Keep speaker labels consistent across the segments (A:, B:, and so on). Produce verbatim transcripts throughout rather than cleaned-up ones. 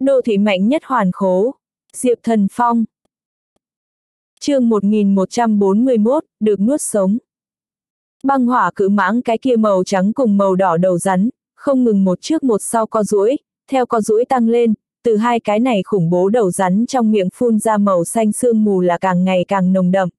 A: Đô thị mạnh nhất hoàn khố. Diệp Thần Phong. Chương một nghìn một trăm bốn mươi mốt, được nuốt sống. Băng hỏa cự mãng cái kia màu trắng cùng màu đỏ đầu rắn, không ngừng một trước một sau co duỗi, theo co duỗi tăng lên, từ hai cái này khủng bố đầu rắn trong miệng phun ra màu xanh sương mù là càng ngày càng nồng đậm.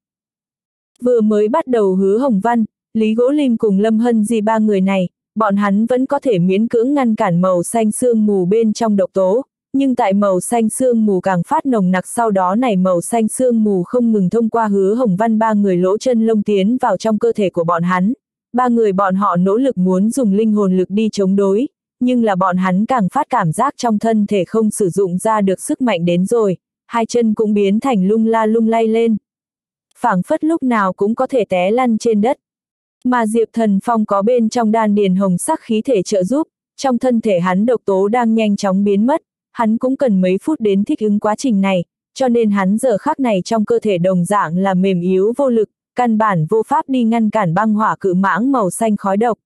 A: Vừa mới bắt đầu Hứa Hồng Văn, Lý Gỗ Lim cùng Lâm Hân Di ba người này, bọn hắn vẫn có thể miễn cưỡng ngăn cản màu xanh sương mù bên trong độc tố, nhưng tại màu xanh sương mù càng phát nồng nặc sau đó này màu xanh sương mù không ngừng thông qua Hứa Hồng Văn ba người lỗ chân lông tiến vào trong cơ thể của bọn hắn. Ba người bọn họ nỗ lực muốn dùng linh hồn lực đi chống đối, nhưng là bọn hắn càng phát cảm giác trong thân thể không sử dụng ra được sức mạnh đến rồi, hai chân cũng biến thành lung la lung lay lên. Phảng phất lúc nào cũng có thể té lăn trên đất. Mà Diệp Thần Phong có bên trong đan điền hồng sắc khí thể trợ giúp, trong thân thể hắn độc tố đang nhanh chóng biến mất, hắn cũng cần mấy phút đến thích ứng quá trình này, cho nên hắn giờ khắc này trong cơ thể đồng dạng là mềm yếu vô lực, căn bản vô pháp đi ngăn cản băng hỏa cự mãng màu xanh khói độc.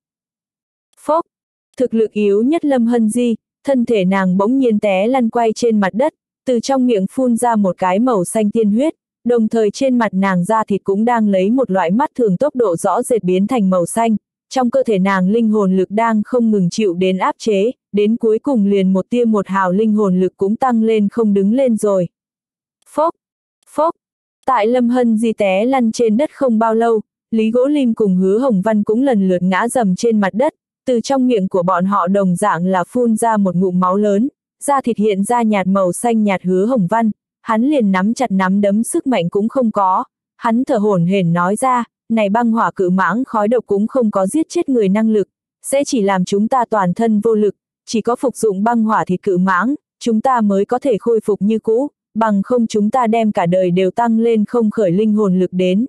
A: Phốc, thực lực yếu nhất Lâm Hân Di, thân thể nàng bỗng nhiên té lăn quay trên mặt đất, từ trong miệng phun ra một cái màu xanh tiên huyết, đồng thời trên mặt nàng da thịt cũng đang lấy một loại mắt thường tốc độ rõ rệt biến thành màu xanh, trong cơ thể nàng linh hồn lực đang không ngừng chịu đến áp chế, đến cuối cùng liền một tia một hào linh hồn lực cũng tăng lên không đứng lên rồi. Phốc, phốc, tại Lâm Hân Di té lăn trên đất không bao lâu, Lý Gỗ Lim cùng Hứa Hồng Văn cũng lần lượt ngã dầm trên mặt đất, từ trong miệng của bọn họ đồng dạng là phun ra một ngụm máu lớn, da thịt hiện ra nhạt màu xanh nhạt. Hứa Hồng Văn, hắn liền nắm chặt nắm đấm sức mạnh cũng không có, hắn thở hổn hển nói ra, này băng hỏa cự mãng khói độc cũng không có giết chết người năng lực, sẽ chỉ làm chúng ta toàn thân vô lực, chỉ có phục dụng băng hỏa thịt cự mãng, chúng ta mới có thể khôi phục như cũ, bằng không chúng ta đem cả đời đều tăng lên không khởi linh hồn lực đến.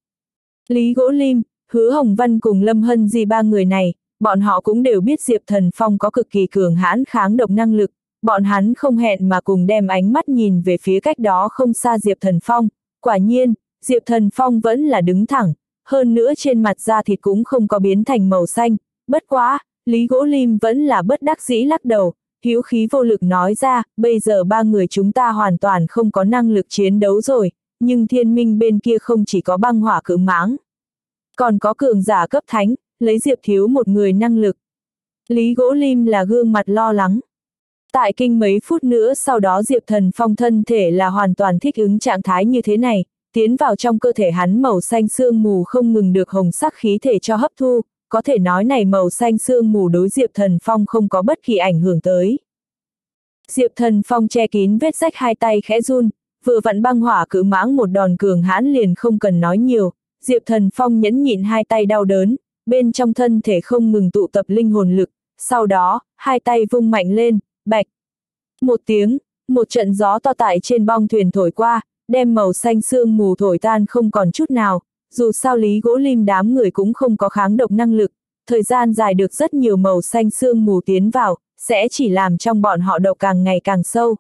A: Lý Gỗ Lim, Hứa Hồng Văn cùng Lâm Hân Di ba người này, bọn họ cũng đều biết Diệp Thần Phong có cực kỳ cường hãn kháng độc năng lực, bọn hắn không hẹn mà cùng đem ánh mắt nhìn về phía cách đó không xa Diệp Thần Phong, quả nhiên, Diệp Thần Phong vẫn là đứng thẳng, hơn nữa trên mặt da thịt cũng không có biến thành màu xanh, bất quá, Lý Gỗ Lim vẫn là bất đắc dĩ lắc đầu, hữu khí vô lực nói ra, bây giờ ba người chúng ta hoàn toàn không có năng lực chiến đấu rồi, nhưng thiên minh bên kia không chỉ có băng hỏa cự mãng, còn có cường giả cấp thánh, lấy Diệp thiếu một người năng lực. Lý Gỗ Lim là gương mặt lo lắng. Tại kinh mấy phút nữa sau đó Diệp Thần Phong thân thể là hoàn toàn thích ứng trạng thái như thế này, tiến vào trong cơ thể hắn màu xanh sương mù không ngừng được hồng sắc khí thể cho hấp thu, có thể nói này màu xanh sương mù đối Diệp Thần Phong không có bất kỳ ảnh hưởng tới. Diệp Thần Phong che kín vết rách hai tay khẽ run, vừa vặn băng hỏa cự mãng một đòn cường hãn liền không cần nói nhiều, Diệp Thần Phong nhẫn nhịn hai tay đau đớn, bên trong thân thể không ngừng tụ tập linh hồn lực, sau đó, hai tay vung mạnh lên, bạch. Một tiếng, một trận gió to tại trên bong thuyền thổi qua, đem màu xanh sương mù thổi tan không còn chút nào, dù sao Lý Gỗ Lim đám người cũng không có kháng độc năng lực, thời gian dài được rất nhiều màu xanh sương mù tiến vào, sẽ chỉ làm trong bọn họ độc càng ngày càng sâu.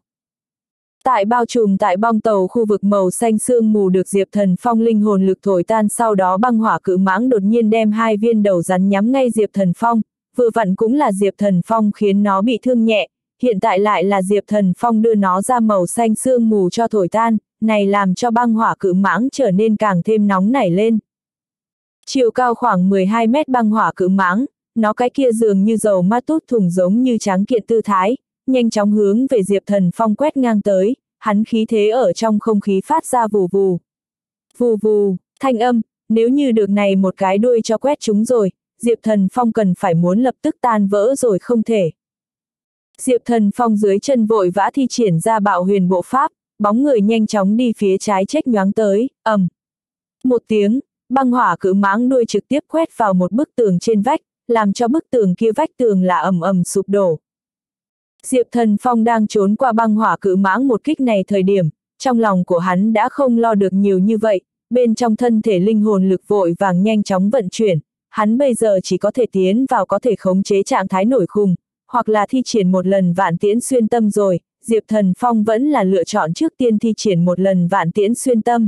A: Tại bao trùm tại bong tàu khu vực màu xanh sương mù được Diệp Thần Phong linh hồn lực thổi tan sau đó băng hỏa cự mãng đột nhiên đem hai viên đầu rắn nhắm ngay Diệp Thần Phong, vừa vặn cũng là Diệp Thần Phong khiến nó bị thương nhẹ, hiện tại lại là Diệp Thần Phong đưa nó ra màu xanh sương mù cho thổi tan, này làm cho băng hỏa cự mãng trở nên càng thêm nóng nảy lên. Chiều cao khoảng mười hai mét băng hỏa cự mãng, nó cái kia dường như dầu ma tút thùng giống như tráng kiện tư thái, nhanh chóng hướng về Diệp Thần Phong quét ngang tới, hắn khí thế ở trong không khí phát ra vù vù. Vù vù, thanh âm, nếu như được này một cái đuôi cho quét chúng rồi, Diệp Thần Phong cần phải muốn lập tức tan vỡ rồi không thể. Diệp Thần Phong dưới chân vội vã thi triển ra bạo huyền bộ pháp, bóng người nhanh chóng đi phía trái chếch nhoáng tới, ầm. Một tiếng, băng hỏa cự mãng đuôi trực tiếp quét vào một bức tường trên vách, làm cho bức tường kia vách tường là ầm ầm sụp đổ. Diệp Thần Phong đang trốn qua băng hỏa cự mãng một kích này thời điểm, trong lòng của hắn đã không lo được nhiều như vậy, bên trong thân thể linh hồn lực vội vàng nhanh chóng vận chuyển, hắn bây giờ chỉ có thể tiến vào có thể khống chế trạng thái nổi khùng, hoặc là thi triển một lần vạn tiễn xuyên tâm rồi, Diệp Thần Phong vẫn là lựa chọn trước tiên thi triển một lần vạn tiễn xuyên tâm.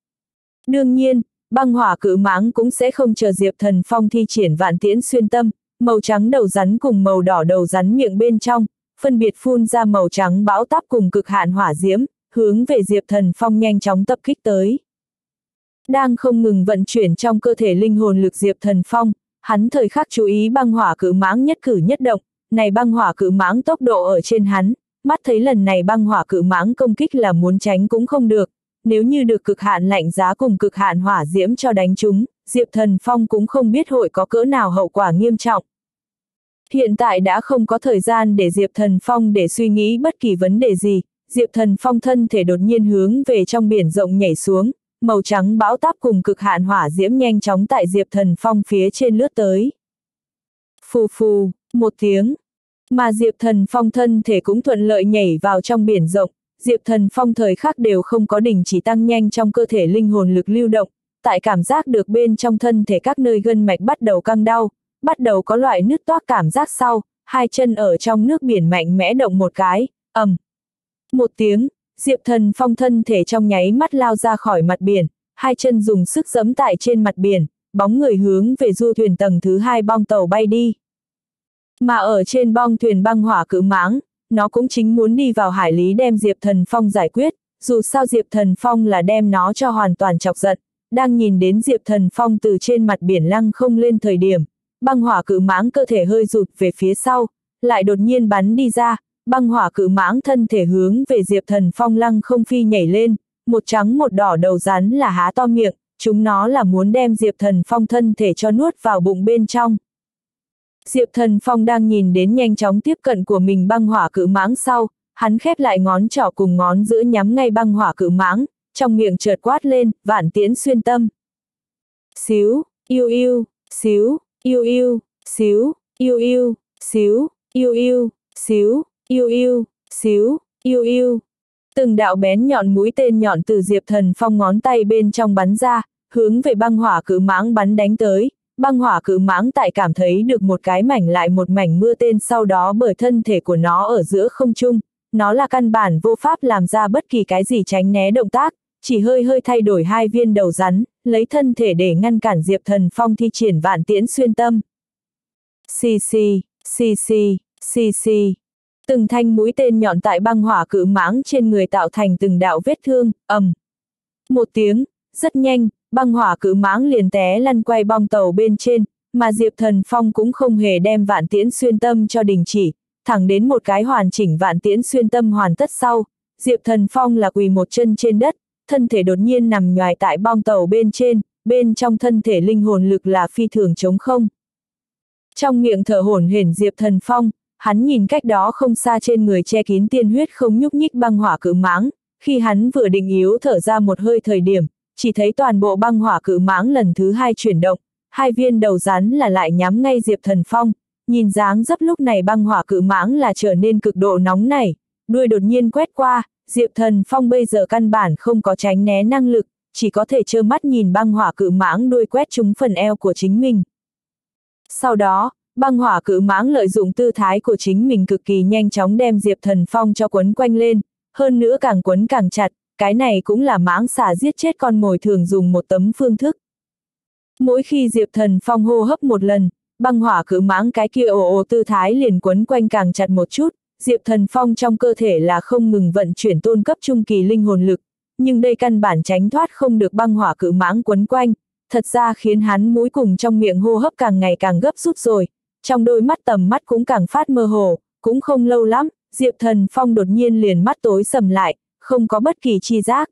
A: Đương nhiên, băng hỏa cự mãng cũng sẽ không chờ Diệp Thần Phong thi triển vạn tiễn xuyên tâm, màu trắng đầu rắn cùng màu đỏ đầu rắn miệng bên trong, phân biệt phun ra màu trắng bão táp cùng cực hạn hỏa diễm, hướng về Diệp Thần Phong nhanh chóng tập kích tới. Đang không ngừng vận chuyển trong cơ thể linh hồn lực Diệp Thần Phong, hắn thời khắc chú ý băng hỏa cự mãng nhất cử nhất động, này băng hỏa cự mãng tốc độ ở trên hắn, mắt thấy lần này băng hỏa cự mãng công kích là muốn tránh cũng không được, nếu như được cực hạn lạnh giá cùng cực hạn hỏa diễm cho đánh trúng, Diệp Thần Phong cũng không biết hội có cỡ nào hậu quả nghiêm trọng. Hiện tại đã không có thời gian để Diệp Thần Phong để suy nghĩ bất kỳ vấn đề gì, Diệp Thần Phong thân thể đột nhiên hướng về trong biển rộng nhảy xuống, màu trắng bão táp cùng cực hạn hỏa diễm nhanh chóng tại Diệp Thần Phong phía trên lướt tới. Phù phù, một tiếng, mà Diệp Thần Phong thân thể cũng thuận lợi nhảy vào trong biển rộng, Diệp Thần Phong thời khắc đều không có đình chỉ tăng nhanh trong cơ thể linh hồn lực lưu động, tại cảm giác được bên trong thân thể các nơi gân mạch bắt đầu căng đau, bắt đầu có loại nứt toác cảm giác sau, hai chân ở trong nước biển mạnh mẽ động một cái, ầm. Một tiếng, Diệp Thần Phong thân thể trong nháy mắt lao ra khỏi mặt biển, hai chân dùng sức giẫm tại trên mặt biển, bóng người hướng về du thuyền tầng thứ hai bong tàu bay đi. Mà ở trên bong thuyền băng hỏa cự mãng, nó cũng chính muốn đi vào hải lý đem Diệp Thần Phong giải quyết, dù sao Diệp Thần Phong là đem nó cho hoàn toàn chọc giận, đang nhìn đến Diệp Thần Phong từ trên mặt biển lăng không lên thời điểm, băng hỏa cự mãng cơ thể hơi rụt về phía sau, lại đột nhiên bắn đi ra, băng hỏa cự mãng thân thể hướng về Diệp Thần Phong lăng không phi nhảy lên, một trắng một đỏ đầu rắn là há to miệng, chúng nó là muốn đem Diệp Thần Phong thân thể cho nuốt vào bụng bên trong. Diệp Thần Phong đang nhìn đến nhanh chóng tiếp cận của mình băng hỏa cự mãng sau, hắn khép lại ngón trỏ cùng ngón giữa nhắm ngay băng hỏa cự mãng, trong miệng chợt quát lên, vạn tiễn xuyên tâm. Xíu, yêu yêu, xíu, yêu yêu, xíu, yêu yêu, xíu, yêu yêu, xíu, yêu yêu, xíu, yêu yêu. Từng đạo bén nhọn mũi tên nhọn từ Diệp Thần Phong ngón tay bên trong bắn ra, hướng về băng hỏa cự mãng bắn đánh tới. Băng hỏa cự mãng tại cảm thấy được một cái mảnh lại một mảnh mưa tên sau đó bởi thân thể của nó ở giữa không trung, nó là căn bản vô pháp làm ra bất kỳ cái gì tránh né động tác, chỉ hơi hơi thay đổi hai viên đầu rắn, lấy thân thể để ngăn cản Diệp Thần Phong thi triển vạn tiễn xuyên tâm. Xì xì, xì xì, xì xì. Từng thanh mũi tên nhọn tại băng hỏa cự mãng trên người tạo thành từng đạo vết thương, ầm. Một tiếng, rất nhanh, băng hỏa cự mãng liền té lăn quay bong tàu bên trên, mà Diệp Thần Phong cũng không hề đem vạn tiễn xuyên tâm cho đình chỉ, thẳng đến một cái hoàn chỉnh vạn tiễn xuyên tâm hoàn tất sau, Diệp Thần Phong là quỳ một chân trên đất, thân thể đột nhiên nằm nhoài tại bong tàu bên trên, bên trong thân thể linh hồn lực là phi thường trống không. Trong miệng thở hổn hển Diệp Thần Phong, hắn nhìn cách đó không xa trên người che kín tiên huyết không nhúc nhích băng hỏa cự mãng, khi hắn vừa định yếu thở ra một hơi thời điểm, chỉ thấy toàn bộ băng hỏa cự mãng lần thứ hai chuyển động, hai viên đầu rắn là lại nhắm ngay Diệp Thần Phong, nhìn dáng dấp lúc này băng hỏa cự mãng là trở nên cực độ nóng nảy, đuôi đột nhiên quét qua, Diệp Thần Phong bây giờ căn bản không có tránh né năng lực, chỉ có thể trơ mắt nhìn băng hỏa cự mãng đuôi quét trúng phần eo của chính mình. Sau đó, băng hỏa cự mãng lợi dụng tư thái của chính mình cực kỳ nhanh chóng đem Diệp Thần Phong cho quấn quanh lên, hơn nữa càng quấn càng chặt, cái này cũng là mãng xà giết chết con mồi thường dùng một tấm phương thức. Mỗi khi Diệp Thần Phong hô hấp một lần, băng hỏa cự mãng cái kia ồ ồ tư thái liền quấn quanh càng chặt một chút, Diệp Thần Phong trong cơ thể là không ngừng vận chuyển tôn cấp trung kỳ linh hồn lực, nhưng đây căn bản tránh thoát không được băng hỏa cự mãng quấn quanh, thật ra khiến hắn mũi cùng trong miệng hô hấp càng ngày càng gấp rút rồi, trong đôi mắt tầm mắt cũng càng phát mơ hồ, cũng không lâu lắm, Diệp Thần Phong đột nhiên liền mắt tối sầm lại, không có bất kỳ chi giác.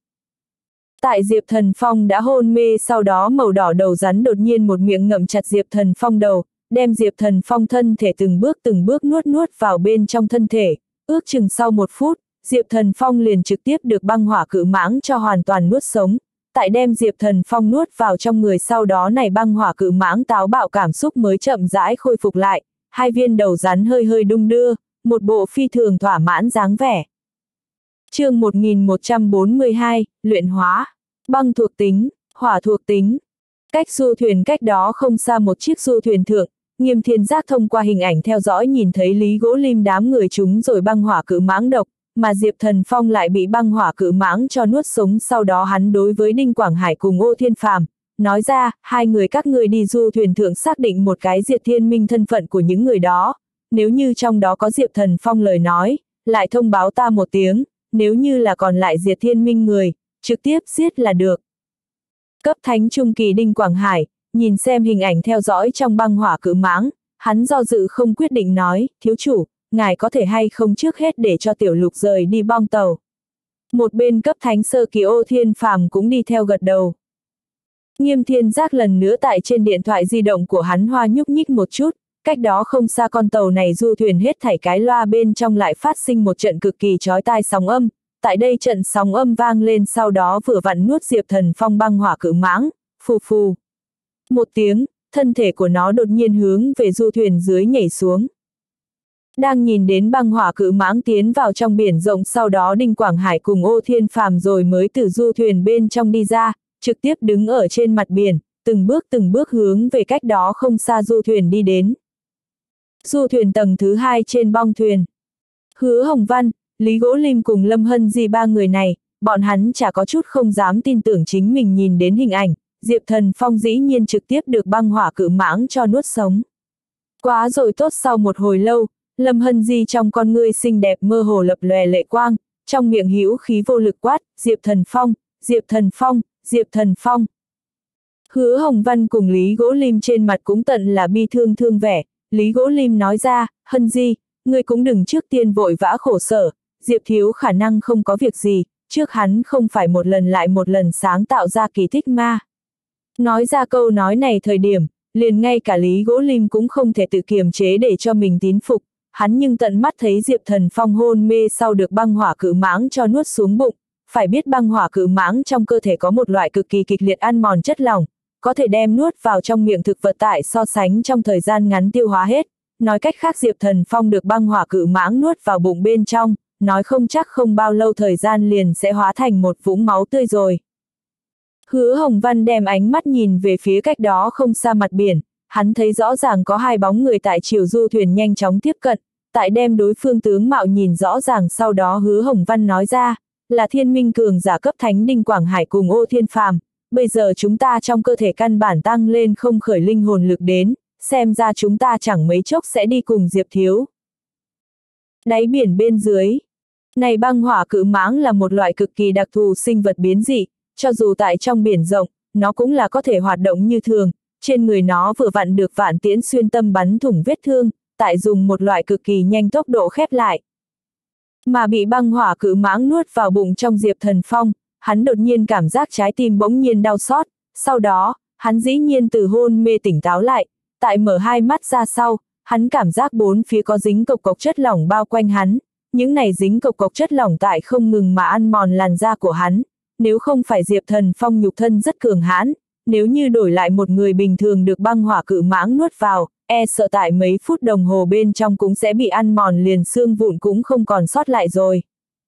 A: Tại Diệp Thần Phong đã hôn mê sau đó màu đỏ đầu rắn đột nhiên một miệng ngậm chặt Diệp Thần Phong đầu, đem Diệp Thần Phong thân thể từng bước từng bước nuốt nuốt vào bên trong thân thể, ước chừng sau một phút, Diệp Thần Phong liền trực tiếp được băng hỏa cự mãng cho hoàn toàn nuốt sống. Tại đem Diệp Thần Phong nuốt vào trong người sau đó này băng hỏa cự mãng táo bạo cảm xúc mới chậm rãi khôi phục lại, hai viên đầu rắn hơi hơi đung đưa, một bộ phi thường thỏa mãn dáng vẻ. Chương một nghìn một trăm bốn mươi hai, luyện hóa. Băng thuộc tính, hỏa thuộc tính. Cách du thuyền cách đó không xa một chiếc du thuyền thượng, Nghiêm Thiên Giác thông qua hình ảnh theo dõi nhìn thấy Lý Gỗ Lim đám người chúng rồi băng hỏa cự mãng độc, mà Diệp Thần Phong lại bị băng hỏa cự mãng cho nuốt sống. Sau đó hắn đối với Đinh Quảng Hải cùng Ô Thiên Phàm nói ra, hai người các ngươi đi du thuyền thượng xác định một cái Diệt Thiên Minh thân phận của những người đó, nếu như trong đó có Diệp Thần Phong lời nói, lại thông báo ta một tiếng, nếu như là còn lại Diệt Thiên Minh người, trực tiếp giết là được. Cấp thánh trung kỳ Đinh Quảng Hải, nhìn xem hình ảnh theo dõi trong băng hỏa cự mãng, hắn do dự không quyết định nói, thiếu chủ, ngài có thể hay không trước hết để cho tiểu lục rời đi bong tàu. Một bên cấp thánh sơ kỳ Ô Thiên Phàm cũng đi theo gật đầu. Nghiêm Thiên Giác lần nữa tại trên điện thoại di động của hắn hoa nhúc nhích một chút, cách đó không xa con tàu này du thuyền hết thảy cái loa bên trong lại phát sinh một trận cực kỳ chói tai sóng âm, tại đây trận sóng âm vang lên sau đó vừa vặn nuốt Diệp Thần Phong băng hỏa cự mãng, phù phù. Một tiếng, thân thể của nó đột nhiên hướng về du thuyền dưới nhảy xuống. Đang nhìn đến băng hỏa cự mãng tiến vào trong biển rộng sau đó Đinh Quảng Hải cùng Ô Thiên Phàm rồi mới từ du thuyền bên trong đi ra, trực tiếp đứng ở trên mặt biển, từng bước từng bước hướng về cách đó không xa du thuyền đi đến. Du thuyền tầng thứ hai trên bong thuyền. Hứa Hồng Văn, Lý Gỗ Lim cùng Lâm Hân Di ba người này, bọn hắn chả có chút không dám tin tưởng chính mình nhìn đến hình ảnh, Diệp Thần Phong dĩ nhiên trực tiếp được băng hỏa cự mãng cho nuốt sống. Quá rồi tốt. Sau một hồi lâu, Lâm Hân Di trong con ngươi xinh đẹp mơ hồ lập lòe lệ quang, trong miệng hữu khí vô lực quát, Diệp Thần Phong, Diệp Thần Phong, Diệp Thần Phong. Hứa Hồng Văn cùng Lý Gỗ Lim trên mặt cũng tận là bi thương thương vẻ, Lý Gỗ Lim nói ra, Hân Di, ngươi cũng đừng trước tiên vội vã khổ sở, Diệp thiếu khả năng không có việc gì, trước hắn không phải một lần lại một lần sáng tạo ra kỳ tích ma. Nói ra câu nói này thời điểm, liền ngay cả Lý Gỗ Lim cũng không thể tự kiềm chế để cho mình tín phục, hắn nhưng tận mắt thấy Diệp Thần Phong hôn mê sau được băng hỏa cự mãng cho nuốt xuống bụng, phải biết băng hỏa cự mãng trong cơ thể có một loại cực kỳ kịch liệt ăn mòn chất lỏng, có thể đem nuốt vào trong miệng thực vật tại so sánh trong thời gian ngắn tiêu hóa hết, nói cách khác Diệp Thần Phong được băng hỏa cự mãng nuốt vào bụng bên trong, nói không chắc không bao lâu thời gian liền sẽ hóa thành một vũng máu tươi rồi. Hứa Hồng Văn đem ánh mắt nhìn về phía cách đó không xa mặt biển, hắn thấy rõ ràng có hai bóng người tại chiều du thuyền nhanh chóng tiếp cận, tại đem đối phương tướng mạo nhìn rõ ràng sau đó Hứa Hồng Văn nói ra, là Thiên Minh cường giả cấp thánh Đinh Quảng Hải cùng Ô Thiên Phàm, bây giờ chúng ta trong cơ thể căn bản tăng lên không khởi linh hồn lực đến, xem ra chúng ta chẳng mấy chốc sẽ đi cùng Diệp thiếu. Đáy biển bên dưới. Này băng hỏa cự mãng là một loại cực kỳ đặc thù sinh vật biến dị, cho dù tại trong biển rộng, nó cũng là có thể hoạt động như thường, trên người nó vừa vặn được vạn tiễn xuyên tâm bắn thủng vết thương, tại dùng một loại cực kỳ nhanh tốc độ khép lại. Mà bị băng hỏa cự mãng nuốt vào bụng trong Diệp Thần Phong, hắn đột nhiên cảm giác trái tim bỗng nhiên đau xót, sau đó, hắn dĩ nhiên từ hôn mê tỉnh táo lại, tại mở hai mắt ra sau, hắn cảm giác bốn phía có dính cộc cộc chất lỏng bao quanh hắn, những này dính cộc cộc chất lỏng tại không ngừng mà ăn mòn làn da của hắn, nếu không phải Diệp Thần Phong nhục thân rất cường hãn, nếu như đổi lại một người bình thường được băng hỏa cự mãng nuốt vào, e sợ tại mấy phút đồng hồ bên trong cũng sẽ bị ăn mòn liền xương vụn cũng không còn sót lại rồi.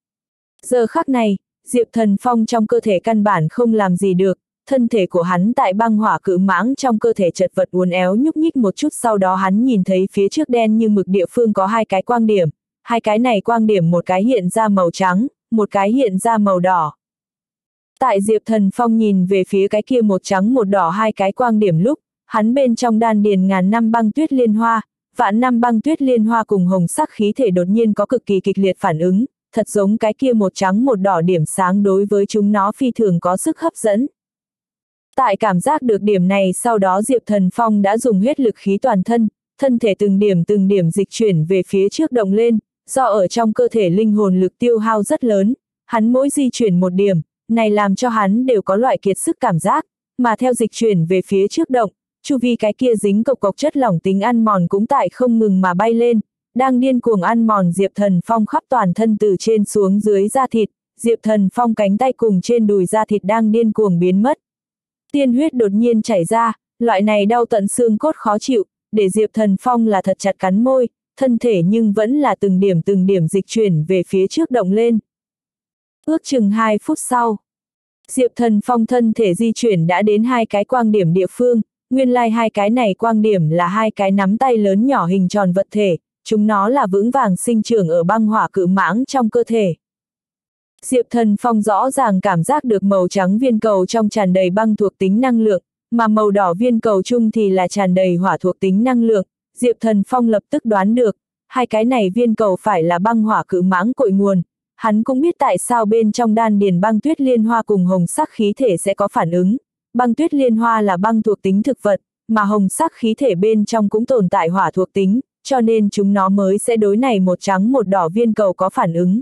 A: Giờ khắc này, Diệp Thần Phong trong cơ thể căn bản không làm gì được, thân thể của hắn tại băng hỏa cự mãng trong cơ thể chật vật uốn éo nhúc nhích một chút sau đó hắn nhìn thấy phía trước đen như mực địa phương có hai cái quang điểm, hai cái này quang điểm một cái hiện ra màu trắng, một cái hiện ra màu đỏ. Tại Diệp Thần Phong nhìn về phía cái kia một trắng một đỏ hai cái quang điểm lúc, hắn bên trong đan điền ngàn năm băng tuyết liên hoa, vạn năm băng tuyết liên hoa cùng hồng sắc khí thể đột nhiên có cực kỳ kịch liệt phản ứng, thật giống cái kia một trắng một đỏ điểm sáng đối với chúng nó phi thường có sức hấp dẫn. Tại cảm giác được điểm này sau đó Diệp Thần Phong đã dùng hết lực khí toàn thân, thân thể từng điểm từng điểm dịch chuyển về phía trước động lên, do ở trong cơ thể linh hồn lực tiêu hao rất lớn, hắn mỗi di chuyển một điểm, này làm cho hắn đều có loại kiệt sức cảm giác, mà theo dịch chuyển về phía trước động, chu vi cái kia dính cộc cộc chất lỏng tính ăn mòn cũng tại không ngừng mà bay lên, đang điên cuồng ăn mòn Diệp Thần Phong khắp toàn thân từ trên xuống dưới da thịt, Diệp Thần Phong cánh tay cùng trên đùi da thịt đang điên cuồng biến mất. Tiên huyết đột nhiên chảy ra, loại này đau tận xương cốt khó chịu, để Diệp Thần Phong là thật chặt cắn môi, thân thể nhưng vẫn là từng điểm từng điểm dịch chuyển về phía trước động lên. Ước chừng hai phút sau, Diệp Thần Phong thân thể di chuyển đã đến hai cái quang điểm địa phương, nguyên lai like hai cái này quang điểm là hai cái nắm tay lớn nhỏ hình tròn vật thể, chúng nó là vững vàng sinh trưởng ở băng hỏa cự mãng trong cơ thể. Diệp Thần Phong rõ ràng cảm giác được màu trắng viên cầu trong tràn đầy băng thuộc tính năng lượng, mà màu đỏ viên cầu chung thì là tràn đầy hỏa thuộc tính năng lượng, Diệp Thần Phong lập tức đoán được, hai cái này viên cầu phải là băng hỏa cự mãng cội nguồn. Hắn cũng biết tại sao bên trong đan điền băng tuyết liên hoa cùng hồng sắc khí thể sẽ có phản ứng. Băng tuyết liên hoa là băng thuộc tính thực vật, mà hồng sắc khí thể bên trong cũng tồn tại hỏa thuộc tính, cho nên chúng nó mới sẽ đối này một trắng một đỏ viên cầu có phản ứng.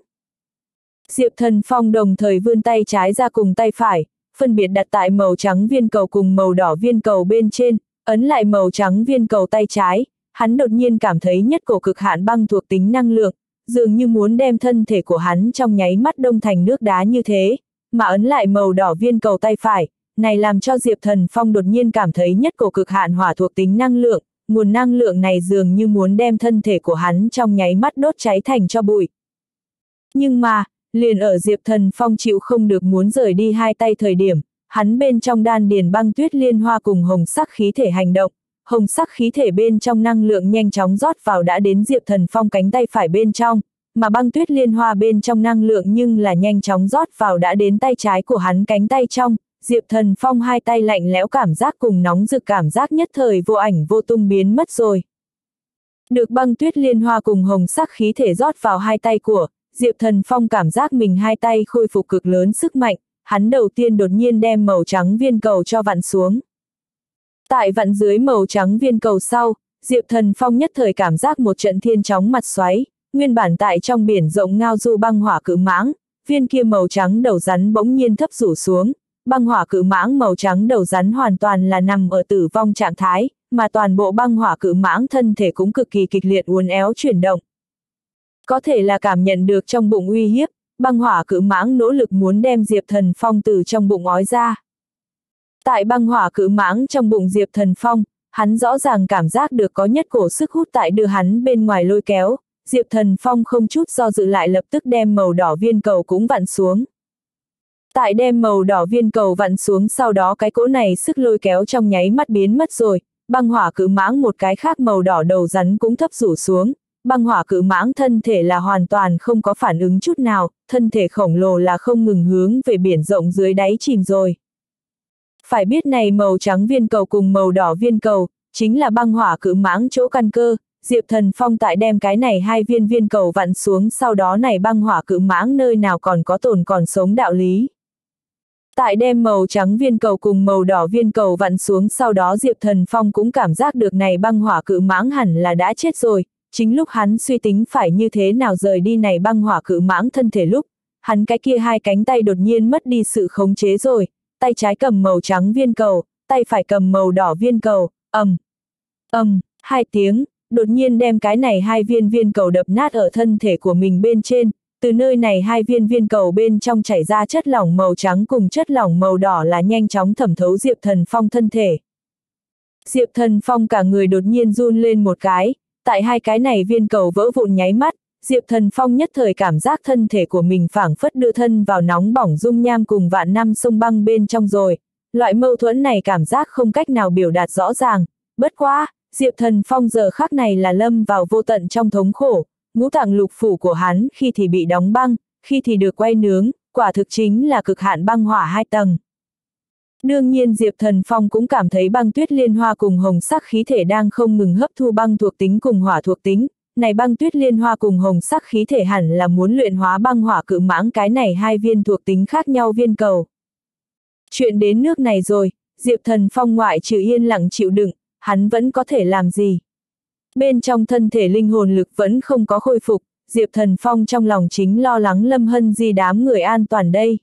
A: Diệp Thần Phong đồng thời vươn tay trái ra cùng tay phải, phân biệt đặt tại màu trắng viên cầu cùng màu đỏ viên cầu bên trên, ấn lại màu trắng viên cầu tay trái, hắn đột nhiên cảm thấy nhất cổ cực hạn băng thuộc tính năng lượng, dường như muốn đem thân thể của hắn trong nháy mắt đông thành nước đá như thế, mà ấn lại màu đỏ viên cầu tay phải, này làm cho Diệp Thần Phong đột nhiên cảm thấy nhất cổ cực hạn hỏa thuộc tính năng lượng, nguồn năng lượng này dường như muốn đem thân thể của hắn trong nháy mắt đốt cháy thành cho bụi. Nhưng mà, liền ở Diệp Thần Phong chịu không được muốn rời đi hai tay thời điểm, hắn bên trong đan điền băng tuyết liên hoa cùng hồng sắc khí thể hành động, hồng sắc khí thể bên trong năng lượng nhanh chóng rót vào đã đến Diệp Thần Phong cánh tay phải bên trong, mà băng tuyết liên hoa bên trong năng lượng nhưng là nhanh chóng rót vào đã đến tay trái của hắn cánh tay trong, Diệp Thần Phong hai tay lạnh lẽo cảm giác cùng nóng rực cảm giác nhất thời vô ảnh vô tung biến mất rồi. Được băng tuyết liên hoa cùng hồng sắc khí thể rót vào hai tay của Diệp Thần Phong cảm giác mình hai tay khôi phục cực lớn sức mạnh, hắn đầu tiên đột nhiên đem màu trắng viên cầu cho vặn xuống. Tại vặn dưới màu trắng viên cầu sau, Diệp Thần Phong nhất thời cảm giác một trận thiên chóng mặt xoáy, nguyên bản tại trong biển rộng ngao du băng hỏa cự mãng, viên kia màu trắng đầu rắn bỗng nhiên thấp rủ xuống, băng hỏa cự mãng màu trắng đầu rắn hoàn toàn là nằm ở tử vong trạng thái, mà toàn bộ băng hỏa cự mãng thân thể cũng cực kỳ kịch liệt uốn éo chuyển động. Có thể là cảm nhận được trong bụng uy hiếp, băng hỏa cự mãng nỗ lực muốn đem Diệp Thần Phong từ trong bụng ói ra. Tại băng hỏa cự mãng trong bụng Diệp Thần Phong, hắn rõ ràng cảm giác được có nhất cổ sức hút tại đưa hắn bên ngoài lôi kéo, Diệp Thần Phong không chút do dự lại lập tức đem màu đỏ viên cầu cũng vặn xuống. Tại đem màu đỏ viên cầu vặn xuống sau đó cái cỗ này sức lôi kéo trong nháy mắt biến mất rồi, băng hỏa cự mãng một cái khác màu đỏ đầu rắn cũng thấp rủ xuống, băng hỏa cự mãng thân thể là hoàn toàn không có phản ứng chút nào, thân thể khổng lồ là không ngừng hướng về biển rộng dưới đáy chìm rồi. Phải biết này màu trắng viên cầu cùng màu đỏ viên cầu, chính là băng hỏa cự mãng chỗ căn cơ, Diệp Thần Phong tại đem cái này hai viên viên cầu vặn xuống sau đó này băng hỏa cự mãng nơi nào còn có tồn còn sống đạo lý. Tại đem màu trắng viên cầu cùng màu đỏ viên cầu vặn xuống sau đó Diệp Thần Phong cũng cảm giác được này băng hỏa cự mãng hẳn là đã chết rồi, chính lúc hắn suy tính phải như thế nào rời đi này băng hỏa cự mãng thân thể lúc, hắn cái kia hai cánh tay đột nhiên mất đi sự khống chế rồi, tay trái cầm màu trắng viên cầu, tay phải cầm màu đỏ viên cầu, ầm, ầm, hai tiếng, đột nhiên đem cái này hai viên viên cầu đập nát ở thân thể của mình bên trên, từ nơi này hai viên viên cầu bên trong chảy ra chất lỏng màu trắng cùng chất lỏng màu đỏ là nhanh chóng thẩm thấu Diệp Thần Phong thân thể. Diệp Thần Phong cả người đột nhiên run lên một cái, tại hai cái này viên cầu vỡ vụn nháy mắt, Diệp Thần Phong nhất thời cảm giác thân thể của mình phảng phất đưa thân vào nóng bỏng dung nham cùng vạn năm sông băng bên trong rồi. Loại mâu thuẫn này cảm giác không cách nào biểu đạt rõ ràng, bất quá, Diệp Thần Phong giờ khắc này là lâm vào vô tận trong thống khổ, ngũ tạng lục phủ của hắn khi thì bị đóng băng, khi thì được quay nướng, quả thực chính là cực hạn băng hỏa hai tầng. Đương nhiên Diệp Thần Phong cũng cảm thấy băng tuyết liên hoa cùng hồng sắc khí thể đang không ngừng hấp thu băng thuộc tính cùng hỏa thuộc tính, này băng tuyết liên hoa cùng hồng sắc khí thể hẳn là muốn luyện hóa băng hỏa cự mãng cái này hai viên thuộc tính khác nhau viên cầu. Chuyện đến nước này rồi, Diệp Thần Phong ngoại trừ yên lặng chịu đựng, hắn vẫn có thể làm gì? Bên trong thân thể linh hồn lực vẫn không có khôi phục, Diệp Thần Phong trong lòng chính lo lắng Lâm Hân Di đám người an toàn đây.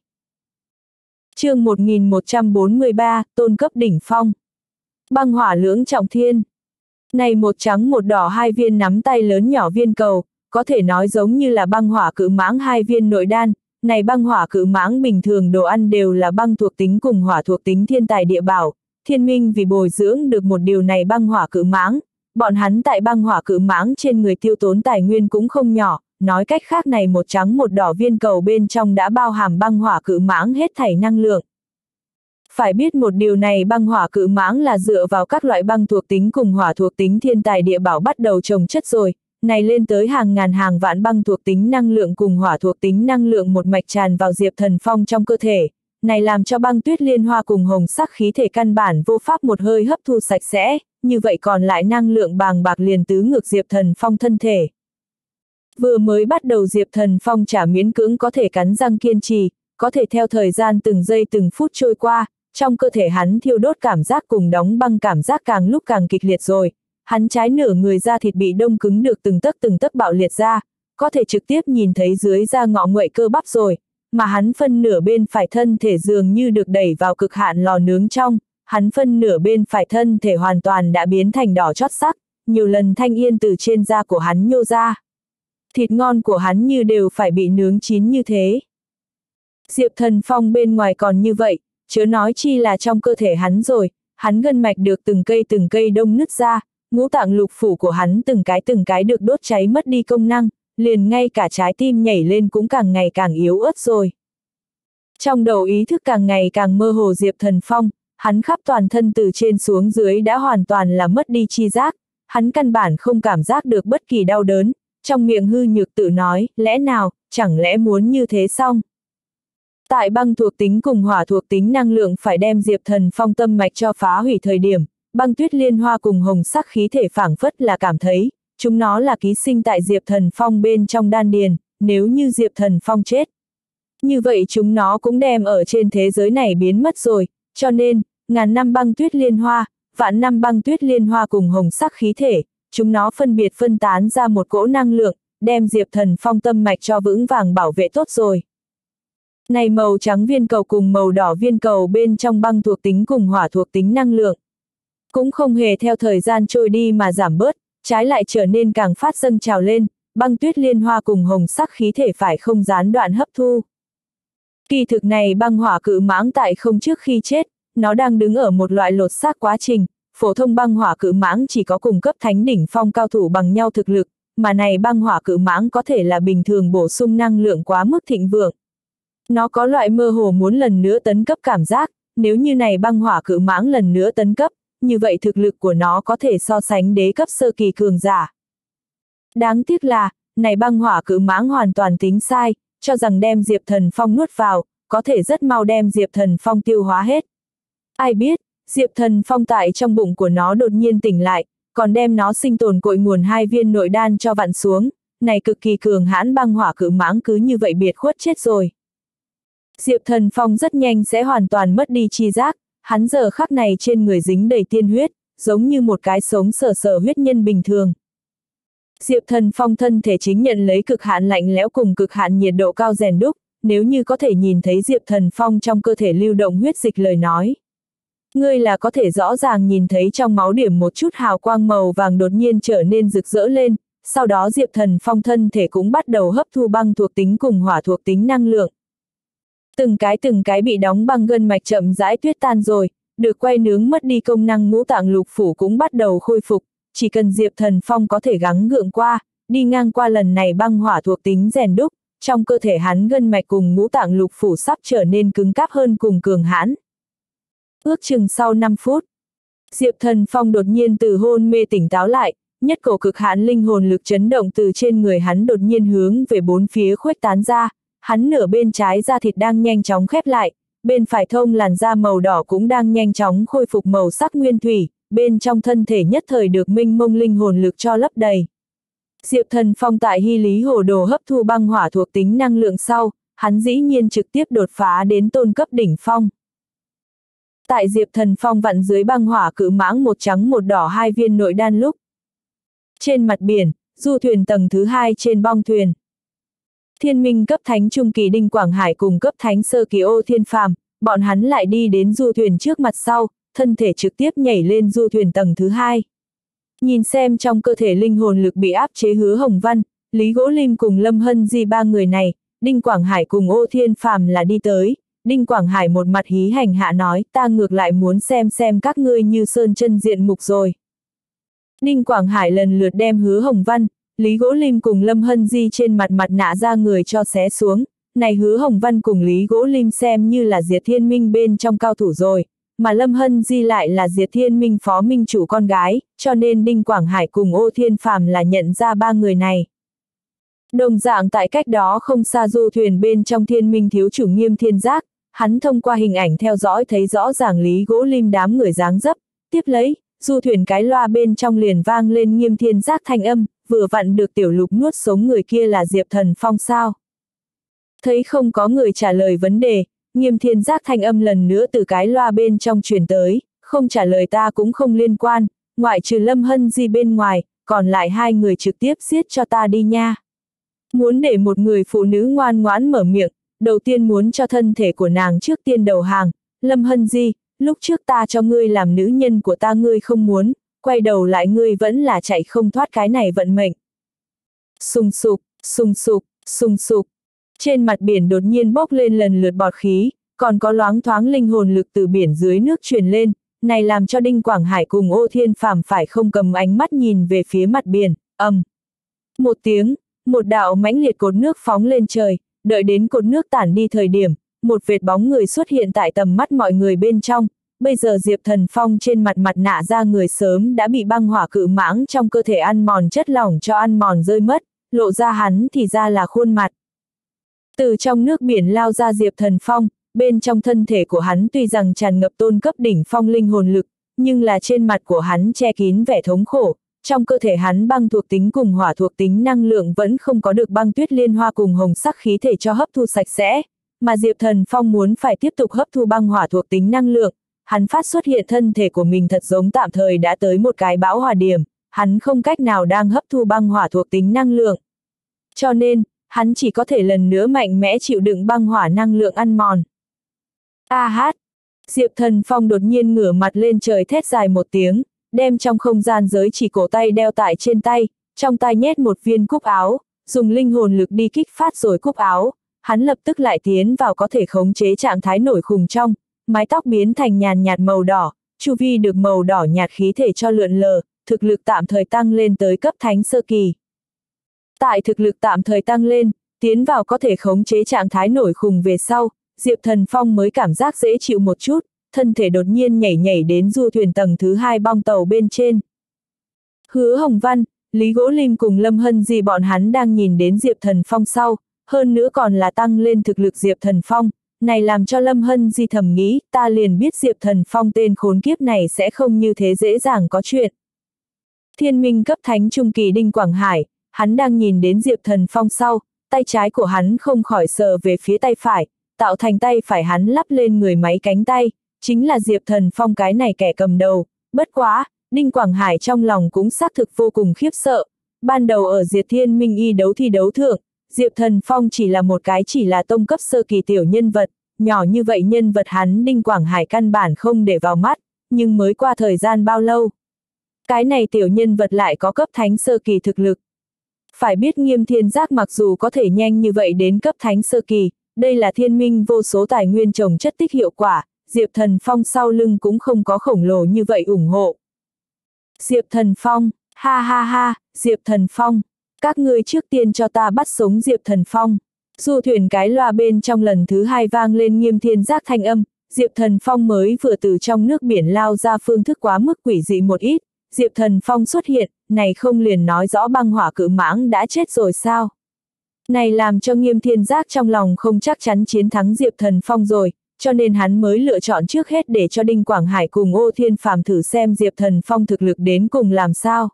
A: Chương một nghìn một trăm bốn mươi ba, tôn cấp đỉnh phong. Băng hỏa lưỡng trọng thiên. Này một trắng một đỏ hai viên nắm tay lớn nhỏ viên cầu, có thể nói giống như là băng hỏa cự mãng hai viên nội đan. Này băng hỏa cự mãng bình thường đồ ăn đều là băng thuộc tính cùng hỏa thuộc tính thiên tài địa bảo. Thiên Minh vì bồi dưỡng được một điều này băng hỏa cự mãng, bọn hắn tại băng hỏa cự mãng trên người tiêu tốn tài nguyên cũng không nhỏ, nói cách khác này một trắng một đỏ viên cầu bên trong đã bao hàm băng hỏa cự mãng hết thảy năng lượng. Phải biết một điều này băng hỏa cự mãng là dựa vào các loại băng thuộc tính cùng hỏa thuộc tính thiên tài địa bảo bắt đầu trồng chất rồi, này lên tới hàng ngàn hàng vạn băng thuộc tính năng lượng cùng hỏa thuộc tính năng lượng một mạch tràn vào Diệp Thần Phong trong cơ thể, này làm cho băng tuyết liên hoa cùng hồng sắc khí thể căn bản vô pháp một hơi hấp thu sạch sẽ, như vậy còn lại năng lượng bàng bạc liền tứ ngược Diệp Thần Phong thân thể. Vừa mới bắt đầu Diệp Thần Phong chả miễn cưỡng có thể cắn răng kiên trì, có thể theo thời gian từng giây từng phút trôi qua, trong cơ thể hắn thiêu đốt cảm giác cùng đóng băng cảm giác càng lúc càng kịch liệt rồi, hắn trái nửa người da thịt bị đông cứng được từng tấc từng tấc bạo liệt ra, có thể trực tiếp nhìn thấy dưới da ngọ nguậy cơ bắp rồi, mà hắn phân nửa bên phải thân thể dường như được đẩy vào cực hạn lò nướng trong, hắn phân nửa bên phải thân thể hoàn toàn đã biến thành đỏ chót sắc, nhiều lần thanh yên từ trên da của hắn nhô ra. Thịt ngon của hắn như đều phải bị nướng chín như thế. Diệp Thần Phong bên ngoài còn như vậy, chớ nói chi là trong cơ thể hắn rồi, hắn gân mạch được từng cây từng cây đông nứt ra, ngũ tạng lục phủ của hắn từng cái từng cái được đốt cháy mất đi công năng, liền ngay cả trái tim nhảy lên cũng càng ngày càng yếu ớt rồi. Trong đầu ý thức càng ngày càng mơ hồ Diệp Thần Phong, hắn khắp toàn thân từ trên xuống dưới đã hoàn toàn là mất đi chi giác, hắn căn bản không cảm giác được bất kỳ đau đớn, trong miệng hư nhược tự nói, lẽ nào, chẳng lẽ muốn như thế xong? Tại băng thuộc tính cùng hỏa thuộc tính năng lượng phải đem Diệp Thần Phong tâm mạch cho phá hủy thời điểm, băng tuyết liên hoa cùng hồng sắc khí thể phảng phất là cảm thấy, chúng nó là ký sinh tại Diệp Thần Phong bên trong đan điền, nếu như Diệp Thần Phong chết. Như vậy chúng nó cũng đem ở trên thế giới này biến mất rồi, cho nên, ngàn năm băng tuyết liên hoa, vạn năm băng tuyết liên hoa cùng hồng sắc khí thể, chúng nó phân biệt phân tán ra một cỗ năng lượng, đem Diệp Thần Phong tâm mạch cho vững vàng bảo vệ tốt rồi. Này màu trắng viên cầu cùng màu đỏ viên cầu bên trong băng thuộc tính cùng hỏa thuộc tính năng lượng, cũng không hề theo thời gian trôi đi mà giảm bớt, trái lại trở nên càng phát dâng trào lên, băng tuyết liên hoa cùng hồng sắc khí thể phải không gián đoạn hấp thu. Kỳ thực này băng hỏa cự mãng tại không trước khi chết, nó đang đứng ở một loại lột xác quá trình, phổ thông băng hỏa cự mãng chỉ có cùng cấp thánh đỉnh phong cao thủ bằng nhau thực lực, mà này băng hỏa cự mãng có thể là bình thường bổ sung năng lượng quá mức thịnh vượng. Nó có loại mơ hồ muốn lần nữa tấn cấp cảm giác, nếu như này băng hỏa cự mãng lần nữa tấn cấp, như vậy thực lực của nó có thể so sánh đế cấp sơ kỳ cường giả. Đáng tiếc là, này băng hỏa cự mãng hoàn toàn tính sai, cho rằng đem Diệp Thần Phong nuốt vào, có thể rất mau đem Diệp Thần Phong tiêu hóa hết. Ai biết, Diệp Thần Phong tại trong bụng của nó đột nhiên tỉnh lại, còn đem nó sinh tồn cội nguồn hai viên nội đan cho vặn xuống, này cực kỳ cường hãn băng hỏa cự mãng cứ như vậy biệt khuất chết rồi. Diệp Thần Phong rất nhanh sẽ hoàn toàn mất đi chi giác, hắn giờ khắc này trên người dính đầy tiên huyết, giống như một cái sống sờ sờ huyết nhân bình thường. Diệp Thần Phong thân thể chính nhận lấy cực hạn lạnh lẽo cùng cực hạn nhiệt độ cao rèn đúc, nếu như có thể nhìn thấy Diệp Thần Phong trong cơ thể lưu động huyết dịch lời nói. Ngươi là có thể rõ ràng nhìn thấy trong máu điểm một chút hào quang màu vàng đột nhiên trở nên rực rỡ lên, sau đó Diệp Thần Phong thân thể cũng bắt đầu hấp thu băng thuộc tính cùng hỏa thuộc tính năng lượng. Từng cái từng cái bị đóng băng gân mạch chậm rãi tuyết tan rồi, được quay nướng mất đi công năng ngũ tạng lục phủ cũng bắt đầu khôi phục, chỉ cần Diệp Thần Phong có thể gắng gượng qua, đi ngang qua lần này băng hỏa thuộc tính rèn đúc, trong cơ thể hắn gân mạch cùng ngũ tạng lục phủ sắp trở nên cứng cáp hơn cùng cường hãn. Ước chừng sau năm phút, Diệp Thần Phong đột nhiên từ hôn mê tỉnh táo lại, nhất cổ cực hạn linh hồn lực chấn động từ trên người hắn đột nhiên hướng về bốn phía khuếch tán ra, hắn nửa bên trái da thịt đang nhanh chóng khép lại, bên phải thông làn da màu đỏ cũng đang nhanh chóng khôi phục màu sắc nguyên thủy, bên trong thân thể nhất thời được minh mông linh hồn lực cho lấp đầy. Diệp Thần Phong tại hy lý hồ đồ hấp thu băng hỏa thuộc tính năng lượng sau, hắn dĩ nhiên trực tiếp đột phá đến tôn cấp đỉnh phong. Tại Diệp Thần Phong vặn dưới băng hỏa cự mãng một trắng một đỏ hai viên nội đan lúc. Trên mặt biển, du thuyền tầng thứ hai trên bong thuyền. Thiên minh cấp thánh trung kỳ Đinh Quảng Hải cùng cấp thánh sơ kỳ Ô Thiên Phàm, bọn hắn lại đi đến du thuyền trước mặt sau, thân thể trực tiếp nhảy lên du thuyền tầng thứ hai. Nhìn xem trong cơ thể linh hồn lực bị áp chế Hứa Hồng Văn, Lý Gỗ Lim cùng Lâm Hân Di ba người này, Đinh Quảng Hải cùng Ô Thiên Phàm là đi tới. Đinh Quảng Hải một mặt hí hành hạ nói, ta ngược lại muốn xem xem các ngươi như sơn chân diện mục rồi. Đinh Quảng Hải lần lượt đem Hứa Hồng Văn, Lý Gỗ Lim cùng Lâm Hân Di trên mặt mặt nạ ra người cho xé xuống, này Hứa Hồng Văn cùng Lý Gỗ Lim xem như là Diệt Thiên Minh bên trong cao thủ rồi, mà Lâm Hân Di lại là Diệt Thiên Minh phó minh chủ con gái, cho nên Đinh Quảng Hải cùng Ô Thiên Phàm là nhận ra ba người này. Đồng dạng tại cách đó không xa du thuyền bên trong Thiên Minh thiếu chủ Nghiêm Thiên Giác, hắn thông qua hình ảnh theo dõi thấy rõ ràng Lý Gỗ Lim đám người dáng dấp, tiếp lấy, du thuyền cái loa bên trong liền vang lên Nghiêm Thiên Giác thanh âm, vừa vặn được tiểu lục nuốt sống người kia là Diệp Thần Phong sao? Thấy không có người trả lời vấn đề, Nghiêm Thiên Giác thanh âm lần nữa từ cái loa bên trong truyền tới, không trả lời ta cũng không liên quan, ngoại trừ Lâm Hân Di bên ngoài, còn lại hai người trực tiếp giết cho ta đi nha. Muốn để một người phụ nữ ngoan ngoãn mở miệng, đầu tiên muốn cho thân thể của nàng trước tiên đầu hàng. Lâm Hân Di, lúc trước ta cho ngươi làm nữ nhân của ta ngươi không muốn, quay đầu lại ngươi vẫn là chạy không thoát cái này vận mệnh. Sùng sục, sùng sục, sùng sục. Trên mặt biển đột nhiên bốc lên lần lượt bọt khí, còn có loáng thoáng linh hồn lực từ biển dưới nước truyền lên, này làm cho Đinh Quảng Hải cùng Ô Thiên Phàm phải không cầm ánh mắt nhìn về phía mặt biển, ầm. Một tiếng, một đạo mãnh liệt cột nước phóng lên trời, đợi đến cột nước tản đi thời điểm, một vệt bóng người xuất hiện tại tầm mắt mọi người bên trong. Bây giờ Diệp Thần Phong trên mặt mặt nạ da người sớm đã bị băng hỏa cự mãng trong cơ thể ăn mòn chất lỏng cho ăn mòn rơi mất, lộ ra hắn thì ra là khuôn mặt. Từ trong nước biển lao ra Diệp Thần Phong, bên trong thân thể của hắn tuy rằng tràn ngập tôn cấp đỉnh phong linh hồn lực, nhưng là trên mặt của hắn che kín vẻ thống khổ, trong cơ thể hắn băng thuộc tính cùng hỏa thuộc tính năng lượng vẫn không có được băng tuyết liên hoa cùng hồng sắc khí thể cho hấp thu sạch sẽ, mà Diệp Thần Phong muốn phải tiếp tục hấp thu băng hỏa thuộc tính năng lượng, hắn phát xuất hiện thân thể của mình thật giống tạm thời đã tới một cái bão hòa điểm, hắn không cách nào đang hấp thu băng hỏa thuộc tính năng lượng. Cho nên, hắn chỉ có thể lần nữa mạnh mẽ chịu đựng băng hỏa năng lượng ăn mòn. A hát! Diệp Thần Phong đột nhiên ngửa mặt lên trời thét dài một tiếng, đem trong không gian giới chỉ cổ tay đeo tại trên tay, trong tay nhét một viên cúc áo, dùng linh hồn lực đi kích phát rồi cúc áo, hắn lập tức lại tiến vào có thể khống chế trạng thái nổi khủng trong, mái tóc biến thành nhàn nhạt màu đỏ, chu vi được màu đỏ nhạt khí thể cho lượn lờ, thực lực tạm thời tăng lên tới cấp thánh sơ kỳ. Tại thực lực tạm thời tăng lên, tiến vào có thể khống chế trạng thái nổi khủng về sau, Diệp Thần Phong mới cảm giác dễ chịu một chút, thân thể đột nhiên nhảy nhảy đến du thuyền tầng thứ hai bong tàu bên trên. Hứa Hồng Văn, Lý Gỗ Lim cùng Lâm Hân Di bọn hắn đang nhìn đến Diệp Thần Phong sau, hơn nữa còn là tăng lên thực lực Diệp Thần Phong, này làm cho Lâm Hân Di thầm nghĩ, ta liền biết Diệp Thần Phong tên khốn kiếp này sẽ không như thế dễ dàng có chuyện. Thiên minh cấp thánh trung kỳ Đinh Quảng Hải, hắn đang nhìn đến Diệp Thần Phong sau, tay trái của hắn không khỏi sờ về phía tay phải, tạo thành tay phải hắn lắp lên người máy cánh tay, chính là Diệp Thần Phong cái này kẻ cầm đầu. Bất quá, Đinh Quảng Hải trong lòng cũng xác thực vô cùng khiếp sợ. Ban đầu ở Diệt Thiên Minh Y đấu thi đấu thượng, Diệp Thần Phong chỉ là một cái chỉ là tông cấp sơ kỳ tiểu nhân vật, nhỏ như vậy nhân vật hắn Đinh Quảng Hải căn bản không để vào mắt, nhưng mới qua thời gian bao lâu. Cái này tiểu nhân vật lại có cấp thánh sơ kỳ thực lực. Phải biết Nghiêm Thiên Giác mặc dù có thể nhanh như vậy đến cấp thánh sơ kỳ, đây là thiên minh vô số tài nguyên trồng chất tích hiệu quả, Diệp Thần Phong sau lưng cũng không có khổng lồ như vậy ủng hộ. Diệp Thần Phong, ha ha ha, Diệp Thần Phong, các ngươi trước tiên cho ta bắt sống Diệp Thần Phong. Du thuyền cái loa bên trong lần thứ hai vang lên Nghiêm Thiên Giác thanh âm, Diệp Thần Phong mới vừa từ trong nước biển lao ra phương thức quá mức quỷ dị một ít, Diệp Thần Phong xuất hiện, này không liền nói rõ băng hỏa cự mãng đã chết rồi sao? Này làm cho Nghiêm Thiên Giác trong lòng không chắc chắn chiến thắng Diệp Thần Phong rồi, cho nên hắn mới lựa chọn trước hết để cho Đinh Quảng Hải cùng Ô Thiên Phàm thử xem Diệp Thần Phong thực lực đến cùng làm sao.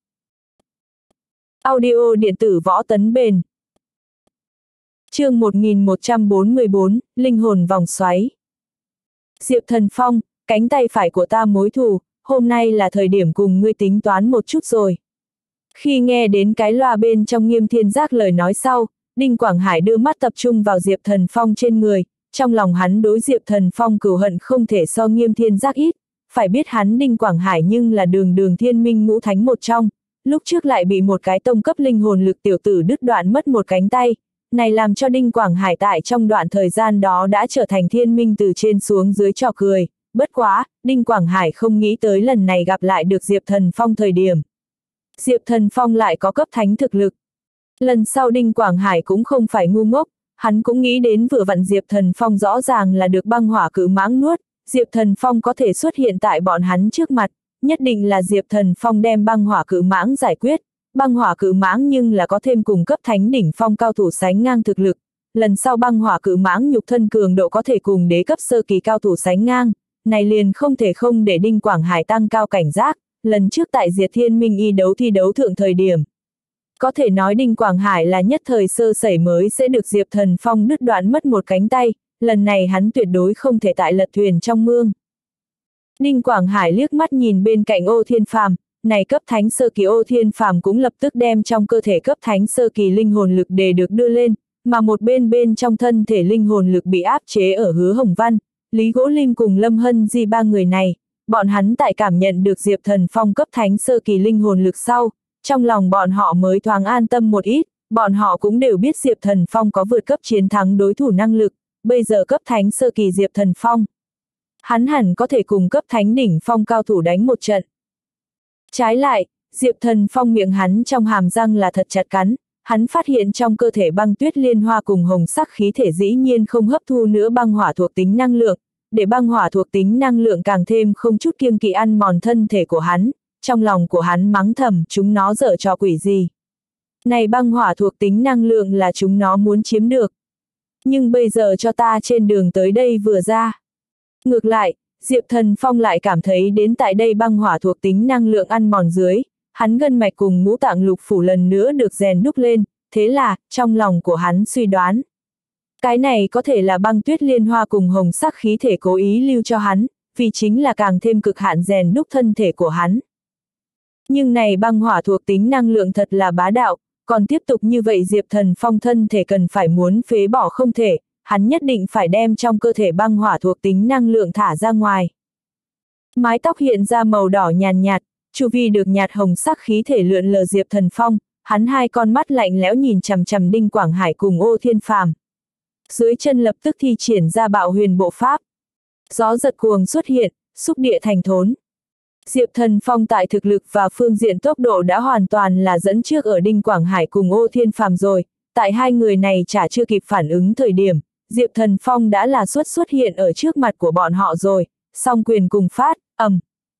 A: Audio điện tử võ tấn bền. Chương một nghìn một trăm bốn mươi bốn, Linh hồn vòng xoáy. Diệp Thần Phong, cánh tay phải của ta mối thù, hôm nay là thời điểm cùng ngươi tính toán một chút rồi. Khi nghe đến cái loa bên trong Nghiêm Thiên Giác lời nói sau, Đinh Quảng Hải đưa mắt tập trung vào Diệp Thần Phong trên người, trong lòng hắn đối Diệp Thần Phong cừu hận không thể so Nghiêm Thiên Giác ít, phải biết hắn Đinh Quảng Hải nhưng là đường đường thiên minh ngũ thánh một trong, lúc trước lại bị một cái tông cấp linh hồn lực tiểu tử đứt đoạn mất một cánh tay, này làm cho Đinh Quảng Hải tại trong đoạn thời gian đó đã trở thành thiên minh từ trên xuống dưới trò cười, bất quá, Đinh Quảng Hải không nghĩ tới lần này gặp lại được Diệp Thần Phong thời điểm. Diệp Thần Phong lại có cấp thánh thực lực. Lần sau Đinh Quảng Hải cũng không phải ngu ngốc, hắn cũng nghĩ đến vừa vặn Diệp Thần Phong rõ ràng là được băng hỏa cự mãng nuốt, Diệp Thần Phong có thể xuất hiện tại bọn hắn trước mặt, nhất định là Diệp Thần Phong đem băng hỏa cự mãng giải quyết, băng hỏa cự mãng nhưng là có thêm cùng cấp thánh đỉnh phong cao thủ sánh ngang thực lực, lần sau băng hỏa cự mãng nhục thân cường độ có thể cùng đế cấp sơ kỳ cao thủ sánh ngang, này liền không thể không để Đinh Quảng Hải tăng cao cảnh giác, lần trước tại Diệt Thiên Minh Y đấu thi đấu thượng thời điểm. Có thể nói Đinh Quảng Hải là nhất thời sơ sẩy mới sẽ được Diệp Thần Phong đứt đoạn mất một cánh tay, lần này hắn tuyệt đối không thể tại lật thuyền trong mương. Đinh Quảng Hải liếc mắt nhìn bên cạnh Ô Thiên Phàm, này cấp thánh sơ kỳ Ô Thiên Phàm cũng lập tức đem trong cơ thể cấp thánh sơ kỳ linh hồn lực đề được đưa lên, mà một bên bên trong thân thể linh hồn lực bị áp chế ở Hứa Hồng Văn, Lý Gỗ Lim cùng Lâm Hân Di ba người này, bọn hắn tại cảm nhận được Diệp Thần Phong cấp thánh sơ kỳ linh hồn lực sau, trong lòng bọn họ mới thoáng an tâm một ít, bọn họ cũng đều biết Diệp Thần Phong có vượt cấp chiến thắng đối thủ năng lực, bây giờ cấp thánh sơ kỳ Diệp Thần Phong. Hắn hẳn có thể cùng cấp thánh đỉnh phong cao thủ đánh một trận. Trái lại, Diệp Thần Phong miệng hắn trong hàm răng là thật chặt cắn, hắn phát hiện trong cơ thể băng tuyết liên hoa cùng hồng sắc khí thể dĩ nhiên không hấp thu nữa băng hỏa thuộc tính năng lượng, để băng hỏa thuộc tính năng lượng càng thêm không chút kiêng kỵ ăn mòn thân thể của hắn, trong lòng của hắn mắng thầm chúng nó dở trò quỷ gì. Này băng hỏa thuộc tính năng lượng là chúng nó muốn chiếm được. Nhưng bây giờ cho ta trên đường tới đây vừa ra. Ngược lại, Diệp Thần Phong lại cảm thấy đến tại đây băng hỏa thuộc tính năng lượng ăn mòn dưới, hắn gân mạch cùng ngũ tạng lục phủ lần nữa được rèn đúc lên, thế là, trong lòng của hắn suy đoán. Cái này có thể là băng tuyết liên hoa cùng hồng sắc khí thể cố ý lưu cho hắn, vì chính là càng thêm cực hạn rèn đúc thân thể của hắn. Nhưng này băng hỏa thuộc tính năng lượng thật là bá đạo, còn tiếp tục như vậy Diệp Thần Phong thân thể cần phải muốn phế bỏ không thể, hắn nhất định phải đem trong cơ thể băng hỏa thuộc tính năng lượng thả ra ngoài. Mái tóc hiện ra màu đỏ nhàn nhạt, chu vi được nhạt hồng sắc khí thể lượn lờ Diệp Thần Phong, hắn hai con mắt lạnh lẽo nhìn chằm chằm Đinh Quảng Hải cùng Ô Thiên Phàm. Dưới chân lập tức thi triển ra bạo huyền bộ pháp. Gió giật cuồng xuất hiện, xúc địa thành thốn. Diệp Thần Phong tại thực lực và phương diện tốc độ đã hoàn toàn là dẫn trước ở Đinh Quảng Hải cùng Ô Thiên Phàm rồi, tại hai người này chả chưa kịp phản ứng thời điểm, Diệp Thần Phong đã là xuất xuất hiện ở trước mặt của bọn họ rồi, song quyền cùng phát, ầm,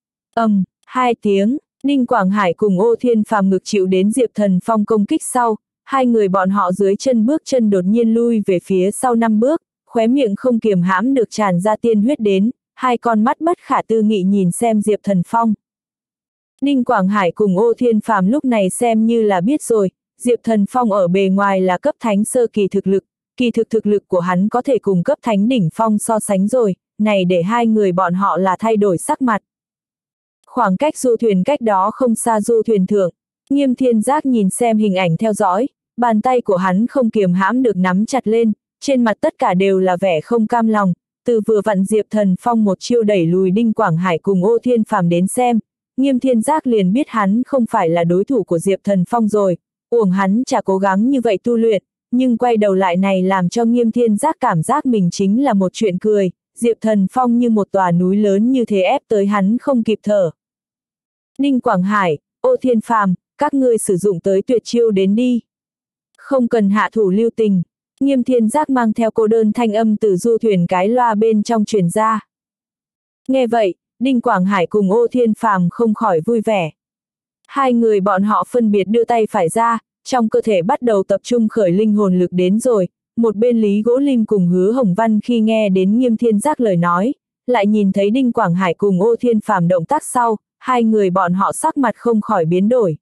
A: ầm, hai tiếng, Đinh Quảng Hải cùng Ô Thiên Phàm ngực chịu đến Diệp Thần Phong công kích sau, hai người bọn họ dưới chân bước chân đột nhiên lui về phía sau năm bước, khóe miệng không kiềm hãm được tràn ra tiên huyết đến, hai con mắt bất khả tư nghị nhìn xem Diệp Thần Phong. Đinh Quảng Hải cùng Ô Thiên Phàm lúc này xem như là biết rồi, Diệp Thần Phong ở bề ngoài là cấp thánh sơ kỳ thực lực, kỳ thực thực lực của hắn có thể cùng cấp thánh đỉnh phong so sánh rồi, này để hai người bọn họ là thay đổi sắc mặt. Khoảng cách du thuyền cách đó không xa du thuyền thượng, Nghiêm Thiên Giác nhìn xem hình ảnh theo dõi, bàn tay của hắn không kiềm hãm được nắm chặt lên, trên mặt tất cả đều là vẻ không cam lòng, từ vừa vặn Diệp Thần Phong một chiêu đẩy lùi Đinh Quảng Hải cùng Ô Thiên Phàm đến xem, Nghiêm Thiên Giác liền biết hắn không phải là đối thủ của Diệp Thần Phong rồi, uổng hắn chả cố gắng như vậy tu luyện, nhưng quay đầu lại này làm cho Nghiêm Thiên Giác cảm giác mình chính là một chuyện cười, Diệp Thần Phong như một tòa núi lớn như thế ép tới hắn không kịp thở. Đinh Quảng Hải, Ô Thiên Phàm, các ngươi sử dụng tới tuyệt chiêu đến đi. Không cần hạ thủ lưu tình, Nghiêm Thiên Giác mang theo cô đơn thanh âm từ du thuyền cái loa bên trong truyền ra. Nghe vậy, Đinh Quảng Hải cùng Ô Thiên Phàm không khỏi vui vẻ. Hai người bọn họ phân biệt đưa tay phải ra, trong cơ thể bắt đầu tập trung khởi linh hồn lực đến rồi, một bên Lý Gỗ Lim cùng Hứa Hồng Văn khi nghe đến Nghiêm Thiên Giác lời nói, lại nhìn thấy Đinh Quảng Hải cùng Ô Thiên Phàm động tác sau, hai người bọn họ sắc mặt không khỏi biến đổi.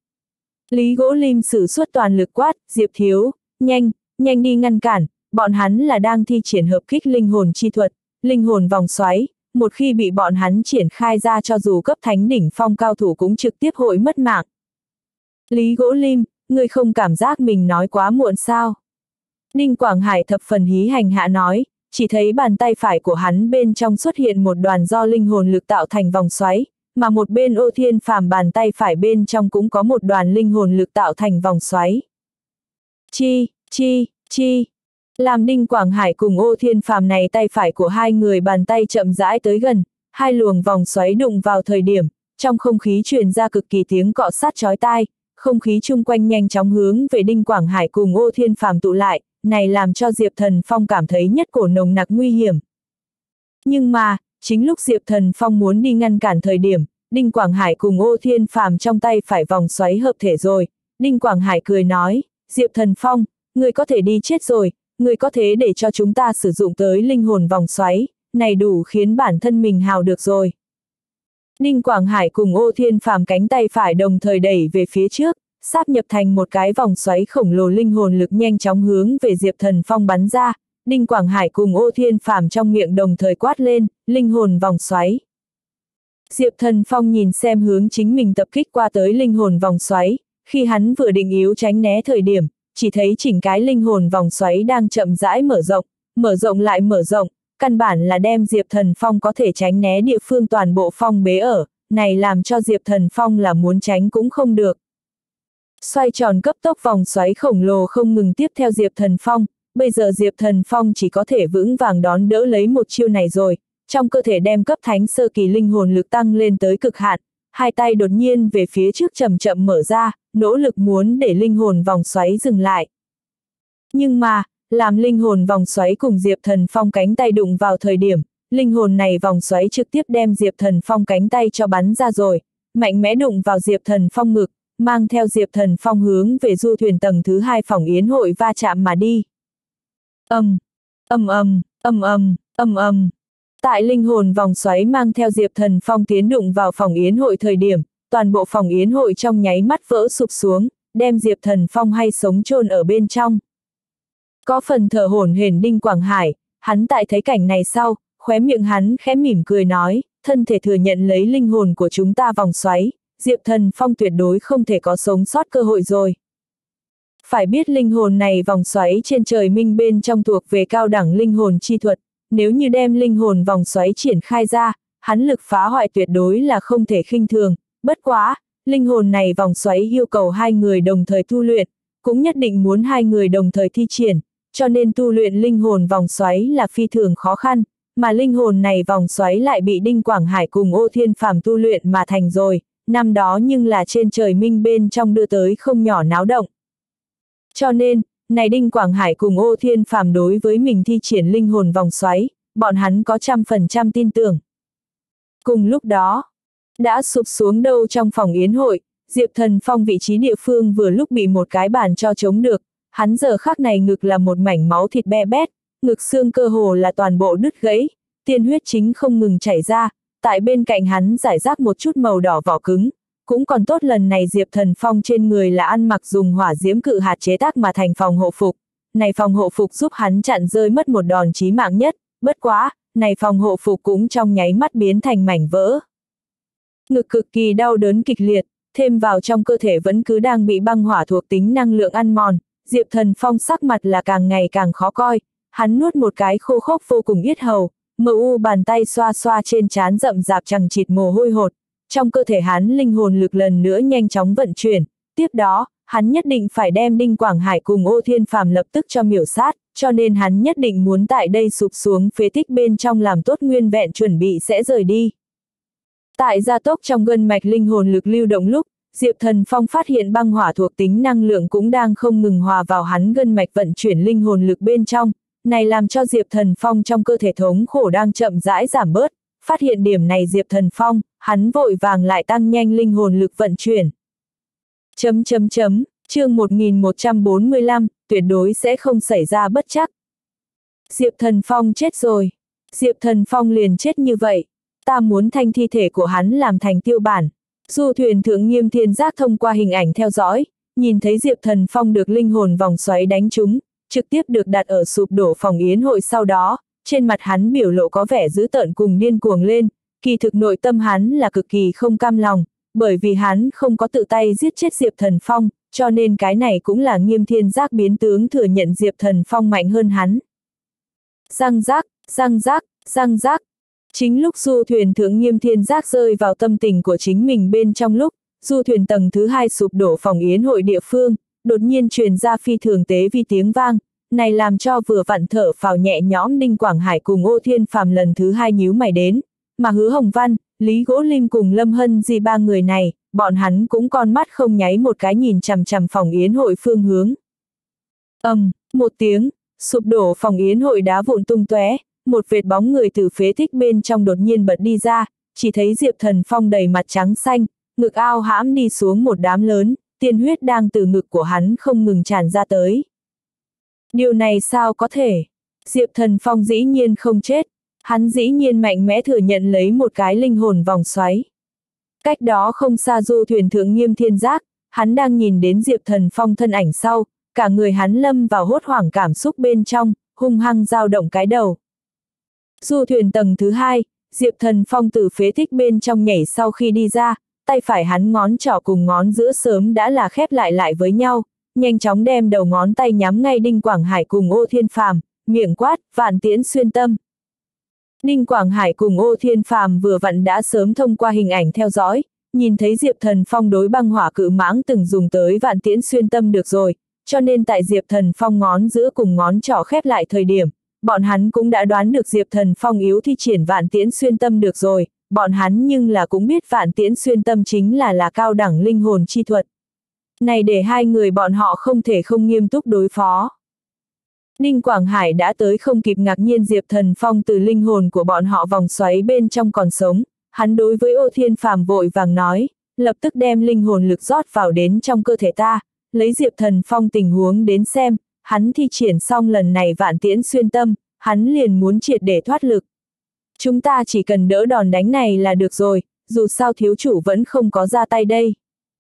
A: Lý Gỗ Lim sử xuất toàn lực quát, Diệp Thiếu, nhanh, nhanh đi ngăn cản, bọn hắn là đang thi triển hợp kích linh hồn chi thuật, linh hồn vòng xoáy, một khi bị bọn hắn triển khai ra cho dù cấp thánh đỉnh phong cao thủ cũng trực tiếp hội mất mạng. Lý Gỗ Lim, ngươi không cảm giác mình nói quá muộn sao? Đinh Quảng Hải thập phần hí hành hạ nói, chỉ thấy bàn tay phải của hắn bên trong xuất hiện một đoàn do linh hồn lực tạo thành vòng xoáy, mà một bên Ô Thiên Phàm bàn tay phải bên trong cũng có một đoàn linh hồn lực tạo thành vòng xoáy. Chi, chi, chi. Làm Đinh Quảng Hải cùng Ô Thiên Phàm này tay phải của hai người bàn tay chậm rãi tới gần, hai luồng vòng xoáy đụng vào thời điểm, trong không khí truyền ra cực kỳ tiếng cọ sát chói tai, không khí chung quanh nhanh chóng hướng về Đinh Quảng Hải cùng Ô Thiên Phàm tụ lại, này làm cho Diệp Thần Phong cảm thấy nhất cổ nồng nặc nguy hiểm. Nhưng mà, chính lúc Diệp Thần Phong muốn đi ngăn cản thời điểm, Đinh Quảng Hải cùng Ô Thiên Phàm trong tay phải vòng xoáy hợp thể rồi, Đinh Quảng Hải cười nói, Diệp Thần Phong, người có thể đi chết rồi, người có thể để cho chúng ta sử dụng tới linh hồn vòng xoáy, này đủ khiến bản thân mình hào được rồi. Đinh Quảng Hải cùng Ô Thiên Phàm cánh tay phải đồng thời đẩy về phía trước, sáp nhập thành một cái vòng xoáy khổng lồ, linh hồn lực nhanh chóng hướng về Diệp Thần Phong bắn ra. Đinh Quảng Hải cùng Ô Thiên Phàm trong miệng đồng thời quát lên, linh hồn vòng xoáy. Diệp Thần Phong nhìn xem hướng chính mình tập kích qua tới linh hồn vòng xoáy, khi hắn vừa định yếu tránh né thời điểm, chỉ thấy chỉnh cái linh hồn vòng xoáy đang chậm rãi mở rộng, mở rộng lại mở rộng, căn bản là đem Diệp Thần Phong có thể tránh né địa phương toàn bộ phong bế ở, này làm cho Diệp Thần Phong là muốn tránh cũng không được. Xoay tròn cấp tốc vòng xoáy khổng lồ không ngừng tiếp theo Diệp Thần Phong, bây giờ Diệp Thần Phong chỉ có thể vững vàng đón đỡ lấy một chiêu này rồi, trong cơ thể đem cấp thánh sơ kỳ linh hồn lực tăng lên tới cực hạn, hai tay đột nhiên về phía trước chậm chậm mở ra, nỗ lực muốn để linh hồn vòng xoáy dừng lại. Nhưng mà, làm linh hồn vòng xoáy cùng Diệp Thần Phong cánh tay đụng vào thời điểm, linh hồn này vòng xoáy trực tiếp đem Diệp Thần Phong cánh tay cho bắn ra rồi, mạnh mẽ đụng vào Diệp Thần Phong ngực, mang theo Diệp Thần Phong hướng về du thuyền tầng thứ hai phòng yến hội va chạm mà đi. Ầm, ầm ầm, ầm ầm, ầm ầm. Tại linh hồn vòng xoáy mang theo Diệp Thần Phong tiến đụng vào phòng yến hội thời điểm, toàn bộ phòng yến hội trong nháy mắt vỡ sụp xuống, đem Diệp Thần Phong hay sống chôn ở bên trong. Có phần thở hổn hển Đinh Quảng Hải, hắn tại thấy cảnh này sau, khóe miệng hắn khẽ mỉm cười nói, thân thể thừa nhận lấy linh hồn của chúng ta vòng xoáy, Diệp Thần Phong tuyệt đối không thể có sống sót cơ hội rồi. Phải biết linh hồn này vòng xoáy trên trời minh bên trong thuộc về cao đẳng linh hồn chi thuật, nếu như đem linh hồn vòng xoáy triển khai ra, hắn lực phá hoại tuyệt đối là không thể khinh thường, bất quá, linh hồn này vòng xoáy yêu cầu hai người đồng thời tu luyện, cũng nhất định muốn hai người đồng thời thi triển, cho nên tu luyện linh hồn vòng xoáy là phi thường khó khăn, mà linh hồn này vòng xoáy lại bị Đinh Quảng Hải cùng Ô Thiên Phàm tu luyện mà thành rồi, năm đó nhưng là trên trời minh bên trong đưa tới không nhỏ náo động. Cho nên, này Đinh Quảng Hải cùng Ô Thiên Phàm đối với mình thi triển linh hồn vòng xoáy, bọn hắn có trăm phần trăm tin tưởng. Cùng lúc đó, đã sụp xuống đâu trong phòng yến hội, Diệp Thần Phong vị trí địa phương vừa lúc bị một cái bàn cho chống được, hắn giờ khắc này ngực là một mảnh máu thịt be bét, ngực xương cơ hồ là toàn bộ đứt gãy, tiên huyết chính không ngừng chảy ra, tại bên cạnh hắn rải rác một chút màu đỏ vỏ cứng, cũng còn tốt lần này Diệp Thần Phong trên người là ăn mặc dùng hỏa diễm cự hạt chế tác mà thành phòng hộ phục, này phòng hộ phục giúp hắn chặn rơi mất một đòn chí mạng nhất, bất quá, này phòng hộ phục cũng trong nháy mắt biến thành mảnh vỡ. Ngực cực kỳ đau đớn kịch liệt, thêm vào trong cơ thể vẫn cứ đang bị băng hỏa thuộc tính năng lượng ăn mòn, Diệp Thần Phong sắc mặt là càng ngày càng khó coi, hắn nuốt một cái khô khốc vô cùng yết hầu, mờ u bàn tay xoa xoa trên trán rậm rạp chằng chịt mồ hôi hột, trong cơ thể hắn linh hồn lực lần nữa nhanh chóng vận chuyển, tiếp đó, hắn nhất định phải đem Đinh Quảng Hải cùng Ô Thiên Phàm lập tức cho miểu sát, cho nên hắn nhất định muốn tại đây sụp xuống phế tích bên trong làm tốt nguyên vẹn chuẩn bị sẽ rời đi. Tại gia tốc trong gân mạch linh hồn lực lưu động lúc, Diệp Thần Phong phát hiện băng hỏa thuộc tính năng lượng cũng đang không ngừng hòa vào hắn gân mạch vận chuyển linh hồn lực bên trong, này làm cho Diệp Thần Phong trong cơ thể thống khổ đang chậm rãi giảm bớt, phát hiện điểm này Diệp Thần Phong, hắn vội vàng lại tăng nhanh linh hồn lực vận chuyển. Chấm chấm chấm, chương một nghìn một trăm bốn mươi lăm, tuyệt đối sẽ không xảy ra bất trắc. Diệp Thần Phong chết rồi. Diệp Thần Phong liền chết như vậy. Ta muốn thanh thi thể của hắn làm thành tiêu bản. Du thuyền thượng Nghiêm Thiên Giác thông qua hình ảnh theo dõi, nhìn thấy Diệp Thần Phong được linh hồn vòng xoáy đánh trúng, trực tiếp được đặt ở sụp đổ phòng yến hội sau đó, trên mặt hắn biểu lộ có vẻ dữ tợn cùng điên cuồng lên, kỳ thực nội tâm hắn là cực kỳ không cam lòng, bởi vì hắn không có tự tay giết chết Diệp Thần Phong, cho nên cái này cũng là Nghiêm Thiên Giác biến tướng thừa nhận Diệp Thần Phong mạnh hơn hắn. Răng rác, răng rác, răng rác. Chính lúc du thuyền thượng Nghiêm Thiên Giác rơi vào tâm tình của chính mình bên trong lúc, du thuyền tầng thứ hai sụp đổ phòng yến hội địa phương, đột nhiên truyền ra phi thường tế vi tiếng vang, này làm cho vừa vặn thở phào nhẹ nhõm Đinh Quảng Hải cùng Ô Thiên Phàm lần thứ hai nhíu mày đến, mà Hứa Hồng Văn, Lý Gỗ Lim cùng Lâm Hân Di ba người này, bọn hắn cũng con mắt không nháy một cái nhìn chằm chằm phòng yến hội phương hướng. Ầm, um, một tiếng, sụp đổ phòng yến hội đá vụn tung tóe, một vệt bóng người từ phế tích bên trong đột nhiên bật đi ra, chỉ thấy Diệp Thần Phong đầy mặt trắng xanh, ngực ao hãm đi xuống một đám lớn, tiên huyết đang từ ngực của hắn không ngừng tràn ra tới. Điều này sao có thể? Diệp Thần Phong dĩ nhiên không chết, hắn dĩ nhiên mạnh mẽ thừa nhận lấy một cái linh hồn vòng xoáy. Cách đó không xa du thuyền thượng Nghiêm Thiên Giác, hắn đang nhìn đến Diệp Thần Phong thân ảnh sau, cả người hắn lâm vào hốt hoảng cảm xúc bên trong, hung hăng dao động cái đầu. Du thuyền tầng thứ hai, Diệp Thần Phong từ phế tích bên trong nhảy sau khi đi ra, tay phải hắn ngón trỏ cùng ngón giữa sớm đã là khép lại lại với nhau, nhanh chóng đem đầu ngón tay nhắm ngay Đinh Quảng Hải cùng Ô Thiên Phàm, miệng quát, vạn tiễn xuyên tâm. Đinh Quảng Hải cùng Ô Thiên Phàm vừa vặn đã sớm thông qua hình ảnh theo dõi, nhìn thấy Diệp Thần Phong đối băng hỏa cự mãng từng dùng tới vạn tiễn xuyên tâm được rồi, cho nên tại Diệp Thần Phong ngón giữa cùng ngón trỏ khép lại thời điểm, bọn hắn cũng đã đoán được Diệp Thần Phong yếu thi triển vạn tiễn xuyên tâm được rồi, bọn hắn nhưng là cũng biết vạn tiễn xuyên tâm chính là là cao đẳng linh hồn chi thuật. Này để hai người bọn họ không thể không nghiêm túc đối phó. Đinh Quảng Hải đã tới không kịp ngạc nhiên Diệp Thần Phong từ linh hồn của bọn họ vòng xoáy bên trong còn sống, hắn đối với Ô Thiên Phàm vội vàng nói, lập tức đem linh hồn lực rót vào đến trong cơ thể ta, lấy Diệp Thần Phong tình huống đến xem, hắn thi triển xong lần này vạn tiễn xuyên tâm, hắn liền muốn triệt để thoát lực. Chúng ta chỉ cần đỡ đòn đánh này là được rồi, dù sao thiếu chủ vẫn không có ra tay đây.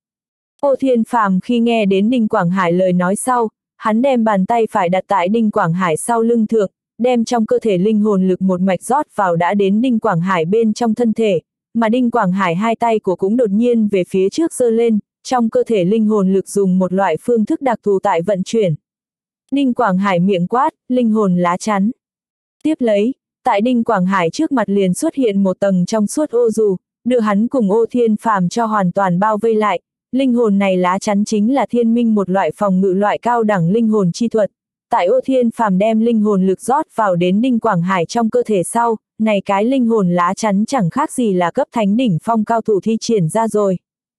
A: Ô Thiên Phàm khi nghe đến Đinh Quảng Hải lời nói sau, hắn đem bàn tay phải đặt tại Đinh Quảng Hải sau lưng thượng, đem trong cơ thể linh hồn lực một mạch rót vào đã đến Đinh Quảng Hải bên trong thân thể, mà Đinh Quảng Hải hai tay của cũng đột nhiên về phía trước giơ lên, trong cơ thể linh hồn lực dùng một loại phương thức đặc thù tại vận chuyển. Đinh Quảng Hải miệng quát, linh hồn lá chắn. Tiếp lấy, tại Đinh Quảng Hải trước mặt liền xuất hiện một tầng trong suốt ô dù, đưa hắn cùng Ô Thiên Phàm cho hoàn toàn bao vây lại. Linh hồn này lá chắn chính là thiên minh một loại phòng ngự loại cao đẳng linh hồn chi thuật. Tại Ô Thiên Phàm đem linh hồn lực rót vào đến Đinh Quảng Hải trong cơ thể sau, này cái linh hồn lá chắn chẳng khác gì là cấp thánh đỉnh phong cao thủ thi triển ra rồi.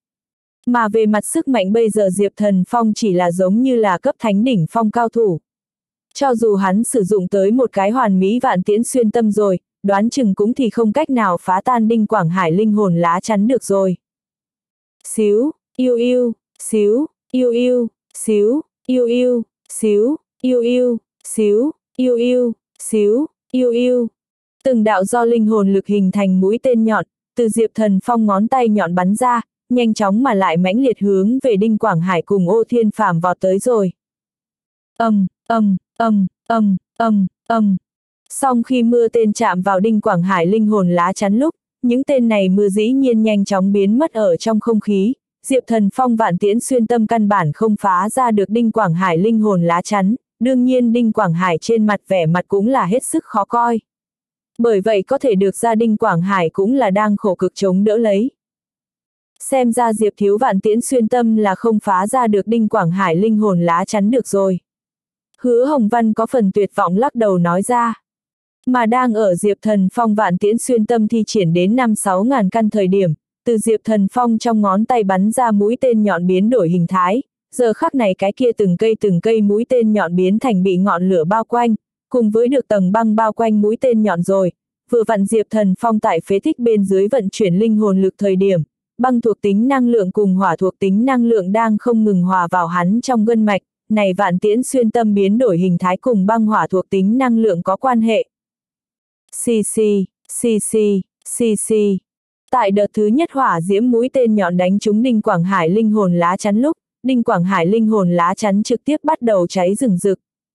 A: Mà về mặt sức mạnh bây giờ Diệp Thần Phong chỉ là giống như là cấp thánh đỉnh phong cao thủ. Cho dù hắn sử dụng tới một cái hoàn mỹ vạn tiễn xuyên tâm rồi, đoán chừng cũng thì không cách nào phá tan Đinh Quảng Hải linh hồn lá chắn được rồi. Xíu, yêu yêu, xíu, yêu yêu, xíu, yêu yêu, xíu, yêu yêu, xíu, yêu yêu, xíu, yêu yêu. Từng đạo do linh hồn lực hình thành mũi tên nhọn, từ Diệp Thần Phong ngón tay nhọn bắn ra, nhanh chóng mà lại mãnh liệt hướng về Đinh Quảng Hải cùng Ô Thiên Phàm vọt tới rồi. Ầm, ầm, ầm, ầm, ầm, ầm. Song khi mưa tên chạm vào Đinh Quảng Hải linh hồn lá chắn lúc, những tên này mưa dĩ nhiên nhanh chóng biến mất ở trong không khí. Diệp Thần Phong vạn tiễn xuyên tâm căn bản không phá ra được Đinh Quảng Hải linh hồn lá chắn, đương nhiên Đinh Quảng Hải trên mặt vẻ mặt cũng là hết sức khó coi. Bởi vậy có thể được ra Đinh Quảng Hải cũng là đang khổ cực chống đỡ lấy. Xem ra Diệp thiếu vạn tiễn xuyên tâm là không phá ra được Đinh Quảng Hải linh hồn lá chắn được rồi. Hứa Hồng Văn có phần tuyệt vọng lắc đầu nói ra. Mà đang ở Diệp Thần Phong vạn tiễn xuyên tâm thi triển đến năm sáu ngàn căn thời điểm, từ Diệp Thần Phong trong ngón tay bắn ra mũi tên nhọn biến đổi hình thái, giờ khắc này cái kia từng cây từng cây mũi tên nhọn biến thành bị ngọn lửa bao quanh, cùng với được tầng băng bao quanh mũi tên nhọn rồi, vừa vặn Diệp Thần Phong tại phế tích bên dưới vận chuyển linh hồn lực thời điểm, băng thuộc tính năng lượng cùng hỏa thuộc tính năng lượng đang không ngừng hòa vào hắn trong gân mạch, này vạn tiễn xuyên tâm biến đổi hình thái cùng băng hỏa thuộc tính năng lượng có quan hệ. Xì xì, xì xì, xì xì. Tại đợt thứ nhất hỏa diễm mũi tên nhọn đánh trúng Đinh Quảng Hải linh hồn lá chắn lúc, Đinh Quảng Hải linh hồn lá chắn trực tiếp bắt đầu cháy rừng rực.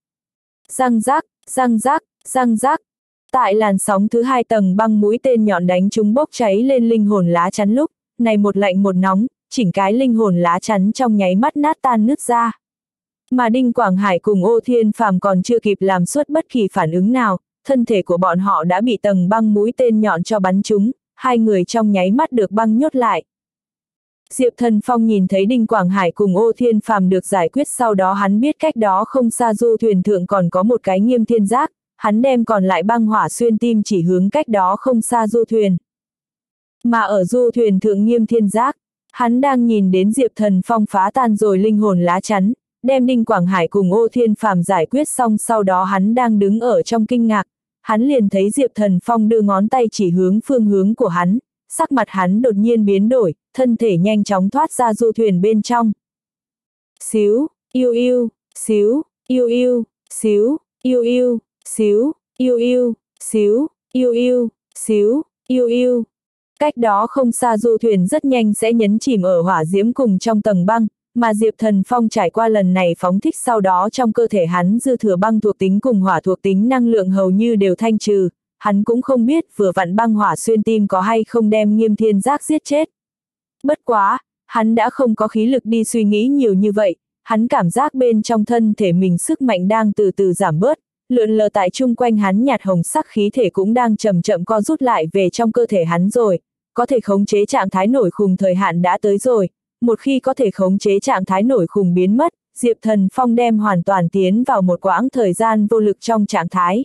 A: Răng rác, răng rác, răng rác. Tại làn sóng thứ hai tầng băng mũi tên nhọn đánh trúng bốc cháy lên linh hồn lá chắn lúc, này một lạnh một nóng, chỉnh cái linh hồn lá chắn trong nháy mắt nát tan nứt ra. Mà Đinh Quảng Hải cùng Ô Thiên Phàm còn chưa kịp làm suốt bất kỳ phản ứng nào, thân thể của bọn họ đã bị tầng băng mũi tên nhọn cho bắn trúng, hai người trong nháy mắt được băng nhốt lại. Diệp Thần Phong nhìn thấy Đinh Quảng Hải cùng Ô Thiên Phàm được giải quyết, sau đó hắn biết cách đó không xa du thuyền thượng còn có một cái Nghiêm Thiên Giác, hắn đem còn lại băng hỏa xuyên tim chỉ hướng cách đó không xa du thuyền. Mà ở du thuyền thượng Nghiêm Thiên Giác, hắn đang nhìn đến Diệp Thần Phong phá tan rồi linh hồn lá chắn, đem Đinh Quảng Hải cùng Ô Thiên Phàm giải quyết xong, sau đó hắn đang đứng ở trong kinh ngạc, hắn liền thấy Diệp Thần Phong đưa ngón tay chỉ hướng phương hướng của hắn, sắc mặt hắn đột nhiên biến đổi, thân thể nhanh chóng thoát ra du thuyền bên trong. Xíu, yêu yêu, xíu, yêu yêu, xíu, yêu yêu, xíu, yêu yêu, xíu, yêu yêu, xíu, yêu yêu. Cách đó không xa du thuyền rất nhanh sẽ nhấn chìm ở hỏa diễm cùng trong tầng băng, mà Diệp Thần Phong trải qua lần này phóng thích sau đó trong cơ thể hắn dư thừa băng thuộc tính cùng hỏa thuộc tính năng lượng hầu như đều thanh trừ, hắn cũng không biết vừa vặn băng hỏa xuyên tim có hay không đem Nghiêm Thiên Giác giết chết. Bất quá, hắn đã không có khí lực đi suy nghĩ nhiều như vậy, hắn cảm giác bên trong thân thể mình sức mạnh đang từ từ giảm bớt, lượn lờ tại chung quanh hắn nhạt hồng sắc khí thể cũng đang chậm chậm co rút lại về trong cơ thể hắn rồi, có thể khống chế trạng thái nổi khùng thời hạn đã tới rồi, một khi có thể khống chế trạng thái nổi khùng biến mất, Diệp Thần Phong đem hoàn toàn tiến vào một quãng thời gian vô lực trong trạng thái.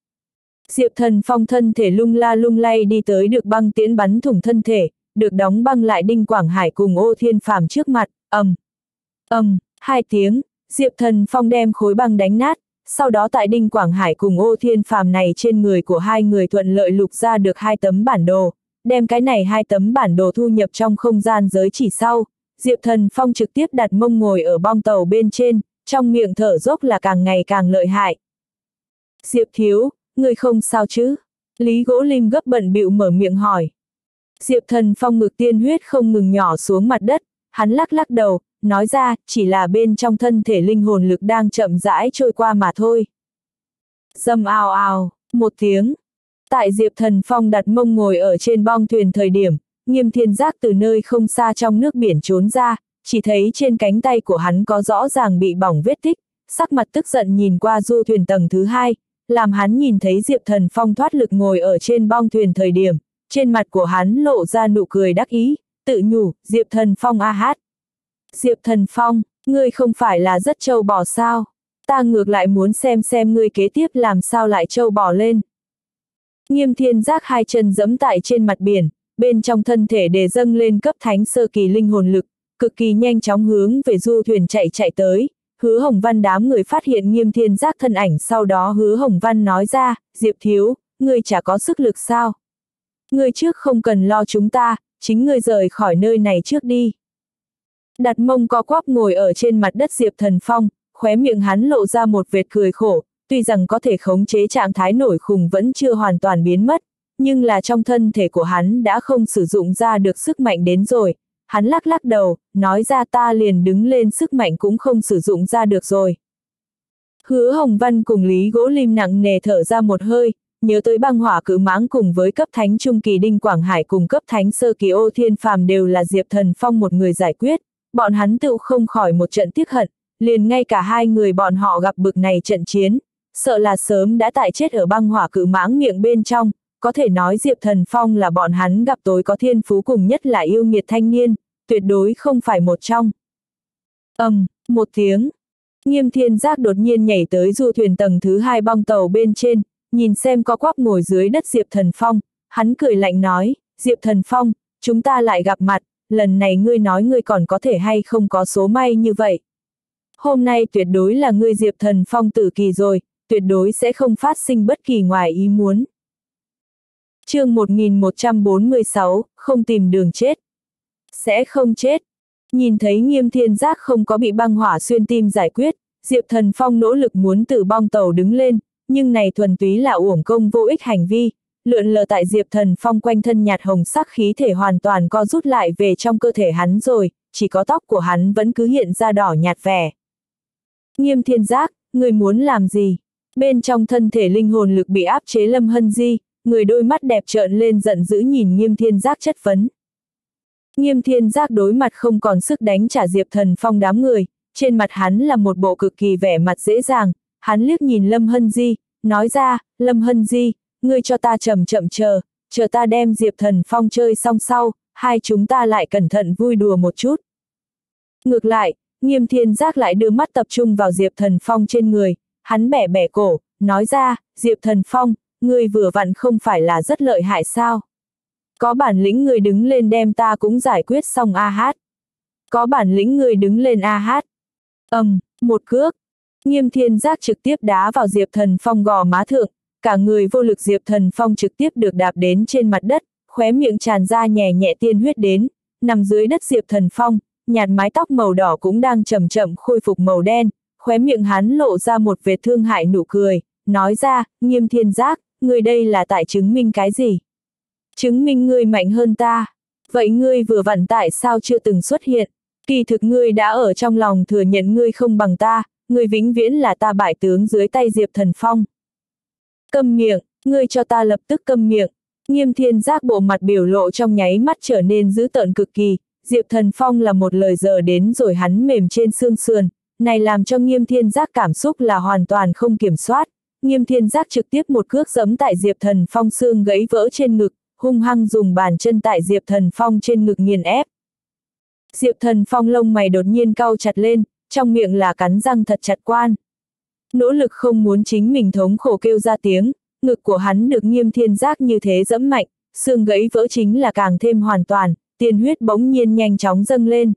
A: Diệp Thần Phong thân thể lung la lung lay đi tới được băng tiễn bắn thủng thân thể, được đóng băng lại Đinh Quảng Hải cùng Ô Thiên Phàm trước mặt, ầm, ầm, hai tiếng, Diệp Thần Phong đem khối băng đánh nát, sau đó tại Đinh Quảng Hải cùng Ô Thiên Phàm này trên người của hai người thuận lợi lục ra được hai tấm bản đồ, đem cái này hai tấm bản đồ thu nhập trong không gian giới chỉ sau, Diệp Thần Phong trực tiếp đặt mông ngồi ở bong tàu bên trên, trong miệng thở dốc là càng ngày càng lợi hại. Diệp thiếu, ngươi không sao chứ? Lý Gỗ Lim gấp bận bịu mở miệng hỏi. Diệp Thần Phong ngực tiên huyết không ngừng nhỏ xuống mặt đất, hắn lắc lắc đầu, nói ra, chỉ là bên trong thân thể linh hồn lực đang chậm rãi trôi qua mà thôi. Dầm ào ào, một tiếng. Tại Diệp Thần Phong đặt mông ngồi ở trên bong thuyền thời điểm, Nghiêm Thiên Giác từ nơi không xa trong nước biển trốn ra, chỉ thấy trên cánh tay của hắn có rõ ràng bị bỏng vết tích, sắc mặt tức giận nhìn qua du thuyền tầng thứ hai, làm hắn nhìn thấy Diệp Thần Phong thoát lực ngồi ở trên bong thuyền thời điểm, trên mặt của hắn lộ ra nụ cười đắc ý, tự nhủ, Diệp Thần Phong a hát. Diệp Thần Phong, ngươi không phải là rất trâu bò sao? Ta ngược lại muốn xem xem ngươi kế tiếp làm sao lại trâu bò lên. Nghiêm Thiên Giác hai chân giẫm tại trên mặt biển, bên trong thân thể để dâng lên cấp thánh sơ kỳ linh hồn lực, cực kỳ nhanh chóng hướng về du thuyền chạy chạy tới. Hứa Hồng Văn đám người phát hiện Nghiêm Thiên Giác thân ảnh, sau đó Hứa Hồng Văn nói ra, Diệp thiếu, ngươi chả có sức lực sao? Ngươi trước không cần lo chúng ta, chính ngươi rời khỏi nơi này trước đi. Đặt mông co quắp ngồi ở trên mặt đất Diệp Thần Phong, khóe miệng hắn lộ ra một vệt cười khổ, tuy rằng có thể khống chế trạng thái nổi khùng vẫn chưa hoàn toàn biến mất, nhưng là trong thân thể của hắn đã không sử dụng ra được sức mạnh đến rồi. Hắn lắc lắc đầu, nói ra ta liền đứng lên sức mạnh cũng không sử dụng ra được rồi. Hứa Hồng Văn cùng Lý Gỗ Lim nặng nề thở ra một hơi, nhớ tới băng hỏa cự mãng cùng với cấp thánh trung kỳ Đinh Quảng Hải cùng cấp thánh sơ kỳ Ô Thiên Phàm đều là Diệp Thần Phong một người giải quyết, bọn hắn tự không khỏi một trận tiếc hận, liền ngay cả hai người bọn họ gặp bực này trận chiến, sợ là sớm đã tại chết ở băng hỏa cự mãng miệng bên trong. Có thể nói Diệp Thần Phong là bọn hắn gặp tối có thiên phú cùng nhất là yêu nghiệt thanh niên, tuyệt đối không phải một trong. Ầm, um, một tiếng. Nghiêm Thiên Giác đột nhiên nhảy tới du thuyền tầng thứ hai bong tàu bên trên, nhìn xem co quắp ngồi dưới đất Diệp Thần Phong, hắn cười lạnh nói, Diệp Thần Phong, chúng ta lại gặp mặt, lần này ngươi nói ngươi còn có thể hay không có số may như vậy. Hôm nay tuyệt đối là ngươi Diệp Thần Phong tử kỳ rồi, tuyệt đối sẽ không phát sinh bất kỳ ngoài ý muốn. Chương một nghìn một trăm bốn mươi sáu, không tìm đường chết. Sẽ không chết. Nhìn thấy Nghiêm Thiên Giác không có bị băng hỏa xuyên tim giải quyết, Diệp Thần Phong nỗ lực muốn từ bong tàu đứng lên, nhưng này thuần túy là uổng công vô ích hành vi, lượn lờ tại Diệp Thần Phong quanh thân nhạt hồng sắc khí thể hoàn toàn co rút lại về trong cơ thể hắn rồi, chỉ có tóc của hắn vẫn cứ hiện ra đỏ nhạt vẻ. Nghiêm Thiên Giác, người muốn làm gì? Bên trong thân thể linh hồn lực bị áp chế Lâm Hân Di, người đôi mắt đẹp trợn lên giận dữ nhìn Nghiêm Thiên Giác chất vấn. Nghiêm Thiên Giác đối mặt không còn sức đánh trả Diệp Thần Phong đám người, trên mặt hắn là một bộ cực kỳ vẻ mặt dễ dàng, hắn liếc nhìn Lâm Hân Di, nói ra, Lâm Hân Di, ngươi cho ta chậm chậm chờ, chờ ta đem Diệp Thần Phong chơi xong sau, hai chúng ta lại cẩn thận vui đùa một chút. Ngược lại, Nghiêm Thiên Giác lại đưa mắt tập trung vào Diệp Thần Phong trên người, hắn bẻ bẻ cổ, nói ra, Diệp Thần Phong, ngươi vừa vặn không phải là rất lợi hại sao? Có bản lĩnh ngươi đứng lên đem ta cũng giải quyết xong a hát. Có bản lĩnh ngươi đứng lên a hát. Ầm, um, một cước. Nghiêm Thiên Giác trực tiếp đá vào Diệp Thần Phong gò má thượng, cả người vô lực Diệp Thần Phong trực tiếp được đạp đến trên mặt đất, khóe miệng tràn ra nhẹ nhẹ tiên huyết đến, nằm dưới đất Diệp Thần Phong, nhạt mái tóc màu đỏ cũng đang chậm chậm khôi phục màu đen, khóe miệng hắn lộ ra một vệt thương hại nụ cười, nói ra, Nghiêm Thiên Giác, ngươi đây là tại chứng minh cái gì? Chứng minh ngươi mạnh hơn ta. Vậy ngươi vừa vặn tại sao chưa từng xuất hiện? Kỳ thực ngươi đã ở trong lòng thừa nhận ngươi không bằng ta, ngươi vĩnh viễn là ta bại tướng dưới tay Diệp Thần Phong. Câm miệng, ngươi cho ta lập tức câm miệng. Nghiêm Thiên Giác bộ mặt biểu lộ trong nháy mắt trở nên dữ tợn cực kỳ, Diệp Thần Phong là một lời giờ đến rồi hắn mềm trên xương sườn, này làm cho Nghiêm Thiên Giác cảm xúc là hoàn toàn không kiểm soát. Nghiêm Thiên Giác trực tiếp một cước giẫm tại Diệp Thần Phong xương gãy vỡ trên ngực, hung hăng dùng bàn chân tại Diệp Thần Phong trên ngực nghiền ép. Diệp Thần Phong lông mày đột nhiên cau chặt lên, trong miệng là cắn răng thật chặt quan. Nỗ lực không muốn chính mình thống khổ kêu ra tiếng, ngực của hắn được Nghiêm Thiên Giác như thế giẫm mạnh, xương gãy vỡ chính là càng thêm hoàn toàn, tiên huyết bỗng nhiên nhanh chóng dâng lên.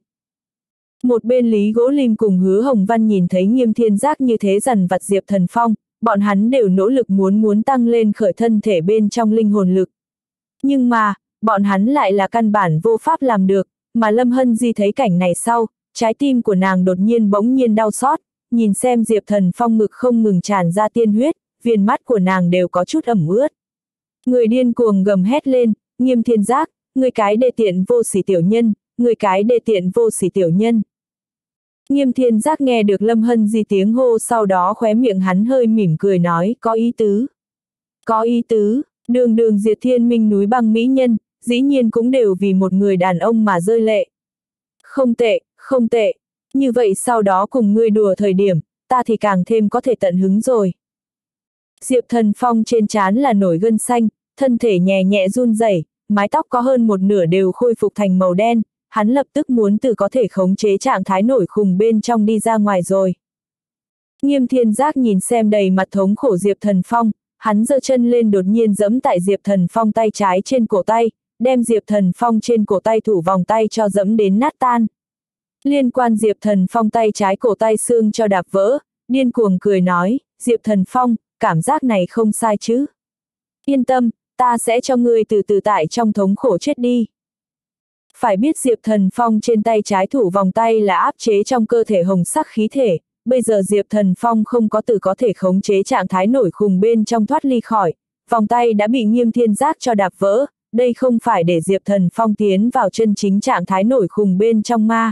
A: Một bên Lý Gỗ Lim cùng Hứa Hồng Văn nhìn thấy Nghiêm Thiên Giác như thế dằn vặt Diệp Thần Phong, bọn hắn đều nỗ lực muốn muốn tăng lên khởi thân thể bên trong linh hồn lực. Nhưng mà, bọn hắn lại là căn bản vô pháp làm được, mà Lâm Hân Di thấy cảnh này sau, trái tim của nàng đột nhiên bỗng nhiên đau xót, nhìn xem Diệp Thần Phong ngực không ngừng tràn ra tiên huyết, viền mắt của nàng đều có chút ẩm ướt. Người điên cuồng gầm hét lên, Nghiêm Thiên Giác, người cái đê tiện vô sỉ tiểu nhân, người cái đê tiện vô sỉ tiểu nhân. Nghiêm Thiên Giác nghe được Lâm Hân Di tiếng hô, sau đó khóe miệng hắn hơi mỉm cười nói, có ý tứ. Có ý tứ, đường đường diệt thiên minh núi băng mỹ nhân, dĩ nhiên cũng đều vì một người đàn ông mà rơi lệ. Không tệ, không tệ, như vậy sau đó cùng ngươi đùa thời điểm, ta thì càng thêm có thể tận hứng rồi. Diệp Thần Phong trên trán là nổi gân xanh, thân thể nhẹ nhẹ run rẩy, mái tóc có hơn một nửa đều khôi phục thành màu đen, hắn lập tức muốn từ có thể khống chế trạng thái nổi khùng bên trong đi ra ngoài rồi. Nghiêm Thiên Giác nhìn xem đầy mặt thống khổ Diệp Thần Phong, hắn giơ chân lên đột nhiên giẫm tại Diệp Thần Phong tay trái trên cổ tay, đem Diệp Thần Phong trên cổ tay thủ vòng tay cho giẫm đến nát tan. Liên quan Diệp Thần Phong tay trái cổ tay xương cho đạp vỡ, điên cuồng cười nói, Diệp Thần Phong, cảm giác này không sai chứ. Yên tâm, ta sẽ cho ngươi từ từ tại trong thống khổ chết đi. Phải biết Diệp Thần Phong trên tay trái thủ vòng tay là áp chế trong cơ thể hồng sắc khí thể, bây giờ Diệp Thần Phong không có từ có thể khống chế trạng thái nổi khùng bên trong thoát ly khỏi, vòng tay đã bị Nghiêm Thiên Giác cho đạp vỡ, đây không phải để Diệp Thần Phong tiến vào chân chính trạng thái nổi khùng bên trong ma.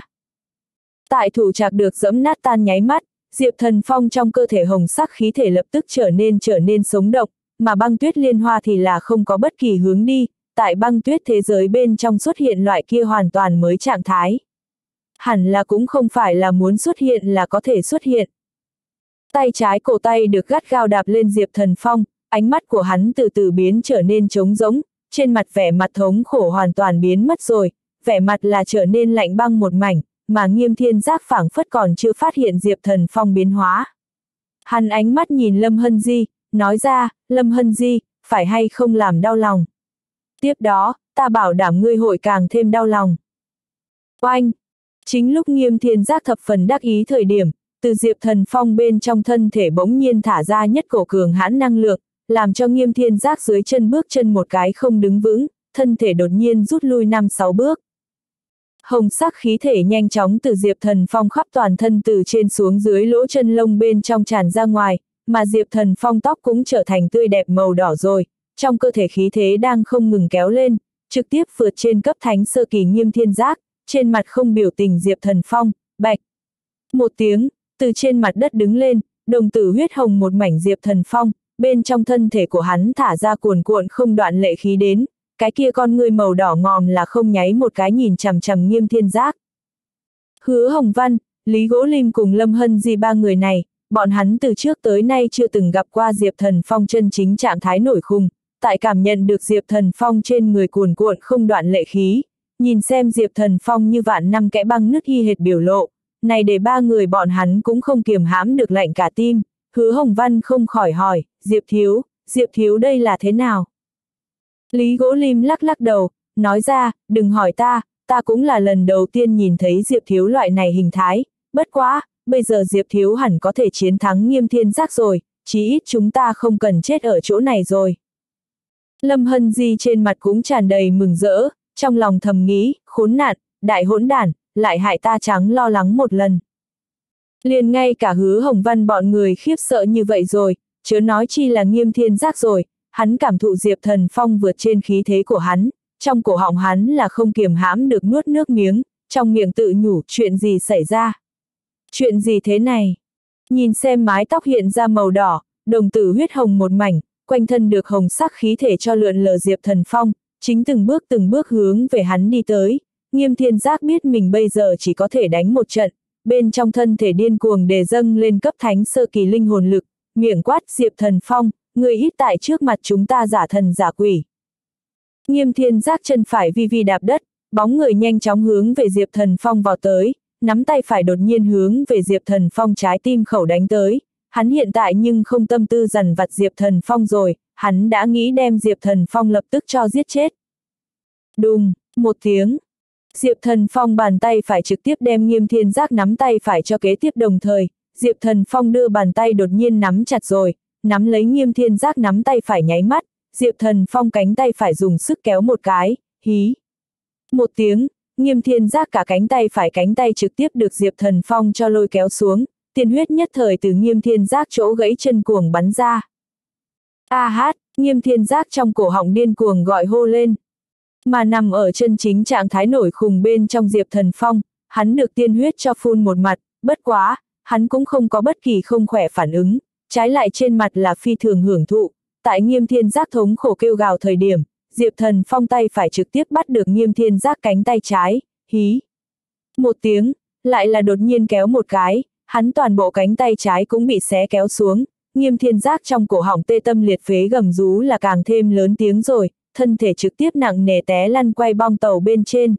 A: Tại thủ trạc được giẫm nát tan nháy mắt, Diệp Thần Phong trong cơ thể hồng sắc khí thể lập tức trở nên trở nên sống động, mà băng tuyết liên hoa thì là không có bất kỳ hướng đi, tại băng tuyết thế giới bên trong xuất hiện loại kia hoàn toàn mới trạng thái. Hẳn là cũng không phải là muốn xuất hiện là có thể xuất hiện. Tay trái cổ tay được gắt gao đạp lên Diệp Thần Phong, ánh mắt của hắn từ từ biến trở nên trống rỗng, trên mặt vẻ mặt thống khổ hoàn toàn biến mất rồi, vẻ mặt là trở nên lạnh băng một mảnh, mà Nghiêm Thiên Giác phảng phất còn chưa phát hiện Diệp Thần Phong biến hóa. Hắn ánh mắt nhìn Lâm Hân Di, nói ra, Lâm Hân Di, phải hay không làm đau lòng. Tiếp đó, ta bảo đảm ngươi hội càng thêm đau lòng. Oanh! Chính lúc Nghiêm Thiên Giác thập phần đắc ý thời điểm, từ Diệp Thần Phong bên trong thân thể bỗng nhiên thả ra nhất cổ cường hãn năng lượng, làm cho Nghiêm Thiên Giác dưới chân bước chân một cái không đứng vững, thân thể đột nhiên rút lui năm sáu bước. Hồng sắc khí thể nhanh chóng từ Diệp Thần Phong khắp toàn thân từ trên xuống dưới lỗ chân lông bên trong tràn ra ngoài, mà Diệp Thần Phong tóc cũng trở thành tươi đẹp màu đỏ rồi, trong cơ thể khí thế đang không ngừng kéo lên, trực tiếp vượt trên cấp thánh sơ kỳ Nghiêm Thiên Giác, trên mặt không biểu tình Diệp Thần Phong, bạch. Một tiếng, từ trên mặt đất đứng lên, đồng tử huyết hồng một mảnh Diệp Thần Phong, bên trong thân thể của hắn thả ra cuồn cuộn không đoạn lệ khí đến, cái kia con ngươi màu đỏ ngòm là không nháy một cái nhìn chằm chằm Nghiêm Thiên Giác. Hứa Hồng Văn, Lý Gỗ Lim cùng Lâm Hân Di ba người này, bọn hắn từ trước tới nay chưa từng gặp qua Diệp Thần Phong chân chính trạng thái nổi khùng, tại cảm nhận được Diệp Thần Phong trên người cuồn cuộn không đoạn lệ khí, nhìn xem Diệp Thần Phong như vạn năm kẽ băng nứt hy hệt biểu lộ, này để ba người bọn hắn cũng không kiềm hãm được lạnh cả tim. Hứa Hồng Văn không khỏi hỏi, Diệp Thiếu, Diệp Thiếu đây là thế nào? Lý Gỗ Lim lắc lắc đầu, nói ra, đừng hỏi ta, ta cũng là lần đầu tiên nhìn thấy Diệp Thiếu loại này hình thái, bất quá, bây giờ Diệp Thiếu hẳn có thể chiến thắng Nghiêm Thiên Giác rồi, chí ít chúng ta không cần chết ở chỗ này rồi. Lâm Hân Di trên mặt cũng tràn đầy mừng rỡ, trong lòng thầm nghĩ, khốn nạn, đại hỗn đản, lại hại ta trắng lo lắng một lần. Liền ngay cả Hứa Hồng Văn bọn người khiếp sợ như vậy rồi, chớ nói chi là Nghiêm Thiên Giác rồi, hắn cảm thụ Diệp Thần Phong vượt trên khí thế của hắn, trong cổ họng hắn là không kiềm hãm được nuốt nước miếng, trong miệng tự nhủ, chuyện gì xảy ra? Chuyện gì thế này? Nhìn xem mái tóc hiện ra màu đỏ, đồng tử huyết hồng một mảnh, quanh thân được hồng sắc khí thể cho lượn lờ Diệp Thần Phong, chính từng bước từng bước hướng về hắn đi tới. Nghiêm Thiên Giác biết mình bây giờ chỉ có thể đánh một trận, bên trong thân thể điên cuồng đề dâng lên cấp thánh sơ kỳ linh hồn lực, miệng quát Diệp Thần Phong, người ít tại trước mặt chúng ta giả thần giả quỷ. Nghiêm Thiên Giác chân phải vi vi đạp đất, bóng người nhanh chóng hướng về Diệp Thần Phong vào tới, nắm tay phải đột nhiên hướng về Diệp Thần Phong trái tim khẩu đánh tới. Hắn hiện tại nhưng không tâm tư dằn vặt Diệp Thần Phong rồi, hắn đã nghĩ đem Diệp Thần Phong lập tức cho giết chết. Đùng, một tiếng. Diệp Thần Phong bàn tay phải trực tiếp đem Nghiêm Thiên Giác nắm tay phải cho kế tiếp, đồng thời, Diệp Thần Phong đưa bàn tay đột nhiên nắm chặt rồi, nắm lấy Nghiêm Thiên Giác nắm tay phải nháy mắt, Diệp Thần Phong cánh tay phải dùng sức kéo một cái, hí. Một tiếng, Nghiêm Thiên Giác cả cánh tay phải cánh tay trực tiếp được Diệp Thần Phong cho lôi kéo xuống, tiên huyết nhất thời từ Nghiêm Thiên Giác chỗ gãy chân cuồng bắn ra. A hát, Nghiêm Thiên Giác trong cổ họng điên cuồng gọi hô lên. Mà nằm ở chân chính trạng thái nổi khùng bên trong Diệp Thần Phong, hắn được tiên huyết cho phun một mặt, bất quá, hắn cũng không có bất kỳ không khỏe phản ứng, trái lại trên mặt là phi thường hưởng thụ. Tại Nghiêm Thiên Giác thống khổ kêu gào thời điểm, Diệp Thần Phong tay phải trực tiếp bắt được Nghiêm Thiên Giác cánh tay trái, hí. Một tiếng, lại là đột nhiên kéo một cái, hắn toàn bộ cánh tay trái cũng bị xé kéo xuống, Nghiêm Thiên Giác trong cổ họng tê tâm liệt phế gầm rú là càng thêm lớn tiếng rồi, thân thể trực tiếp nặng nề té lăn quay bong tàu bên trên.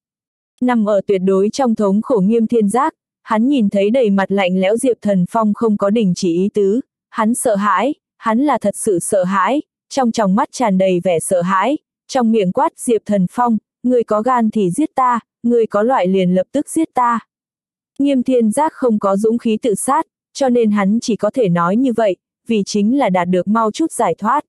A: Nằm ở tuyệt đối trong thống khổ Nghiêm Thiên Giác, hắn nhìn thấy đầy mặt lạnh lẽo Diệp Thần Phong không có đình chỉ ý tứ, hắn sợ hãi, hắn là thật sự sợ hãi, trong tròng mắt tràn đầy vẻ sợ hãi, trong miệng quát Diệp Thần Phong, người có gan thì giết ta, người có loại liền lập tức giết ta. Nghiêm Thiên Giác không có dũng khí tự sát, cho nên hắn chỉ có thể nói như vậy, vì chính là đạt được mau chút giải thoát.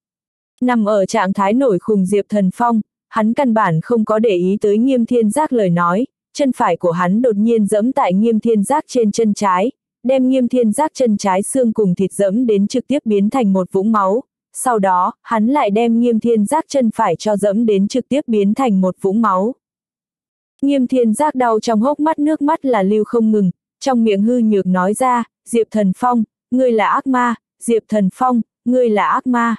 A: Nằm ở trạng thái nổi khùng Diệp Thần Phong, hắn căn bản không có để ý tới Nghiêm Thiên Giác lời nói, chân phải của hắn đột nhiên giẫm tại Nghiêm Thiên Giác trên chân trái, đem Nghiêm Thiên Giác chân trái xương cùng thịt giẫm đến trực tiếp biến thành một vũng máu, sau đó, hắn lại đem Nghiêm Thiên Giác chân phải cho giẫm đến trực tiếp biến thành một vũng máu. Nghiêm Thiên Giác đau trong hốc mắt nước mắt là lưu không ngừng, trong miệng hư nhược nói ra, Diệp Thần Phong, ngươi là ác ma, Diệp Thần Phong, ngươi là ác ma.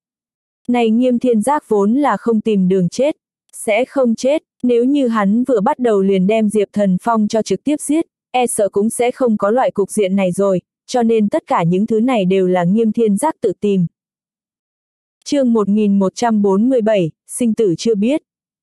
A: Này Nghiêm Thiên Giác vốn là không tìm đường chết, sẽ không chết, nếu như hắn vừa bắt đầu liền đem Diệp Thần Phong cho trực tiếp giết, e sợ cũng sẽ không có loại cục diện này rồi, cho nên tất cả những thứ này đều là Nghiêm Thiên Giác tự tìm. Chương một nghìn một trăm bốn mươi bảy, sinh tử chưa biết.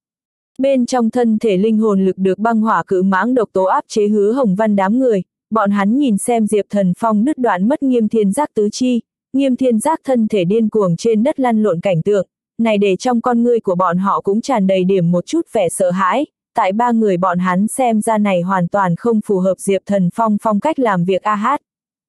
A: Bên trong thân thể linh hồn lực được băng hỏa cự mãng độc tố áp chế Hứa Hồng Văn đám người, bọn hắn nhìn xem Diệp Thần Phong đứt đoạn mất Nghiêm Thiên Giác tứ chi, Nghiêm Thiên Giác thân thể điên cuồng trên đất lăn lộn cảnh tượng, này để trong con ngươi của bọn họ cũng tràn đầy điểm một chút vẻ sợ hãi, tại ba người bọn hắn xem ra này hoàn toàn không phù hợp Diệp Thần Phong phong cách làm việc a hát.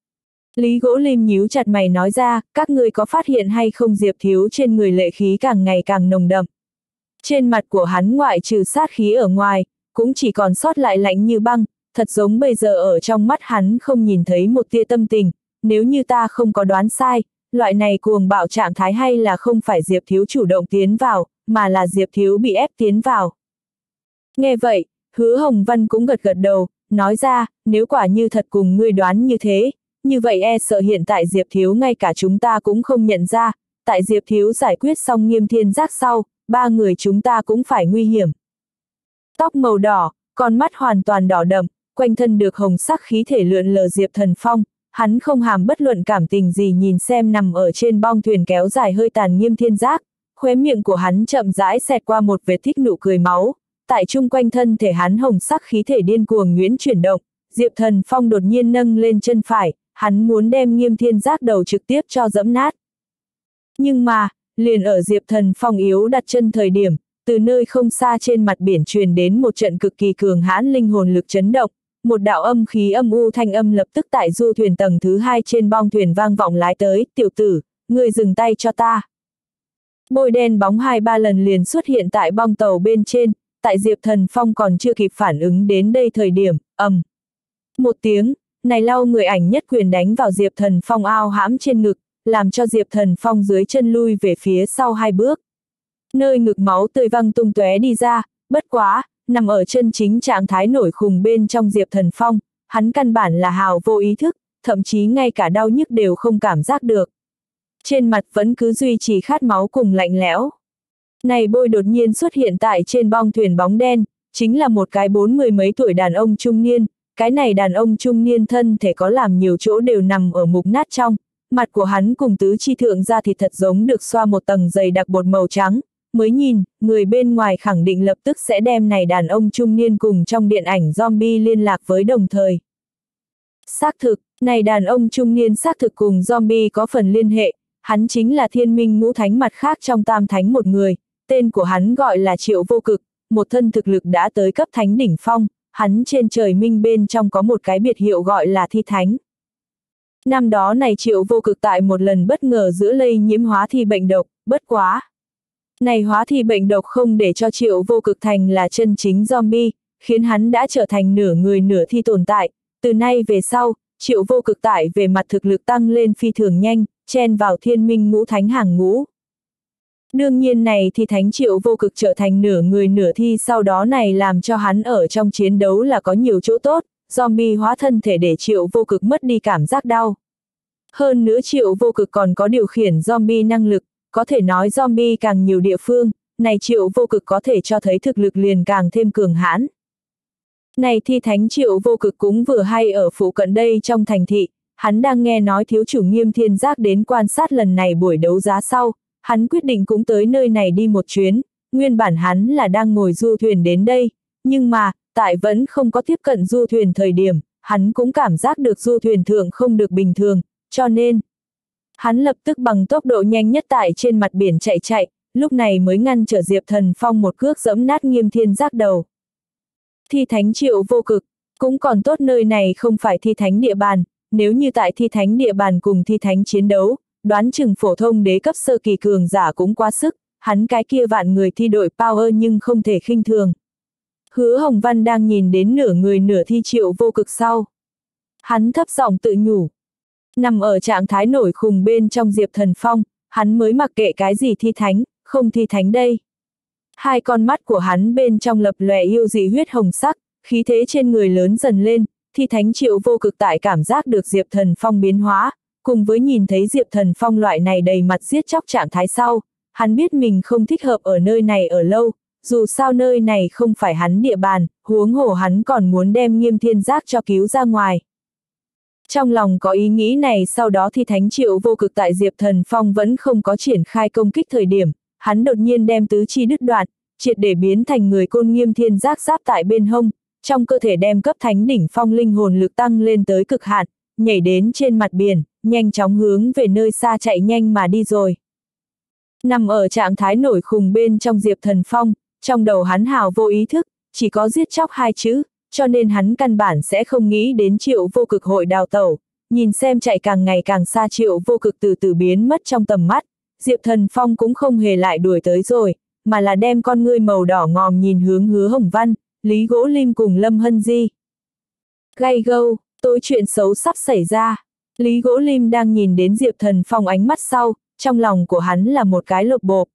A: Lý Gỗ Lim nhíu chặt mày nói ra, các ngươi có phát hiện hay không Diệp Thiếu trên người lệ khí càng ngày càng nồng đậm. Trên mặt của hắn ngoại trừ sát khí ở ngoài, cũng chỉ còn sót lại lạnh như băng, thật giống bây giờ ở trong mắt hắn không nhìn thấy một tia tâm tình, nếu như ta không có đoán sai, loại này cuồng bạo trạng thái hay là không phải Diệp Thiếu chủ động tiến vào, mà là Diệp Thiếu bị ép tiến vào. Nghe vậy, Hứa Hồng Văn cũng gật gật đầu, nói ra, nếu quả như thật cùng ngươi đoán như thế, như vậy e sợ hiện tại Diệp Thiếu ngay cả chúng ta cũng không nhận ra, tại Diệp Thiếu giải quyết xong Nghiêm Thiên Giác sau, ba người chúng ta cũng phải nguy hiểm. Tóc màu đỏ, con mắt hoàn toàn đỏ đậm, quanh thân được hồng sắc khí thể lượn lờ Diệp Thần Phong, hắn không hàm bất luận cảm tình gì nhìn xem nằm ở trên bong thuyền kéo dài hơi tàn Nghiêm Thiên Giác, khóe miệng của hắn chậm rãi xẹt qua một vệt thích nụ cười máu, tại chung quanh thân thể hắn hồng sắc khí thể điên cuồng nhuyễn chuyển động, Diệp Thần Phong đột nhiên nâng lên chân phải, hắn muốn đem Nghiêm Thiên Giác đầu trực tiếp cho dẫm nát. Nhưng mà, liền ở Diệp Thần Phong yếu đặt chân thời điểm, từ nơi không xa trên mặt biển truyền đến một trận cực kỳ cường hãn linh hồn lực chấn động, một đạo âm khí âm u thanh âm lập tức tại du thuyền tầng thứ hai trên bong thuyền vang vọng lái tới, tiểu tử, ngươi dừng tay cho ta. Bôi đen bóng hai ba lần liền xuất hiện tại bong tàu bên trên, tại Diệp Thần Phong còn chưa kịp phản ứng đến đây thời điểm, ầm. Một tiếng, này lau người ảnh nhất quyền đánh vào Diệp Thần Phong ao hãm trên ngực, làm cho Diệp Thần Phong dưới chân lui về phía sau hai bước. Nơi ngực máu tươi văng tung tóe đi ra, bất quá, nằm ở chân chính trạng thái nổi khùng bên trong Diệp Thần Phong, hắn căn bản là hào vô ý thức, thậm chí ngay cả đau nhức đều không cảm giác được. Trên mặt vẫn cứ duy trì khát máu cùng lạnh lẽo. Này bôi đột nhiên xuất hiện tại trên bong thuyền bóng đen, chính là một cái bốn mươi mấy tuổi đàn ông trung niên, cái này đàn ông trung niên thân thể có làm nhiều chỗ đều nằm ở mục nát trong, mặt của hắn cùng tứ chi thượng da thịt thật giống được xoa một tầng dày đặc bột màu trắng, mới nhìn, người bên ngoài khẳng định lập tức sẽ đem này đàn ông trung niên cùng trong điện ảnh zombie liên lạc với đồng thời. Xác thực, này đàn ông trung niên xác thực cùng zombie có phần liên hệ, hắn chính là thiên minh ngũ thánh mặt khác trong tam thánh một người, tên của hắn gọi là Triệu Vô Cực, một thân thực lực đã tới cấp thánh đỉnh phong, hắn trên trời minh bên trong có một cái biệt hiệu gọi là thi thánh. Năm đó này Triệu Vô Cực tại một lần bất ngờ giữa lây nhiễm hóa thi bệnh độc, bất quá. Này hóa thi bệnh độc không để cho Triệu Vô Cực thành là chân chính zombie, khiến hắn đã trở thành nửa người nửa thi tồn tại, từ nay về sau, Triệu Vô Cực tại về mặt thực lực tăng lên phi thường nhanh, chen vào thiên minh ngũ thánh hàng ngũ. Đương nhiên này thì thánh Triệu Vô Cực trở thành nửa người nửa thi sau đó này làm cho hắn ở trong chiến đấu là có nhiều chỗ tốt, zombie hóa thân thể để Triệu Vô Cực mất đi cảm giác đau. Hơn nữa Triệu Vô Cực còn có điều khiển zombie năng lực, có thể nói zombie càng nhiều địa phương, này Triệu Vô Cực có thể cho thấy thực lực liền càng thêm cường hãn. Này thi thánh Triệu Vô Cực cũng vừa hay ở phụ cận đây trong thành thị, hắn đang nghe nói thiếu chủ Nghiêm Thiên Giác đến quan sát lần này buổi đấu giá sau, hắn quyết định cũng tới nơi này đi một chuyến, nguyên bản hắn là đang ngồi du thuyền đến đây, nhưng mà, tại vẫn không có tiếp cận du thuyền thời điểm, hắn cũng cảm giác được du thuyền thượng không được bình thường, cho nên, hắn lập tức bằng tốc độ nhanh nhất tại trên mặt biển chạy chạy, lúc này mới ngăn trở Diệp Thần Phong một cước giẫm nát Nghiêm Thiên Giác đầu. Thi thánh Triệu Vô Cực, cũng còn tốt nơi này không phải thi thánh địa bàn, nếu như tại thi thánh địa bàn cùng thi thánh chiến đấu, đoán chừng phổ thông đế cấp sơ kỳ cường giả cũng quá sức, hắn cái kia vạn người thi đội power nhưng không thể khinh thường. Hứa Hồng Văn đang nhìn đến nửa người nửa thi Triệu Vô Cực sau. Hắn thấp giọng tự nhủ. Nằm ở trạng thái nổi khùng bên trong Diệp Thần Phong, hắn mới mặc kệ cái gì thi thánh, không thi thánh đây. Hai con mắt của hắn bên trong lập lòe yêu dị huyết hồng sắc, khí thế trên người lớn dần lên, thi thánh Triệu Vô Cực tại cảm giác được Diệp Thần Phong biến hóa, cùng với nhìn thấy Diệp Thần Phong loại này đầy mặt giết chóc trạng thái sau, hắn biết mình không thích hợp ở nơi này ở lâu, dù sao nơi này không phải hắn địa bàn, huống hồ hắn còn muốn đem Nghiêm Thiên Giác cho cứu ra ngoài. Trong lòng có ý nghĩ này sau đó thì thánh Triệu Vô Cực tại Diệp Thần Phong vẫn không có triển khai công kích thời điểm, hắn đột nhiên đem tứ chi đứt đoạn, triệt để biến thành người côn Nghiêm Thiên Giác giáp tại bên hông, trong cơ thể đem cấp thánh đỉnh phong linh hồn lực tăng lên tới cực hạn, nhảy đến trên mặt biển, nhanh chóng hướng về nơi xa chạy nhanh mà đi rồi. Nằm ở trạng thái nổi khùng bên trong Diệp Thần Phong, trong đầu hắn hào vô ý thức, chỉ có giết chóc hai chữ, cho nên hắn căn bản sẽ không nghĩ đến Triệu Vô Cực hội đào tẩu, nhìn xem chạy càng ngày càng xa Triệu Vô Cực từ từ biến mất trong tầm mắt, Diệp Thần Phong cũng không hề lại đuổi tới rồi, mà là đem con ngươi màu đỏ ngòm nhìn hướng Hứa Hồng Văn, Lý Gỗ Lim cùng Lâm Hân Di. Gay gâu, tối chuyện xấu sắp xảy ra. Lý Gỗ Lim đang nhìn đến Diệp Thần Phong ánh mắt sau, trong lòng của hắn là một cái lột bộp.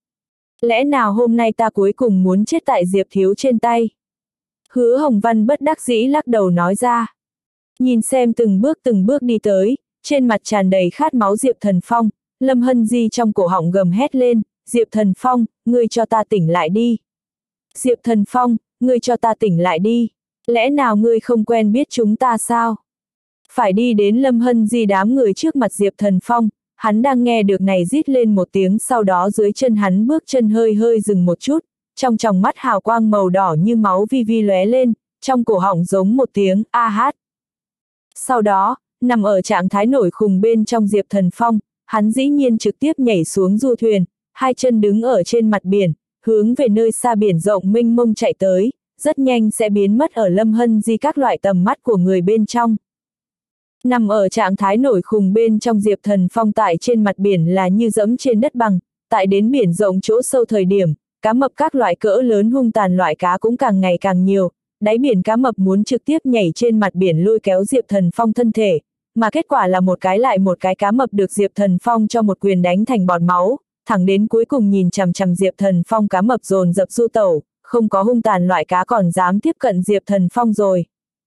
A: Lẽ nào hôm nay ta cuối cùng muốn chết tại Diệp Thiếu trên tay? Hứa Hồng Văn bất đắc dĩ lắc đầu nói ra. Nhìn xem từng bước từng bước đi tới, trên mặt tràn đầy khát máu Diệp Thần Phong, Lâm Hân Di trong cổ họng gầm hét lên, Diệp Thần Phong, ngươi cho ta tỉnh lại đi. Diệp Thần Phong, ngươi cho ta tỉnh lại đi. Lẽ nào ngươi không quen biết chúng ta sao? Phải đi đến Lâm Hân Di đám người trước mặt Diệp Thần Phong, hắn đang nghe được này rít lên một tiếng sau đó dưới chân hắn bước chân hơi hơi dừng một chút, trong tròng mắt hào quang màu đỏ như máu vi vi lóe lên, trong cổ họng giống một tiếng a hát. Sau đó, nằm ở trạng thái nổi khùng bên trong Diệp Thần Phong, hắn dĩ nhiên trực tiếp nhảy xuống du thuyền, hai chân đứng ở trên mặt biển, hướng về nơi xa biển rộng mênh mông chạy tới, rất nhanh sẽ biến mất ở Lâm Hân Di các loại tầm mắt của người bên trong. Nằm ở trạng thái nổi khùng bên trong Diệp Thần Phong tại trên mặt biển là như dẫm trên đất bằng, tại đến biển rộng chỗ sâu thời điểm, cá mập các loại cỡ lớn hung tàn loại cá cũng càng ngày càng nhiều, đáy biển cá mập muốn trực tiếp nhảy trên mặt biển lôi kéo Diệp Thần Phong thân thể, mà kết quả là một cái lại một cái cá mập được Diệp Thần Phong cho một quyền đánh thành bọt máu, thẳng đến cuối cùng nhìn chằm chằm Diệp Thần Phong cá mập dồn dập du tẩu, không có hung tàn loại cá còn dám tiếp cận Diệp Thần Phong rồi.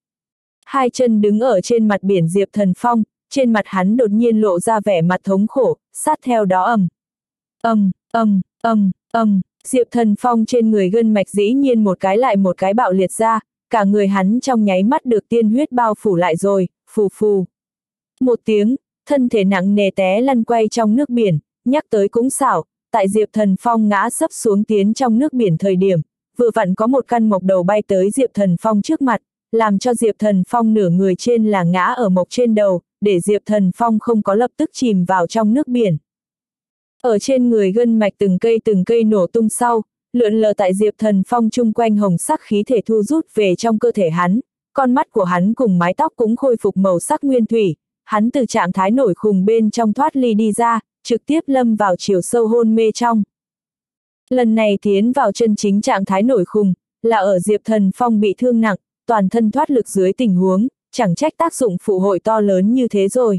A: Hai chân đứng ở trên mặt biển Diệp Thần Phong, trên mặt hắn đột nhiên lộ ra vẻ mặt thống khổ, sát theo đó ầm. Ầm, ầm, ầm, ầm, Diệp Thần Phong trên người gân mạch dĩ nhiên một cái lại một cái bạo liệt ra, cả người hắn trong nháy mắt được tiên huyết bao phủ lại rồi, phù phù. Một tiếng, thân thể nặng nề té lăn quay trong nước biển, nhắc tới cũng xảo, tại Diệp Thần Phong ngã sấp xuống tiến trong nước biển thời điểm, vừa vặn có một căn mộc đầu bay tới Diệp Thần Phong trước mặt, làm cho Diệp Thần Phong nửa người trên là ngã ở mộc trên đầu, để Diệp Thần Phong không có lập tức chìm vào trong nước biển. Ở trên người gân mạch từng cây từng cây nổ tung sau, lượn lờ tại Diệp Thần Phong chung quanh hồng sắc khí thể thu rút về trong cơ thể hắn, con mắt của hắn cùng mái tóc cũng khôi phục màu sắc nguyên thủy, hắn từ trạng thái nổi khùng bên trong thoát ly đi ra, trực tiếp lâm vào chiều sâu hôn mê trong. Lần này tiến vào chân chính trạng thái nổi khùng, là ở Diệp Thần Phong bị thương nặng, toàn thân thoát lực dưới tình huống, chẳng trách tác dụng phụ hội to lớn như thế rồi.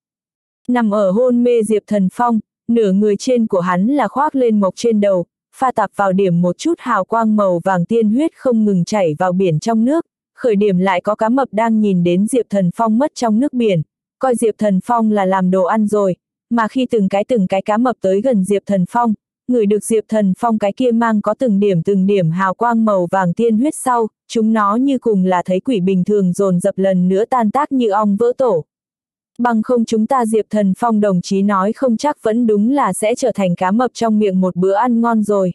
A: Nằm ở hôn mê Diệp Thần Phong, nửa người trên của hắn là khoác lên mộc trên đầu, pha tạp vào điểm một chút hào quang màu vàng tiên huyết không ngừng chảy vào biển trong nước, khởi điểm lại có cá mập đang nhìn đến Diệp Thần Phong mất trong nước biển, coi Diệp Thần Phong là làm đồ ăn rồi, mà khi từng cái từng cái cá mập tới gần Diệp Thần Phong, ngửi được Diệp Thần Phong cái kia mang có từng điểm từng điểm hào quang màu vàng tiên huyết sau, chúng nó như cùng là thấy quỷ bình thường dồn dập lần nữa tan tác như ong vỡ tổ. Bằng không chúng ta Diệp Thần Phong đồng chí nói không chắc vẫn đúng là sẽ trở thành cá mập trong miệng một bữa ăn ngon rồi.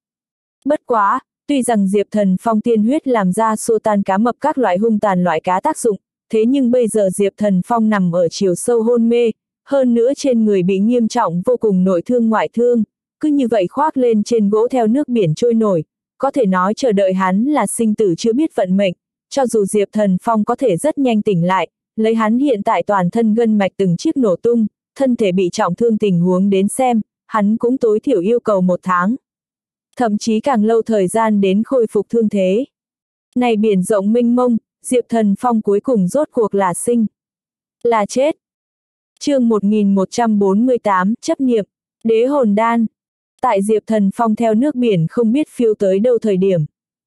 A: Bất quá, tuy rằng Diệp Thần Phong tiên huyết làm ra xua tan cá mập các loại hung tàn loại cá tác dụng, thế nhưng bây giờ Diệp Thần Phong nằm ở chiều sâu hôn mê, hơn nữa trên người bị nghiêm trọng vô cùng nội thương ngoại thương, cứ như vậy khoác lên trên gỗ theo nước biển trôi nổi, có thể nói chờ đợi hắn là sinh tử chưa biết vận mệnh, cho dù Diệp Thần Phong có thể rất nhanh tỉnh lại, lấy hắn hiện tại toàn thân gân mạch từng chiếc nổ tung, thân thể bị trọng thương tình huống đến xem, hắn cũng tối thiểu yêu cầu một tháng. Thậm chí càng lâu thời gian đến khôi phục thương thế. Này biển rộng mênh mông, Diệp Thần Phong cuối cùng rốt cuộc là sinh, là chết. Chương một nghìn một trăm bốn mươi tám, chấp niệm, đế hồn đan. Tại Diệp Thần Phong theo nước biển không biết phiêu tới đâu thời điểm.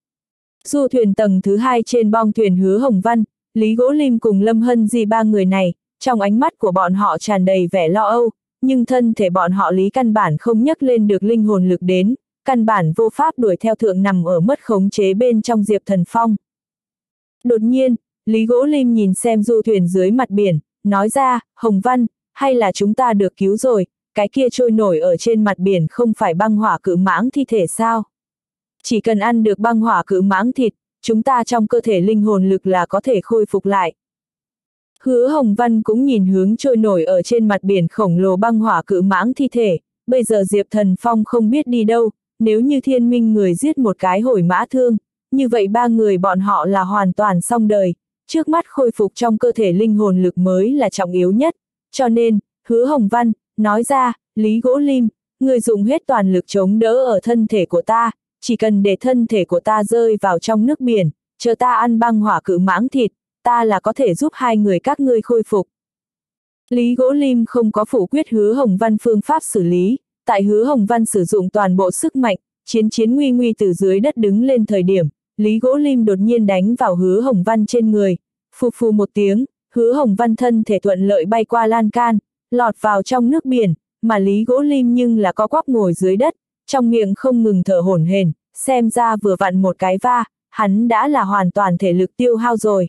A: Du thuyền tầng thứ hai trên bong thuyền Hứa Hồng Văn, Lý Gỗ Lim cùng Lâm Hân Di ba người này, trong ánh mắt của bọn họ tràn đầy vẻ lo âu, nhưng thân thể bọn họ Lý căn bản không nhấc lên được linh hồn lực đến, căn bản vô pháp đuổi theo thượng nằm ở mất khống chế bên trong Diệp Thần Phong. Đột nhiên, Lý Gỗ Lim nhìn xem du thuyền dưới mặt biển, nói ra, Hồng Văn, hay là chúng ta được cứu rồi, cái kia trôi nổi ở trên mặt biển không phải băng hỏa cự mãng thi thể sao? Chỉ cần ăn được băng hỏa cự mãng thịt, chúng ta trong cơ thể linh hồn lực là có thể khôi phục lại. Hứa Hồng Văn cũng nhìn hướng trôi nổi ở trên mặt biển khổng lồ băng hỏa cự mãng thi thể, bây giờ Diệp Thần Phong không biết đi đâu, nếu như thiên minh người giết một cái hồi mã thương, như vậy ba người bọn họ là hoàn toàn xong đời, trước mắt khôi phục trong cơ thể linh hồn lực mới là trọng yếu nhất, cho nên, Hứa Hồng Văn, nói ra, Lý Gỗ Lim, người dùng hết toàn lực chống đỡ ở thân thể của ta, chỉ cần để thân thể của ta rơi vào trong nước biển, chờ ta ăn băng hỏa cự mãng thịt, ta là có thể giúp hai người các ngươi khôi phục. Lý Gỗ Lim không có phủ quyết Hứa Hồng Văn phương pháp xử lý, tại Hứa Hồng Văn sử dụng toàn bộ sức mạnh, chiến chiến nguy nguy từ dưới đất đứng lên thời điểm, Lý Gỗ Lim đột nhiên đánh vào Hứa Hồng Văn trên người, phù phù một tiếng, Hứa Hồng Văn thân thể thuận lợi bay qua lan can, lọt vào trong nước biển, mà Lý Gỗ Lim nhưng là co quắp ngồi dưới đất, trong miệng không ngừng thở hổn hển, xem ra vừa vặn một cái va, hắn đã là hoàn toàn thể lực tiêu hao rồi.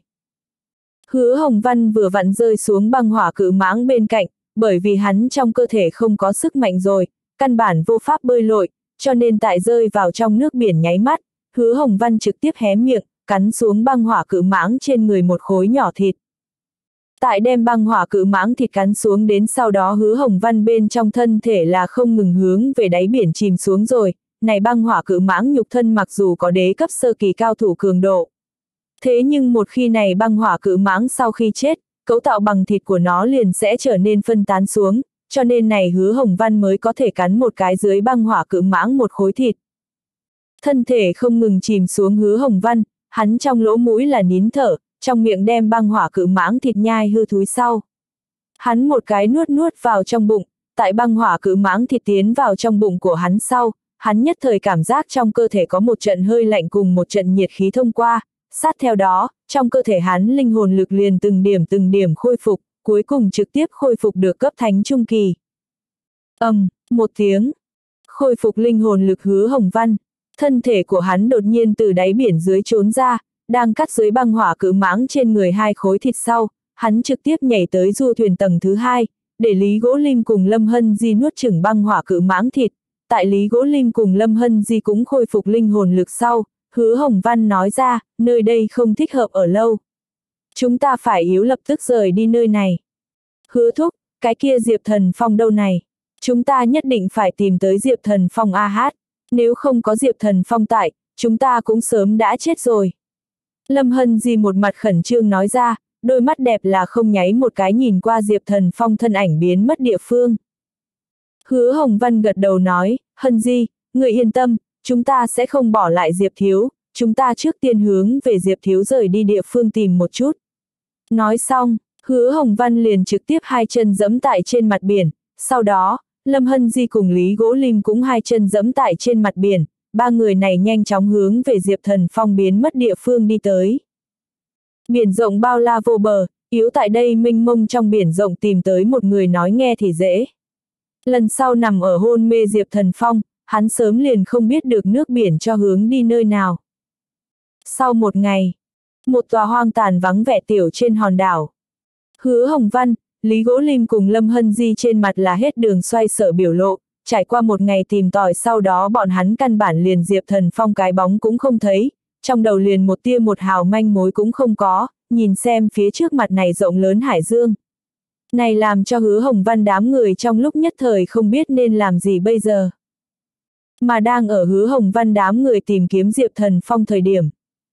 A: Hứa Hồng Văn vừa vặn rơi xuống băng hỏa cự mãng bên cạnh, bởi vì hắn trong cơ thể không có sức mạnh rồi, căn bản vô pháp bơi lội, cho nên tại rơi vào trong nước biển nháy mắt, Hứa Hồng Văn trực tiếp hé miệng, cắn xuống băng hỏa cự mãng trên người một khối nhỏ thịt. Tại đem băng hỏa cự mãng thịt cắn xuống đến sau đó Hứa Hồng Văn bên trong thân thể là không ngừng hướng về đáy biển chìm xuống rồi, này băng hỏa cự mãng nhục thân mặc dù có đế cấp sơ kỳ cao thủ cường độ. Thế nhưng một khi này băng hỏa cự mãng sau khi chết, cấu tạo bằng thịt của nó liền sẽ trở nên phân tán xuống, cho nên này Hứa Hồng Văn mới có thể cắn một cái dưới băng hỏa cự mãng một khối thịt. Thân thể không ngừng chìm xuống Hứa Hồng Văn, hắn trong lỗ mũi là nín thở, trong miệng đem băng hỏa cự mãng thịt nhai hư thúi sau. Hắn một cái nuốt nuốt vào trong bụng, tại băng hỏa cự mãng thịt tiến vào trong bụng của hắn sau, hắn nhất thời cảm giác trong cơ thể có một trận hơi lạnh cùng một trận nhiệt khí thông qua, sát theo đó, trong cơ thể hắn linh hồn lực liền từng điểm từng điểm khôi phục, cuối cùng trực tiếp khôi phục được cấp thánh trung kỳ. Ầm, um, một tiếng, khôi phục linh hồn lực Hứa Hồng Văn, thân thể của hắn đột nhiên từ đáy biển dưới trốn ra, đang cắt dưới băng hỏa cự mãng trên người hai khối thịt sau, hắn trực tiếp nhảy tới du thuyền tầng thứ hai, để Lý Gỗ Lim cùng Lâm Hân Di nuốt chửng băng hỏa cự mãng thịt. Tại Lý Gỗ Lim cùng Lâm Hân Di cũng khôi phục linh hồn lực sau, Hứa Hồng Văn nói ra, nơi đây không thích hợp ở lâu. Chúng ta phải yếu lập tức rời đi nơi này. Hứa thúc, cái kia Diệp Thần Phong đâu này? Chúng ta nhất định phải tìm tới Diệp Thần Phong a hát. Nếu không có Diệp Thần Phong tại, chúng ta cũng sớm đã chết rồi. Lâm Hân Di một mặt khẩn trương nói ra, đôi mắt đẹp là không nháy một cái nhìn qua Diệp Thần Phong thân ảnh biến mất địa phương. Hứa Hồng Văn gật đầu nói, Hân Di, người yên tâm, chúng ta sẽ không bỏ lại Diệp Thiếu, chúng ta trước tiên hướng về Diệp Thiếu rời đi địa phương tìm một chút. Nói xong, Hứa Hồng Văn liền trực tiếp hai chân giẫm tại trên mặt biển, sau đó, Lâm Hân Di cùng Lý Gỗ Lim cũng hai chân giẫm tại trên mặt biển, ba người này nhanh chóng hướng về Diệp Thần Phong biến mất địa phương đi tới. Biển rộng bao la vô bờ, yếu tại đây mênh mông trong biển rộng tìm tới một người nói nghe thì dễ. Lần sau nằm ở hôn mê Diệp Thần Phong, hắn sớm liền không biết được nước biển cho hướng đi nơi nào. Sau một ngày, một tòa hoang tàn vắng vẻ tiểu trên hòn đảo. Hứa Hồng Văn, Lý Gỗ Lim cùng Lâm Hân Di trên mặt là hết đường xoay sở biểu lộ, trải qua một ngày tìm tòi sau đó bọn hắn căn bản liền Diệp Thần Phong cái bóng cũng không thấy, trong đầu liền một tia một hào manh mối cũng không có, nhìn xem phía trước mặt này rộng lớn hải dương. Này làm cho Hứa Hồng Văn đám người trong lúc nhất thời không biết nên làm gì bây giờ. Mà đang ở Hứa Hồng Văn đám người tìm kiếm Diệp Thần Phong thời điểm.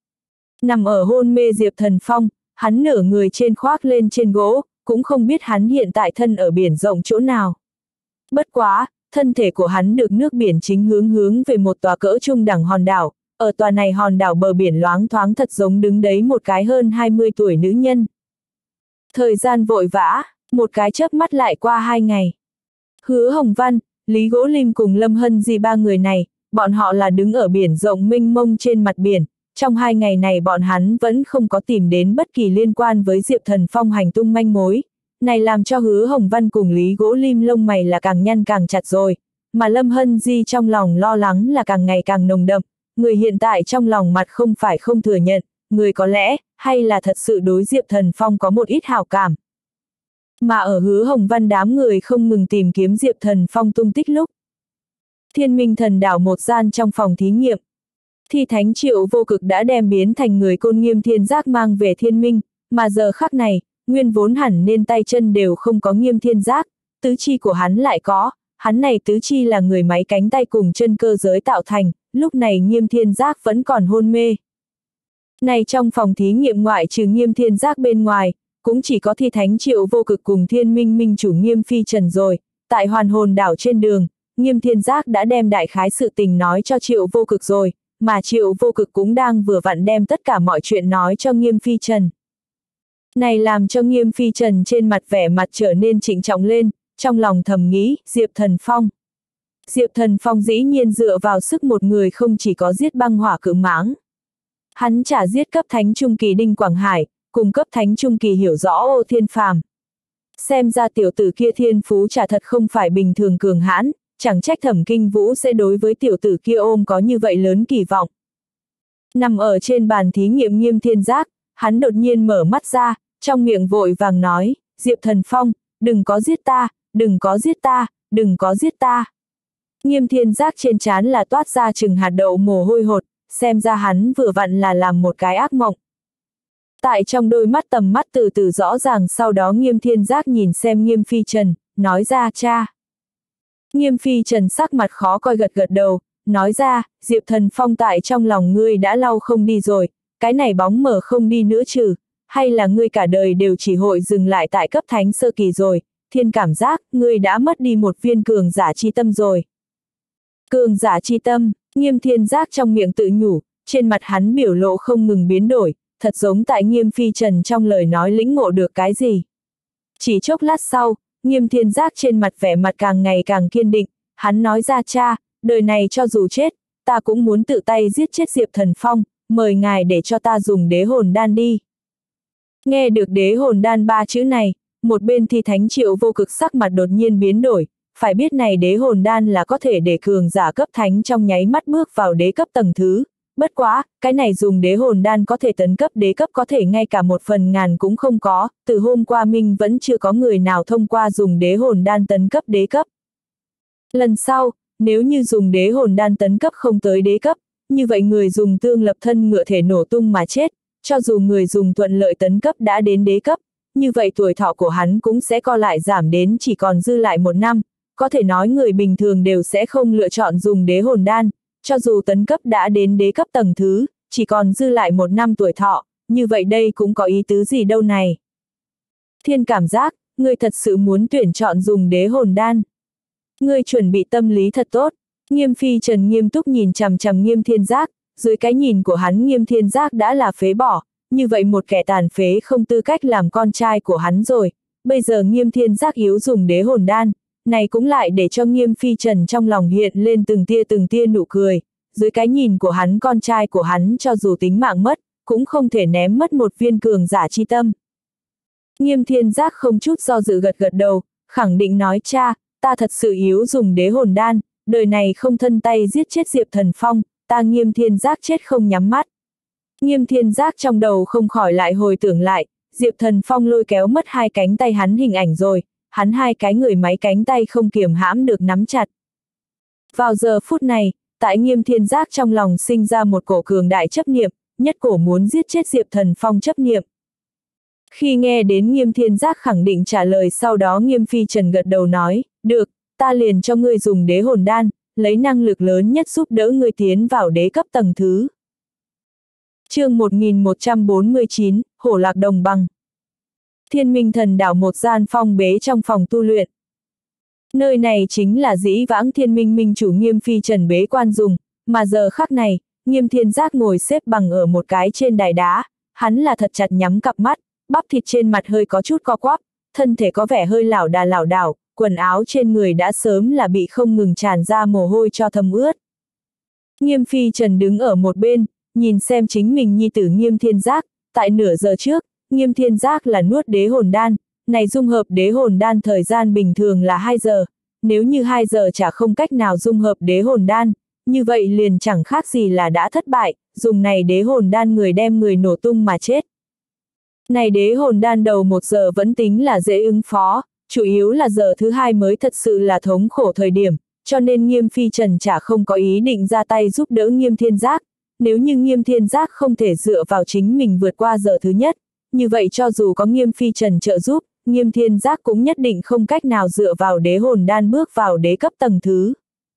A: Nằm ở hôn mê Diệp Thần Phong, hắn nửa người trên khoác lên trên gỗ, cũng không biết hắn hiện tại thân ở biển rộng chỗ nào. Bất quá, thân thể của hắn được nước biển chính hướng hướng về một tòa cỡ trung đẳng hòn đảo, ở tòa này hòn đảo bờ biển loáng thoáng thật giống đứng đấy một cái hơn hai mươi tuổi nữ nhân. Thời gian vội vã, một cái chớp mắt lại qua hai ngày. Hứa Hồng Văn, Lý Gỗ Lim cùng Lâm Hân Di ba người này, bọn họ là đứng ở biển rộng mênh mông trên mặt biển, trong hai ngày này bọn hắn vẫn không có tìm đến bất kỳ liên quan với Diệp Thần Phong hành tung manh mối. Này làm cho Hứa Hồng Văn cùng Lý Gỗ Lim lông mày là càng nhăn càng chặt rồi, mà Lâm Hân Di trong lòng lo lắng là càng ngày càng nồng đậm, người hiện tại trong lòng mặt không phải không thừa nhận, người có lẽ, hay là thật sự đối Diệp Thần Phong có một ít hảo cảm. Mà ở Hứa Hồng Văn đám người không ngừng tìm kiếm Diệp Thần Phong tung tích lúc. Thiên Minh Thần đảo một gian trong phòng thí nghiệm. Thi Thánh Triệu Vô Cực đã đem biến thành người Côn Nghiêm Thiên Giác mang về Thiên Minh, mà giờ khắc này, nguyên vốn hẳn nên tay chân đều không có Nghiêm Thiên Giác, tứ chi của hắn lại có, hắn này tứ chi là người máy cánh tay cùng chân cơ giới tạo thành, lúc này Nghiêm Thiên Giác vẫn còn hôn mê. Này trong phòng thí nghiệm ngoại trừ Nghiêm Thiên Giác bên ngoài, cũng chỉ có Thi Thánh Triệu Vô Cực cùng Thiên Minh Minh chủ Nghiêm Phi Trần rồi, tại Hoàn Hồn đảo trên đường, Nghiêm Thiên Giác đã đem đại khái sự tình nói cho Triệu Vô Cực rồi, mà Triệu Vô Cực cũng đang vừa vặn đem tất cả mọi chuyện nói cho Nghiêm Phi Trần. Này làm cho Nghiêm Phi Trần trên mặt vẻ mặt trở nên trịnh trọng lên, trong lòng thầm nghĩ, Diệp Thần Phong. Diệp Thần Phong dĩ nhiên dựa vào sức một người không chỉ có giết băng hỏa cự mãng. Hắn trả giết cấp thánh trung kỳ Đinh Quảng Hải, cùng cấp thánh trung kỳ hiểu rõ Ô Thiên Phàm. Xem ra tiểu tử kia thiên phú trả thật không phải bình thường cường hãn, chẳng trách Thẩm Kinh Vũ sẽ đối với tiểu tử kia ôm có như vậy lớn kỳ vọng. Nằm ở trên bàn thí nghiệm Nghiêm Thiên Giác, hắn đột nhiên mở mắt ra, trong miệng vội vàng nói, Diệp Thần Phong, đừng có giết ta, đừng có giết ta, đừng có giết ta. Nghiêm Thiên Giác trên trán là toát ra chừng hạt đậu mồ hôi hột, xem ra hắn vừa vặn là làm một cái ác mộng. Tại trong đôi mắt tầm mắt từ từ rõ ràng sau đó Nghiêm Thiên Giác nhìn xem Nghiêm Phi Trần, nói ra cha. Nghiêm Phi Trần sắc mặt khó coi gật gật đầu, nói ra, Diệp Thần Phong tại trong lòng ngươi đã lau không đi rồi, cái này bóng mờ không đi nữa trừ, hay là ngươi cả đời đều chỉ hội dừng lại tại cấp thánh sơ kỳ rồi, thiên cảm giác, ngươi đã mất đi một viên cường giả chi tâm rồi. Cường giả chi tâm, Nghiêm Thiên Giác trong miệng tự nhủ, trên mặt hắn biểu lộ không ngừng biến đổi, thật giống tại Nghiêm Phi Trần trong lời nói lĩnh ngộ được cái gì. Chỉ chốc lát sau, Nghiêm Thiên Giác trên mặt vẻ mặt càng ngày càng kiên định, hắn nói ra cha, đời này cho dù chết, ta cũng muốn tự tay giết chết Diệp Thần Phong, mời ngài để cho ta dùng đế hồn đan đi. Nghe được đế hồn đan ba chữ này, một bên Thi Thánh Triệu Vô Cực sắc mặt đột nhiên biến đổi, phải biết này đế hồn đan là có thể để cường giả cấp thánh trong nháy mắt bước vào đế cấp tầng thứ. Bất quá, cái này dùng đế hồn đan có thể tấn cấp đế cấp có thể ngay cả một phần ngàn cũng không có, từ hôm qua Minh vẫn chưa có người nào thông qua dùng đế hồn đan tấn cấp đế cấp. Lần sau, nếu như dùng đế hồn đan tấn cấp không tới đế cấp, như vậy người dùng tương lập thân ngựa thể nổ tung mà chết, cho dù người dùng thuận lợi tấn cấp đã đến đế cấp, như vậy tuổi thọ của hắn cũng sẽ co lại giảm đến chỉ còn dư lại một năm, có thể nói người bình thường đều sẽ không lựa chọn dùng đế hồn đan, cho dù tấn cấp đã đến đế cấp tầng thứ, chỉ còn dư lại một năm tuổi thọ, như vậy đây cũng có ý tứ gì đâu này. Thiên cảm giác, ngươi thật sự muốn tuyển chọn dùng đế hồn đan. Ngươi chuẩn bị tâm lý thật tốt. Nghiêm Phi Trần nghiêm túc nhìn chằm chằm Nghiêm Thiên Giác, dưới cái nhìn của hắn Nghiêm Thiên Giác đã là phế bỏ, như vậy một kẻ tàn phế không tư cách làm con trai của hắn rồi. Bây giờ Nghiêm Thiên Giác yếu dùng đế hồn đan, này cũng lại để cho Nghiêm Phi Trần trong lòng hiện lên từng tia từng tia nụ cười, dưới cái nhìn của hắn con trai của hắn cho dù tính mạng mất, cũng không thể ném mất một viên cường giả chi tâm. Nghiêm Thiên Giác không chút do dự gật gật đầu, khẳng định nói cha, ta thật sự yếu dùng đế hồn đan, đời này không thân tay giết chết Diệp Thần Phong, ta Nghiêm Thiên Giác chết không nhắm mắt. Nghiêm Thiên Giác trong đầu không khỏi lại hồi tưởng lại, Diệp Thần Phong lôi kéo mất hai cánh tay hắn hình ảnh rồi, hắn hai cái người máy cánh tay không kiềm hãm được nắm chặt. Vào giờ phút này, tại Nghiêm Thiên Giác trong lòng sinh ra một cổ cường đại chấp niệm, nhất cổ muốn giết chết Diệp Thần Phong chấp niệm. Khi nghe đến Nghiêm Thiên Giác khẳng định trả lời sau đó Nghiêm Phi Trần gật đầu nói, được, ta liền cho ngươi dùng đế hồn đan, lấy năng lực lớn nhất giúp đỡ ngươi tiến vào đế cấp tầng thứ. Chương một nghìn một trăm bốn mươi chín, Hổ Lạc Đồng Bằng. Thiên Minh Thần Đảo một gian phong bế trong phòng tu luyện. Nơi này chính là dĩ vãng Thiên Minh Minh chủ Nghiêm Phi Trần bế quan dùng, mà giờ khắc này, Nghiêm Thiên Giác ngồi xếp bằng ở một cái trên đài đá, hắn là thật chặt nhắm cặp mắt, bắp thịt trên mặt hơi có chút co quắp, thân thể có vẻ hơi lảo đà lảo đảo, quần áo trên người đã sớm là bị không ngừng tràn ra mồ hôi cho thấm ướt. Nghiêm Phi Trần đứng ở một bên, nhìn xem chính mình nhi tử Nghiêm Thiên Giác, tại nửa giờ trước, Nghiêm Thiên Giác là nuốt đế hồn đan, này dung hợp đế hồn đan thời gian bình thường là hai giờ, nếu như hai giờ chả không cách nào dung hợp đế hồn đan, như vậy liền chẳng khác gì là đã thất bại, dùng này đế hồn đan người đem người nổ tung mà chết. Này đế hồn đan đầu một giờ vẫn tính là dễ ứng phó, chủ yếu là giờ thứ hai mới thật sự là thống khổ thời điểm, cho nên Nghiêm Phi Trần chả không có ý định ra tay giúp đỡ Nghiêm Thiên Giác, nếu như Nghiêm Thiên Giác không thể dựa vào chính mình vượt qua giờ thứ nhất, như vậy cho dù có Nghiêm Phi Trần trợ giúp, Nghiêm Thiên Giác cũng nhất định không cách nào dựa vào đế hồn đan bước vào đế cấp tầng thứ.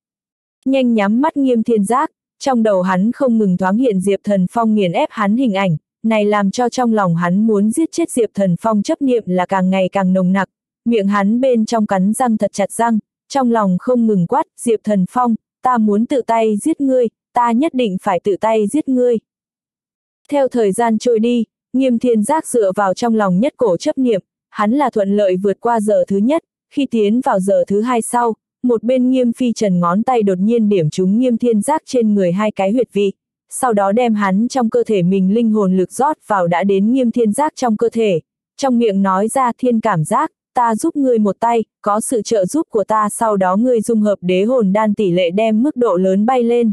A: Nhanh nhắm mắt Nghiêm Thiên Giác, trong đầu hắn không ngừng thoáng hiện Diệp Thần Phong nghiền ép hắn hình ảnh, này làm cho trong lòng hắn muốn giết chết Diệp Thần Phong chấp niệm là càng ngày càng nồng nặc, miệng hắn bên trong cắn răng thật chặt răng, trong lòng không ngừng quát, Diệp Thần Phong, ta muốn tự tay giết ngươi, ta nhất định phải tự tay giết ngươi. Theo thời gian trôi đi, Nghiêm Thiên Giác dựa vào trong lòng nhất cổ chấp niệm, hắn là thuận lợi vượt qua giờ thứ nhất, khi tiến vào giờ thứ hai sau, một bên Nghiêm Phi Trần ngón tay đột nhiên điểm trúng Nghiêm Thiên Giác trên người hai cái huyệt vị, sau đó đem hắn trong cơ thể mình linh hồn lực rót vào đã đến Nghiêm Thiên Giác trong cơ thể, trong miệng nói ra thiên cảm giác, ta giúp ngươi một tay, có sự trợ giúp của ta sau đó ngươi dung hợp đế hồn đan tỷ lệ đem mức độ lớn bay lên.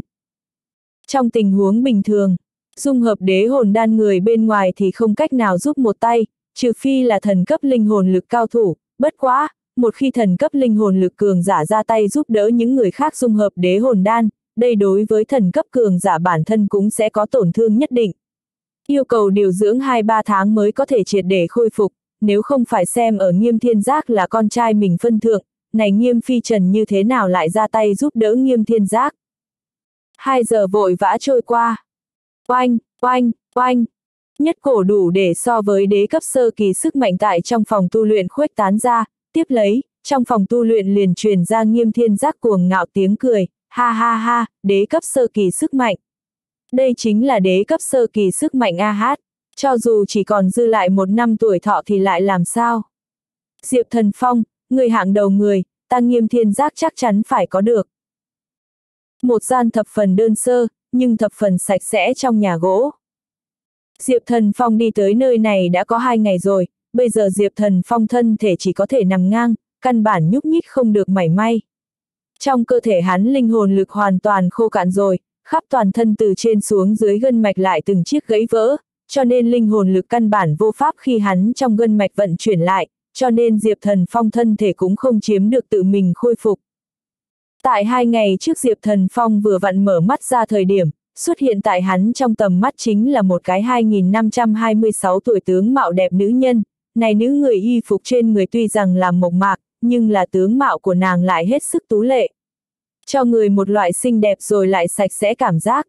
A: Trong tình huống bình thường, dung hợp đế hồn đan người bên ngoài thì không cách nào giúp một tay, trừ phi là thần cấp linh hồn lực cao thủ, bất quá, một khi thần cấp linh hồn lực cường giả ra tay giúp đỡ những người khác dung hợp đế hồn đan, đây đối với thần cấp cường giả bản thân cũng sẽ có tổn thương nhất định. Yêu cầu điều dưỡng hai ba tháng mới có thể triệt để khôi phục, nếu không phải xem ở Nghiêm Thiên Giác là con trai mình phân thượng, này Nghiêm Phi Trần như thế nào lại ra tay giúp đỡ Nghiêm Thiên Giác. Hai giờ vội vã trôi qua. Oanh, oanh, oanh. Nhất cổ đủ để so với đế cấp sơ kỳ sức mạnh tại trong phòng tu luyện khuếch tán ra, tiếp lấy, trong phòng tu luyện liền truyền ra Nghiêm Thiên Giác cuồng ngạo tiếng cười, ha ha ha, đế cấp sơ kỳ sức mạnh. Đây chính là đế cấp sơ kỳ sức mạnh a hát, cho dù chỉ còn dư lại một năm tuổi thọ thì lại làm sao? Diệp Thần Phong, người hạng đầu người, ta Nghiêm Thiên Giác chắc chắn phải có được. Một gian thập phần đơn sơ, nhưng thập phần sạch sẽ trong nhà gỗ. Diệp Thần Phong đi tới nơi này đã có hai ngày rồi, bây giờ Diệp Thần Phong thân thể chỉ có thể nằm ngang, căn bản nhúc nhích không được mảy may. Trong cơ thể hắn linh hồn lực hoàn toàn khô cạn rồi, khắp toàn thân từ trên xuống dưới gân mạch lại từng chiếc gãy vỡ, cho nên linh hồn lực căn bản vô pháp khi hắn trong gân mạch vận chuyển lại, cho nên Diệp Thần Phong thân thể cũng không chiếm được tự mình khôi phục. Tại hai ngày trước Diệp Thần Phong vừa vặn mở mắt ra thời điểm, xuất hiện tại hắn trong tầm mắt chính là một cái hai nghìn năm trăm hai mươi sáu tuổi tướng mạo đẹp nữ nhân, này nữ người y phục trên người tuy rằng là mộc mạc, nhưng là tướng mạo của nàng lại hết sức tú lệ. Cho người một loại xinh đẹp rồi lại sạch sẽ cảm giác.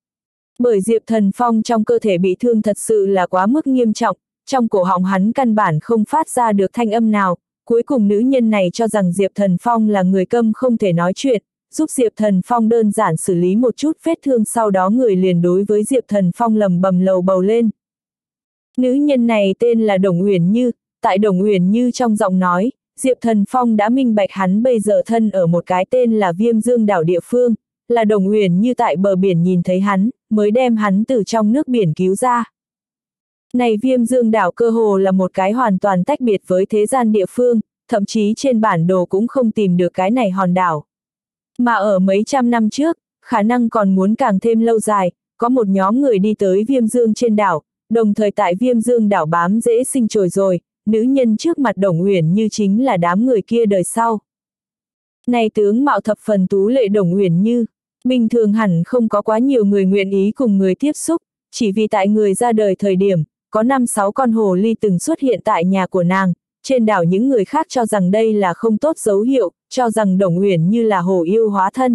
A: Bởi Diệp Thần Phong trong cơ thể bị thương thật sự là quá mức nghiêm trọng, trong cổ họng hắn căn bản không phát ra được thanh âm nào, cuối cùng nữ nhân này cho rằng Diệp Thần Phong là người câm không thể nói chuyện, giúp Diệp Thần Phong đơn giản xử lý một chút vết thương, sau đó người liền đối với Diệp Thần Phong lầm bầm lầu bầu lên. Nữ nhân này tên là Đồng Uyển Như, tại Đồng Uyển Như trong giọng nói, Diệp Thần Phong đã minh bạch hắn bây giờ thân ở một cái tên là Viêm Dương đảo địa phương, là Đồng Uyển Như tại bờ biển nhìn thấy hắn, mới đem hắn từ trong nước biển cứu ra. Này Viêm Dương đảo cơ hồ là một cái hoàn toàn tách biệt với thế gian địa phương, thậm chí trên bản đồ cũng không tìm được cái này hòn đảo. Mà ở mấy trăm năm trước, khả năng còn muốn càng thêm lâu dài, có một nhóm người đi tới Viêm Dương trên đảo, đồng thời tại Viêm Dương đảo bám rễ sinh trồi rồi, nữ nhân trước mặt Đồng Uyển Như chính là đám người kia đời sau. Này tướng mạo thập phần tú lệ Đồng Uyển Như, bình thường hẳn không có quá nhiều người nguyện ý cùng người tiếp xúc, chỉ vì tại người ra đời thời điểm, có năm sáu con hồ ly từng xuất hiện tại nhà của nàng, trên đảo những người khác cho rằng đây là không tốt dấu hiệu, cho rằng Đồng Uyển Như là hồ yêu hóa thân.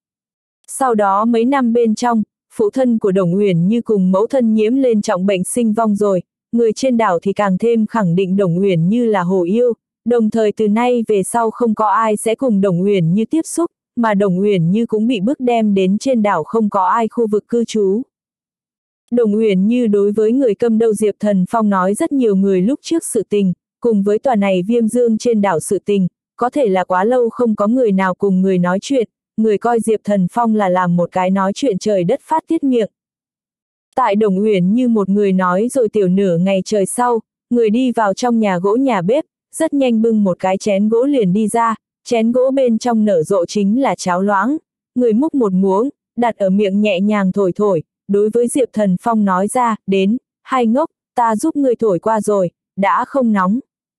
A: Sau đó mấy năm bên trong, phụ thân của Đồng Uyển Như cùng mẫu thân nhiễm lên trọng bệnh sinh vong rồi, người trên đảo thì càng thêm khẳng định Đồng Uyển Như là hồ yêu, đồng thời từ nay về sau không có ai sẽ cùng Đồng Uyển Như tiếp xúc, mà Đồng Uyển Như cũng bị bước đem đến trên đảo không có ai khu vực cư trú. Đồng Uyển Như đối với người câm đầu Diệp Thần Phong nói rất nhiều người lúc trước sự tình, cùng với tòa này Viêm Dương trên đảo sự tình, có thể là quá lâu không có người nào cùng người nói chuyện, người coi Diệp Thần Phong là làm một cái nói chuyện trời đất phát tiết miệng. Tại Đồng Uyển Như một người nói rồi tiểu nửa ngày trời sau, người đi vào trong nhà gỗ nhà bếp, rất nhanh bưng một cái chén gỗ liền đi ra, chén gỗ bên trong nở rộ chính là cháo loãng, người múc một muỗng, đặt ở miệng nhẹ nhàng thổi thổi, đối với Diệp Thần Phong nói ra, đến, hai ngốc, ta giúp người thổi qua rồi, đã không nóng.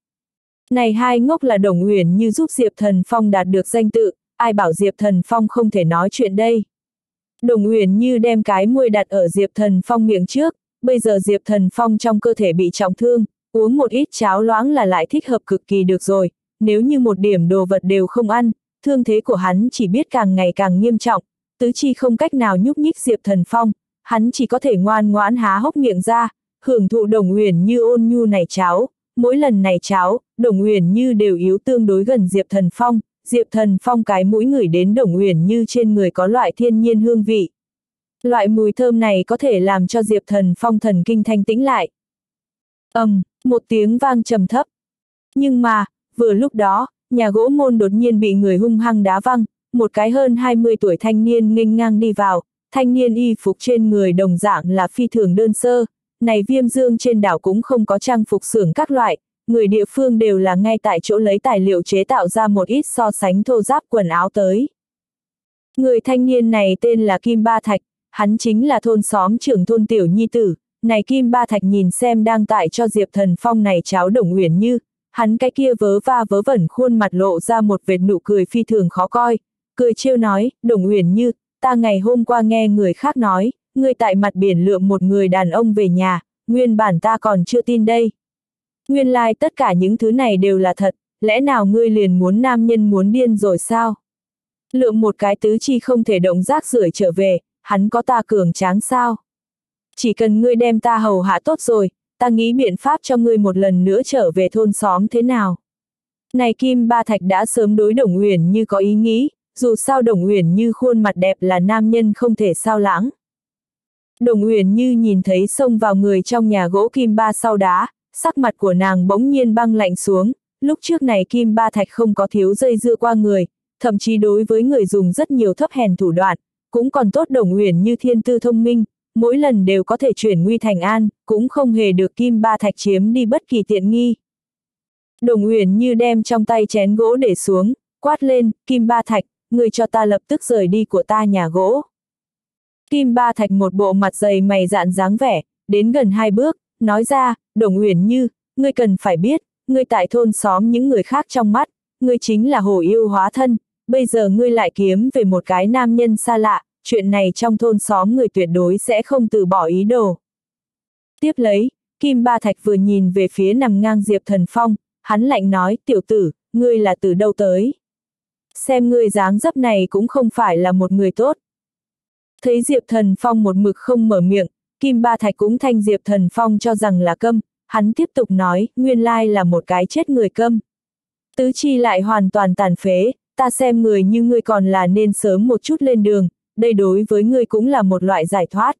A: Này hai ngốc là Đồng Uyển Như giúp Diệp Thần Phong đạt được danh tự, ai bảo Diệp Thần Phong không thể nói chuyện đây. Đồng Uyển Như đem cái muôi đặt ở Diệp Thần Phong miệng trước, bây giờ Diệp Thần Phong trong cơ thể bị trọng thương, uống một ít cháo loãng là lại thích hợp cực kỳ được rồi, nếu như một điểm đồ vật đều không ăn, thương thế của hắn chỉ biết càng ngày càng nghiêm trọng, tứ chi không cách nào nhúc nhích Diệp Thần Phong, hắn chỉ có thể ngoan ngoãn há hốc miệng ra, hưởng thụ Đồng Uyển Như ôn nhu này cháo, mỗi lần này cháo, Đồng Uyển Như đều yếu tương đối gần Diệp Thần Phong, Diệp Thần Phong cái mũi ngửi đến Đồng Uyển Như trên người có loại thiên nhiên hương vị. Loại mùi thơm này có thể làm cho Diệp Thần Phong thần kinh thanh tĩnh lại. Ầm, um, một tiếng vang trầm thấp. Nhưng mà, vừa lúc đó, nhà gỗ môn đột nhiên bị người hung hăng đá văng, một cái hơn hai mươi tuổi thanh niên nghênh ngang đi vào, thanh niên y phục trên người đồng dạng là phi thường đơn sơ, này Viêm Dương trên đảo cũng không có trang phục xưởng các loại, người địa phương đều là ngay tại chỗ lấy tài liệu chế tạo ra một ít so sánh thô ráp quần áo tới. Người thanh niên này tên là Kim Ba Thạch, hắn chính là thôn xóm trưởng thôn tiểu nhi tử, này Kim Ba Thạch nhìn xem đang tại cho Diệp Thần Phong này cháo Đồng Uyển Như, hắn cái kia vớ va vớ vẩn khuôn mặt lộ ra một vệt nụ cười phi thường khó coi, cười trêu nói, Đồng Uyển Như, ta ngày hôm qua nghe người khác nói, ngươi tại mặt biển lượm một người đàn ông về nhà, nguyên bản ta còn chưa tin đây. Nguyên lai like, tất cả những thứ này đều là thật, lẽ nào ngươi liền muốn nam nhân muốn điên rồi sao? Lượm một cái tứ chi không thể động rác rưởi trở về, hắn có ta cường tráng sao? Chỉ cần ngươi đem ta hầu hạ tốt rồi, ta nghĩ biện pháp cho ngươi một lần nữa trở về thôn xóm thế nào? Này Kim Ba Thạch đã sớm đối Đồng Uyển Như có ý nghĩ, dù sao Đồng Uyển Như khuôn mặt đẹp là nam nhân không thể sao lãng. Đồng Uyển Như nhìn thấy xông vào người trong nhà gỗ Kim Ba sau đá, sắc mặt của nàng bỗng nhiên băng lạnh xuống, lúc trước này Kim Ba Thạch không có thiếu dây dưa qua người, thậm chí đối với người dùng rất nhiều thấp hèn thủ đoạn, cũng còn tốt Đồng Uyển Như thiên tư thông minh, mỗi lần đều có thể chuyển nguy thành an, cũng không hề được Kim Ba Thạch chiếm đi bất kỳ tiện nghi. Đồng Uyển Như đem trong tay chén gỗ để xuống, quát lên, Kim Ba Thạch, người cho ta lập tức rời đi của ta nhà gỗ. Kim Ba Thạch một bộ mặt dày mày dạn dáng vẻ, đến gần hai bước, nói ra, Đồng Uyển Như, ngươi cần phải biết, ngươi tại thôn xóm những người khác trong mắt, ngươi chính là hổ yêu hóa thân, bây giờ ngươi lại kiếm về một cái nam nhân xa lạ, chuyện này trong thôn xóm người tuyệt đối sẽ không từ bỏ ý đồ. Tiếp lấy, Kim Ba Thạch vừa nhìn về phía nằm ngang Diệp Thần Phong, hắn lạnh nói, tiểu tử, ngươi là từ đâu tới? Xem ngươi dáng dấp này cũng không phải là một người tốt. Thấy Diệp Thần Phong một mực không mở miệng, Kim Ba Thạch cũng thanh Diệp Thần Phong cho rằng là câm, hắn tiếp tục nói, nguyên lai là một cái chết người câm. Tứ chi lại hoàn toàn tàn phế, ta xem người như ngươi còn là nên sớm một chút lên đường, đây đối với ngươi cũng là một loại giải thoát.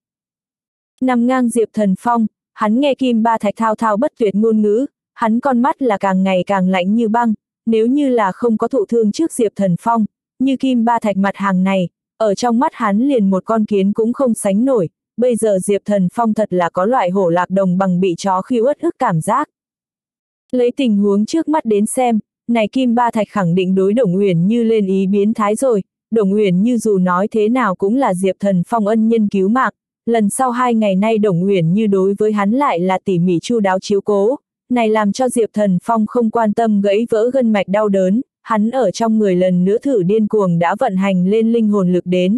A: Nằm ngang Diệp Thần Phong, hắn nghe Kim Ba Thạch thao thao bất tuyệt ngôn ngữ, hắn con mắt là càng ngày càng lạnh như băng, nếu như là không có thụ thương trước Diệp Thần Phong, như Kim Ba Thạch mặt hàng này, ở trong mắt hắn liền một con kiến cũng không sánh nổi, bây giờ Diệp Thần Phong thật là có loại hổ lạc đồng bằng bị chó khiêu uất ức cảm giác. Lấy tình huống trước mắt đến xem, này Kim Ba Thạch khẳng định đối Đồng Uyển Như lên ý biến thái rồi, Đồng Uyển Như dù nói thế nào cũng là Diệp Thần Phong ân nhân cứu mạng, lần sau hai ngày nay Đồng Uyển Như đối với hắn lại là tỉ mỉ chu đáo chiếu cố, này làm cho Diệp Thần Phong không quan tâm gãy vỡ gân mạch đau đớn, hắn ở trong người lần nữa thử điên cuồng đã vận hành lên linh hồn lực đến.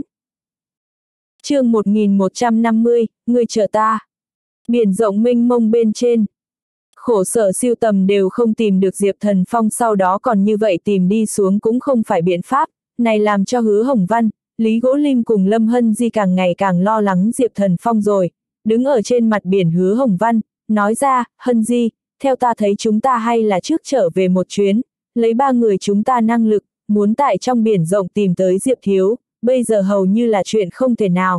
A: Chương một nghìn một trăm năm mươi, người chờ ta. Biển rộng mênh mông bên trên. Khổ sở siêu tầm đều không tìm được Diệp Thần Phong, sau đó còn như vậy tìm đi xuống cũng không phải biện pháp, này làm cho Hứa Hồng Văn, Lý Gỗ Lim cùng Lâm Hân Di càng ngày càng lo lắng Diệp Thần Phong rồi, đứng ở trên mặt biển Hứa Hồng Văn, nói ra, Hân Di, theo ta thấy chúng ta hay là trước trở về một chuyến, lấy ba người chúng ta năng lực, muốn tại trong biển rộng tìm tới Diệp Thiếu, bây giờ hầu như là chuyện không thể nào.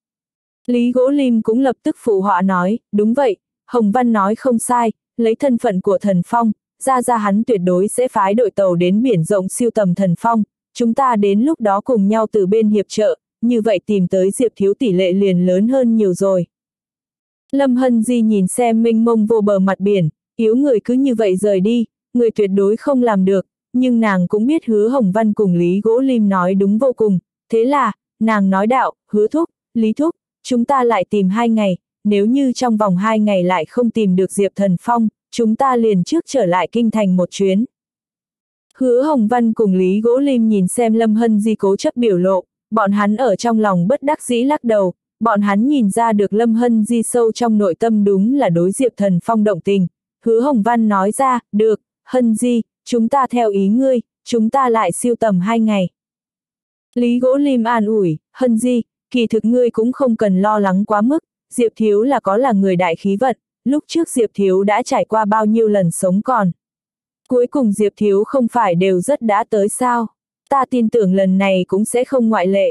A: Lý Gỗ Lim cũng lập tức phụ họa nói, đúng vậy, Hồng Văn nói không sai, lấy thân phận của Thần Phong, ra ra hắn tuyệt đối sẽ phái đội tàu đến biển rộng siêu tầm Thần Phong, chúng ta đến lúc đó cùng nhau từ bên hiệp trợ, như vậy tìm tới Diệp Thiếu tỷ lệ liền lớn hơn nhiều rồi. Lâm Hân Di nhìn xem mênh mông vô bờ mặt biển, yếu người cứ như vậy rời đi, người tuyệt đối không làm được, nhưng nàng cũng biết Hứa Hồng Văn cùng Lý Gỗ Lim nói đúng vô cùng, thế là, nàng nói đạo, Hứa Thúc, Lý Thúc, chúng ta lại tìm hai ngày, nếu như trong vòng hai ngày lại không tìm được Diệp Thần Phong, chúng ta liền trước trở lại kinh thành một chuyến. Hứa Hồng Văn cùng Lý Gỗ Lim nhìn xem Lâm Hân Di cố chấp biểu lộ, bọn hắn ở trong lòng bất đắc dĩ lắc đầu, bọn hắn nhìn ra được Lâm Hân Di sâu trong nội tâm đúng là đối Diệp Thần Phong động tình. Hứa Hồng Văn nói ra, được, Hân Di, chúng ta theo ý ngươi, chúng ta lại siêu tầm hai ngày. Lý Gỗ Lim an ủi, Hân Di, kỳ thực ngươi cũng không cần lo lắng quá mức, Diệp Thiếu là có là người đại khí vận, lúc trước Diệp Thiếu đã trải qua bao nhiêu lần sống còn. Cuối cùng Diệp Thiếu không phải đều rất đã tới sao, ta tin tưởng lần này cũng sẽ không ngoại lệ.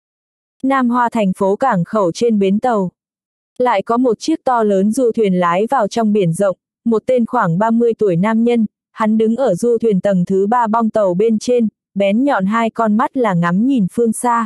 A: Nam Hoa thành phố cảng khẩu trên bến tàu. Lại có một chiếc to lớn du thuyền lái vào trong biển rộng, một tên khoảng ba mươi tuổi nam nhân, hắn đứng ở du thuyền tầng thứ ba bong tàu bên trên, bén nhọn hai con mắt là ngắm nhìn phương xa.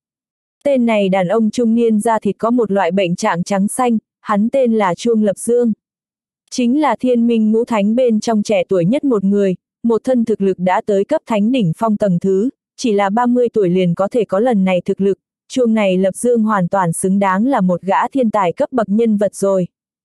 A: Tên này đàn ông trung niên da thịt có một loại bệnh trạng trắng xanh, hắn tên là Chuông Lập Dương. Chính là thiên minh ngũ thánh bên trong trẻ tuổi nhất một người, một thân thực lực đã tới cấp thánh đỉnh phong tầng thứ, chỉ là ba mươi tuổi liền có thể có lần này thực lực, Chuông này Lập Dương hoàn toàn xứng đáng là một gã thiên tài cấp bậc nhân vật rồi.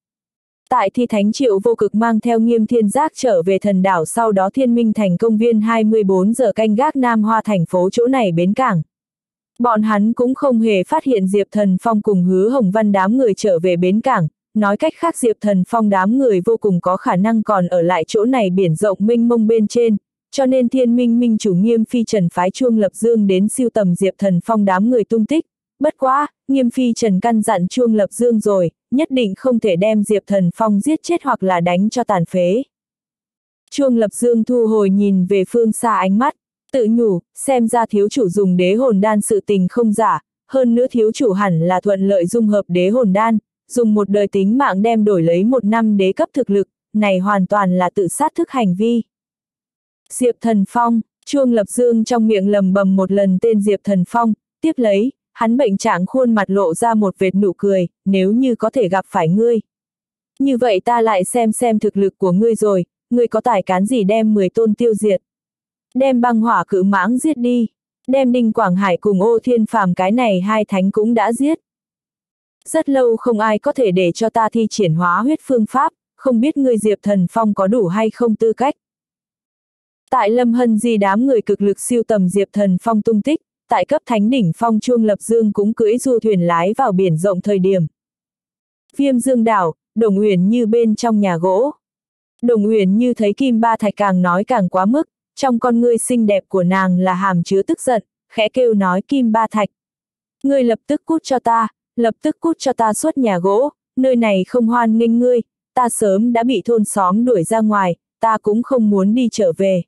A: Tại Thi Thánh Triệu Vô Cực mang theo Nghiêm Thiên Giác trở về thần đảo, sau đó Thiên Minh thành công viên hai mươi bốn giờ canh gác Nam Hoa thành phố chỗ này bến cảng. Bọn hắn cũng không hề phát hiện Diệp Thần Phong cùng Hứa Hồng Văn đám người trở về bến cảng, nói cách khác Diệp Thần Phong đám người vô cùng có khả năng còn ở lại chỗ này biển rộng mênh mông bên trên, cho nên Thiên Minh Minh chủ Nghiêm Phi Trần phái Chuông Lập Dương đến siêu tầm Diệp Thần Phong đám người tung tích. Bất quá, Nghiêm Phi Trần căn dặn Chuông Lập Dương rồi, nhất định không thể đem Diệp Thần Phong giết chết hoặc là đánh cho tàn phế. Chuông Lập Dương thu hồi nhìn về phương xa ánh mắt, tự nhủ, xem ra thiếu chủ dùng đế hồn đan sự tình không giả, hơn nữa thiếu chủ hẳn là thuận lợi dung hợp đế hồn đan, dùng một đời tính mạng đem đổi lấy một năm đế cấp thực lực, này hoàn toàn là tự sát thức hành vi. Diệp Thần Phong, Chuông Lập Dương trong miệng lầm bầm một lần tên Diệp Thần Phong, tiếp lấy, hắn bệnh trạng khuôn mặt lộ ra một vệt nụ cười, nếu như có thể gặp phải ngươi. Như vậy ta lại xem xem thực lực của ngươi rồi, ngươi có tài cán gì đem mười tôn tiêu diệt. Đem băng hỏa cự mãng giết đi, đem Đinh Quảng Hải cùng Ô Thiên Phàm cái này hai thánh cũng đã giết. Rất lâu không ai có thể để cho ta thi triển hóa huyết phương pháp, không biết ngươi Diệp Thần Phong có đủ hay không tư cách. Tại Lâm Hân Di đám người cực lực siêu tầm Diệp Thần Phong tung tích, tại cấp thánh đỉnh phong Chuông Lập Dương cũng cưỡi du thuyền lái vào biển rộng thời điểm. Viêm Dương đảo, Đồng Uyển Như bên trong nhà gỗ. Đồng Uyển Như thấy Kim Ba Thạch càng nói càng quá mức, trong con ngươi xinh đẹp của nàng là hàm chứa tức giận, khẽ kêu nói Kim Ba Thạch. Ngươi lập tức cút cho ta, lập tức cút cho ta xuất nhà gỗ, nơi này không hoan nghênh ngươi, ta sớm đã bị thôn xóm đuổi ra ngoài, ta cũng không muốn đi trở về.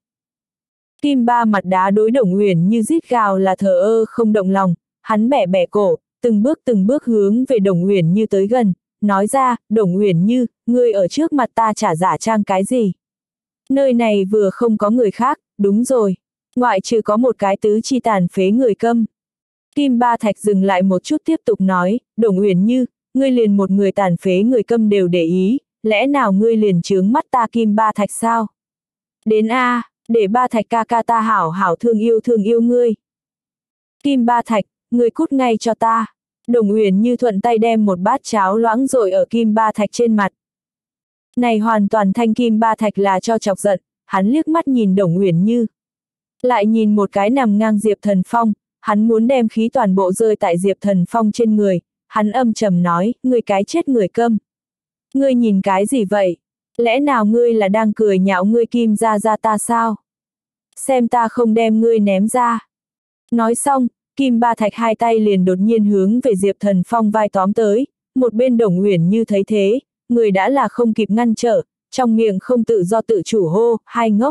A: Kim Ba mặt đá đối Đồng Uyển Như rít gào là thờ ơ không động lòng, hắn bẻ bẻ cổ, từng bước từng bước hướng về Đồng Uyển Như tới gần, nói ra, Đồng Uyển Như, ngươi ở trước mặt ta trả giả trang cái gì? Nơi này vừa không có người khác, đúng rồi, ngoại trừ có một cái tứ chi tàn phế người câm. Kim Ba Thạch dừng lại một chút tiếp tục nói, Đồng Uyển Như, ngươi liền một người tàn phế người câm đều để ý, lẽ nào ngươi liền chướng mắt ta Kim Ba Thạch sao? Đến a, à, để Ba Thạch ca ca ta hảo hảo thương yêu thương yêu ngươi. Kim Ba Thạch, ngươi cút ngay cho ta. Đồng Uyển Như thuận tay đem một bát cháo loãng rội ở Kim Ba Thạch trên mặt. Này hoàn toàn thanh Kim Ba Thạch là cho chọc giận, hắn liếc mắt nhìn Đồng Uyển Như. Lại nhìn một cái nằm ngang Diệp Thần Phong, hắn muốn đem khí toàn bộ rơi tại Diệp Thần Phong trên người, hắn âm trầm nói, ngươi cái chết người câm. Ngươi nhìn cái gì vậy? Lẽ nào ngươi là đang cười nhạo ngươi Kim gia gia ta sao? Xem ta không đem ngươi ném ra. Nói xong, Kim Ba Thạch hai tay liền đột nhiên hướng về Diệp Thần Phong vai tóm tới, một bên Đồng Uyển Như thấy thế, người đã là không kịp ngăn trở, trong miệng không tự do tự chủ hô, hai ngốc.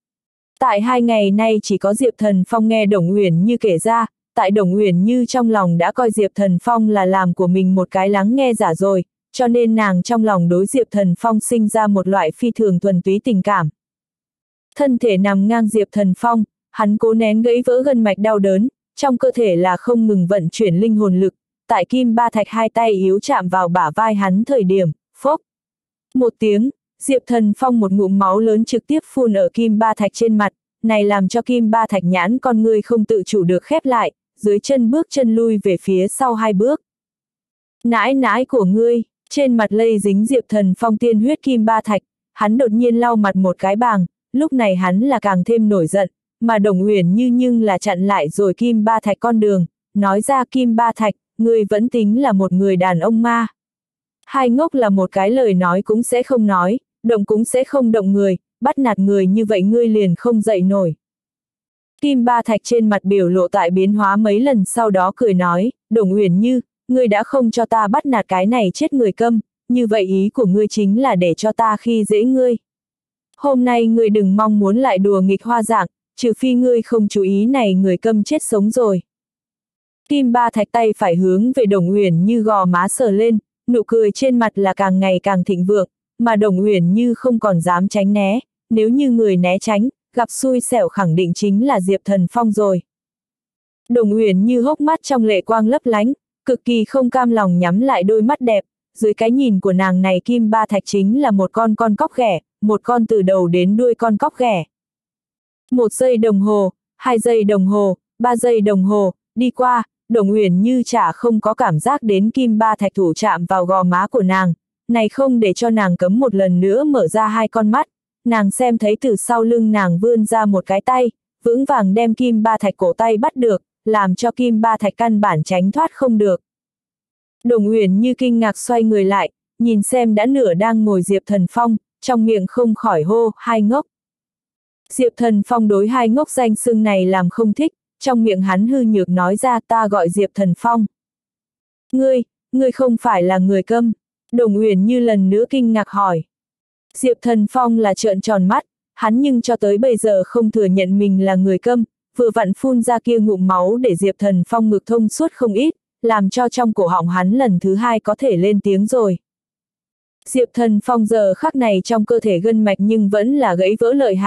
A: Tại hai ngày nay chỉ có Diệp Thần Phong nghe Đồng Uyển Như kể ra, tại Đồng Uyển Như trong lòng đã coi Diệp Thần Phong là làm của mình một cái lắng nghe giả rồi, cho nên nàng trong lòng đối Diệp Thần Phong sinh ra một loại phi thường thuần túy tình cảm. Thân thể nằm ngang Diệp Thần Phong, hắn cố nén gãy vỡ gân mạch đau đớn, trong cơ thể là không ngừng vận chuyển linh hồn lực, tại Kim Ba Thạch hai tay yếu chạm vào bả vai hắn thời điểm, phốc. Một tiếng, Diệp Thần Phong một ngụm máu lớn trực tiếp phun ở Kim Ba Thạch trên mặt, này làm cho Kim Ba Thạch nhãn con ngươi không tự chủ được khép lại, dưới chân bước chân lui về phía sau hai bước. Nãi nãi của ngươi, trên mặt lây dính Diệp Thần Phong tiên huyết Kim Ba Thạch, hắn đột nhiên lau mặt một cái bàng, lúc này hắn là càng thêm nổi giận, mà Đồng Uyển Như nhưng là chặn lại rồi Kim Ba Thạch con đường, nói ra Kim Ba Thạch, ngươi vẫn tính là một người đàn ông ma. Hai ngốc là một cái lời nói cũng sẽ không nói, động cũng sẽ không động người, bắt nạt người như vậy ngươi liền không dậy nổi. Kim Ba Thạch trên mặt biểu lộ tại biến hóa mấy lần sau đó cười nói, Đồng Uyển Như, ngươi đã không cho ta bắt nạt cái này chết người câm, như vậy ý của ngươi chính là để cho ta khi dễ ngươi. Hôm nay ngươi đừng mong muốn lại đùa nghịch hoa dạng, trừ phi ngươi không chú ý này người câm chết sống rồi. Kim Ba Thạch tay phải hướng về Đồng Uyển Như gò má sờ lên, nụ cười trên mặt là càng ngày càng thịnh vượng, mà Đồng Uyển Như không còn dám tránh né, nếu như người né tránh, gặp xui xẻo khẳng định chính là Diệp Thần Phong rồi. Đồng Uyển Như hốc mắt trong lệ quang lấp lánh, cực kỳ không cam lòng nhắm lại đôi mắt đẹp, dưới cái nhìn của nàng này Kim Ba Thạch chính là một con con cóc ghẻ, một con từ đầu đến đuôi con cóc ghẻ. Một giây đồng hồ, hai giây đồng hồ, ba giây đồng hồ, đi qua, Đồng Uyển Như chả không có cảm giác đến Kim Ba Thạch thủ chạm vào gò má của nàng, này không để cho nàng cấm một lần nữa mở ra hai con mắt, nàng xem thấy từ sau lưng nàng vươn ra một cái tay, vững vàng đem Kim Ba Thạch cổ tay bắt được, làm cho Kim Ba Thạch căn bản tránh thoát không được. Đồng Uyển Như kinh ngạc xoay người lại, nhìn xem đã nửa đang ngồi Diệp Thần Phong, trong miệng không khỏi hô, hai ngốc. Diệp Thần Phong đối hai ngốc danh xưng này làm không thích, trong miệng hắn hư nhược nói ra ta gọi Diệp Thần Phong. Ngươi, ngươi không phải là người câm. Đồng Uyển Như lần nữa kinh ngạc hỏi. Diệp Thần Phong là trợn tròn mắt, hắn nhưng cho tới bây giờ không thừa nhận mình là người câm, vừa vặn phun ra kia ngụm máu để Diệp Thần Phong ngực thông suốt không ít, làm cho trong cổ họng hắn lần thứ hai có thể lên tiếng rồi. Diệp Thần Phong giờ khắc này trong cơ thể gân mạch nhưng vẫn là gãy vỡ lợi hại,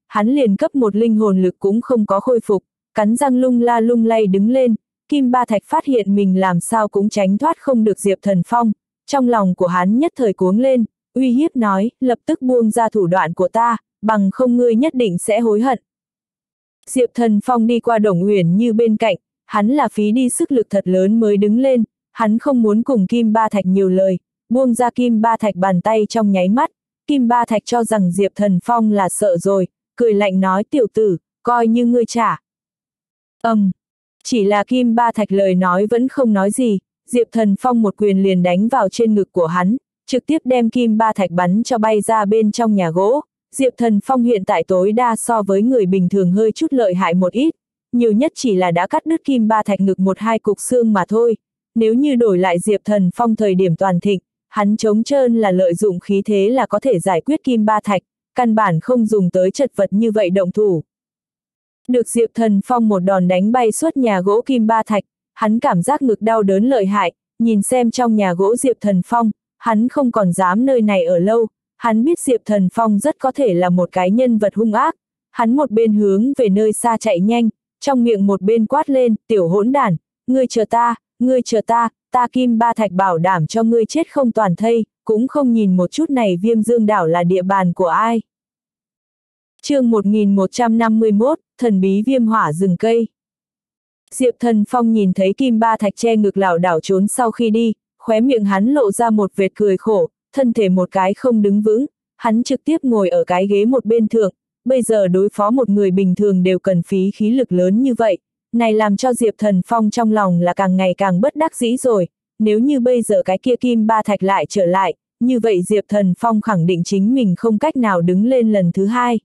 A: hắn liền cấp một linh hồn lực cũng không có khôi phục, cắn răng lung la lung lay đứng lên. Kim Ba Thạch phát hiện mình làm sao cũng tránh thoát không được Diệp Thần Phong, trong lòng của hắn nhất thời cuống lên, uy hiếp nói, lập tức buông ra thủ đoạn của ta, bằng không ngươi nhất định sẽ hối hận. Diệp Thần Phong đi qua Đồng Uyển Như bên cạnh, hắn là phí đi sức lực thật lớn mới đứng lên, hắn không muốn cùng Kim Ba Thạch nhiều lời, buông ra Kim Ba Thạch bàn tay trong nháy mắt. Kim Ba Thạch cho rằng Diệp Thần Phong là sợ rồi, cười lạnh nói, tiểu tử, coi như ngươi trả. Ầm, um, chỉ là Kim Ba Thạch lời nói vẫn không nói gì, Diệp Thần Phong một quyền liền đánh vào trên ngực của hắn, trực tiếp đem Kim Ba Thạch bắn cho bay ra bên trong nhà gỗ. Diệp Thần Phong hiện tại tối đa so với người bình thường hơi chút lợi hại một ít, nhiều nhất chỉ là đã cắt đứt Kim Ba Thạch ngực một hai cục xương mà thôi. Nếu như đổi lại Diệp Thần Phong thời điểm toàn thịnh, hắn trống trơn là lợi dụng khí thế là có thể giải quyết Kim Ba Thạch, căn bản không dùng tới chật vật như vậy động thủ. Được Diệp Thần Phong một đòn đánh bay suốt nhà gỗ Kim Ba Thạch, hắn cảm giác ngực đau đớn lợi hại, nhìn xem trong nhà gỗ Diệp Thần Phong, hắn không còn dám nơi này ở lâu, hắn biết Diệp Thần Phong rất có thể là một cái nhân vật hung ác, hắn một bên hướng về nơi xa chạy nhanh, trong miệng một bên quát lên, tiểu hỗn đản, ngươi chờ ta, ngươi chờ ta, ta Kim Ba Thạch bảo đảm cho ngươi chết không toàn thây, cũng không nhìn một chút này Viêm Dương đảo là địa bàn của ai. Chương một nghìn một trăm năm mươi mốt, thần bí viêm hỏa rừng cây. Diệp Thần Phong nhìn thấy Kim Ba Thạch che ngực lảo đảo trốn sau khi đi, khóe miệng hắn lộ ra một vệt cười khổ, thân thể một cái không đứng vững, hắn trực tiếp ngồi ở cái ghế một bên thượng, bây giờ đối phó một người bình thường đều cần phí khí lực lớn như vậy, này làm cho Diệp Thần Phong trong lòng là càng ngày càng bất đắc dĩ rồi, nếu như bây giờ cái kia Kim Ba Thạch lại trở lại, như vậy Diệp Thần Phong khẳng định chính mình không cách nào đứng lên lần thứ hai.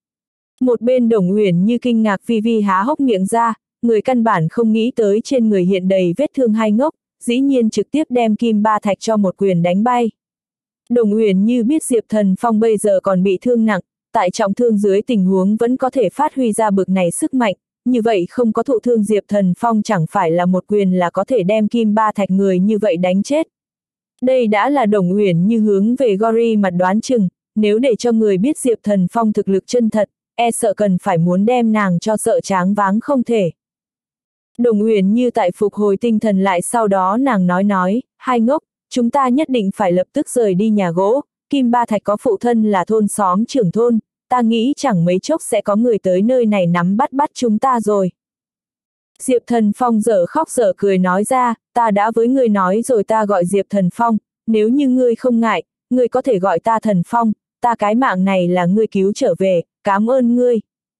A: Một bên Đồng Uyển Như kinh ngạc vi vi há hốc miệng ra, người căn bản không nghĩ tới trên người hiện đầy vết thương hai ngốc, dĩ nhiên trực tiếp đem Kim Ba Thạch cho một quyền đánh bay. Đồng Uyển Như biết Diệp Thần Phong bây giờ còn bị thương nặng, tại trọng thương dưới tình huống vẫn có thể phát huy ra bực này sức mạnh, như vậy không có thụ thương Diệp Thần Phong chẳng phải là một quyền là có thể đem Kim Ba Thạch người như vậy đánh chết. Đây đã là Đồng Uyển Như hướng về Gori mặt đoán chừng, nếu để cho người biết Diệp Thần Phong thực lực chân thật, e sợ cần phải muốn đem nàng cho sợ tráng váng không thể. Đồng Uyển Như tại phục hồi tinh thần lại sau đó nàng nói nói, hai ngốc, chúng ta nhất định phải lập tức rời đi nhà gỗ, Kim Ba Thạch có phụ thân là thôn xóm trưởng thôn, ta nghĩ chẳng mấy chốc sẽ có người tới nơi này nắm bắt bắt chúng ta rồi. Diệp Thần Phong dở khóc dở cười nói ra, ta đã với ngươi nói rồi ta gọi Diệp Thần Phong, nếu như ngươi không ngại, ngươi có thể gọi ta Thần Phong, ta cái mạng này là ngươi cứu trở về, cảm ơn ngươi.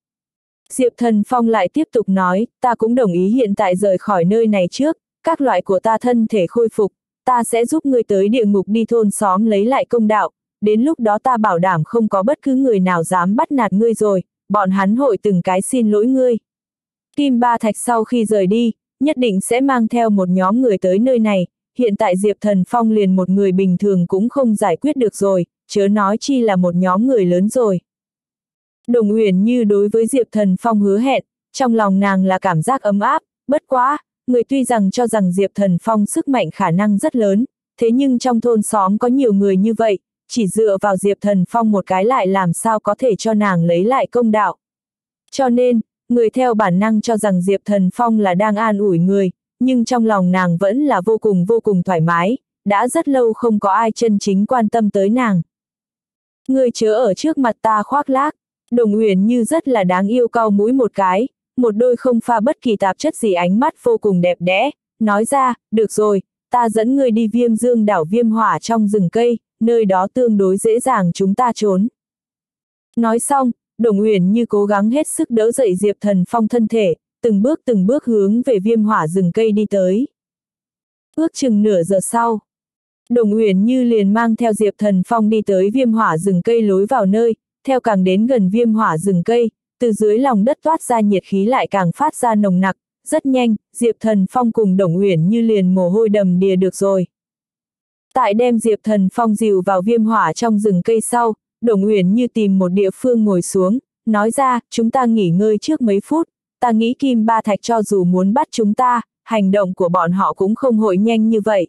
A: Diệp Thần Phong lại tiếp tục nói, ta cũng đồng ý hiện tại rời khỏi nơi này trước, các loại của ta thân thể khôi phục, ta sẽ giúp ngươi tới địa ngục đi thôn xóm lấy lại công đạo, đến lúc đó ta bảo đảm không có bất cứ người nào dám bắt nạt ngươi rồi, bọn hắn hội từng cái xin lỗi ngươi. Kim Ba Thạch sau khi rời đi, nhất định sẽ mang theo một nhóm người tới nơi này, hiện tại Diệp Thần Phong liền một người bình thường cũng không giải quyết được rồi, chớ nói chi là một nhóm người lớn rồi. Đồng Uyển Như đối với Diệp Thần Phong hứa hẹn, trong lòng nàng là cảm giác ấm áp, bất quá, người tuy rằng cho rằng Diệp Thần Phong sức mạnh khả năng rất lớn, thế nhưng trong thôn xóm có nhiều người như vậy, chỉ dựa vào Diệp Thần Phong một cái lại làm sao có thể cho nàng lấy lại công đạo. Cho nên, người theo bản năng cho rằng Diệp Thần Phong là đang an ủi người, nhưng trong lòng nàng vẫn là vô cùng vô cùng thoải mái, đã rất lâu không có ai chân chính quan tâm tới nàng. Ngươi chớ ở trước mặt ta khoác lác, Đồng Uyển Như rất là đáng yêu cau mũi một cái, một đôi không pha bất kỳ tạp chất gì ánh mắt vô cùng đẹp đẽ, nói ra, được rồi, ta dẫn ngươi đi Viêm Dương đảo viêm hỏa trong rừng cây, nơi đó tương đối dễ dàng chúng ta trốn. Nói xong, Đồng Uyển Như cố gắng hết sức đỡ dậy Diệp Thần Phong thân thể, từng bước từng bước hướng về viêm hỏa rừng cây đi tới. Ước chừng nửa giờ sau, Đồng Uyển Như liền mang theo Diệp Thần Phong đi tới viêm hỏa rừng cây lối vào nơi, theo càng đến gần viêm hỏa rừng cây, từ dưới lòng đất toát ra nhiệt khí lại càng phát ra nồng nặc, rất nhanh, Diệp Thần Phong cùng Đồng Uyển Như liền mồ hôi đầm đìa được rồi. Tại đem Diệp Thần Phong dìu vào viêm hỏa trong rừng cây sau, Đồng Uyển Như tìm một địa phương ngồi xuống, nói ra, chúng ta nghỉ ngơi trước mấy phút, ta nghĩ Kim Ba Thạch cho dù muốn bắt chúng ta, hành động của bọn họ cũng không hội nhanh như vậy.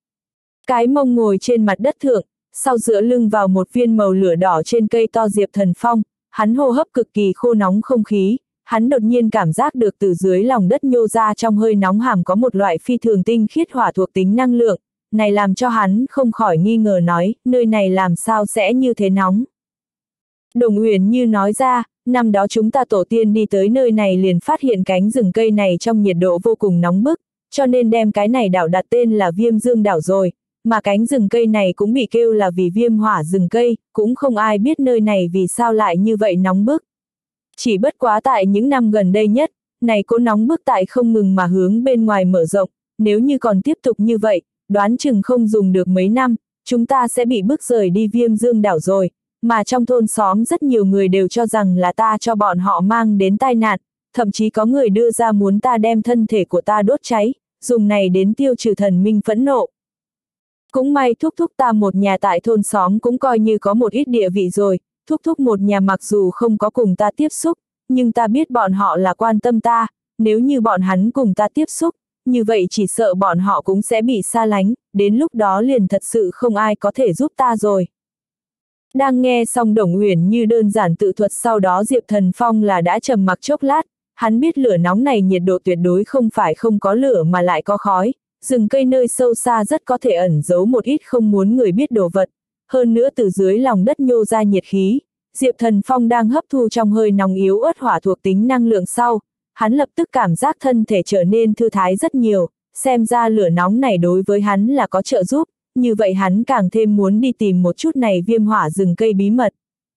A: Cái mông ngồi trên mặt đất thượng, sau dựa lưng vào một viên màu lửa đỏ trên cây to Diệp Thần Phong, hắn hô hấp cực kỳ khô nóng không khí, hắn đột nhiên cảm giác được từ dưới lòng đất nhô ra trong hơi nóng hàm có một loại phi thường tinh khiết hỏa thuộc tính năng lượng, này làm cho hắn không khỏi nghi ngờ nói, nơi này làm sao sẽ như thế nóng. Đồng Uyển Như nói ra, năm đó chúng ta tổ tiên đi tới nơi này liền phát hiện cánh rừng cây này trong nhiệt độ vô cùng nóng bức, cho nên đem cái này đảo đặt tên là Viêm Dương đảo rồi, mà cánh rừng cây này cũng bị kêu là vì viêm hỏa rừng cây, cũng không ai biết nơi này vì sao lại như vậy nóng bức. Chỉ bất quá tại những năm gần đây nhất, này cỗ nóng bức tại không ngừng mà hướng bên ngoài mở rộng, nếu như còn tiếp tục như vậy, đoán chừng không dùng được mấy năm, chúng ta sẽ bị bức rời đi Viêm Dương đảo rồi, mà trong thôn xóm rất nhiều người đều cho rằng là ta cho bọn họ mang đến tai nạn, thậm chí có người đưa ra muốn ta đem thân thể của ta đốt cháy, dùng này đến tiêu trừ thần minh phẫn nộ. Cũng may thúc thúc ta một nhà tại thôn xóm cũng coi như có một ít địa vị rồi, thúc thúc một nhà mặc dù không có cùng ta tiếp xúc, nhưng ta biết bọn họ là quan tâm ta, nếu như bọn hắn cùng ta tiếp xúc, như vậy chỉ sợ bọn họ cũng sẽ bị xa lánh, đến lúc đó liền thật sự không ai có thể giúp ta rồi. Đang nghe xong Đồng Uyển Như đơn giản tự thuật sau đó Diệp Thần Phong là đã trầm mặc chốc lát, hắn biết lửa nóng này nhiệt độ tuyệt đối không phải không có lửa mà lại có khói, rừng cây nơi sâu xa rất có thể ẩn giấu một ít không muốn người biết đồ vật, hơn nữa từ dưới lòng đất nhô ra nhiệt khí, Diệp Thần Phong đang hấp thu trong hơi nóng yếu ớt hỏa thuộc tính năng lượng sau, hắn lập tức cảm giác thân thể trở nên thư thái rất nhiều, xem ra lửa nóng này đối với hắn là có trợ giúp, như vậy hắn càng thêm muốn đi tìm một chút này viêm hỏa rừng cây bí mật.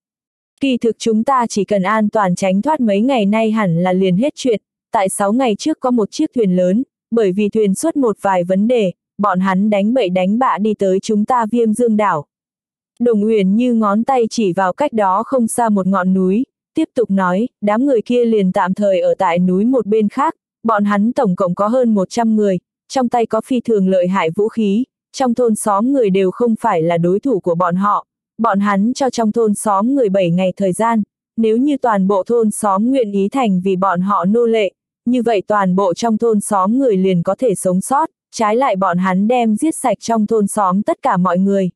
A: Kỳ thực chúng ta chỉ cần an toàn tránh thoát mấy ngày nay hẳn là liền hết chuyện, tại sáu ngày trước có một chiếc thuyền lớn, bởi vì thuyền xuất một vài vấn đề, bọn hắn đánh bậy đánh bạ đi tới chúng ta Viêm Dương đảo. Đồng Uyển Như ngón tay chỉ vào cách đó không xa một ngọn núi, tiếp tục nói, đám người kia liền tạm thời ở tại núi một bên khác, bọn hắn tổng cộng có hơn một trăm người, trong tay có phi thường lợi hại vũ khí, trong thôn xóm người đều không phải là đối thủ của bọn họ, bọn hắn cho trong thôn xóm người bảy ngày thời gian, nếu như toàn bộ thôn xóm nguyện ý thành vì bọn họ nô lệ, như vậy toàn bộ trong thôn xóm người liền có thể sống sót, trái lại bọn hắn đem giết sạch trong thôn xóm tất cả mọi người.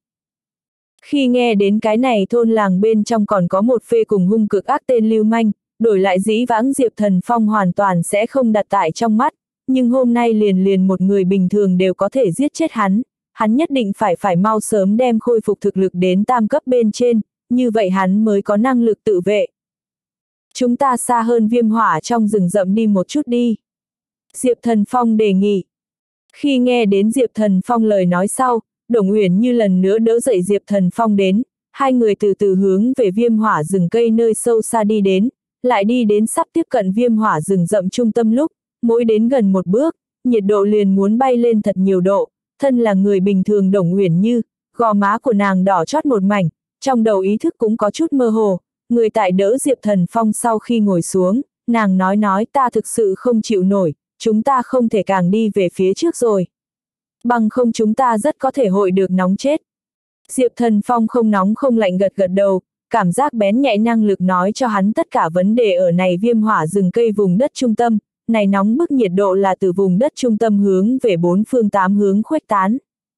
A: Khi nghe đến cái này thôn làng bên trong còn có một phê cùng hung cực ác tên lưu manh, đổi lại dĩ vãng Diệp Thần Phong hoàn toàn sẽ không đặt tại trong mắt, nhưng hôm nay liền liền một người bình thường đều có thể giết chết hắn, hắn nhất định phải phải mau sớm đem khôi phục thực lực đến tam cấp bên trên, như vậy hắn mới có năng lực tự vệ. Chúng ta xa hơn viêm hỏa trong rừng rậm đi một chút đi. Diệp Thần Phong đề nghị. Khi nghe đến Diệp Thần Phong lời nói sau, Đồng Uyển Như lần nữa đỡ dậy Diệp Thần Phong đến, hai người từ từ hướng về viêm hỏa rừng cây nơi sâu xa đi đến, lại đi đến sắp tiếp cận viêm hỏa rừng rậm trung tâm lúc, mỗi đến gần một bước, nhiệt độ liền muốn bay lên thật nhiều độ, thân là người bình thường Đồng Uyển Như, gò má của nàng đỏ chót một mảnh, trong đầu ý thức cũng có chút mơ hồ, người tại đỡ Diệp Thần Phong sau khi ngồi xuống, nàng nói nói ta thực sự không chịu nổi, chúng ta không thể càng đi về phía trước rồi. Bằng không chúng ta rất có thể hội được nóng chết. Diệp Thần Phong không nóng không lạnh gật gật đầu, cảm giác bén nhạy năng lực nói cho hắn tất cả vấn đề ở này viêm hỏa rừng cây vùng đất trung tâm, này nóng bức nhiệt độ là từ vùng đất trung tâm hướng về bốn phương tám hướng khuếch tán.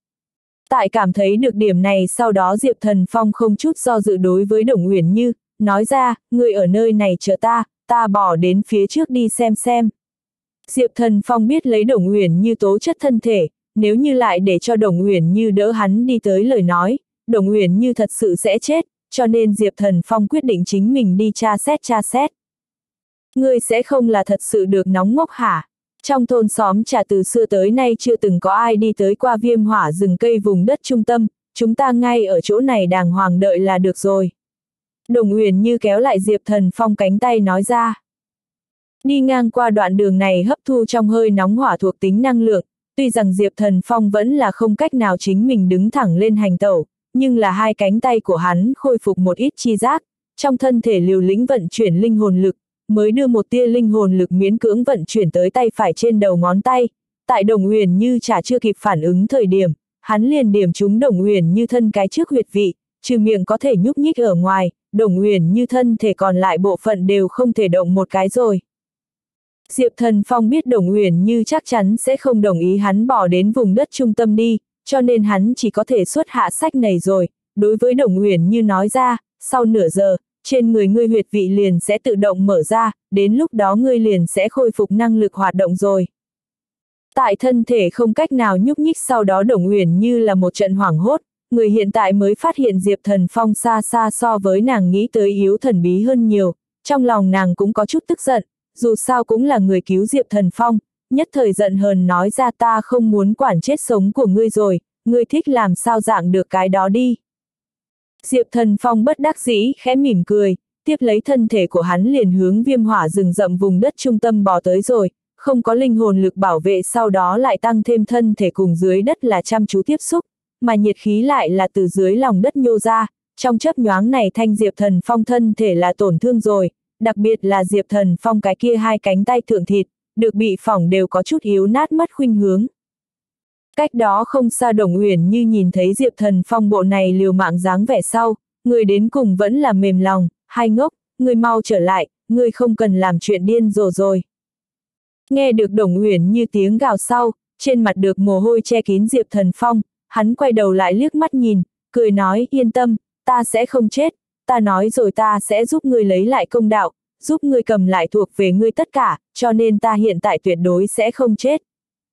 A: Tại cảm thấy được điểm này sau đó Diệp Thần Phong không chút do dự đối với Đồng Uyển Như, nói ra, người ở nơi này chờ ta, ta bỏ đến phía trước đi xem xem. Diệp Thần Phong biết lấy Đồng Uyển Như tố chất thân thể, nếu như lại để cho Đồng Uyển Như đỡ hắn đi tới lời nói, Đồng Uyển Như thật sự sẽ chết, cho nên Diệp Thần Phong quyết định chính mình đi tra xét tra xét. Ngươi sẽ không là thật sự được nóng ngốc hả? Trong thôn xóm trà từ xưa tới nay chưa từng có ai đi tới qua viêm hỏa rừng cây vùng đất trung tâm, chúng ta ngay ở chỗ này đàng hoàng đợi là được rồi. Đồng Uyển Như kéo lại Diệp Thần Phong cánh tay nói ra. Đi ngang qua đoạn đường này hấp thu trong hơi nóng hỏa thuộc tính năng lượng, tuy rằng Diệp Thần Phong vẫn là không cách nào chính mình đứng thẳng lên hành tẩu, nhưng là hai cánh tay của hắn khôi phục một ít chi giác, trong thân thể liều lĩnh vận chuyển linh hồn lực, mới đưa một tia linh hồn lực miễn cưỡng vận chuyển tới tay phải trên đầu ngón tay. Tại Đồng Uyển Như chả chưa kịp phản ứng thời điểm, hắn liền điểm trúng Đồng Uyển Như thân cái trước huyệt vị, trừ miệng có thể nhúc nhích ở ngoài, Đồng Uyển Như thân thể còn lại bộ phận đều không thể động một cái rồi. Diệp Thần Phong biết Đồng Uyển Như chắc chắn sẽ không đồng ý hắn bỏ đến vùng đất trung tâm đi, cho nên hắn chỉ có thể xuất hạ sách này rồi, đối với Đồng Uyển Như nói ra, sau nửa giờ, trên người ngươi huyệt vị liền sẽ tự động mở ra, đến lúc đó ngươi liền sẽ khôi phục năng lực hoạt động rồi. Tại thân thể không cách nào nhúc nhích sau đó Đồng Uyển như là một trận hoảng hốt, người hiện tại mới phát hiện Diệp Thần Phong xa xa so với nàng nghĩ tới yếu thần bí hơn nhiều, trong lòng nàng cũng có chút tức giận, dù sao cũng là người cứu Diệp Thần Phong, nhất thời giận hờn nói ra ta không muốn quản chết sống của ngươi rồi, ngươi thích làm sao dạng được cái đó đi. Diệp Thần Phong bất đắc dĩ khẽ mỉm cười, tiếp lấy thân thể của hắn liền hướng viêm hỏa rừng rậm vùng đất trung tâm bò tới rồi, không có linh hồn lực bảo vệ sau đó lại tăng thêm thân thể cùng dưới đất là chăm chú tiếp xúc, mà nhiệt khí lại là từ dưới lòng đất nhô ra, trong chớp nhoáng này thanh Diệp Thần Phong thân thể là tổn thương rồi, đặc biệt là Diệp Thần Phong cái kia hai cánh tay thượng thịt, được bị phỏng đều có chút yếu nát mất khuynh hướng. Cách đó không xa Đồng Uyển như nhìn thấy Diệp Thần Phong bộ này liều mạng dáng vẻ sau, người đến cùng vẫn là mềm lòng, hai ngốc, người mau trở lại, người không cần làm chuyện điên rồ rồi. Nghe được Đồng Uyển như tiếng gào sau, trên mặt được mồ hôi che kín Diệp Thần Phong, hắn quay đầu lại liếc mắt nhìn, cười nói yên tâm, ta sẽ không chết, ta nói rồi ta sẽ giúp ngươi lấy lại công đạo, giúp ngươi cầm lại thuộc về ngươi tất cả, cho nên ta hiện tại tuyệt đối sẽ không chết.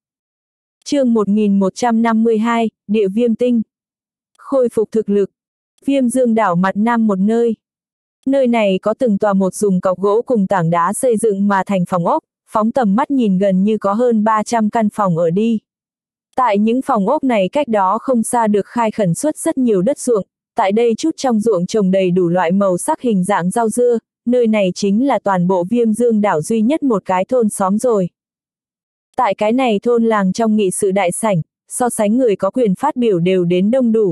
A: Chương một nghìn một trăm năm mươi hai, Địa Viêm Tinh. Khôi phục thực lực. Viêm Dương đảo mặt nam một nơi. Nơi này có từng tòa một dùng cọc gỗ cùng tảng đá xây dựng mà thành phòng ốc, phóng tầm mắt nhìn gần như có hơn ba trăm căn phòng ở đi. Tại những phòng ốc này cách đó không xa được khai khẩn xuất rất nhiều đất ruộng, tại đây chút trong ruộng trồng đầy đủ loại màu sắc hình dạng rau dưa, nơi này chính là toàn bộ Viêm Dương đảo duy nhất một cái thôn xóm rồi. Tại cái này thôn làng trong nghị sự đại sảnh, so sánh người có quyền phát biểu đều đến đông đủ.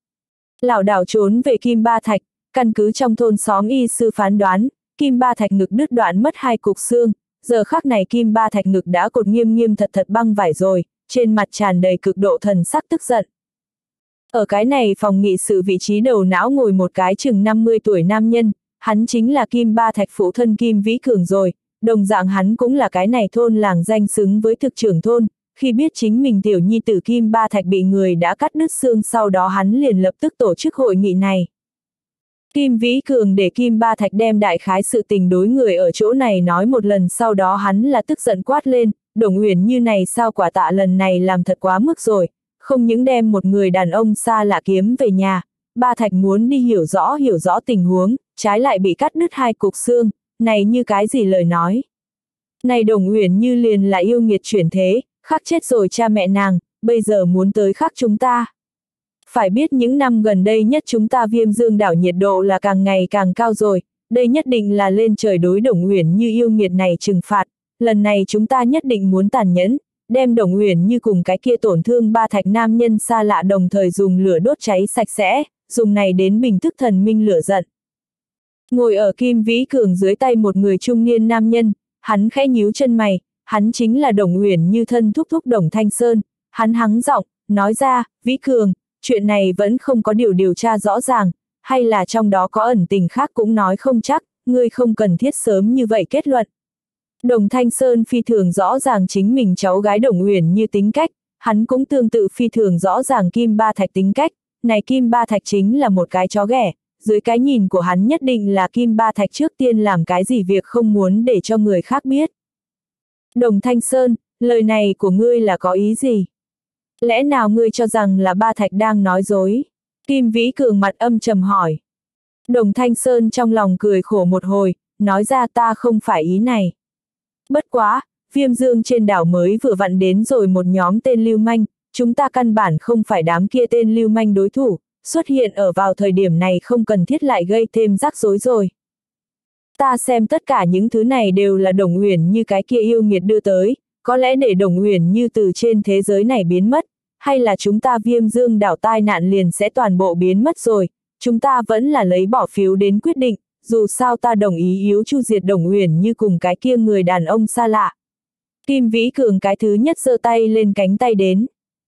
A: Lão đảo trốn về Kim Ba Thạch, căn cứ trong thôn xóm y sư phán đoán, Kim Ba Thạch ngực đứt đoạn mất hai cục xương, giờ khắc này Kim Ba Thạch ngực đã cột nghiêm nghiêm thật thật băng vải rồi, trên mặt tràn đầy cực độ thần sắc tức giận. Ở cái này phòng nghị sự vị trí đầu não ngồi một cái chừng năm mươi tuổi nam nhân, hắn chính là Kim Ba Thạch phụ thân Kim Vĩ Cường rồi, đồng dạng hắn cũng là cái này thôn làng danh xứng với thực trưởng thôn, khi biết chính mình tiểu nhi tử Kim Ba Thạch bị người đã cắt đứt xương sau đó hắn liền lập tức tổ chức hội nghị này. Kim Vĩ Cường để Kim Ba Thạch đem đại khái sự tình đối người ở chỗ này nói một lần sau đó hắn là tức giận quát lên, Đồng Uyển như này sao quả tạ lần này làm thật quá mức rồi, không những đem một người đàn ông xa lạ kiếm về nhà, Ba Thạch muốn đi hiểu rõ hiểu rõ tình huống, trái lại bị cắt đứt hai cục xương, này như cái gì lời nói. Này Đồng Uyển như liền là yêu nghiệt chuyển thế, khắc chết rồi cha mẹ nàng, bây giờ muốn tới khắc chúng ta. Phải biết những năm gần đây nhất chúng ta Viêm Dương đảo nhiệt độ là càng ngày càng cao rồi, đây nhất định là lên trời đối Đồng Uyển như yêu nghiệt này trừng phạt, lần này chúng ta nhất định muốn tàn nhẫn, đem Đồng Uyển như cùng cái kia tổn thương Ba Thạch nam nhân xa lạ đồng thời dùng lửa đốt cháy sạch sẽ, dùng này đến bình thức thần minh lửa giận. Ngồi ở Kim Vĩ Cường dưới tay một người trung niên nam nhân, hắn khẽ nhíu chân mày, hắn chính là Đồng Uyển như thân thúc thúc Đồng Thanh Sơn, hắn hắng giọng, nói ra, Vĩ Cường, chuyện này vẫn không có điều điều tra rõ ràng, hay là trong đó có ẩn tình khác cũng nói không chắc, ngươi không cần thiết sớm như vậy kết luận. Đồng Thanh Sơn phi thường rõ ràng chính mình cháu gái Đồng Uyển như tính cách, hắn cũng tương tự phi thường rõ ràng Kim Ba Thạch tính cách, này Kim Ba Thạch chính là một cái chó ghẻ, dưới cái nhìn của hắn nhất định là Kim Ba Thạch trước tiên làm cái gì việc không muốn để cho người khác biết. Đồng Thanh Sơn, lời này của ngươi là có ý gì? Lẽ nào ngươi cho rằng là Ba Thạch đang nói dối? Kim Vĩ Cường mặt âm trầm hỏi. Đồng Thanh Sơn trong lòng cười khổ một hồi, nói ra ta không phải ý này. Bất quá, Viêm Dương trên đảo mới vừa vặn đến rồi một nhóm tên lưu manh, chúng ta căn bản không phải đám kia tên lưu manh đối thủ, xuất hiện ở vào thời điểm này không cần thiết lại gây thêm rắc rối rồi. Ta xem tất cả những thứ này đều là Đồng Uyển như cái kia yêu nghiệt đưa tới, có lẽ để Đồng Uyển như từ trên thế giới này biến mất, hay là chúng ta Viêm Dương đảo tai nạn liền sẽ toàn bộ biến mất rồi, chúng ta vẫn là lấy bỏ phiếu đến quyết định, dù sao ta đồng ý yếu chu diệt Đồng Uyển như cùng cái kia người đàn ông xa lạ. Kim Vĩ Cường cái thứ nhất giơ tay lên cánh tay đến.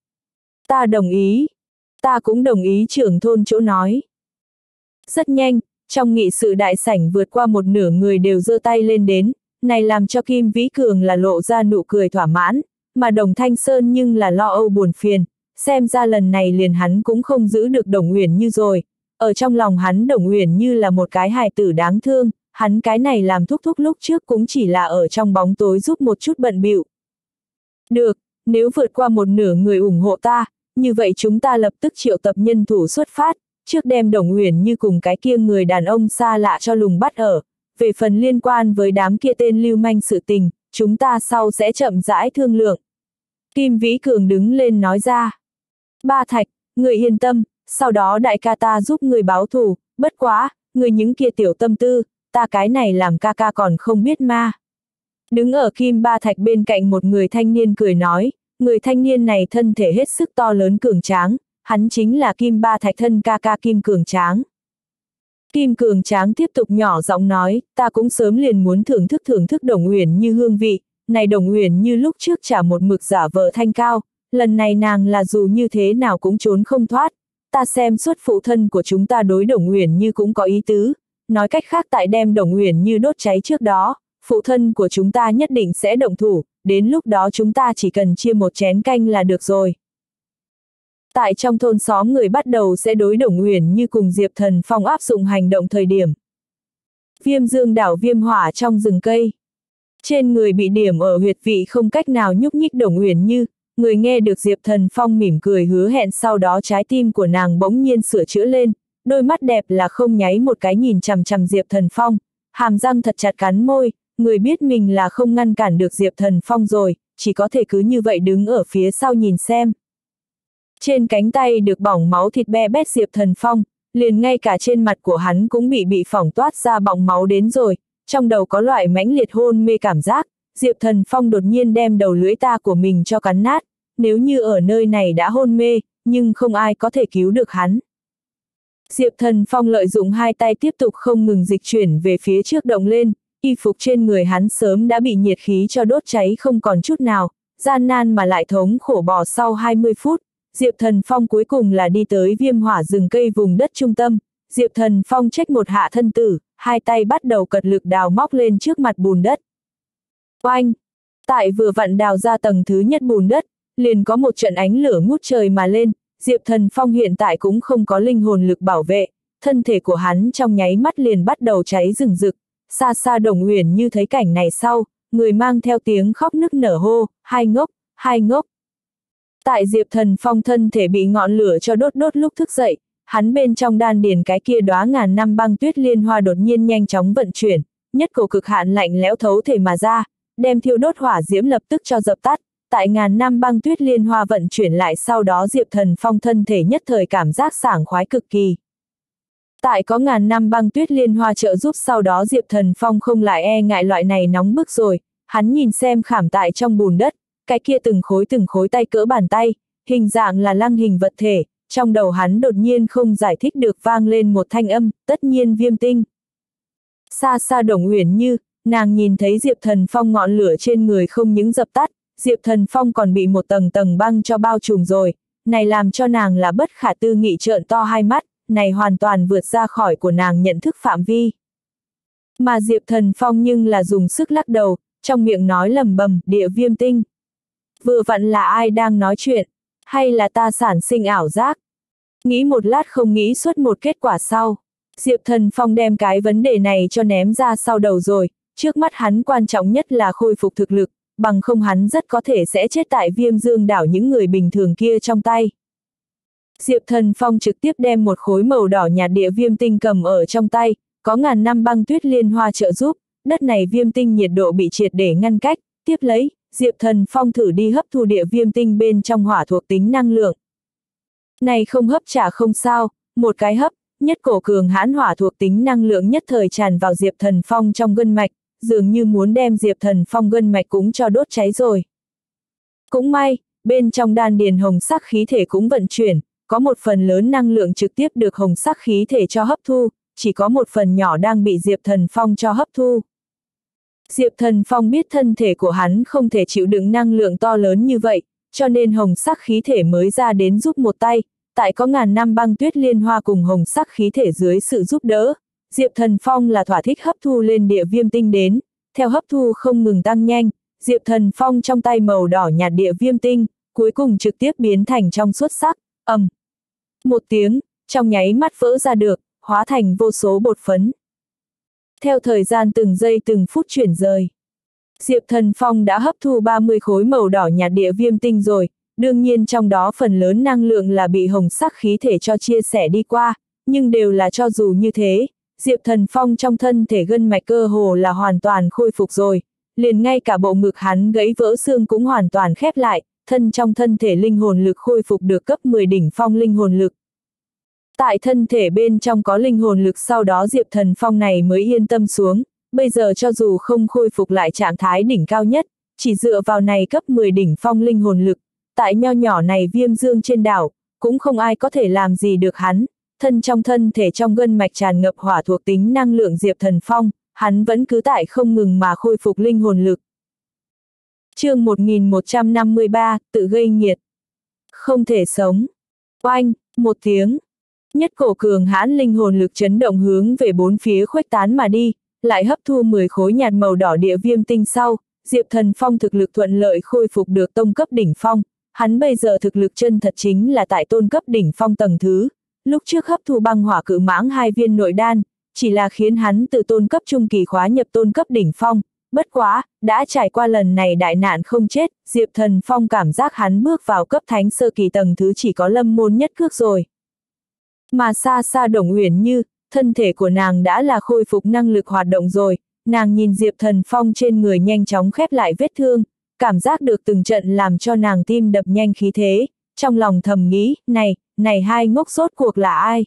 A: Ta đồng ý. Ta cũng đồng ý trưởng thôn chỗ nói. Rất nhanh, trong nghị sự đại sảnh vượt qua một nửa người đều giơ tay lên đến, này làm cho Kim Vĩ Cường là lộ ra nụ cười thỏa mãn, mà Đồng Thanh Sơn nhưng là lo âu buồn phiền, xem ra lần này liền hắn cũng không giữ được Đồng Uyển như rồi. ở trong lòng hắn Đồng Uyển Như là một cái hài tử đáng thương, hắn cái này làm thúc thúc lúc trước cũng chỉ là ở trong bóng tối giúp một chút bận bịu. Được, nếu vượt qua một nửa người ủng hộ ta, như vậy chúng ta lập tức triệu tập nhân thủ xuất phát, trước đem Đồng Uyển Như cùng cái kia người đàn ông xa lạ cho lùng bắt ở, về phần liên quan với đám kia tên lưu manh sự tình, chúng ta sau sẽ chậm rãi thương lượng. Kim Vĩ Cường đứng lên nói ra. Ba Thạch, người yên tâm, sau đó đại ca ta giúp người báo thù, bất quá, người những kia tiểu tâm tư, ta cái này làm ca ca còn không biết ma. Đứng ở Kim Ba Thạch bên cạnh một người thanh niên cười nói, người thanh niên này thân thể hết sức to lớn cường tráng, hắn chính là Kim Ba Thạch thân ca ca Kim Cường Tráng. Kim Cường Tráng tiếp tục nhỏ giọng nói, ta cũng sớm liền muốn thưởng thức thưởng thức Đồng Uyển Như hương vị, này Đồng Uyển Như lúc trước trả một mực giả vợ thanh cao, lần này nàng là dù như thế nào cũng trốn không thoát, ta xem suốt phụ thân của chúng ta đối Đồng Uyển Như cũng có ý tứ, nói cách khác tại đem Đồng Uyển Như đốt cháy trước đó, phụ thân của chúng ta nhất định sẽ động thủ, đến lúc đó chúng ta chỉ cần chia một chén canh là được rồi. Tại trong thôn xóm người bắt đầu sẽ đối Đồng Uyển Như cùng Diệp Thần Phong áp dụng hành động thời điểm. Viêm Dương đảo viêm hỏa trong rừng cây. Trên người bị điểm ở huyệt vị không cách nào nhúc nhích Đồng Uyển Như, người nghe được Diệp Thần Phong mỉm cười hứa hẹn, sau đó trái tim của nàng bỗng nhiên sửa chữa lên, đôi mắt đẹp là không nháy một cái nhìn chằm chằm Diệp Thần Phong, hàm răng thật chặt cắn môi, người biết mình là không ngăn cản được Diệp Thần Phong rồi, chỉ có thể cứ như vậy đứng ở phía sau nhìn xem. Trên cánh tay được bỏng máu thịt be bét Diệp Thần Phong, liền ngay cả trên mặt của hắn cũng bị bị phỏng toát ra bọng máu đến rồi, trong đầu có loại mãnh liệt hôn mê cảm giác, Diệp Thần Phong đột nhiên đem đầu lưỡi ta của mình cho cắn nát, nếu như ở nơi này đã hôn mê, nhưng không ai có thể cứu được hắn. Diệp Thần Phong lợi dụng hai tay tiếp tục không ngừng dịch chuyển về phía trước động lên, y phục trên người hắn sớm đã bị nhiệt khí cho đốt cháy không còn chút nào, gian nan mà lại thống khổ bò sau hai mươi phút. Diệp Thần Phong cuối cùng là đi tới viêm hỏa rừng cây vùng đất trung tâm, Diệp Thần Phong trách một hạ thân tử, hai tay bắt đầu cật lực đào móc lên trước mặt bùn đất. Oanh! Tại vừa vặn đào ra tầng thứ nhất bùn đất, liền có một trận ánh lửa ngút trời mà lên, Diệp Thần Phong hiện tại cũng không có linh hồn lực bảo vệ, thân thể của hắn trong nháy mắt liền bắt đầu cháy rừng rực, xa xa Đồng Uyển Như thấy cảnh này sau, người mang theo tiếng khóc nức nở hô, hai ngốc, hai ngốc. Tại Diệp Thần Phong thân thể bị ngọn lửa cho đốt đốt lúc thức dậy, hắn bên trong đan điền cái kia đóa ngàn năm băng tuyết liên hoa đột nhiên nhanh chóng vận chuyển, nhất cổ cực hạn lạnh lẽo thấu thể mà ra, đem thiêu đốt hỏa diễm lập tức cho dập tắt, tại ngàn năm băng tuyết liên hoa vận chuyển lại sau đó Diệp Thần Phong thân thể nhất thời cảm giác sảng khoái cực kỳ. Tại có ngàn năm băng tuyết liên hoa trợ giúp sau đó Diệp Thần Phong không lại e ngại loại này nóng bức rồi, hắn nhìn xem khảm tại trong bùn đất, cái kia từng khối từng khối tay cỡ bàn tay, hình dạng là lăng hình vật thể, trong đầu hắn đột nhiên không giải thích được vang lên một thanh âm, tất nhiên viêm tinh. Xa xa Đồng Uyển Như, nàng nhìn thấy Diệp Thần Phong ngọn lửa trên người không những dập tắt, Diệp Thần Phong còn bị một tầng tầng băng cho bao trùm rồi, này làm cho nàng là bất khả tư nghị trợn to hai mắt, này hoàn toàn vượt ra khỏi của nàng nhận thức phạm vi. Mà Diệp Thần Phong nhưng là dùng sức lắc đầu, trong miệng nói lầm bầm, địa viêm tinh. Vừa vặn là ai đang nói chuyện, hay là ta sản sinh ảo giác? Nghĩ một lát không nghĩ xuất một kết quả sau. Diệp Thần Phong đem cái vấn đề này cho ném ra sau đầu rồi, trước mắt hắn quan trọng nhất là khôi phục thực lực, bằng không hắn rất có thể sẽ chết tại Viêm Dương đảo những người bình thường kia trong tay. Diệp Thần Phong trực tiếp đem một khối màu đỏ nhạt địa viêm tinh cầm ở trong tay, có ngàn năm băng tuyết liên hoa trợ giúp, đất này viêm tinh nhiệt độ bị triệt để ngăn cách, tiếp lấy, Diệp Thần Phong thử đi hấp thu địa viêm tinh bên trong hỏa thuộc tính năng lượng. Này không hấp chả không sao, một cái hấp, nhất cổ cường hãn hỏa thuộc tính năng lượng nhất thời tràn vào Diệp Thần Phong trong gân mạch, dường như muốn đem Diệp Thần Phong gân mạch cũng cho đốt cháy rồi. Cũng may, bên trong đan điền hồng sắc khí thể cũng vận chuyển, có một phần lớn năng lượng trực tiếp được hồng sắc khí thể cho hấp thu, chỉ có một phần nhỏ đang bị Diệp Thần Phong cho hấp thu. Diệp Thần Phong biết thân thể của hắn không thể chịu đựng năng lượng to lớn như vậy, cho nên hồng sắc khí thể mới ra đến giúp một tay, tại có ngàn năm băng tuyết liên hoa cùng hồng sắc khí thể dưới sự giúp đỡ, Diệp Thần Phong là thỏa thích hấp thu lên địa viêm tinh đến, theo hấp thu không ngừng tăng nhanh, Diệp Thần Phong trong tay màu đỏ nhạt địa viêm tinh, cuối cùng trực tiếp biến thành trong suốt sắc, ầm. Một tiếng, trong nháy mắt vỡ ra được, hóa thành vô số bột phấn. Theo thời gian từng giây từng phút chuyển rời, Diệp Thần Phong đã hấp thu ba mươi khối màu đỏ nhạt địa viêm tinh rồi, đương nhiên trong đó phần lớn năng lượng là bị hồng sắc khí thể cho chia sẻ đi qua, nhưng đều là cho dù như thế, Diệp Thần Phong trong thân thể gân mạch cơ hồ là hoàn toàn khôi phục rồi, liền ngay cả bộ ngực hắn gãy vỡ xương cũng hoàn toàn khép lại, thân trong thân thể linh hồn lực khôi phục được cấp mười đỉnh phong linh hồn lực. Tại thân thể bên trong có linh hồn lực, sau đó Diệp Thần Phong này mới yên tâm xuống, bây giờ cho dù không khôi phục lại trạng thái đỉnh cao nhất, chỉ dựa vào này cấp mười đỉnh phong linh hồn lực, tại nho nhỏ này Viêm Dương trên đảo, cũng không ai có thể làm gì được hắn, thân trong thân thể trong gân mạch tràn ngập hỏa thuộc tính năng lượng Diệp Thần Phong, hắn vẫn cứ tại không ngừng mà khôi phục linh hồn lực. Chương một nghìn một trăm năm mươi ba, tự gây nghiệt. Không thể sống. Oanh, một tiếng. Nhất cổ cường hãn linh hồn lực chấn động hướng về bốn phía khuếch tán mà đi, lại hấp thu mười khối nhạt màu đỏ địa viêm tinh sau, Diệp Thần Phong thực lực thuận lợi khôi phục được tông cấp đỉnh phong, hắn bây giờ thực lực chân thật chính là tại tôn cấp đỉnh phong tầng thứ, lúc trước hấp thu băng hỏa cự mãng hai viên nội đan, chỉ là khiến hắn từ tôn cấp trung kỳ khóa nhập tôn cấp đỉnh phong, bất quá, đã trải qua lần này đại nạn không chết, Diệp Thần Phong cảm giác hắn bước vào cấp thánh sơ kỳ tầng thứ chỉ có lâm môn nhất cước rồi. Mà xa xa Đồng Uyển Như, thân thể của nàng đã là khôi phục năng lực hoạt động rồi, nàng nhìn Diệp Thần Phong trên người nhanh chóng khép lại vết thương, cảm giác được từng trận làm cho nàng tim đập nhanh khí thế, trong lòng thầm nghĩ, này, này hai ngốc rốt cuộc là ai?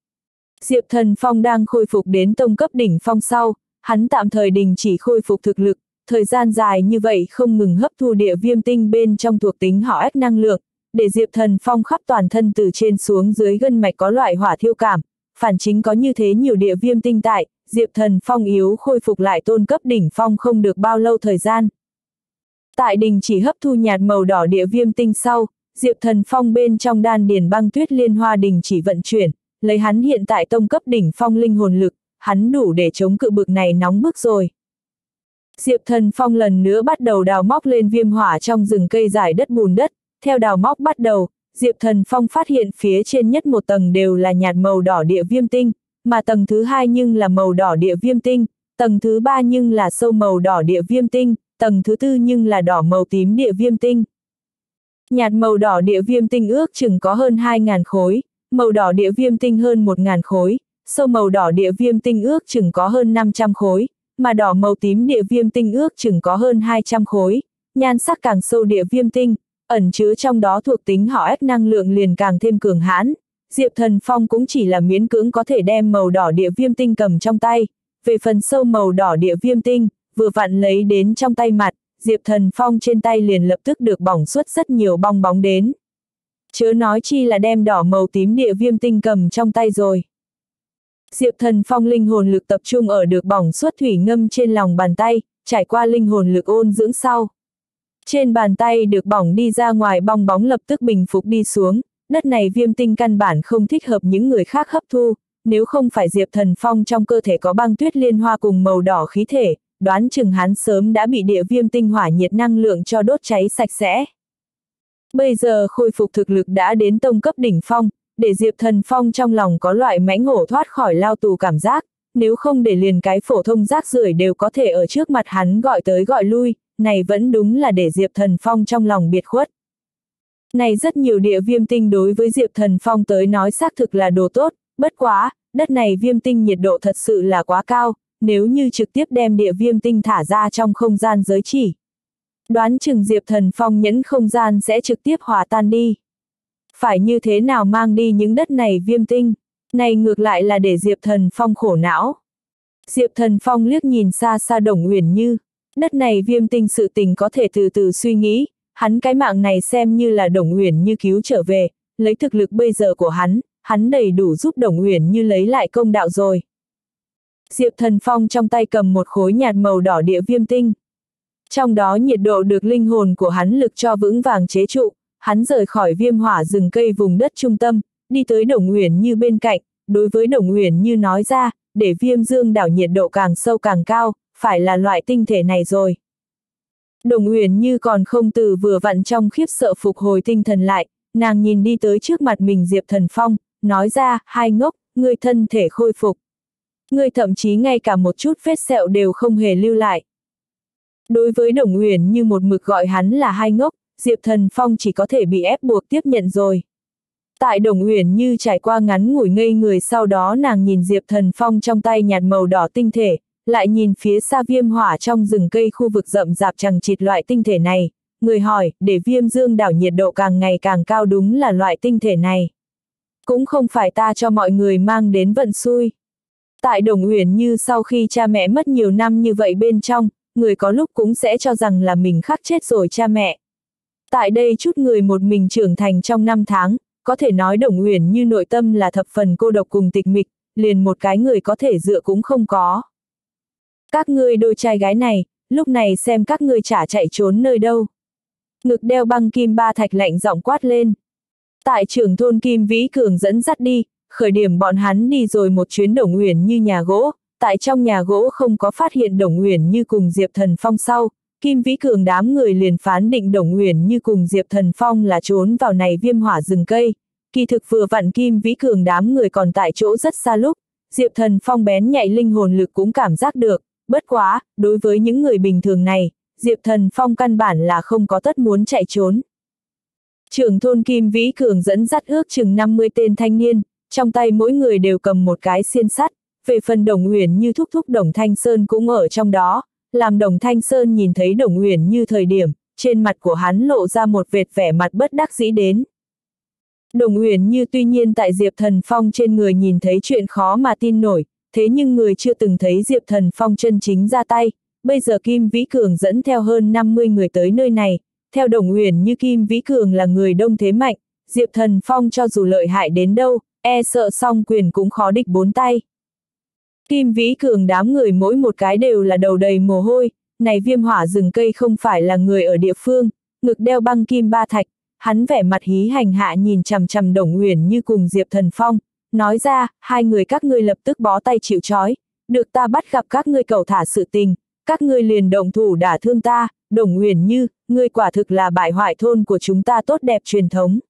A: Diệp Thần Phong đang khôi phục đến tông cấp đỉnh phong sau, hắn tạm thời đình chỉ khôi phục thực lực, thời gian dài như vậy không ngừng hấp thu địa viêm tinh bên trong thuộc tính họ ách năng lượng, để Diệp Thần Phong khắp toàn thân từ trên xuống dưới gân mạch có loại hỏa thiêu cảm, phản chính có như thế nhiều địa viêm tinh tại, Diệp Thần Phong yếu khôi phục lại tôn cấp đỉnh phong không được bao lâu thời gian. Tại đình chỉ hấp thu nhạt màu đỏ địa viêm tinh sau, Diệp Thần Phong bên trong đan điền băng tuyết liên hoa đình chỉ vận chuyển, lấy hắn hiện tại tông cấp đỉnh phong linh hồn lực, hắn đủ để chống cự bực này nóng bức rồi. Diệp Thần Phong lần nữa bắt đầu đào móc lên viêm hỏa trong rừng cây rải đất bùn đất, theo đào móc bắt đầu, Diệp Thần Phong phát hiện phía trên nhất một tầng đều là nhạt màu đỏ địa viêm tinh, mà tầng thứ hai nhưng là màu đỏ địa viêm tinh, tầng thứ ba nhưng là sâu màu đỏ địa viêm tinh, tầng thứ tư nhưng là đỏ màu tím địa viêm tinh. Nhạt màu đỏ địa viêm tinh ước chừng có hơn hai nghìn khối, màu đỏ địa viêm tinh hơn một nghìn khối, sâu màu đỏ địa viêm tinh ước chừng có hơn năm trăm khối, mà đỏ màu tím địa viêm tinh ước chừng có hơn hai trăm khối, nhan sắc càng sâu địa viêm tinh, ẩn chứa trong đó thuộc tính họ ách năng lượng liền càng thêm cường hãn. Diệp Thần Phong cũng chỉ là miễn cưỡng có thể đem màu đỏ địa viêm tinh cầm trong tay, về phần sâu màu đỏ địa viêm tinh, vừa vặn lấy đến trong tay mặt, Diệp Thần Phong trên tay liền lập tức được bỏng xuất rất nhiều bong bóng đến. Chớ nói chi là đem đỏ màu tím địa viêm tinh cầm trong tay rồi. Diệp Thần Phong linh hồn lực tập trung ở được bỏng xuất thủy ngâm trên lòng bàn tay, trải qua linh hồn lực ôn dưỡng sau. Trên bàn tay được bỏng đi ra ngoài bong bóng lập tức bình phục đi xuống, đất này viêm tinh căn bản không thích hợp những người khác hấp thu, nếu không phải Diệp Thần Phong trong cơ thể có băng tuyết liên hoa cùng màu đỏ khí thể, đoán chừng hắn sớm đã bị địa viêm tinh hỏa nhiệt năng lượng cho đốt cháy sạch sẽ. Bây giờ khôi phục thực lực đã đến tông cấp đỉnh phong, để Diệp Thần Phong trong lòng có loại mãnh hổ thoát khỏi lao tù cảm giác, nếu không để liền cái phổ thông rác rưởi đều có thể ở trước mặt hắn gọi tới gọi lui, này vẫn đúng là để Diệp Thần Phong trong lòng biệt khuất. Này rất nhiều địa viêm tinh đối với Diệp Thần Phong tới nói xác thực là đồ tốt, bất quá, đất này viêm tinh nhiệt độ thật sự là quá cao, nếu như trực tiếp đem địa viêm tinh thả ra trong không gian giới chỉ. Đoán chừng Diệp Thần Phong nhẫn không gian sẽ trực tiếp hòa tan đi. Phải như thế nào mang đi những đất này viêm tinh, này ngược lại là để Diệp Thần Phong khổ não. Diệp Thần Phong liếc nhìn xa xa Đồng Uyển Như, đất này viêm tinh sự tình có thể từ từ suy nghĩ, hắn cái mạng này xem như là Đồng Uyển Như cứu trở về, lấy thực lực bây giờ của hắn, hắn đầy đủ giúp Đồng Uyển Như lấy lại công đạo rồi. Diệp Thần Phong trong tay cầm một khối nhạt màu đỏ địa viêm tinh. Trong đó nhiệt độ được linh hồn của hắn lực cho vững vàng chế trụ, hắn rời khỏi viêm hỏa rừng cây vùng đất trung tâm, đi tới Đồng Uyển Như bên cạnh, đối với Đồng Uyển Như nói ra, để viêm dương đảo nhiệt độ càng sâu càng cao, phải là loại tinh thể này rồi. Đồng Uyển Như còn không từ vừa vặn trong khiếp sợ phục hồi tinh thần lại, nàng nhìn đi tới trước mặt mình Diệp Thần Phong, nói ra, hai ngốc, ngươi thân thể khôi phục. Ngươi thậm chí ngay cả một chút vết sẹo đều không hề lưu lại. Đối với Đồng Uyển Như một mực gọi hắn là hai ngốc, Diệp Thần Phong chỉ có thể bị ép buộc tiếp nhận rồi. Tại Đồng Uyển Như trải qua ngắn ngủi ngây người, sau đó nàng nhìn Diệp Thần Phong trong tay nhạt màu đỏ tinh thể, lại nhìn phía xa viêm hỏa trong rừng cây khu vực rậm rạp chằng chịt loại tinh thể này, người hỏi, để Viêm Dương đảo nhiệt độ càng ngày càng cao đúng là loại tinh thể này. Cũng không phải ta cho mọi người mang đến vận xui. Tại Đồng Uyển Như sau khi cha mẹ mất nhiều năm như vậy bên trong, người có lúc cũng sẽ cho rằng là mình khắc chết rồi cha mẹ. Tại đây chút người một mình trưởng thành trong năm tháng, có thể nói Đồng Uyển Như nội tâm là thập phần cô độc cùng tịch mịch, liền một cái người có thể dựa cũng không có. Các ngươi đôi trai gái này, lúc này xem các ngươi chả chạy trốn nơi đâu. Ngực đeo băng kim ba thạch lạnh giọng quát lên. Tại trưởng thôn Kim Vĩ Cường dẫn dắt đi, khởi điểm bọn hắn đi rồi một chuyến Đồng Uyển Như nhà gỗ, tại trong nhà gỗ không có phát hiện Đồng Uyển Như cùng Diệp Thần Phong sau, Kim Vĩ Cường đám người liền phán định Đồng Uyển Như cùng Diệp Thần Phong là trốn vào này viêm hỏa rừng cây. Kỳ thực vừa vặn Kim Vĩ Cường đám người còn tại chỗ rất xa lúc, Diệp Thần Phong bén nhạy linh hồn lực cũng cảm giác được, bất quá, đối với những người bình thường này, Diệp Thần Phong căn bản là không có tất muốn chạy trốn. Trưởng thôn Kim Vĩ Cường dẫn dắt ước chừng năm mươi tên thanh niên, trong tay mỗi người đều cầm một cái xiên sắt, về phần Đồng Uyển Như thúc thúc Đồng Thanh Sơn cũng ở trong đó, làm Đồng Thanh Sơn nhìn thấy Đồng Uyển Như thời điểm, trên mặt của hắn lộ ra một vệt vẻ mặt bất đắc dĩ đến. Đồng Uyển Như tuy nhiên tại Diệp Thần Phong trên người nhìn thấy chuyện khó mà tin nổi, thế nhưng người chưa từng thấy Diệp Thần Phong chân chính ra tay, bây giờ Kim Vĩ Cường dẫn theo hơn năm mươi người tới nơi này, theo Đồng Uyển Như Kim Vĩ Cường là người đông thế mạnh, Diệp Thần Phong cho dù lợi hại đến đâu, e sợ song quyền cũng khó địch bốn tay. Kim Vĩ Cường đám người mỗi một cái đều là đầu đầy mồ hôi, này viêm hỏa rừng cây không phải là người ở địa phương, ngực đeo băng kim ba thạch, hắn vẻ mặt hí hành hạ nhìn chằm chằm Đồng Uyển Như cùng Diệp Thần Phong, nói ra, hai người các ngươi lập tức bó tay chịu trói, được ta bắt gặp các ngươi cẩu thả sự tình, các ngươi liền động thủ đả thương ta, Đồng Uyển Như, ngươi quả thực là bại hoại thôn của chúng ta tốt đẹp truyền thống.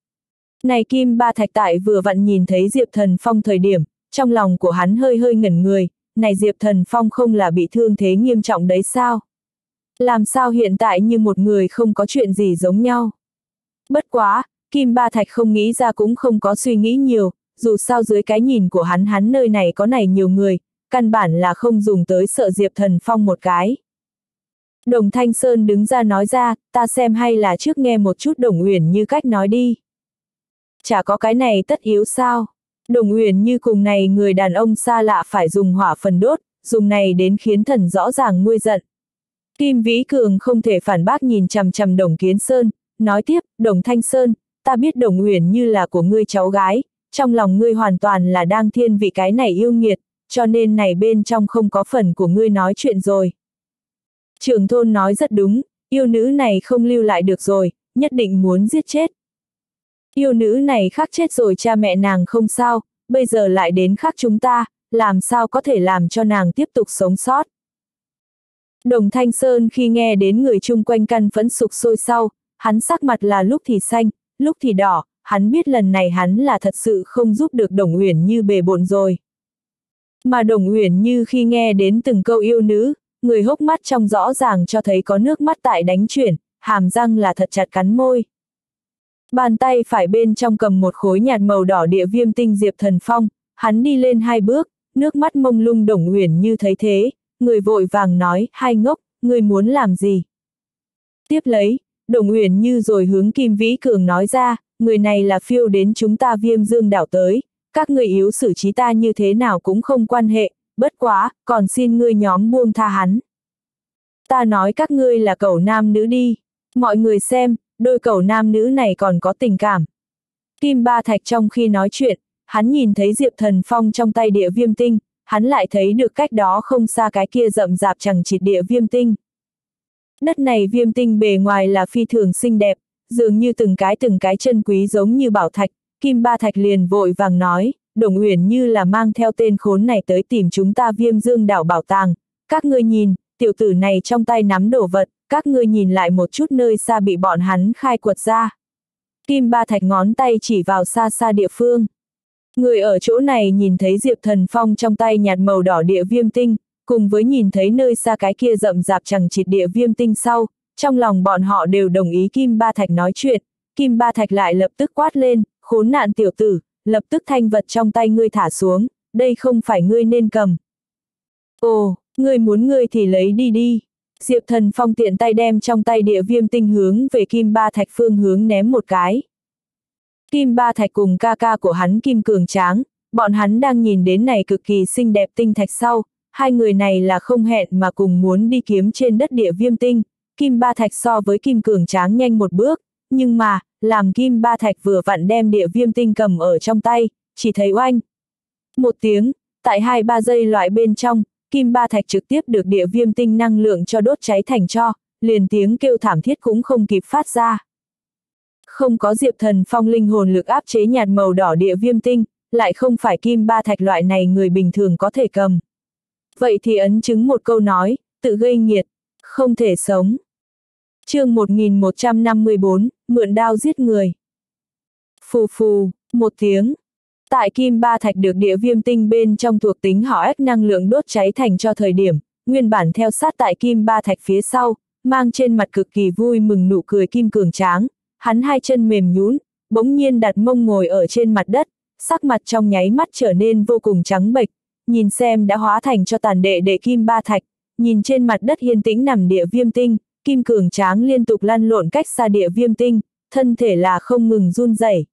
A: Này Kim Ba Thạch tại vừa vặn nhìn thấy Diệp Thần Phong thời điểm, trong lòng của hắn hơi hơi ngẩn người, này Diệp Thần Phong không là bị thương thế nghiêm trọng đấy sao? Làm sao hiện tại như một người không có chuyện gì giống nhau? Bất quá, Kim Ba Thạch không nghĩ ra cũng không có suy nghĩ nhiều, dù sao dưới cái nhìn của hắn hắn nơi này có này nhiều người, căn bản là không dùng tới sợ Diệp Thần Phong một cái. Đồng Thanh Sơn đứng ra nói ra, ta xem hay là trước nghe một chút Đồng Uyển Như cách nói đi. Chả có cái này tất yếu sao? Đồng Uyển Như cùng này người đàn ông xa lạ phải dùng hỏa phần đốt, dùng này đến khiến thần rõ ràng nguôi giận. Kim Vĩ Cường không thể phản bác nhìn chằm chằm Đồng Kiến Sơn, nói tiếp, Đồng Thanh Sơn, ta biết Đồng Uyển Như là của ngươi cháu gái, trong lòng ngươi hoàn toàn là đang thiên vị cái này yêu nghiệt, cho nên này bên trong không có phần của ngươi nói chuyện rồi. Trưởng thôn nói rất đúng, yêu nữ này không lưu lại được rồi, nhất định muốn giết chết. Yêu nữ này khắc chết rồi cha mẹ nàng không sao, bây giờ lại đến khắc chúng ta, làm sao có thể làm cho nàng tiếp tục sống sót. Đồng Thanh Sơn khi nghe đến người chung quanh căn phẫn sục sôi sau, hắn sắc mặt là lúc thì xanh, lúc thì đỏ, hắn biết lần này hắn là thật sự không giúp được Đồng Uyển Như bề bộn rồi. Mà Đồng Uyển Như khi nghe đến từng câu yêu nữ, người hốc mắt trong rõ ràng cho thấy có nước mắt tại đánh chuyển, hàm răng là thật chặt cắn môi. Bàn tay phải bên trong cầm một khối nhạt màu đỏ địa viêm tinh Diệp Thần Phong, hắn đi lên hai bước, nước mắt mông lung. Đồng Uyển Như thấy thế, người vội vàng nói, hai ngốc, người muốn làm gì? Tiếp lấy, Đồng Uyển Như rồi hướng Kim Vĩ Cường nói ra, người này là phiêu đến chúng ta Viêm Dương đảo tới, các người yếu xử trí ta như thế nào cũng không quan hệ, bất quá, còn xin ngươi nhóm buông tha hắn. Ta nói các ngươi là cẩu nam nữ đi, mọi người xem, đôi cẩu nam nữ này còn có tình cảm. Kim Ba Thạch trong khi nói chuyện, hắn nhìn thấy Diệp Thần Phong trong tay địa viêm tinh, hắn lại thấy được cách đó không xa cái kia rậm rạp chằng chịt địa viêm tinh. Đất này viêm tinh bề ngoài là phi thường xinh đẹp, dường như từng cái từng cái chân quý giống như bảo thạch. Kim Ba Thạch liền vội vàng nói, Đồng Uyển Như là mang theo tên khốn này tới tìm chúng ta Viêm Dương đảo bảo tàng. Các ngươi nhìn, tiểu tử này trong tay nắm đồ vật, các ngươi nhìn lại một chút nơi xa bị bọn hắn khai quật ra. Kim Ba Thạch ngón tay chỉ vào xa xa địa phương. Người ở chỗ này nhìn thấy Diệp Thần Phong trong tay nhạt màu đỏ địa viêm tinh, cùng với nhìn thấy nơi xa cái kia rậm rạp chằng chịt địa viêm tinh sau, trong lòng bọn họ đều đồng ý Kim Ba Thạch nói chuyện. Kim Ba Thạch lại lập tức quát lên, khốn nạn tiểu tử, lập tức thanh vật trong tay ngươi thả xuống, đây không phải ngươi nên cầm. Ồ, ngươi muốn ngươi thì lấy đi đi. Diệp Thần Phong tiện tay đem trong tay địa viêm tinh hướng về Kim Ba Thạch phương hướng ném một cái. Kim Ba Thạch cùng ca ca của hắn Kim Cường Tráng, bọn hắn đang nhìn đến này cực kỳ xinh đẹp tinh thạch sau, hai người này là không hẹn mà cùng muốn đi kiếm trên đất địa viêm tinh. Kim Ba Thạch so với Kim Cường Tráng nhanh một bước, nhưng mà, làm Kim Ba Thạch vừa vặn đem địa viêm tinh cầm ở trong tay, chỉ thấy oanh. Một tiếng, tại hai ba giây loại bên trong, Kim Ba Thạch trực tiếp được địa viêm tinh năng lượng cho đốt cháy thành tro, liền tiếng kêu thảm thiết cũng không kịp phát ra. Không có Diệp Thần Phong linh hồn lực áp chế nhạt màu đỏ địa viêm tinh, lại không phải Kim Ba Thạch loại này người bình thường có thể cầm. Vậy thì ấn chứng một câu nói, tự gây nghiệt, không thể sống. Chương một nghìn một trăm năm mươi bốn, mượn đao giết người. Phù phù, một tiếng. Tại Kim Ba Thạch được địa viêm tinh bên trong thuộc tính hỏa ếch năng lượng đốt cháy thành cho thời điểm, nguyên bản theo sát tại Kim Ba Thạch phía sau, mang trên mặt cực kỳ vui mừng nụ cười Kim Cường Tráng, hắn hai chân mềm nhũn, bỗng nhiên đặt mông ngồi ở trên mặt đất, sắc mặt trong nháy mắt trở nên vô cùng trắng bệch, nhìn xem đã hóa thành cho tàn đệ đệ Kim Ba Thạch, nhìn trên mặt đất yên tĩnh nằm địa viêm tinh, Kim Cường Tráng liên tục lăn lộn cách xa địa viêm tinh, thân thể là không ngừng run rẩy.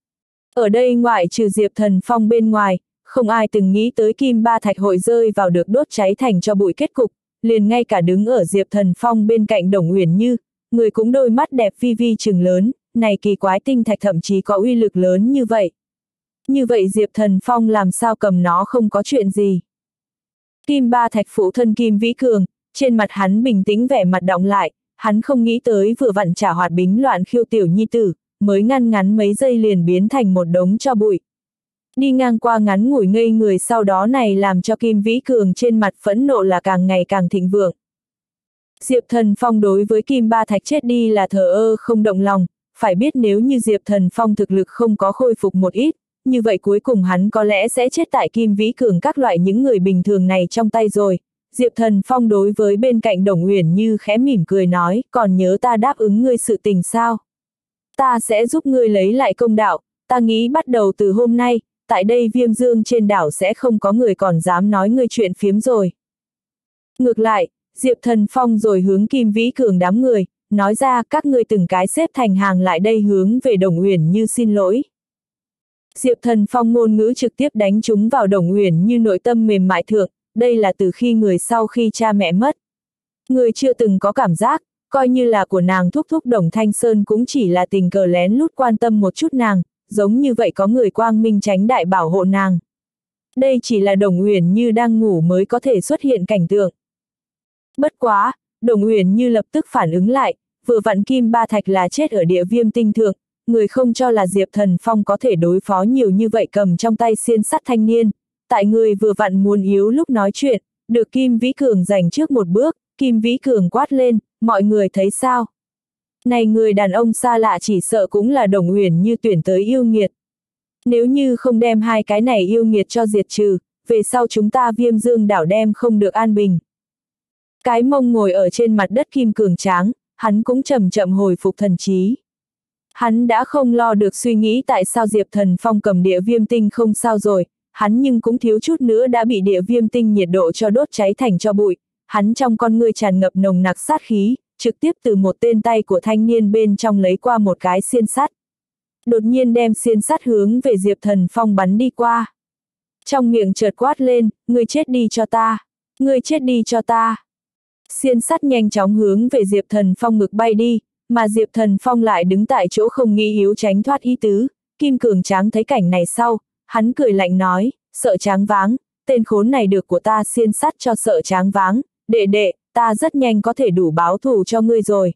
A: Ở đây ngoại trừ Diệp Thần Phong bên ngoài, không ai từng nghĩ tới Kim Ba Thạch hội rơi vào được đốt cháy thành cho bụi kết cục, liền ngay cả đứng ở Diệp Thần Phong bên cạnh Đồng Uyển Như, người cũng đôi mắt đẹp vi vi trừng lớn, này kỳ quái tinh thạch thậm chí có uy lực lớn như vậy. Như vậy Diệp Thần Phong làm sao cầm nó không có chuyện gì. Kim Ba Thạch phụ thân Kim Vĩ Cường, trên mặt hắn bình tĩnh vẻ mặt đọng lại, hắn không nghĩ tới vừa vặn trả hoạt bính loạn khiêu tiểu nhi tử, mới ngăn ngắn mấy giây liền biến thành một đống tro bụi. Đi ngang qua ngắn ngủi ngây người sau đó này làm cho Kim Vĩ Cường trên mặt phẫn nộ là càng ngày càng thịnh vượng. Diệp Thần Phong đối với Kim Ba Thạch chết đi là thờ ơ không động lòng, phải biết nếu như Diệp Thần Phong thực lực không có khôi phục một ít, như vậy cuối cùng hắn có lẽ sẽ chết tại Kim Vĩ Cường các loại những người bình thường này trong tay rồi. Diệp Thần Phong đối với bên cạnh Đồng Uyển Như khẽ mỉm cười nói, còn nhớ ta đáp ứng ngươi sự tình sao? Ta sẽ giúp ngươi lấy lại công đạo, ta nghĩ bắt đầu từ hôm nay, tại đây Viêm Dương trên đảo sẽ không có người còn dám nói ngươi chuyện phiếm rồi. Ngược lại, Diệp Thần Phong rồi hướng Kim Vĩ Cường đám người, nói ra các ngươi từng cái xếp thành hàng lại đây hướng về Đồng Uyển Như xin lỗi. Diệp Thần Phong ngôn ngữ trực tiếp đánh trúng vào Đồng Uyển Như nội tâm mềm mại thượng, đây là từ khi người sau khi cha mẹ mất. Người chưa từng có cảm giác, coi như là của nàng thúc thúc Đồng Thanh Sơn cũng chỉ là tình cờ lén lút quan tâm một chút nàng, giống như vậy có người quang minh chánh đại bảo hộ nàng. Đây chỉ là Đồng Uyển Như đang ngủ mới có thể xuất hiện cảnh tượng. Bất quá, Đồng Uyển Như lập tức phản ứng lại, vừa vặn Kim Ba Thạch là chết ở địa viêm tinh thượng, người không cho là Diệp Thần Phong có thể đối phó nhiều như vậy cầm trong tay xiên sắt thanh niên. Tại người vừa vặn muốn yếu lúc nói chuyện, được Kim Vĩ Cường giành trước một bước, Kim Vĩ Cường quát lên, mọi người thấy sao? Này người đàn ông xa lạ chỉ sợ cũng là Đồng Uyển Như tuyển tới yêu nghiệt. Nếu như không đem hai cái này yêu nghiệt cho diệt trừ, về sau chúng ta Viêm Dương đảo đem không được an bình. Cái mông ngồi ở trên mặt đất Kim Cường Tráng, hắn cũng chậm chậm hồi phục thần trí. Hắn đã không lo được suy nghĩ tại sao Diệp Thần Phong cầm địa viêm tinh không sao rồi, hắn nhưng cũng thiếu chút nữa đã bị địa viêm tinh nhiệt độ cho đốt cháy thành cho bụi, hắn trong con ngươi tràn ngập nồng nặc sát khí, trực tiếp từ một tên tay của thanh niên bên trong lấy qua một cái xiên sắt. Đột nhiên đem xiên sắt hướng về Diệp Thần Phong bắn đi qua. Trong miệng chợt quát lên, ngươi chết đi cho ta, ngươi chết đi cho ta. Xiên sắt nhanh chóng hướng về Diệp Thần Phong ngực bay đi, mà Diệp Thần Phong lại đứng tại chỗ không nghĩ yếu tránh thoát ý tứ. Kim Cường Tráng thấy cảnh này sau, hắn cười lạnh nói, sợ tráng váng, tên khốn này được của ta xiên sắt cho sợ tráng váng, đệ đệ, ta rất nhanh có thể đủ báo thù cho ngươi rồi.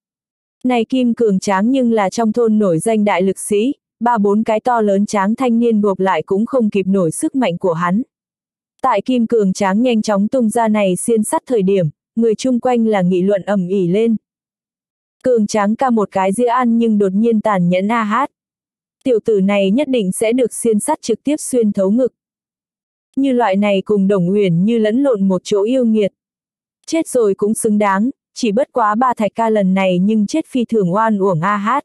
A: Này Kim Cường Tráng nhưng là trong thôn nổi danh đại lực sĩ, ba bốn cái to lớn tráng thanh niên gộp lại cũng không kịp nổi sức mạnh của hắn. Tại Kim Cường Tráng nhanh chóng tung ra này xiên sắt thời điểm, người chung quanh là nghị luận ầm ĩ lên. Cường Tráng ca một cái dĩa ăn nhưng đột nhiên tàn nhẫn a hát. Tiểu tử này nhất định sẽ được xiên sắt trực tiếp xuyên thấu ngực. Như loại này cùng Đồng Uyển Như lẫn lộn một chỗ yêu nghiệt. Chết rồi cũng xứng đáng, chỉ bất quá ba Thạch ca lần này nhưng chết phi thường oan uổng a hát.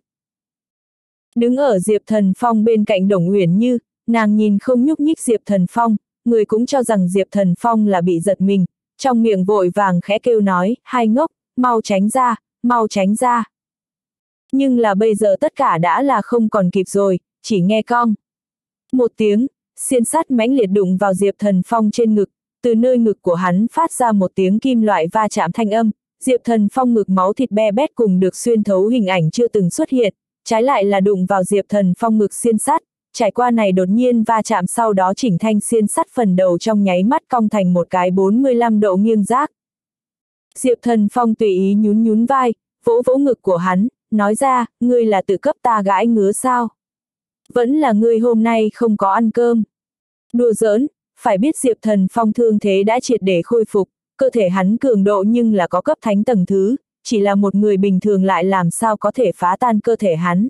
A: Đứng ở Diệp Thần Phong bên cạnh Đồng Uyển Như, nàng nhìn không nhúc nhích Diệp Thần Phong, người cũng cho rằng Diệp Thần Phong là bị giật mình, trong miệng vội vàng khẽ kêu nói, hai ngốc, mau tránh ra, mau tránh ra. Nhưng là bây giờ tất cả đã là không còn kịp rồi, chỉ nghe cong. Một tiếng, xiên sắt mãnh liệt đụng vào Diệp Thần Phong trên ngực, từ nơi ngực của hắn phát ra một tiếng kim loại va chạm thanh âm, Diệp Thần Phong ngực máu thịt be bét cùng được xuyên thấu hình ảnh chưa từng xuất hiện, trái lại là đụng vào Diệp Thần Phong ngực xiên sắt, trải qua này đột nhiên va chạm sau đó chỉnh thanh xiên sắt phần đầu trong nháy mắt cong thành một cái bốn mươi lăm độ nghiêng rác. Diệp Thần Phong tùy ý nhún nhún vai, vỗ vỗ ngực của hắn, nói ra, ngươi là tự cấp ta gãi ngứa sao? Vẫn là ngươi hôm nay không có ăn cơm. Đùa giỡn, phải biết Diệp Thần Phong thương thế đã triệt để khôi phục, cơ thể hắn cường độ nhưng là có cấp thánh tầng thứ, chỉ là một người bình thường lại làm sao có thể phá tan cơ thể hắn.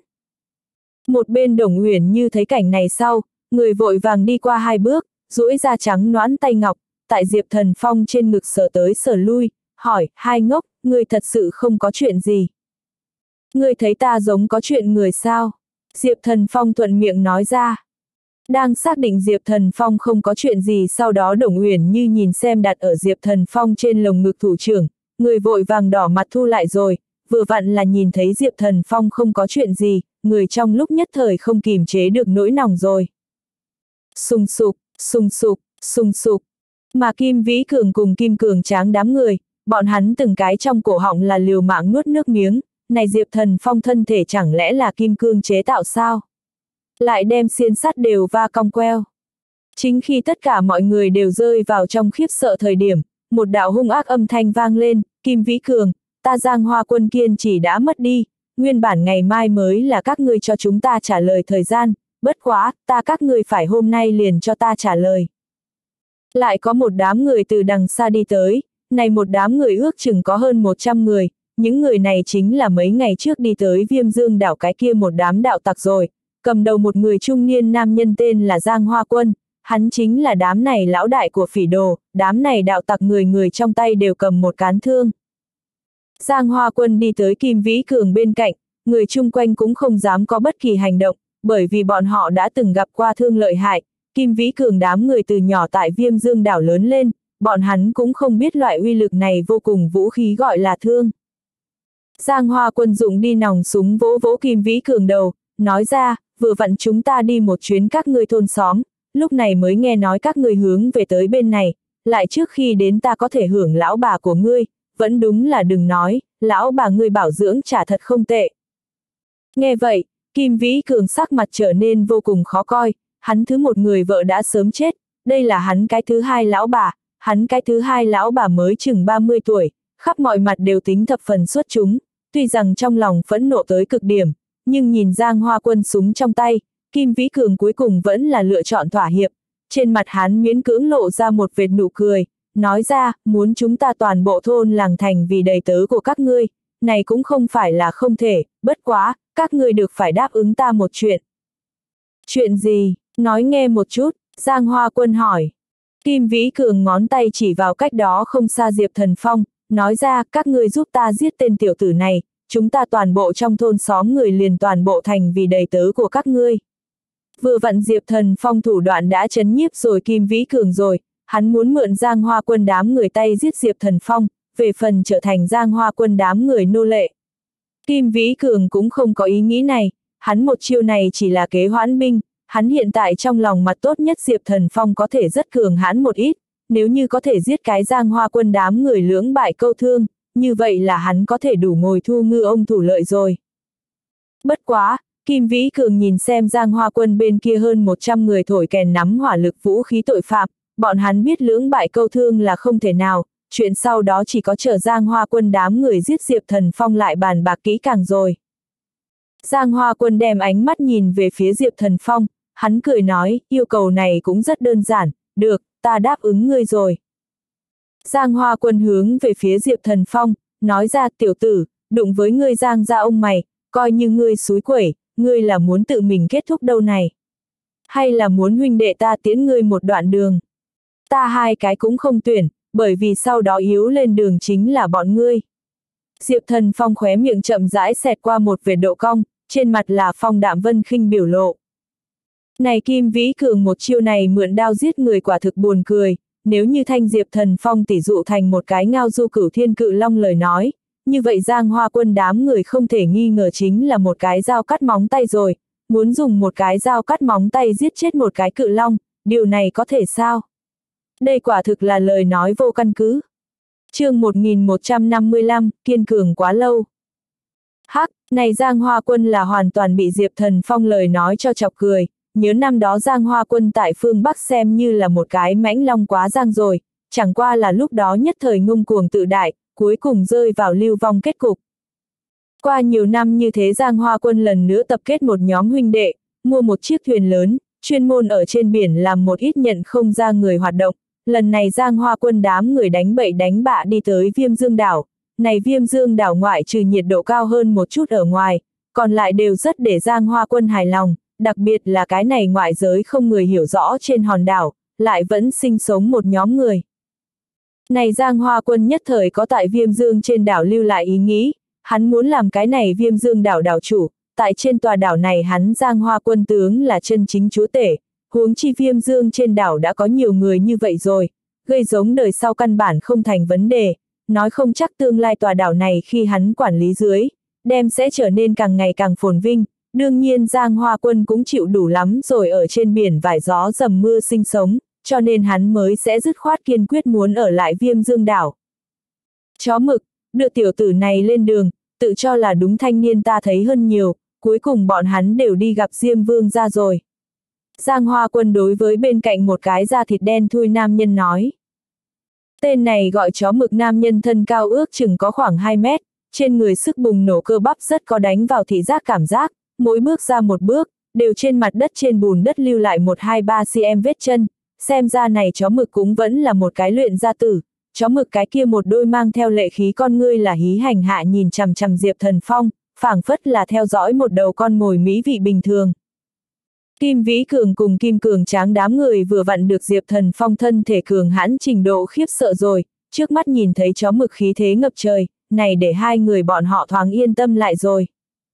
A: Một bên Đồng Uyển Như thấy cảnh này sau, người vội vàng đi qua hai bước, duỗi ra trắng nõn tay ngọc, tại Diệp Thần Phong trên ngực sờ tới sờ lui, hỏi, hai ngốc, ngươi thật sự không có chuyện gì. Ngươi thấy ta giống có chuyện người sao? Diệp Thần Phong thuận miệng nói ra. Đang xác định Diệp Thần Phong không có chuyện gì, sau đó Đồng Uyển Như nhìn xem đặt ở Diệp Thần Phong trên lồng ngực thủ trưởng, người vội vàng đỏ mặt thu lại rồi, vừa vặn là nhìn thấy Diệp Thần Phong không có chuyện gì, người trong lúc nhất thời không kìm chế được nỗi lòng rồi. Sùng sục, sùng sục, sùng sục, mà Kim Vĩ Cường cùng Kim Cường Tráng đám người, bọn hắn từng cái trong cổ họng là liều mạng nuốt nước miếng, này Diệp Thần Phong thân thể chẳng lẽ là kim cương chế tạo sao? Lại đem xiên sắt đều va cong queo. Chính khi tất cả mọi người đều rơi vào trong khiếp sợ thời điểm, một đạo hung ác âm thanh vang lên, Kim Vĩ Cường, ta Giang Hoa Quân kiên chỉ đã mất đi, nguyên bản ngày mai mới là các ngươi cho chúng ta trả lời thời gian, bất quá, ta các ngươi phải hôm nay liền cho ta trả lời. Lại có một đám người từ đằng xa đi tới, này một đám người ước chừng có hơn một trăm người, những người này chính là mấy ngày trước đi tới Viêm Dương đảo cái kia một đám đạo tặc rồi, cầm đầu một người trung niên nam nhân tên là Giang Hoa Quân, hắn chính là đám này lão đại của phỉ đồ, đám này đạo tặc người người trong tay đều cầm một cán thương. Giang Hoa Quân đi tới Kim Vĩ Cường bên cạnh, người chung quanh cũng không dám có bất kỳ hành động, bởi vì bọn họ đã từng gặp qua thương lợi hại, Kim Vĩ Cường đám người từ nhỏ tại Viêm Dương đảo lớn lên, bọn hắn cũng không biết loại uy lực này vô cùng vũ khí gọi là thương. Giang Hoa Quân dụng đi nòng súng vỗ vỗ Kim Vĩ Cường đầu, nói ra, vừa vặn chúng ta đi một chuyến các ngươi thôn xóm, lúc này mới nghe nói các ngươi hướng về tới bên này, lại trước khi đến ta có thể hưởng lão bà của ngươi, vẫn đúng là đừng nói, lão bà ngươi bảo dưỡng trả thật không tệ. Nghe vậy, Kim Vĩ Cường sắc mặt trở nên vô cùng khó coi, hắn thứ một người vợ đã sớm chết, đây là hắn cái thứ hai lão bà, hắn cái thứ hai lão bà mới chừng ba mươi tuổi, khắp mọi mặt đều tính thập phần xuất chúng, tuy rằng trong lòng phẫn nộ tới cực điểm, nhưng nhìn Giang Hoa Quân súng trong tay, Kim Vĩ Cường cuối cùng vẫn là lựa chọn thỏa hiệp, trên mặt hắn miễn cưỡng lộ ra một vệt nụ cười, nói ra, muốn chúng ta toàn bộ thôn làng thành vì đầy tớ của các ngươi, này cũng không phải là không thể, bất quá, các ngươi được phải đáp ứng ta một chuyện. Chuyện gì? Nói nghe một chút, Giang Hoa Quân hỏi. Kim Vĩ Cường ngón tay chỉ vào cách đó không xa Diệp Thần Phong, nói ra, các ngươi giúp ta giết tên tiểu tử này, chúng ta toàn bộ trong thôn xóm người liền toàn bộ thành vì đầy tớ của các ngươi. Vừa vặn Diệp Thần Phong thủ đoạn đã chấn nhiếp rồi Kim Vĩ Cường rồi, hắn muốn mượn Giang Hoa Quân đám người tay giết Diệp Thần Phong, về phần trở thành Giang Hoa Quân đám người nô lệ. Kim Vĩ Cường cũng không có ý nghĩ này, hắn một chiêu này chỉ là kế hoãn binh, hắn hiện tại trong lòng mặt tốt nhất Diệp Thần Phong có thể rất cường hãn một ít, nếu như có thể giết cái Giang Hoa Quân đám người lưỡng bại câu thương, như vậy là hắn có thể đủ ngồi thu ngư ông thủ lợi rồi. Bất quá, Kim Vĩ Cường nhìn xem Giang Hoa Quân bên kia hơn một trăm người thổi kèn nắm hỏa lực vũ khí tội phạm, bọn hắn biết lưỡng bại câu thương là không thể nào, chuyện sau đó chỉ có chờ Giang Hoa Quân đám người giết Diệp Thần Phong lại bàn bạc kỹ càng rồi. Giang Hoa Quân đem ánh mắt nhìn về phía Diệp Thần Phong, hắn cười nói, yêu cầu này cũng rất đơn giản, được, ta đáp ứng ngươi rồi. Giang Hoa Quân hướng về phía Diệp Thần Phong, nói ra tiểu tử, đụng với ngươi Giang ra ông mày, coi như ngươi xúi quẩy, ngươi là muốn tự mình kết thúc đâu này? Hay là muốn huynh đệ ta tiễn ngươi một đoạn đường? Ta hai cái cũng không tuyển, bởi vì sau đó yếu lên đường chính là bọn ngươi. Diệp Thần Phong khóe miệng chậm rãi xẹt qua một vệt độ cong, trên mặt là phong đạm vân khinh biểu lộ. Này Kim Vĩ Cường một chiêu này mượn đao giết người quả thực buồn cười, nếu như thanh Diệp Thần Phong tỉ dụ thành một cái ngao du cửu thiên cự long lời nói, như vậy Giang Hoa Quân đám người không thể nghi ngờ chính là một cái dao cắt móng tay rồi, muốn dùng một cái dao cắt móng tay giết chết một cái cự long, điều này có thể sao? Đây quả thực là lời nói vô căn cứ. Chương một nghìn một trăm năm mươi lăm, kiên cường quá lâu. Hắc, này Giang Hoa Quân là hoàn toàn bị Diệp Thần Phong lời nói cho chọc cười, nhớ năm đó Giang Hoa Quân tại phương Bắc xem như là một cái mãnh long quá giang rồi, chẳng qua là lúc đó nhất thời ngông cuồng tự đại, cuối cùng rơi vào lưu vong kết cục. Qua nhiều năm như thế Giang Hoa Quân lần nữa tập kết một nhóm huynh đệ, mua một chiếc thuyền lớn, chuyên môn ở trên biển làm một ít nhận không ra người hoạt động. Lần này Giang Hoa Quân đám người đánh bậy đánh bạ đi tới Viêm Dương đảo, này Viêm Dương đảo ngoại trừ nhiệt độ cao hơn một chút ở ngoài, còn lại đều rất để Giang Hoa Quân hài lòng, đặc biệt là cái này ngoại giới không người hiểu rõ trên hòn đảo, lại vẫn sinh sống một nhóm người. Này Giang Hoa Quân nhất thời có tại Viêm Dương trên đảo lưu lại ý nghĩ, hắn muốn làm cái này Viêm Dương đảo đảo chủ, tại trên tòa đảo này hắn Giang Hoa Quân tướng là chân chính chúa tể. Huống chi Viêm Dương trên đảo đã có nhiều người như vậy rồi, gây giống đời sau căn bản không thành vấn đề, nói không chắc tương lai tòa đảo này khi hắn quản lý dưới, đem sẽ trở nên càng ngày càng phồn vinh, đương nhiên Giang Hoa Quân cũng chịu đủ lắm rồi ở trên biển vải gió dầm mưa sinh sống, cho nên hắn mới sẽ dứt khoát kiên quyết muốn ở lại Viêm Dương đảo. Chó mực, đưa tiểu tử này lên đường, tự cho là đúng thanh niên ta thấy hơn nhiều, cuối cùng bọn hắn đều đi gặp Diêm Vương ra rồi. Giang Hoa Quân đối với bên cạnh một cái da thịt đen thui nam nhân nói. Tên này gọi chó mực nam nhân thân cao ước chừng có khoảng hai mét, trên người sức bùng nổ cơ bắp rất có đánh vào thị giác cảm giác, mỗi bước ra một bước, đều trên mặt đất trên bùn đất lưu lại một hai ba cm vết chân, xem ra này chó mực cũng vẫn là một cái luyện gia tử, chó mực cái kia một đôi mang theo lệ khí con ngươi là hí hành hạ nhìn chằm chằm Diệp Thần Phong, phảng phất là theo dõi một đầu con mồi mỹ vị bình thường. Kim Vĩ Cường cùng Kim Cường Tráng đám người vừa vặn được Diệp Thần Phong thân thể cường hãn trình độ khiếp sợ rồi, trước mắt nhìn thấy chó mực khí thế ngập trời, này để hai người bọn họ thoáng yên tâm lại rồi.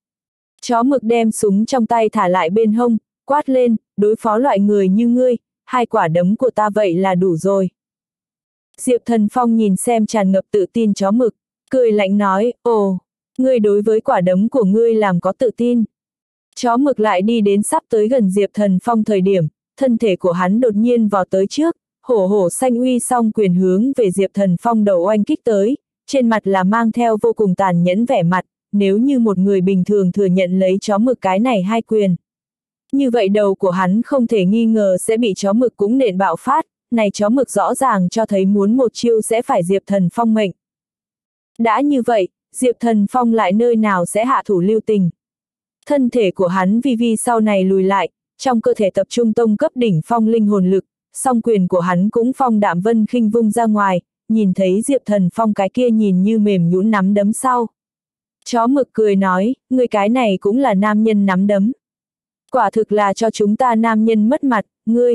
A: Chó mực đem súng trong tay thả lại bên hông, quát lên, đối phó loại người như ngươi, hai quả đấm của ta vậy là đủ rồi. Diệp Thần Phong nhìn xem tràn ngập tự tin chó mực, cười lạnh nói, ồ, ngươi đối với quả đấm của ngươi làm có tự tin. Chó mực lại đi đến sắp tới gần Diệp Thần Phong thời điểm, thân thể của hắn đột nhiên vào tới trước, hổ hổ xanh uy song quyền hướng về Diệp Thần Phong đầu oanh kích tới, trên mặt là mang theo vô cùng tàn nhẫn vẻ mặt, nếu như một người bình thường thừa nhận lấy chó mực cái này hai quyền. Như vậy đầu của hắn không thể nghi ngờ sẽ bị chó mực cũng nện bạo phát, này chó mực rõ ràng cho thấy muốn một chiêu sẽ phải Diệp Thần Phong mệnh. Đã như vậy, Diệp Thần Phong lại nơi nào sẽ hạ thủ lưu tình. Thân thể của hắn vi vi sau này lùi lại, trong cơ thể tập trung tông cấp đỉnh phong linh hồn lực, song quyền của hắn cũng phong đạm vân khinh vung ra ngoài, nhìn thấy Diệp Thần Phong cái kia nhìn như mềm nhũn nắm đấm sau. Chó mực cười nói, người cái này cũng là nam nhân nắm đấm. Quả thực là cho chúng ta nam nhân mất mặt, ngươi.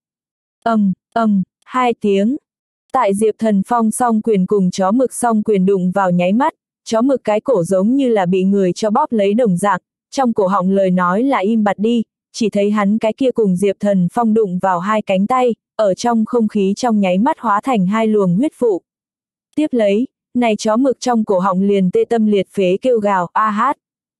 A: Ầm, ầm, hai tiếng. Tại Diệp Thần Phong song quyền cùng chó mực song quyền đụng vào nháy mắt, chó mực cái cổ giống như là bị người cho bóp lấy đồng dạng, trong cổ họng lời nói là im bặt đi, chỉ thấy hắn cái kia cùng Diệp Thần Phong đụng vào hai cánh tay, ở trong không khí trong nháy mắt hóa thành hai luồng huyết vụ. Tiếp lấy, này chó mực trong cổ họng liền tê tâm liệt phế kêu gào, a hát.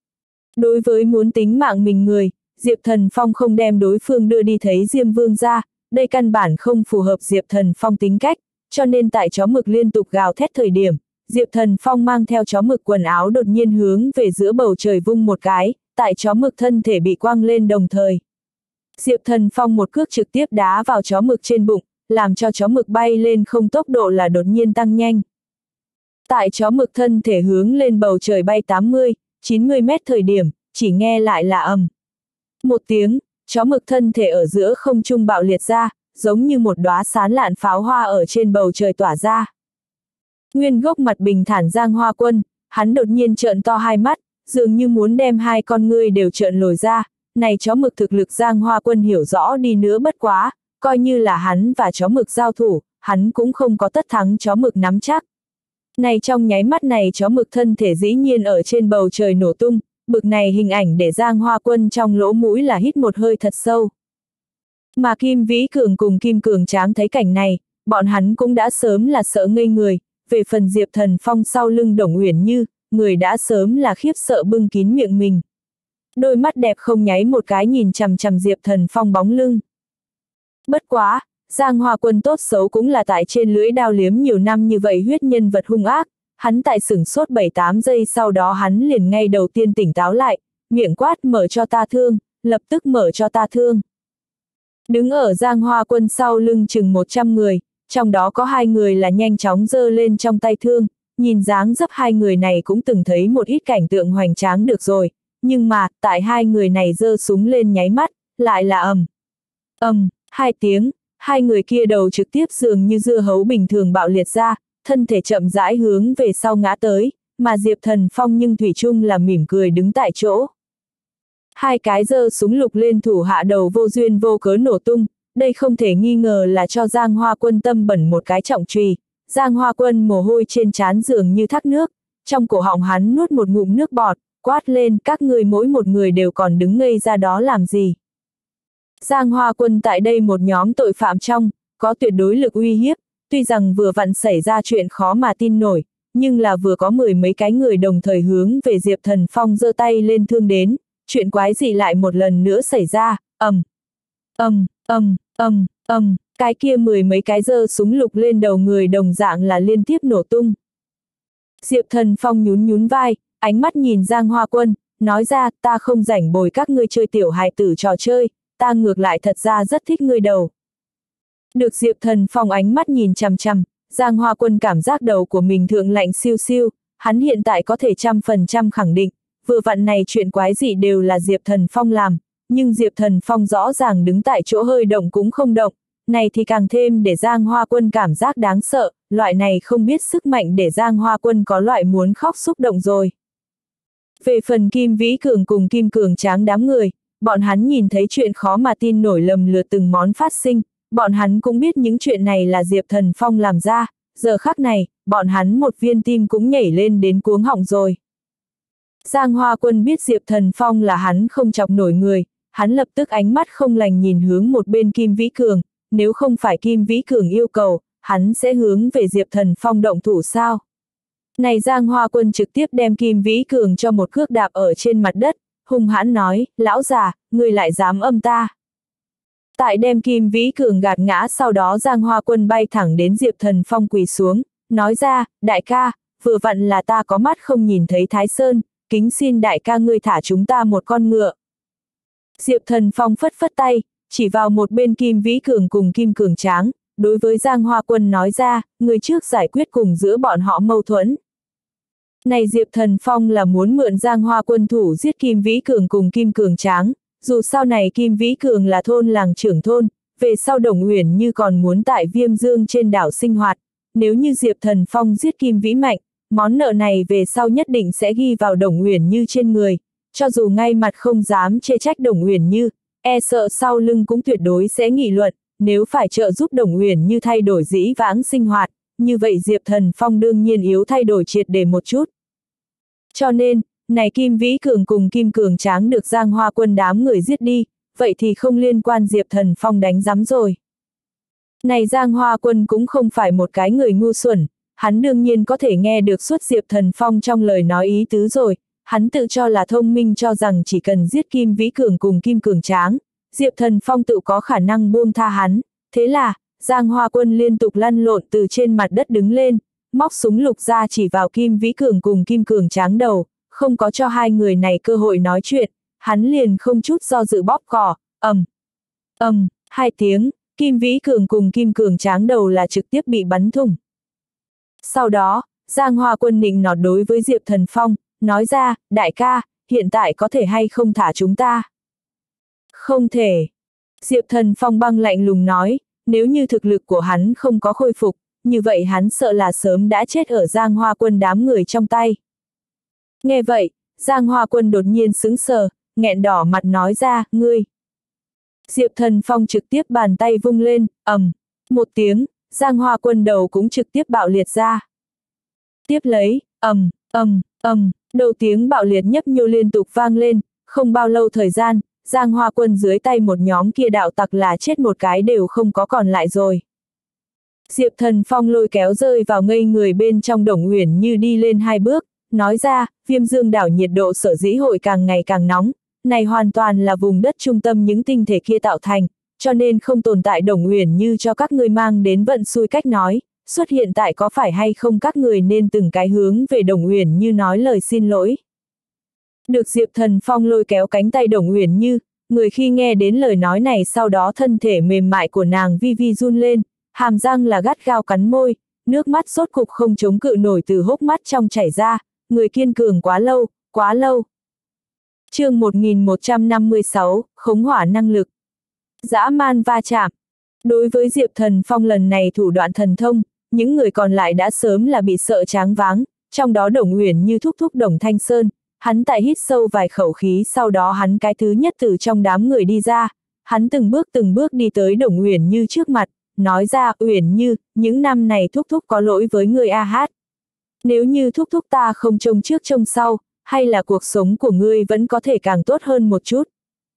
A: Đối với muốn tính mạng mình người, Diệp Thần Phong không đem đối phương đưa đi thấy Diêm Vương ra, đây căn bản không phù hợp Diệp Thần Phong tính cách, cho nên tại chó mực liên tục gào thét thời điểm, Diệp Thần Phong mang theo chó mực quần áo đột nhiên hướng về giữa bầu trời vung một cái, tại chó mực thân thể bị quăng lên đồng thời. Diệp Thần Phong một cước trực tiếp đá vào chó mực trên bụng, làm cho chó mực bay lên không tốc độ là đột nhiên tăng nhanh. Tại chó mực thân thể hướng lên bầu trời bay tám mươi, chín mươi mét thời điểm, chỉ nghe lại là ầm. Một tiếng, chó mực thân thể ở giữa không trung bạo liệt ra, giống như một đóa sán lạn pháo hoa ở trên bầu trời tỏa ra. Nguyên gốc mặt bình thản Giang Hoa Quân, hắn đột nhiên trợn to hai mắt, dường như muốn đem hai con ngươi đều trợn lồi ra. Này chó mực thực lực Giang Hoa Quân hiểu rõ đi nữa bất quá, coi như là hắn và chó mực giao thủ, hắn cũng không có tất thắng chó mực nắm chắc. Này trong nháy mắt này chó mực thân thể dĩ nhiên ở trên bầu trời nổ tung, bực này hình ảnh để Giang Hoa Quân trong lỗ mũi là hít một hơi thật sâu. Mà Kim Vĩ Cường cùng Kim Cường Tráng thấy cảnh này, bọn hắn cũng đã sớm là sợ ngây người, về phần Diệp Thần Phong sau lưng Đồng Uyển Như, người đã sớm là khiếp sợ bưng kín miệng mình. Đôi mắt đẹp không nháy một cái nhìn chằm chằm Diệp Thần Phong bóng lưng. Bất quá, Giang Hoa Quân tốt xấu cũng là tại trên lưỡi đao liếm nhiều năm như vậy huyết nhân vật hung ác, hắn tại sửng sốt bảy tám giây sau đó hắn liền ngay đầu tiên tỉnh táo lại, miệng quát mở cho ta thương, lập tức mở cho ta thương. Đứng ở Giang Hoa Quân sau lưng chừng một trăm người, trong đó có hai người là nhanh chóng giơ lên trong tay thương, nhìn dáng dấp hai người này cũng từng thấy một ít cảnh tượng hoành tráng được rồi, nhưng mà, tại hai người này giơ súng lên nháy mắt, lại là ầm. Ầm, hai tiếng, hai người kia đầu trực tiếp dường như dưa hấu bình thường bạo liệt ra, thân thể chậm rãi hướng về sau ngã tới, mà Diệp Thần Phong nhưng thủy chung là mỉm cười đứng tại chỗ. Hai cái giơ súng lục lên thủ hạ đầu vô duyên vô cớ nổ tung, đây không thể nghi ngờ là cho Giang Hoa Quân tâm bẩn một cái trọng trùy. Giang Hoa Quân mồ hôi trên trán dường như thác nước, trong cổ họng hắn nuốt một ngụm nước bọt, quát lên các người mỗi một người đều còn đứng ngây ra đó làm gì. Giang Hoa Quân tại đây một nhóm tội phạm trong, có tuyệt đối lực uy hiếp, tuy rằng vừa vặn xảy ra chuyện khó mà tin nổi, nhưng là vừa có mười mấy cái người đồng thời hướng về Diệp Thần Phong giơ tay lên thương đến, chuyện quái dị lại một lần nữa xảy ra, ầm, ầm, ầm, ầm, ầm, cái kia mười mấy cái giơ súng lục lên đầu người đồng dạng là liên tiếp nổ tung. Diệp Thần Phong nhún nhún vai, ánh mắt nhìn Giang Hoa Quân, nói ra ta không rảnh bồi các ngươi chơi tiểu hài tử trò chơi, ta ngược lại thật ra rất thích ngươi đầu. Được Diệp Thần Phong ánh mắt nhìn chằm chằm, Giang Hoa Quân cảm giác đầu của mình thượng lạnh siêu siêu, hắn hiện tại có thể trăm phần trăm khẳng định, vừa vặn này chuyện quái dị đều là Diệp Thần Phong làm, nhưng Diệp Thần Phong rõ ràng đứng tại chỗ hơi động cũng không động, này thì càng thêm để Giang Hoa Quân cảm giác đáng sợ, loại này không biết sức mạnh để Giang Hoa Quân có loại muốn khóc xúc động rồi. Về phần Kim Vĩ Cường cùng Kim Cường Tráng đám người, bọn hắn nhìn thấy chuyện khó mà tin nổi lầm lượt từng món phát sinh, bọn hắn cũng biết những chuyện này là Diệp Thần Phong làm ra, giờ khắc này, bọn hắn một viên tim cũng nhảy lên đến cuống họng rồi. Giang Hoa Quân biết Diệp Thần Phong là hắn không chọc nổi người, hắn lập tức ánh mắt không lành nhìn hướng một bên Kim Vĩ Cường, nếu không phải Kim Vĩ Cường yêu cầu, hắn sẽ hướng về Diệp Thần Phong động thủ sao? Này Giang Hoa Quân trực tiếp đem Kim Vĩ Cường cho một cước đạp ở trên mặt đất, hung hãn nói, lão già, ngươi lại dám âm ta. Tại đem Kim Vĩ Cường gạt ngã sau đó Giang Hoa Quân bay thẳng đến Diệp Thần Phong quỳ xuống, nói ra, đại ca, vừa vặn là ta có mắt không nhìn thấy Thái Sơn, kính xin đại ca ngươi thả chúng ta một con ngựa. Diệp Thần Phong phất phất tay, chỉ vào một bên Kim Vĩ Cường cùng Kim Cường Tráng, đối với Giang Hoa Quân nói ra, người trước giải quyết cùng giữa bọn họ mâu thuẫn. Này Diệp Thần Phong là muốn mượn Giang Hoa Quân thủ giết Kim Vĩ Cường cùng Kim Cường Tráng, dù sau này Kim Vĩ Cường là thôn làng trưởng thôn, về sau Đồng Uyển Như còn muốn tại Viêm Dương trên đảo sinh hoạt, nếu như Diệp Thần Phong giết Kim Vĩ Mạnh, món nợ này về sau nhất định sẽ ghi vào Đồng Uyển Như trên người, cho dù ngay mặt không dám chê trách Đồng Uyển Như, e sợ sau lưng cũng tuyệt đối sẽ nghị luận, nếu phải trợ giúp Đồng Uyển Như thay đổi dĩ vãng sinh hoạt, như vậy Diệp Thần Phong đương nhiên yếu thay đổi triệt để một chút. Cho nên, này Kim Vĩ Cường cùng Kim Cường Tráng được Giang Hoa Quân đám người giết đi, vậy thì không liên quan Diệp Thần Phong đánh giám rồi. Này Giang Hoa Quân cũng không phải một cái người ngu xuẩn, hắn đương nhiên có thể nghe được suốt Diệp Thần Phong trong lời nói ý tứ rồi, hắn tự cho là thông minh cho rằng chỉ cần giết Kim Vĩ Cường cùng Kim Cường Tráng, Diệp Thần Phong tự có khả năng buông tha hắn, thế là, Giang Hoa Quân liên tục lăn lộn từ trên mặt đất đứng lên, móc súng lục ra chỉ vào Kim Vĩ Cường cùng Kim Cường Tráng đầu, không có cho hai người này cơ hội nói chuyện, hắn liền không chút do dự bóp cò, ầm, ầm, hai tiếng, Kim Vĩ Cường cùng Kim Cường Tráng đầu là trực tiếp bị bắn thủng. Sau đó, Giang Hoa Quân nịnh nọt đối với Diệp Thần Phong, nói ra, đại ca, hiện tại có thể hay không thả chúng ta? Không thể. Diệp Thần Phong băng lạnh lùng nói, nếu như thực lực của hắn không có khôi phục, như vậy hắn sợ là sớm đã chết ở Giang Hoa Quân đám người trong tay. Nghe vậy, Giang Hoa Quân đột nhiên sững sờ, nghẹn đỏ mặt nói ra, ngươi. Diệp Thần Phong trực tiếp bàn tay vung lên, ầm, một tiếng, Giang Hoa Quân đầu cũng trực tiếp bạo liệt ra. Tiếp lấy, ầm, ầm, ầm, đầu tiếng bạo liệt nhấp nhô liên tục vang lên, không bao lâu thời gian, Giang Hoa Quân dưới tay một nhóm kia đạo tặc là chết một cái đều không có còn lại rồi. Diệp Thần Phong lôi kéo rơi vào ngây người bên trong Đồng Uyển Như đi lên hai bước, nói ra, Viêm Dương đảo nhiệt độ sở dĩ hội càng ngày càng nóng, này hoàn toàn là vùng đất trung tâm những tinh thể kia tạo thành, cho nên không tồn tại Đồng Uyển Như cho các ngươi mang đến vận xui cách nói, xuất hiện tại có phải hay không các người nên từng cái hướng về Đồng Uyển Như nói lời xin lỗi. Được Diệp Thần Phong lôi kéo cánh tay Đồng Uyển Như, người khi nghe đến lời nói này sau đó thân thể mềm mại của nàng vi vi run lên, hàm răng là gắt gao cắn môi, nước mắt sốt cục không chống cự nổi từ hốc mắt trong chảy ra, người kiên cường quá lâu, quá lâu. Chương một nghìn một trăm năm mươi sáu, khống hỏa năng lực. Dã man va chạm. Đối với Diệp Thần Phong lần này thủ đoạn thần thông, những người còn lại đã sớm là bị sợ choáng váng, trong đó Đồng Uyển Như thúc thúc Đồng Thanh Sơn, hắn tại hít sâu vài khẩu khí sau đó hắn cái thứ nhất từ trong đám người đi ra, hắn từng bước từng bước đi tới Đồng Uyển Như trước mặt, nói ra, Uyển Như, những năm này thúc thúc có lỗi với người a hát. Nếu như thúc thúc ta không trông trước trông sau, hay là cuộc sống của ngươi vẫn có thể càng tốt hơn một chút.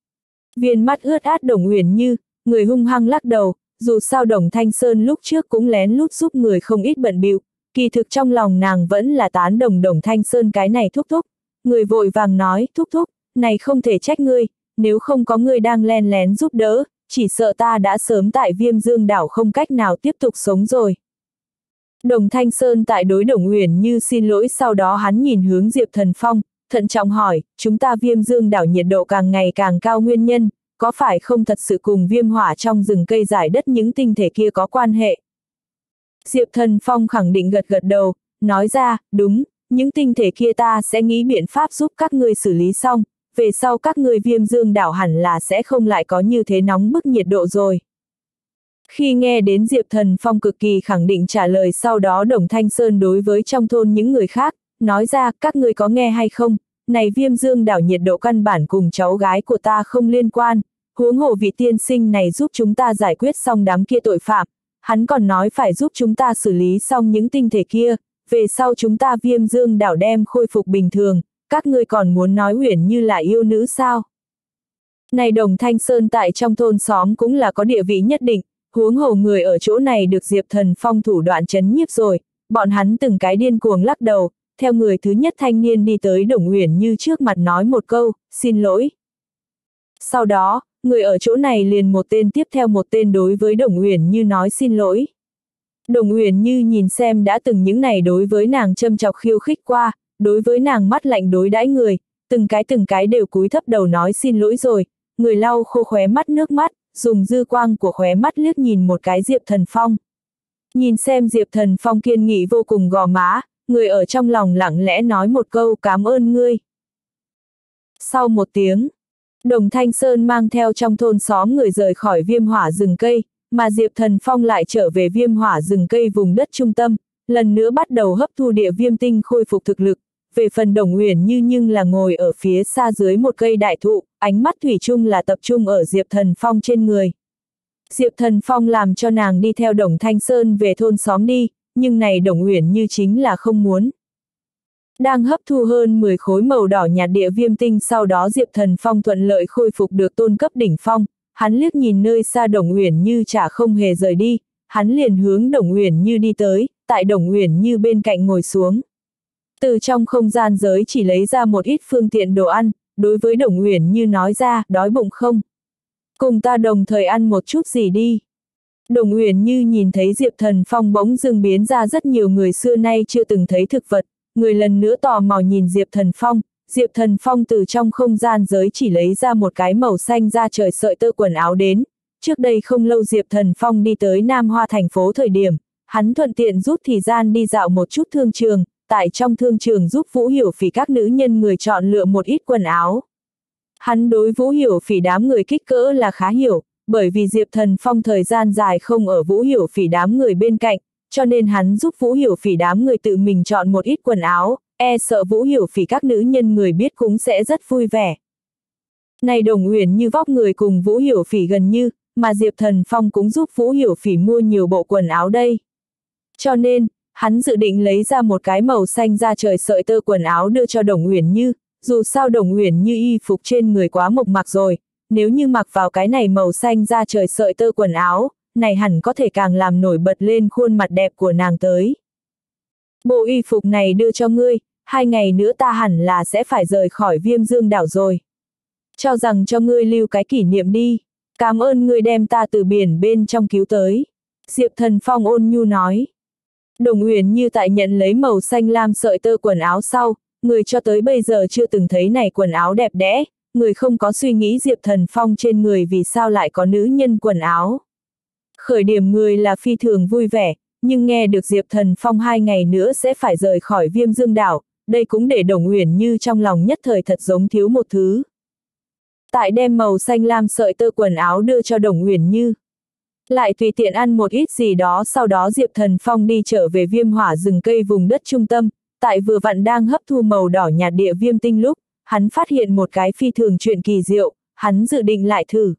A: Viên mắt ướt át Đồng Uyển Như, người hung hăng lắc đầu, dù sao Đồng Thanh Sơn lúc trước cũng lén lút giúp người không ít bận bịu, kỳ thực trong lòng nàng vẫn là tán đồng Đồng Thanh Sơn cái này thúc thúc. Người vội vàng nói, thúc thúc, này không thể trách ngươi, nếu không có ngươi đang len lén giúp đỡ, chỉ sợ ta đã sớm tại Viêm Dương đảo không cách nào tiếp tục sống rồi. Đồng Thanh Sơn tại đối Đồng Uyển Như xin lỗi sau đó hắn nhìn hướng Diệp Thần Phong, thận trọng hỏi, chúng ta Viêm Dương đảo nhiệt độ càng ngày càng cao nguyên nhân, có phải không thật sự cùng viêm hỏa trong rừng cây giải đất những tinh thể kia có quan hệ? Diệp Thần Phong khẳng định gật gật đầu, nói ra, đúng, những tinh thể kia ta sẽ nghĩ biện pháp giúp các ngươi xử lý xong, về sau các ngươi Viêm Dương đảo hẳn là sẽ không lại có như thế nóng bức nhiệt độ rồi. Khi nghe đến Diệp Thần Phong cực kỳ khẳng định trả lời sau đó Đồng Thanh Sơn đối với trong thôn những người khác, nói ra, các ngươi có nghe hay không, này Viêm Dương đảo nhiệt độ căn bản cùng cháu gái của ta không liên quan, huống hồ vị tiên sinh này giúp chúng ta giải quyết xong đám kia tội phạm, hắn còn nói phải giúp chúng ta xử lý xong những tinh thể kia, về sau chúng ta Viêm Dương đảo đem khôi phục bình thường, các ngươi còn muốn nói Uyển Như là yêu nữ sao? Này Đồng Thanh Sơn tại trong thôn xóm cũng là có địa vị nhất định, huống hồ người ở chỗ này được Diệp Thần Phong thủ đoạn chấn nhiếp rồi, bọn hắn từng cái điên cuồng lắc đầu, theo người thứ nhất thanh niên đi tới Đồng Uyển Như trước mặt nói một câu, xin lỗi. Sau đó, người ở chỗ này liền một tên tiếp theo một tên đối với Đồng Uyển Như nói xin lỗi. Đồng Uyển Như nhìn xem đã từng những này đối với nàng châm chọc khiêu khích qua, đối với nàng mắt lạnh đối đãi người, từng cái từng cái đều cúi thấp đầu nói xin lỗi rồi, người lau khô khóe mắt nước mắt, dùng dư quang của khóe mắt liếc nhìn một cái Diệp Thần Phong. Nhìn xem Diệp Thần Phong kiên nghị vô cùng gò má, người ở trong lòng lặng lẽ nói một câu cảm ơn ngươi. Sau một tiếng, Đồng Thanh Sơn mang theo trong thôn xóm người rời khỏi viêm hỏa rừng cây, mà Diệp Thần Phong lại trở về viêm hỏa rừng cây vùng đất trung tâm, lần nữa bắt đầu hấp thu địa viêm tinh khôi phục thực lực. Về phần Đồng Uyển Như nhưng là ngồi ở phía xa dưới một cây đại thụ, ánh mắt thủy chung là tập trung ở Diệp Thần Phong trên người. Diệp Thần Phong làm cho nàng đi theo Đồng Thanh Sơn về thôn xóm đi, nhưng này Đồng Uyển Như chính là không muốn. Đang hấp thu hơn mười khối màu đỏ nhạt địa viêm tinh sau đó Diệp Thần Phong thuận lợi khôi phục được tôn cấp đỉnh phong, hắn liếc nhìn nơi xa Đồng Uyển Như chả không hề rời đi, hắn liền hướng Đồng Uyển Như đi tới, tại Đồng Uyển Như bên cạnh ngồi xuống. Từ trong không gian giới chỉ lấy ra một ít phương tiện đồ ăn, đối với Đồng Uyển Như nói ra, đói bụng không? Cùng ta đồng thời ăn một chút gì đi. Đồng Uyển Như nhìn thấy Diệp Thần Phong bỗng dưng biến ra rất nhiều người xưa nay chưa từng thấy thực vật, người lần nữa tò mò nhìn Diệp Thần Phong, Diệp Thần Phong từ trong không gian giới chỉ lấy ra một cái màu xanh da trời sợi tơ quần áo đến. Trước đây không lâu Diệp Thần Phong đi tới Nam Hoa thành phố thời điểm, hắn thuận tiện rút thời gian đi dạo một chút thương trường, tại trong thương trường giúp Vũ Hiểu Phỉ các nữ nhân người chọn lựa một ít quần áo. Hắn đối Vũ Hiểu Phỉ đám người kích cỡ là khá hiểu, bởi vì Diệp Thần Phong thời gian dài không ở Vũ Hiểu Phỉ đám người bên cạnh, cho nên hắn giúp Vũ Hiểu Phỉ đám người tự mình chọn một ít quần áo, e sợ Vũ Hiểu Phỉ các nữ nhân người biết cũng sẽ rất vui vẻ. Này Đồng Uyển Như vóc người cùng Vũ Hiểu Phỉ gần như, mà Diệp Thần Phong cũng giúp Vũ Hiểu Phỉ mua nhiều bộ quần áo đây. Cho nên, hắn dự định lấy ra một cái màu xanh da trời sợi tơ quần áo đưa cho Đồng Uyển Như, dù sao Đồng Uyển Như y phục trên người quá mộc mạc rồi, nếu như mặc vào cái này màu xanh da trời sợi tơ quần áo, này hẳn có thể càng làm nổi bật lên khuôn mặt đẹp của nàng tới. Bộ y phục này đưa cho ngươi, hai ngày nữa ta hẳn là sẽ phải rời khỏi Viêm Dương đảo rồi. Cho rằng cho ngươi lưu cái kỷ niệm đi, cảm ơn ngươi đem ta từ biển bên trong cứu tới. Diệp Thần Phong ôn nhu nói. Đồng Uyển Như tại nhận lấy màu xanh lam sợi tơ quần áo sau, người cho tới bây giờ chưa từng thấy này quần áo đẹp đẽ, người không có suy nghĩ Diệp Thần Phong trên người vì sao lại có nữ nhân quần áo. Khởi điểm người là phi thường vui vẻ, nhưng nghe được Diệp Thần Phong hai ngày nữa sẽ phải rời khỏi Viêm Dương đảo, đây cũng để Đồng Uyển Như trong lòng nhất thời thật giống thiếu một thứ. Tại đem màu xanh lam sợi tơ quần áo đưa cho Đồng Uyển Như. Lại tùy tiện ăn một ít gì đó, sau đó Diệp Thần Phong đi trở về Viêm Hỏa rừng cây vùng đất trung tâm, tại vừa vặn đang hấp thu màu đỏ nhạt địa viêm tinh lúc, hắn phát hiện một cái phi thường chuyện kỳ diệu, hắn dự định lại thử.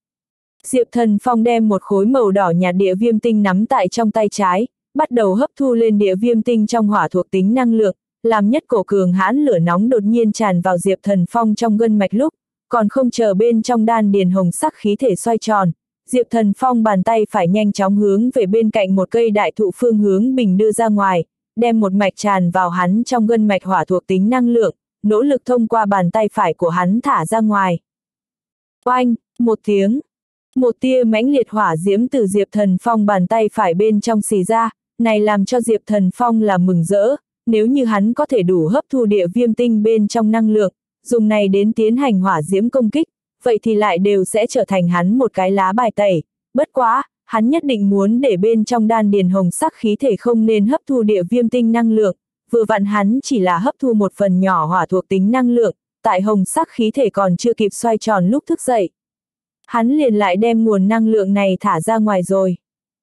A: Diệp Thần Phong đem một khối màu đỏ nhạt địa viêm tinh nắm tại trong tay trái, bắt đầu hấp thu lên địa viêm tinh trong hỏa thuộc tính năng lượng, làm nhất cổ cường hãn lửa nóng đột nhiên tràn vào Diệp Thần Phong trong gân mạch lúc, còn không chờ bên trong đan điền hồng sắc khí thể xoay tròn, Diệp Thần Phong bàn tay phải nhanh chóng hướng về bên cạnh một cây đại thụ phương hướng bình đưa ra ngoài, đem một mạch tràn vào hắn trong gân mạch hỏa thuộc tính năng lượng, nỗ lực thông qua bàn tay phải của hắn thả ra ngoài. Oanh, một tiếng, một tia mãnh liệt hỏa diễm từ Diệp Thần Phong bàn tay phải bên trong xì ra, này làm cho Diệp Thần Phong là mừng rỡ, nếu như hắn có thể đủ hấp thu địa viêm tinh bên trong năng lượng, dùng này đến tiến hành hỏa diễm công kích, vậy thì lại đều sẽ trở thành hắn một cái lá bài tẩy, bất quá, hắn nhất định muốn để bên trong đan điền hồng sắc khí thể không nên hấp thu địa viêm tinh năng lượng, vừa vặn hắn chỉ là hấp thu một phần nhỏ hỏa thuộc tính năng lượng, tại hồng sắc khí thể còn chưa kịp xoay tròn lúc thức dậy. Hắn liền lại đem nguồn năng lượng này thả ra ngoài rồi.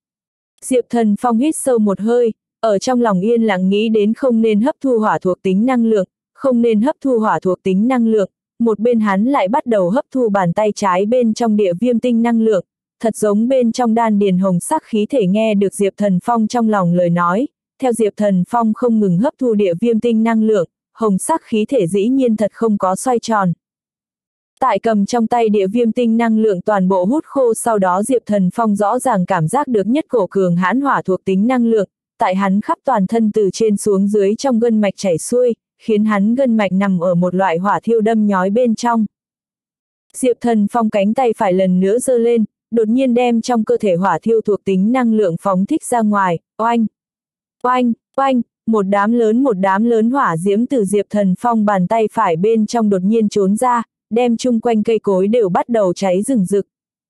A: Diệp Thần Phong hít sâu một hơi, ở trong lòng yên lặng nghĩ đến không nên hấp thu hỏa thuộc tính năng lượng, không nên hấp thu hỏa thuộc tính năng lượng, một bên hắn lại bắt đầu hấp thu bàn tay trái bên trong địa viêm tinh năng lượng, thật giống bên trong đan điền hồng sắc khí thể nghe được Diệp Thần Phong trong lòng lời nói, theo Diệp Thần Phong không ngừng hấp thu địa viêm tinh năng lượng, hồng sắc khí thể dĩ nhiên thật không có xoay tròn. Tại cầm trong tay địa viêm tinh năng lượng toàn bộ hút khô, sau đó Diệp Thần Phong rõ ràng cảm giác được nhất cổ cường hãn hỏa thuộc tính năng lượng, tại hắn khắp toàn thân từ trên xuống dưới trong gân mạch chảy xuôi, khiến hắn gân mạch nằm ở một loại hỏa thiêu đâm nhói bên trong. Diệp Thần Phong cánh tay phải lần nữa giơ lên, đột nhiên đem trong cơ thể hỏa thiêu thuộc tính năng lượng phóng thích ra ngoài, oanh, oanh, oanh, một đám lớn một đám lớn hỏa diễm từ Diệp Thần Phong bàn tay phải bên trong đột nhiên trốn ra, đem chung quanh cây cối đều bắt đầu cháy rừng rực.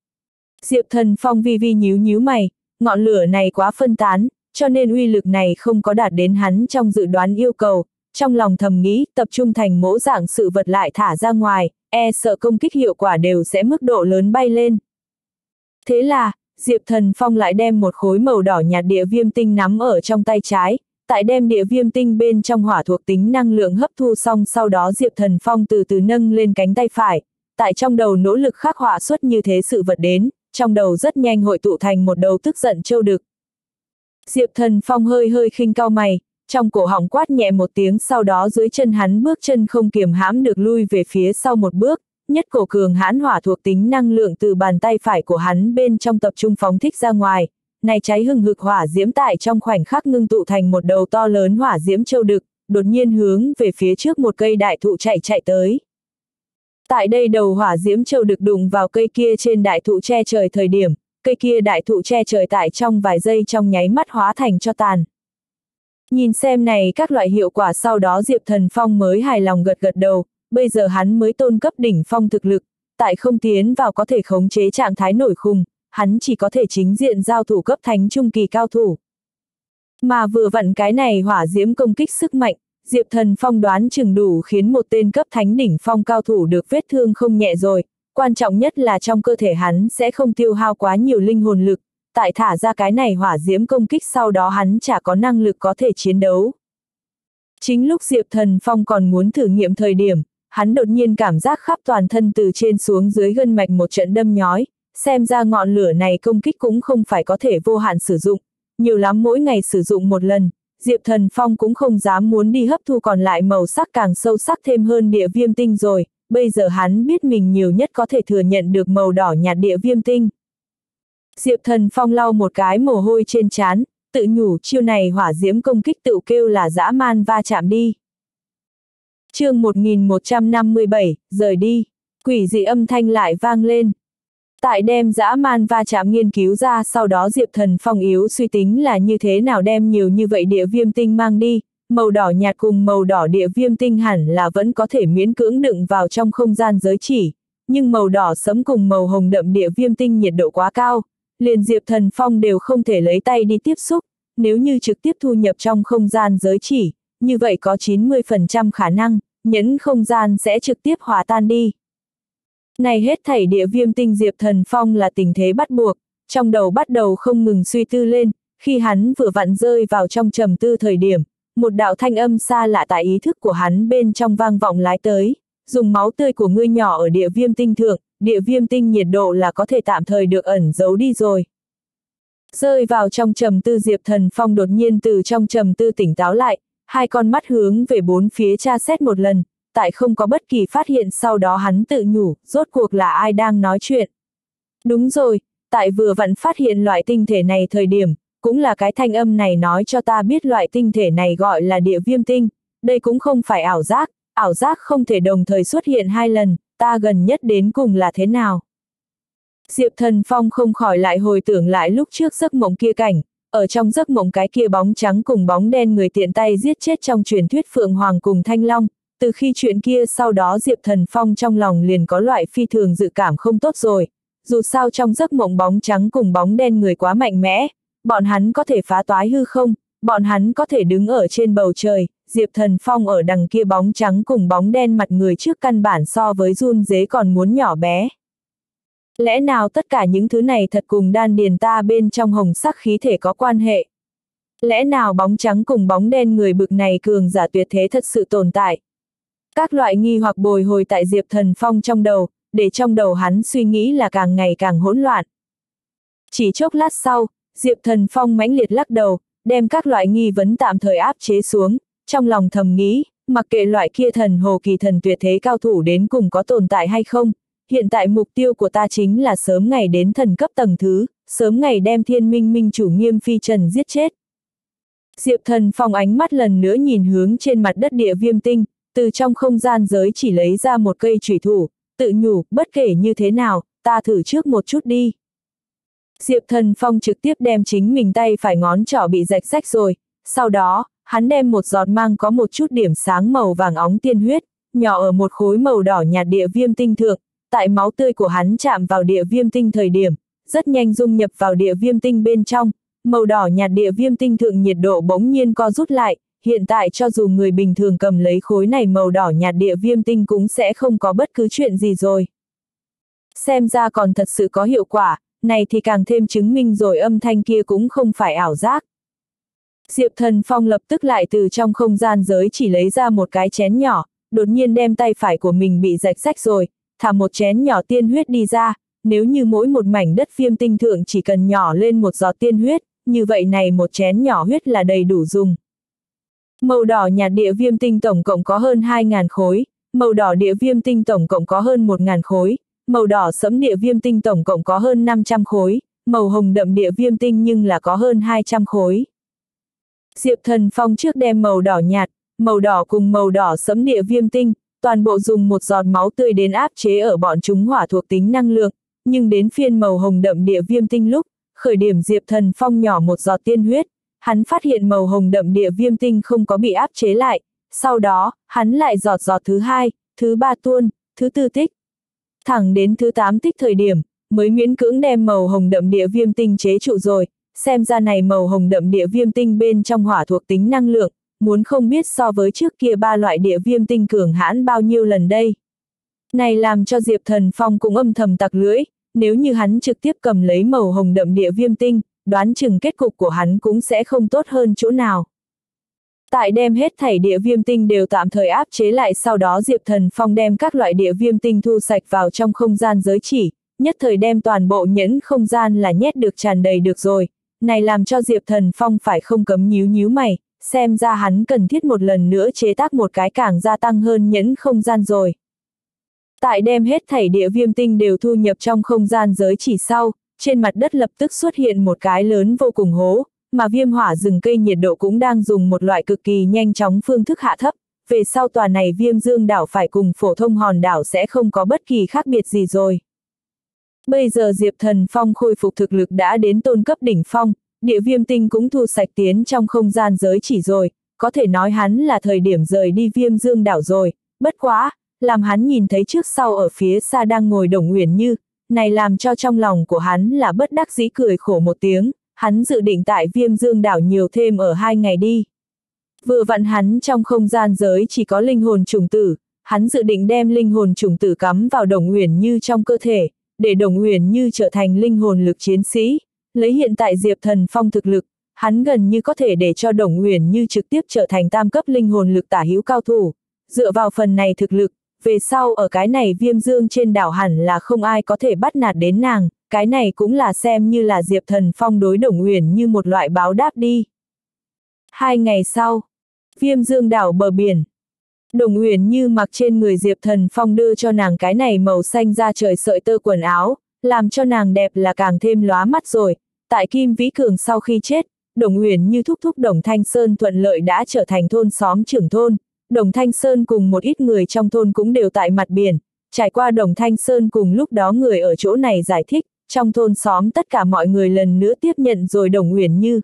A: Diệp Thần Phong vi vi nhíu nhíu mày, ngọn lửa này quá phân tán, cho nên uy lực này không có đạt đến hắn trong dự đoán yêu cầu, trong lòng thầm nghĩ tập trung thành mẫu dạng sự vật lại thả ra ngoài, e sợ công kích hiệu quả đều sẽ mức độ lớn bay lên. Thế là, Diệp Thần Phong lại đem một khối màu đỏ nhạt địa viêm tinh nắm ở trong tay trái, tại đem địa viêm tinh bên trong hỏa thuộc tính năng lượng hấp thu xong, sau đó Diệp Thần Phong từ từ nâng lên cánh tay phải, tại trong đầu nỗ lực khắc họa xuất như thế sự vật đến, trong đầu rất nhanh hội tụ thành một đầu tức giận trâu đực. Diệp Thần Phong hơi hơi khinh cau mày, trong cổ họng quát nhẹ một tiếng, sau đó dưới chân hắn bước chân không kiềm hãm được lui về phía sau một bước, nhất cổ cường hãn hỏa thuộc tính năng lượng từ bàn tay phải của hắn bên trong tập trung phóng thích ra ngoài, này cháy hừng hực hỏa diễm tại trong khoảnh khắc ngưng tụ thành một đầu to lớn hỏa diễm châu đực, đột nhiên hướng về phía trước một cây đại thụ chạy chạy tới. Tại đây đầu hỏa diễm châu đực đụng vào cây kia trên đại thụ che trời thời điểm, cây kia đại thụ che trời tại trong vài giây trong nháy mắt hóa thành cho tàn. Nhìn xem này các loại hiệu quả, sau đó Diệp Thần Phong mới hài lòng gật gật đầu, bây giờ hắn mới tôn cấp đỉnh phong thực lực, tại không tiến vào có thể khống chế trạng thái nổi khùng, hắn chỉ có thể chính diện giao thủ cấp thánh trung kỳ cao thủ. Mà vừa vặn cái này hỏa diễm công kích sức mạnh, Diệp Thần Phong đoán chừng đủ khiến một tên cấp thánh đỉnh phong cao thủ được vết thương không nhẹ rồi, quan trọng nhất là trong cơ thể hắn sẽ không tiêu hao quá nhiều linh hồn lực, tại thả ra cái này hỏa diễm công kích sau đó hắn chả có năng lực có thể chiến đấu. Chính lúc Diệp Thần Phong còn muốn thử nghiệm thời điểm, hắn đột nhiên cảm giác khắp toàn thân từ trên xuống dưới gân mạch một trận đâm nhói, xem ra ngọn lửa này công kích cũng không phải có thể vô hạn sử dụng, nhiều lắm mỗi ngày sử dụng một lần, Diệp Thần Phong cũng không dám muốn đi hấp thu còn lại màu sắc càng sâu sắc thêm hơn địa viêm tinh rồi, bây giờ hắn biết mình nhiều nhất có thể thừa nhận được màu đỏ nhạt địa viêm tinh. Diệp Thần Phong lau một cái mồ hôi trên trán, tự nhủ chiêu này hỏa diễm công kích tự kêu là dã man va chạm đi. Chương một nghìn một trăm năm mươi bảy, rời đi, quỷ dị âm thanh lại vang lên. Tại đem dã man va chạm nghiên cứu ra sau đó Diệp Thần Phong yếu suy tính là như thế nào đem nhiều như vậy địa viêm tinh mang đi, màu đỏ nhạt cùng màu đỏ địa viêm tinh hẳn là vẫn có thể miễn cưỡng đựng vào trong không gian giới chỉ, nhưng màu đỏ sẫm cùng màu hồng đậm địa viêm tinh nhiệt độ quá cao, liền Diệp Thần Phong đều không thể lấy tay đi tiếp xúc, nếu như trực tiếp thu nhập trong không gian giới chỉ, như vậy có chín mươi phần trăm khả năng, nhẫn không gian sẽ trực tiếp hòa tan đi. Này hết thảy địa viêm tinh Diệp Thần Phong là tình thế bắt buộc, trong đầu bắt đầu không ngừng suy tư lên, khi hắn vừa vặn rơi vào trong trầm tư thời điểm, một đạo thanh âm xa lạ tại ý thức của hắn bên trong vang vọng lái tới, dùng máu tươi của ngươi nhỏ ở địa viêm tinh thượng, địa viêm tinh nhiệt độ là có thể tạm thời được ẩn giấu đi rồi. Rơi vào trong trầm tư Diệp Thần Phong đột nhiên từ trong trầm tư tỉnh táo lại, hai con mắt hướng về bốn phía tra xét một lần, tại không có bất kỳ phát hiện sau đó hắn tự nhủ, rốt cuộc là ai đang nói chuyện. Đúng rồi, tại vừa vặn phát hiện loại tinh thể này thời điểm, cũng là cái thanh âm này nói cho ta biết loại tinh thể này gọi là địa viêm tinh, đây cũng không phải ảo giác, ảo giác không thể đồng thời xuất hiện hai lần, ta gần nhất đến cùng là thế nào. Diệp Thần Phong không khỏi lại hồi tưởng lại lúc trước giấc mộng kia cảnh, ở trong giấc mộng cái kia bóng trắng cùng bóng đen người tiện tay giết chết trong truyền thuyết Phượng Hoàng cùng Thanh Long, từ khi chuyện kia sau đó Diệp Thần Phong trong lòng liền có loại phi thường dự cảm không tốt rồi, dù sao trong giấc mộng bóng trắng cùng bóng đen người quá mạnh mẽ, bọn hắn có thể phá toái hư không, bọn hắn có thể đứng ở trên bầu trời, Diệp Thần Phong ở đằng kia bóng trắng cùng bóng đen mặt người trước căn bản so với run dế còn muốn nhỏ bé. Lẽ nào tất cả những thứ này thật cùng đan điền ta bên trong hồng sắc khí thể có quan hệ? Lẽ nào bóng trắng cùng bóng đen người bực này cường giả tuyệt thế thật sự tồn tại? Các loại nghi hoặc bồi hồi tại Diệp Thần Phong trong đầu, để trong đầu hắn suy nghĩ là càng ngày càng hỗn loạn. Chỉ chốc lát sau, Diệp Thần Phong mãnh liệt lắc đầu, đem các loại nghi vấn tạm thời áp chế xuống, trong lòng thầm nghĩ, mặc kệ loại kia thần hồ kỳ thần tuyệt thế cao thủ đến cùng có tồn tại hay không, hiện tại mục tiêu của ta chính là sớm ngày đến thần cấp tầng thứ, sớm ngày đem Thiên Minh Minh chủ Nghiêm Phi Trần giết chết. Diệp Thần Phong ánh mắt lần nữa nhìn hướng trên mặt đất địa viêm tinh, từ trong không gian giới chỉ lấy ra một cây chủy thủ, tự nhủ, bất kể như thế nào, ta thử trước một chút đi. Diệp Thần Phong trực tiếp đem chính mình tay phải ngón trỏ bị rạch rách rồi, sau đó, hắn đem một giọt mang có một chút điểm sáng màu vàng óng tiên huyết, nhỏ ở một khối màu đỏ nhạt địa viêm tinh thượng, tại máu tươi của hắn chạm vào địa viêm tinh thời điểm, rất nhanh dung nhập vào địa viêm tinh bên trong, màu đỏ nhạt địa viêm tinh thượng nhiệt độ bỗng nhiên co rút lại, hiện tại cho dù người bình thường cầm lấy khối này màu đỏ nhạt địa viêm tinh cũng sẽ không có bất cứ chuyện gì rồi. Xem ra còn thật sự có hiệu quả, này thì càng thêm chứng minh rồi âm thanh kia cũng không phải ảo giác. Diệp Thần Phong lập tức lại từ trong không gian giới chỉ lấy ra một cái chén nhỏ, đột nhiên đem tay phải của mình bị rạch rách rồi, thả một chén nhỏ tiên huyết đi ra, nếu như mỗi một mảnh đất viêm tinh thượng chỉ cần nhỏ lên một giọt tiên huyết, như vậy này một chén nhỏ huyết là đầy đủ dùng. Màu đỏ nhạt địa viêm tinh tổng cộng có hơn hai nghìn khối, màu đỏ địa viêm tinh tổng cộng có hơn một nghìn khối, màu đỏ sẫm địa viêm tinh tổng cộng có hơn năm trăm khối, màu hồng đậm địa viêm tinh nhưng là có hơn hai trăm khối. Diệp Thần Phong trước đem màu đỏ nhạt, màu đỏ cùng màu đỏ sẫm địa viêm tinh, toàn bộ dùng một giọt máu tươi đến áp chế ở bọn chúng hỏa thuộc tính năng lượng, nhưng đến phiên màu hồng đậm địa viêm tinh lúc, khởi điểm Diệp Thần Phong nhỏ một giọt tiên huyết, hắn phát hiện màu hồng đậm địa viêm tinh không có bị áp chế lại, sau đó, hắn lại giọt giọt thứ hai, thứ ba tuôn, thứ tư tích. Thẳng đến thứ tám tích thời điểm, mới miễn cưỡng đem màu hồng đậm địa viêm tinh chế trụ rồi, xem ra này màu hồng đậm địa viêm tinh bên trong hỏa thuộc tính năng lượng, muốn không biết so với trước kia ba loại địa viêm tinh cường hãn bao nhiêu lần đây. Này làm cho Diệp Thần Phong cũng âm thầm tặc lưỡi, nếu như hắn trực tiếp cầm lấy màu hồng đậm địa viêm tinh, đoán chừng kết cục của hắn cũng sẽ không tốt hơn chỗ nào. Tại đem hết thảy địa viêm tinh đều tạm thời áp chế lại, sau đó Diệp Thần Phong đem các loại địa viêm tinh thu sạch vào trong không gian giới chỉ, nhất thời đem toàn bộ nhẫn không gian là nhét được tràn đầy được rồi, này làm cho Diệp Thần Phong phải không cấm nhíu nhíu mày, xem ra hắn cần thiết một lần nữa chế tác một cái càng gia tăng hơn nhẫn không gian rồi. Tại đem hết thảy địa viêm tinh đều thu nhập trong không gian giới chỉ sau, trên mặt đất lập tức xuất hiện một cái lớn vô cùng hố, mà viêm hỏa rừng cây nhiệt độ cũng đang dùng một loại cực kỳ nhanh chóng phương thức hạ thấp, về sau tòa này viêm dương đảo phải cùng phổ thông hòn đảo sẽ không có bất kỳ khác biệt gì rồi. Bây giờ Diệp Thần Phong khôi phục thực lực đã đến tôn cấp đỉnh phong, địa viêm tinh cũng thu sạch tiến trong không gian giới chỉ rồi, có thể nói hắn là thời điểm rời đi viêm dương đảo rồi, bất quá, làm hắn nhìn thấy trước sau ở phía xa đang ngồi Đồng Uyển Như, này làm cho trong lòng của hắn là bất đắc dĩ cười khổ một tiếng, hắn dự định tại viêm dương đảo nhiều thêm ở hai ngày đi. Vừa vặn hắn trong không gian giới chỉ có linh hồn chủng tử, hắn dự định đem linh hồn chủng tử cắm vào Đồng Uyển Như trong cơ thể, để Đồng Uyển Như trở thành linh hồn lực chiến sĩ. Lấy hiện tại Diệp Thần Phong thực lực, hắn gần như có thể để cho Đồng Uyển Như trực tiếp trở thành tam cấp linh hồn lực tả hữu cao thủ. Dựa vào phần này thực lực, về sau ở cái này viêm dương trên đảo hẳn là không ai có thể bắt nạt đến nàng, cái này cũng là xem như là Diệp Thần Phong đối Đồng Uyển Như một loại báo đáp đi. Hai ngày sau, viêm dương đảo bờ biển. Đồng Uyển Như mặc trên người Diệp Thần Phong đưa cho nàng cái này màu xanh da trời sợi tơ quần áo, làm cho nàng đẹp là càng thêm lóa mắt rồi. Tại Kim Vĩ Cường sau khi chết, Đồng Uyển Như thúc thúc Đồng Thanh Sơn thuận lợi đã trở thành thôn xóm trưởng thôn. Đồng Thanh Sơn cùng một ít người trong thôn cũng đều tại mặt biển. Trải qua Đồng Thanh Sơn cùng lúc đó người ở chỗ này giải thích, trong thôn xóm tất cả mọi người lần nữa tiếp nhận rồi Đồng Uyển Như.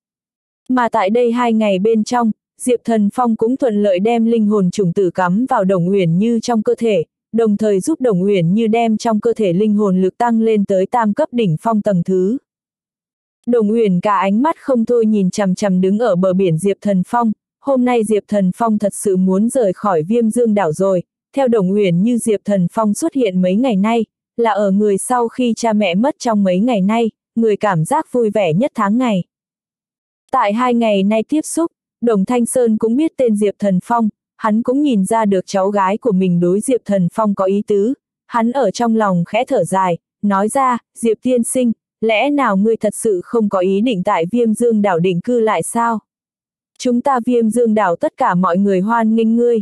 A: Mà tại đây hai ngày bên trong, Diệp Thần Phong cũng thuận lợi đem linh hồn chủng tử cắm vào Đồng Uyển Như trong cơ thể, đồng thời giúp Đồng Uyển Như đem trong cơ thể linh hồn lực tăng lên tới tam cấp đỉnh phong tầng thứ. Đồng Uyển cả ánh mắt không thôi nhìn chằm chằm đứng ở bờ biển Diệp Thần Phong, hôm nay Diệp Thần Phong thật sự muốn rời khỏi viêm dương đảo rồi, theo Đồng Uyển Như Diệp Thần Phong xuất hiện mấy ngày nay, là ở người sau khi cha mẹ mất trong mấy ngày nay, người cảm giác vui vẻ nhất tháng ngày. Tại hai ngày nay tiếp xúc, Đồng Thanh Sơn cũng biết tên Diệp Thần Phong, hắn cũng nhìn ra được cháu gái của mình đối Diệp Thần Phong có ý tứ, hắn ở trong lòng khẽ thở dài, nói ra, Diệp tiên sinh, lẽ nào ngươi thật sự không có ý định tại viêm dương đảo định cư lại sao? Chúng ta viêm dương đảo tất cả mọi người hoan nghênh ngươi.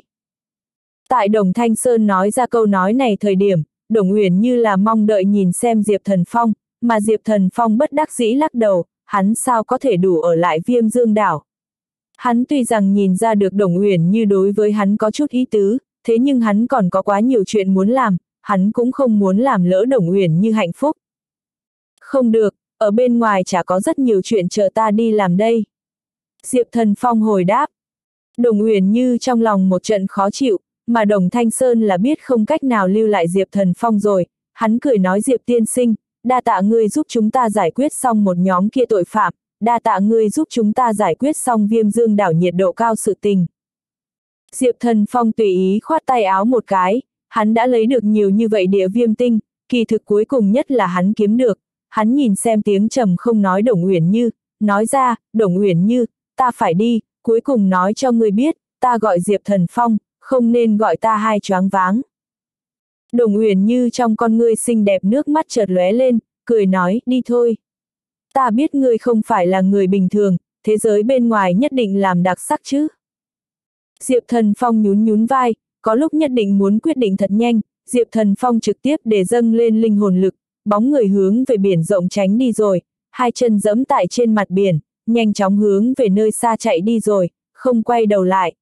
A: Tại Đồng Thanh Sơn nói ra câu nói này thời điểm, Đồng Uyển Như là mong đợi nhìn xem Diệp Thần Phong, mà Diệp Thần Phong bất đắc dĩ lắc đầu, hắn sao có thể đủ ở lại viêm dương đảo. Hắn tuy rằng nhìn ra được Đồng Uyển Như đối với hắn có chút ý tứ, thế nhưng hắn còn có quá nhiều chuyện muốn làm, hắn cũng không muốn làm lỡ Đồng Uyển Như hạnh phúc. Không được, ở bên ngoài chả có rất nhiều chuyện chờ ta đi làm đây. Diệp Thần Phong hồi đáp. Đồng Uyển Như trong lòng một trận khó chịu, mà Đồng Thanh Sơn là biết không cách nào lưu lại Diệp Thần Phong rồi, hắn cười nói Diệp tiên sinh, đa tạ ngươi giúp chúng ta giải quyết xong một nhóm kia tội phạm, đa tạ ngươi giúp chúng ta giải quyết xong viêm dương đảo nhiệt độ cao sự tình. Diệp Thần Phong tùy ý khoát tay áo một cái, hắn đã lấy được nhiều như vậy địa viêm tinh, kỳ thực cuối cùng nhất là hắn kiếm được, hắn nhìn xem tiếng trầm không nói Đồng Uyển Như, nói ra, Đồng Uyển Như, ta phải đi, cuối cùng nói cho ngươi biết, ta gọi Diệp Thần Phong, không nên gọi ta hai choáng váng. Đồng Uyển Như trong con ngươi xinh đẹp nước mắt chợt lóe lên, cười nói, đi thôi. Ta biết ngươi không phải là người bình thường, thế giới bên ngoài nhất định làm đặc sắc chứ. Diệp Thần Phong nhún nhún vai, có lúc nhất định muốn quyết định thật nhanh, Diệp Thần Phong trực tiếp để dâng lên linh hồn lực, bóng người hướng về biển rộng tránh đi rồi, hai chân dẫm tại trên mặt biển, nhanh chóng hướng về nơi xa chạy đi rồi, không quay đầu lại.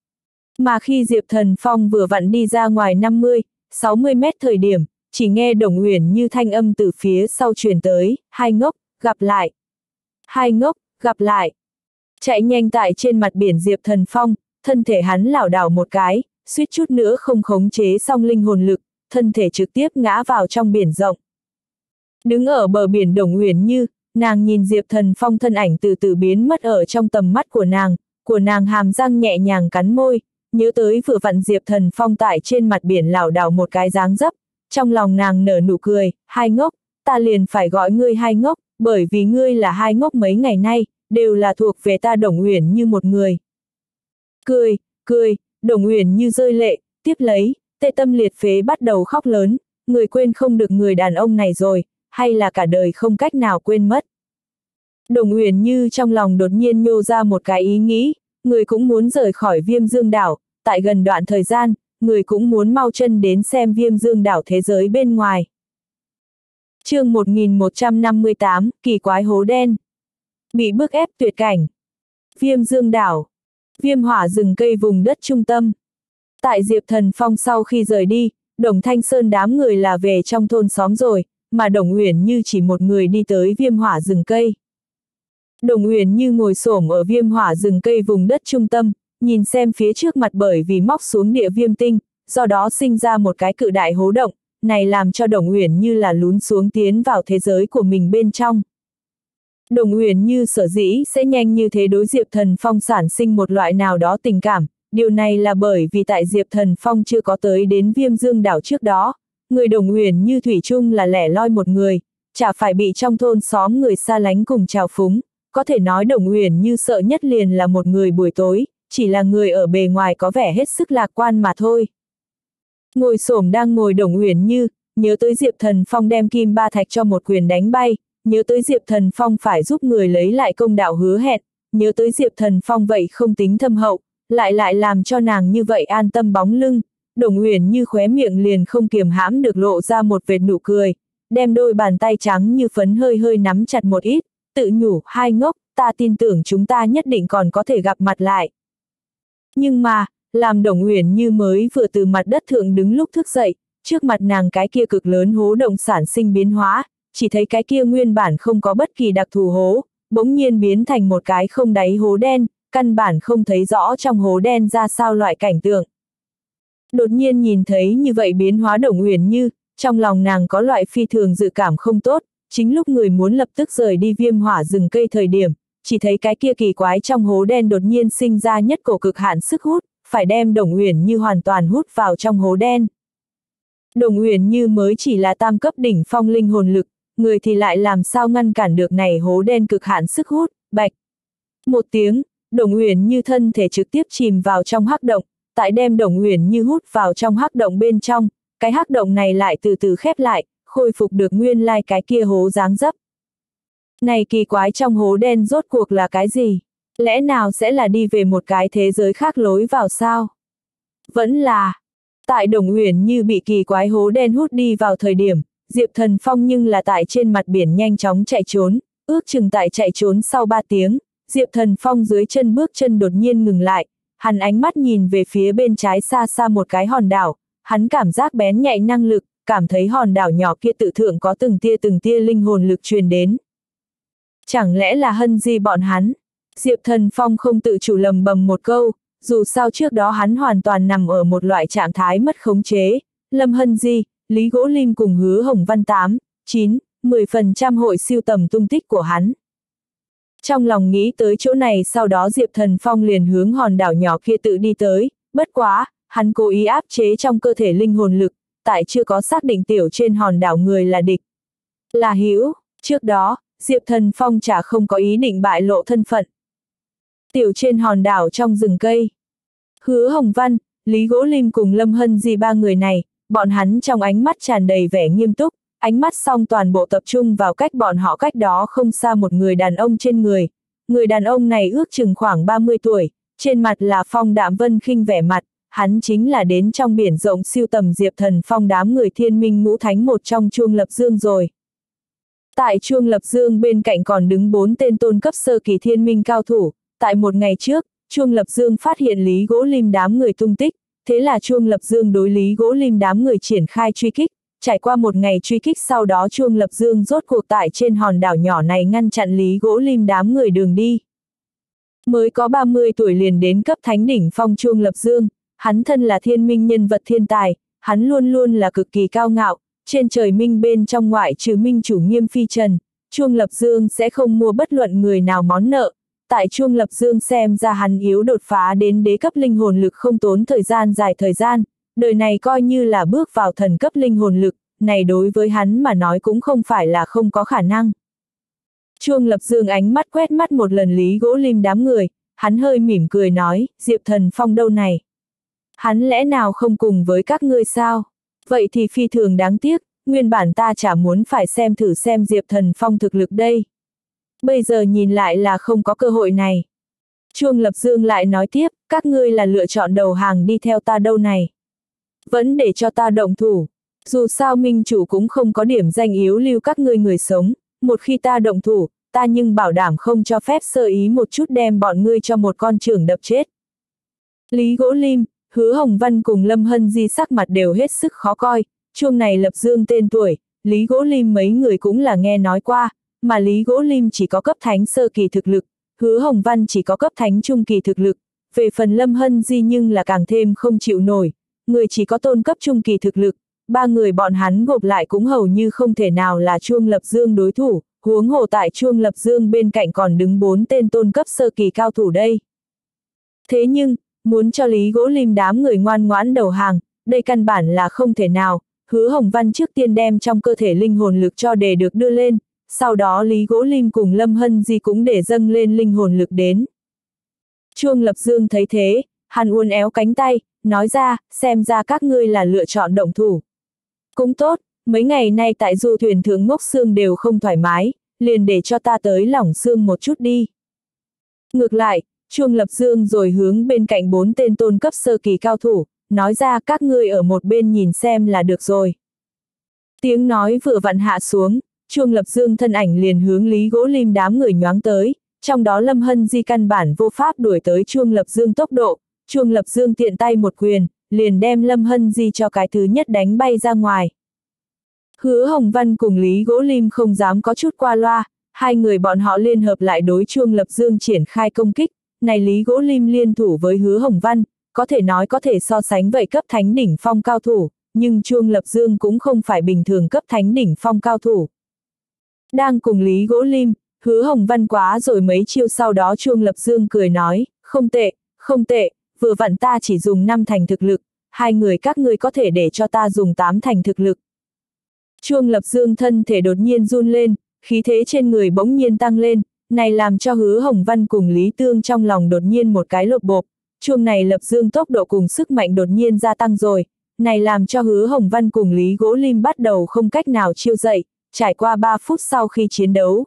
A: Mà khi Diệp Thần Phong vừa vặn đi ra ngoài năm mươi, sáu mươi mét thời điểm, chỉ nghe Đồng Uyển Như thanh âm từ phía sau truyền tới, hai ngốc, gặp lại. Hai ngốc, gặp lại. Chạy nhanh tại trên mặt biển Diệp Thần Phong, thân thể hắn lảo đảo một cái, suýt chút nữa không khống chế xong linh hồn lực, thân thể trực tiếp ngã vào trong biển rộng. Đứng ở bờ biển Đồng Uyển Như, nàng nhìn Diệp Thần Phong thân ảnh từ từ biến mất ở trong tầm mắt của nàng, của nàng hàm răng nhẹ nhàng cắn môi, nhớ tới vừa vặn Diệp Thần Phong tại trên mặt biển lảo đảo một cái dáng dấp, trong lòng nàng nở nụ cười, hai ngốc, ta liền phải gọi ngươi hai ngốc, bởi vì ngươi là hai ngốc mấy ngày nay, đều là thuộc về ta Đồng Uyển Như một người. Cười, cười, Đồng Uyển Như rơi lệ, tiếp lấy, tê tâm liệt phế bắt đầu khóc lớn, người quên không được người đàn ông này rồi, hay là cả đời không cách nào quên mất. Đồng Uyển Như trong lòng đột nhiên nhô ra một cái ý nghĩ, người cũng muốn rời khỏi Viêm Dương đảo, tại gần đoạn thời gian, người cũng muốn mau chân đến xem Viêm Dương đảo thế giới bên ngoài. Chương một nghìn một trăm năm mươi tám, kỳ quái hố đen. Bị bức ép tuyệt cảnh. Viêm Dương đảo. Viêm hỏa rừng cây vùng đất trung tâm. Tại Diệp Thần Phong sau khi rời đi, Đồng Thanh Sơn đám người là về trong thôn xóm rồi, mà Đồng Uyển Như chỉ một người đi tới viêm hỏa rừng cây. Đồng Uyển Như ngồi xổm ở viêm hỏa rừng cây vùng đất trung tâm, nhìn xem phía trước mặt bởi vì móc xuống địa viêm tinh, do đó sinh ra một cái cự đại hố động, này làm cho Đồng Uyển Như là lún xuống tiến vào thế giới của mình bên trong. Đồng Uyển Như sở dĩ sẽ nhanh như thế đối Diệp Thần Phong sản sinh một loại nào đó tình cảm, điều này là bởi vì tại Diệp Thần Phong chưa có tới đến Viêm Dương đảo trước đó, người Đồng Uyển Như thủy chung là lẻ loi một người, chả phải bị trong thôn xóm người xa lánh cùng trào phúng, có thể nói Đồng Uyển Như sợ nhất liền là một người buổi tối, chỉ là người ở bề ngoài có vẻ hết sức lạc quan mà thôi. Ngồi xổm đang ngồi Đồng Uyển Như, nhớ tới Diệp Thần Phong đem kim ba thạch cho một quyền đánh bay, nhớ tới Diệp Thần Phong phải giúp người lấy lại công đạo hứa hẹn, nhớ tới Diệp Thần Phong vậy không tính thâm hậu, lại lại làm cho nàng như vậy an tâm bóng lưng, Đồng Uyển Như khóe miệng liền không kiềm hãm được lộ ra một vệt nụ cười, đem đôi bàn tay trắng như phấn hơi hơi nắm chặt một ít, tự nhủ, hai ngốc, ta tin tưởng chúng ta nhất định còn có thể gặp mặt lại. Nhưng mà, làm Đồng Uyển Như mới vừa từ mặt đất thượng đứng lúc thức dậy, trước mặt nàng cái kia cực lớn hố động sản sinh biến hóa, chỉ thấy cái kia nguyên bản không có bất kỳ đặc thù hố, bỗng nhiên biến thành một cái không đáy hố đen, căn bản không thấy rõ trong hố đen ra sao loại cảnh tượng. Đột nhiên nhìn thấy như vậy biến hóa Đồng Uyển Như, trong lòng nàng có loại phi thường dự cảm không tốt, chính lúc người muốn lập tức rời đi viêm hỏa rừng cây thời điểm, chỉ thấy cái kia kỳ quái trong hố đen đột nhiên sinh ra nhất cổ cực hạn sức hút, phải đem Đồng Uyển Như hoàn toàn hút vào trong hố đen. Đồng Uyển Như mới chỉ là tam cấp đỉnh phong linh hồn lực, người thì lại làm sao ngăn cản được này hố đen cực hạn sức hút, bạch. Một tiếng, Đồng Uyển Như thân thể trực tiếp chìm vào trong hắc động, tại đem Đồng Uyển Như hút vào trong hắc động bên trong, cái hắc động này lại từ từ khép lại, khôi phục được nguyên lai cái kia hố dáng dấp. Này kỳ quái trong hố đen rốt cuộc là cái gì? Lẽ nào sẽ là đi về một cái thế giới khác lối vào sao? Vẫn là, tại Đồng Uyển Như bị kỳ quái hố đen hút đi vào thời điểm, Diệp Thần Phong nhưng là tại trên mặt biển nhanh chóng chạy trốn, ước chừng tại chạy trốn sau ba tiếng, Diệp Thần Phong dưới chân bước chân đột nhiên ngừng lại, hắn ánh mắt nhìn về phía bên trái xa xa một cái hòn đảo, hắn cảm giác bén nhạy năng lực, cảm thấy hòn đảo nhỏ kia tự thượng có từng tia từng tia linh hồn lực truyền đến. Chẳng lẽ là Hân Di bọn hắn? Diệp Thần Phong không tự chủ lầm bầm một câu, dù sao trước đó hắn hoàn toàn nằm ở một loại trạng thái mất khống chế, Lâm Hân Di, Lý Gỗ Lim cùng Hứa Hồng Văn tám, chín, mười phần trăm hội siêu tầm tung tích của hắn. Trong lòng nghĩ tới chỗ này sau đó Diệp Thần Phong liền hướng hòn đảo nhỏ kia tự đi tới, bất quá, hắn cố ý áp chế trong cơ thể linh hồn lực, tại chưa có xác định tiểu trên hòn đảo người là địch. Là hữu, trước đó, Diệp Thần Phong chả không có ý định bại lộ thân phận. Tiểu trên hòn đảo trong rừng cây. Hứa Hồng Văn, Lý Gỗ Lim cùng Lâm Hân Di ba người này, bọn hắn trong ánh mắt tràn đầy vẻ nghiêm túc, ánh mắt song toàn bộ tập trung vào cách bọn họ cách đó không xa một người đàn ông trên người. Người đàn ông này ước chừng khoảng ba mươi tuổi, trên mặt là phong đạm vân khinh vẻ mặt, hắn chính là đến trong biển rộng siêu tầm Diệp Thần Phong đám người thiên minh ngũ thánh một trong Chuông Lập Dương rồi. Tại Chuông Lập Dương bên cạnh còn đứng bốn tên tôn cấp sơ kỳ thiên minh cao thủ, tại một ngày trước, Chuông Lập Dương phát hiện Lý Gỗ Lim đám người tung tích, thế là Chuông Lập Dương đối Lý Gỗ Lim đám người triển khai truy kích, trải qua một ngày truy kích sau đó Chuông Lập Dương rốt cuộc tại trên hòn đảo nhỏ này ngăn chặn Lý Gỗ Lim đám người đường đi. Mới có ba mươi tuổi liền đến cấp thánh đỉnh phong Chuông Lập Dương, hắn thân là thiên minh nhân vật thiên tài, hắn luôn luôn là cực kỳ cao ngạo, trên trời minh bên trong ngoại trừ minh chủ Nghiêm Phi Trần, Chuông Lập Dương sẽ không mua bất luận người nào món nợ. Tại Chuông Lập Dương xem ra hắn yếu đột phá đến đế cấp linh hồn lực không tốn thời gian dài thời gian, đời này coi như là bước vào thần cấp linh hồn lực, này đối với hắn mà nói cũng không phải là không có khả năng. Chuông Lập Dương ánh mắt quét mắt một lần Lý Gỗ Lim đám người, hắn hơi mỉm cười nói, Diệp Thần Phong đâu này? Hắn lẽ nào không cùng với các ngươi sao? Vậy thì phi thường đáng tiếc, nguyên bản ta chả muốn phải xem thử xem Diệp Thần Phong thực lực đây. Bây giờ nhìn lại là không có cơ hội này. Chuông Lập Dương lại nói tiếp, các ngươi là lựa chọn đầu hàng đi theo ta đâu này. Vẫn để cho ta động thủ. Dù sao minh chủ cũng không có điểm danh yếu lưu các ngươi người sống, một khi ta động thủ, ta nhưng bảo đảm không cho phép sơ ý một chút đem bọn ngươi cho một con chưởng đập chết. Lý Gỗ Lim, Hứa Hồng Văn cùng Lâm Hân Di sắc mặt đều hết sức khó coi, chuông này Lập Dương tên tuổi, Lý Gỗ Lim mấy người cũng là nghe nói qua, mà Lý Gỗ Lim chỉ có cấp thánh sơ kỳ thực lực, Hứa Hồng Văn chỉ có cấp thánh trung kỳ thực lực, về phần Lâm Hân Di nhưng là càng thêm không chịu nổi, người chỉ có tôn cấp trung kỳ thực lực, ba người bọn hắn gộp lại cũng hầu như không thể nào là chuông Lập Dương đối thủ, huống hồ tại chuông Lập Dương bên cạnh còn đứng bốn tên tôn cấp sơ kỳ cao thủ đây. Thế nhưng, muốn cho Lý Gỗ Lim đám người ngoan ngoãn đầu hàng, đây căn bản là không thể nào, Hứa Hồng Văn trước tiên đem trong cơ thể linh hồn lực cho để được đưa lên, sau đó Lý Gỗ Lim cùng Lâm Hân Di cũng để dâng lên linh hồn lực đến. Chuông Lập Dương thấy thế, hắn uốn éo cánh tay, nói ra, xem ra các ngươi là lựa chọn động thủ. Cũng tốt, mấy ngày nay tại du thuyền thượng ngốc xương đều không thoải mái, liền để cho ta tới lỏng xương một chút đi. Ngược lại, Chuông Lập Dương rồi hướng bên cạnh bốn tên tôn cấp sơ kỳ cao thủ, nói ra các ngươi ở một bên nhìn xem là được rồi. Tiếng nói vừa vặn hạ xuống, Chuông Lập Dương thân ảnh liền hướng Lý Gỗ Lim đám người nhoáng tới, trong đó Lâm Hân Di căn bản vô pháp đuổi tới Chuông Lập Dương tốc độ, Chuông Lập Dương tiện tay một quyền, liền đem Lâm Hân Di cho cái thứ nhất đánh bay ra ngoài. Hứa Hồng Văn cùng Lý Gỗ Lim không dám có chút qua loa, hai người bọn họ liên hợp lại đối Chuông Lập Dương triển khai công kích, này Lý Gỗ Lim liên thủ với Hứa Hồng Văn, có thể nói có thể so sánh vậy cấp thánh đỉnh phong cao thủ, nhưng Chuông Lập Dương cũng không phải bình thường cấp thánh đỉnh phong cao thủ. Đang cùng Lý Gỗ Lim, Hứa Hồng Văn quá rồi mấy chiêu sau đó Chuông Lập Dương cười nói, không tệ, không tệ, vừa vặn ta chỉ dùng năm thành thực lực, hai người các ngươi có thể để cho ta dùng tám thành thực lực. Chuông Lập Dương thân thể đột nhiên run lên, khí thế trên người bỗng nhiên tăng lên, này làm cho Hứa Hồng Văn cùng Lý Tương trong lòng đột nhiên một cái lột bộp, chuông này Lập Dương tốc độ cùng sức mạnh đột nhiên gia tăng rồi, này làm cho Hứa Hồng Văn cùng Lý Gỗ Lim bắt đầu không cách nào chiêu dậy, trải qua ba phút sau khi chiến đấu.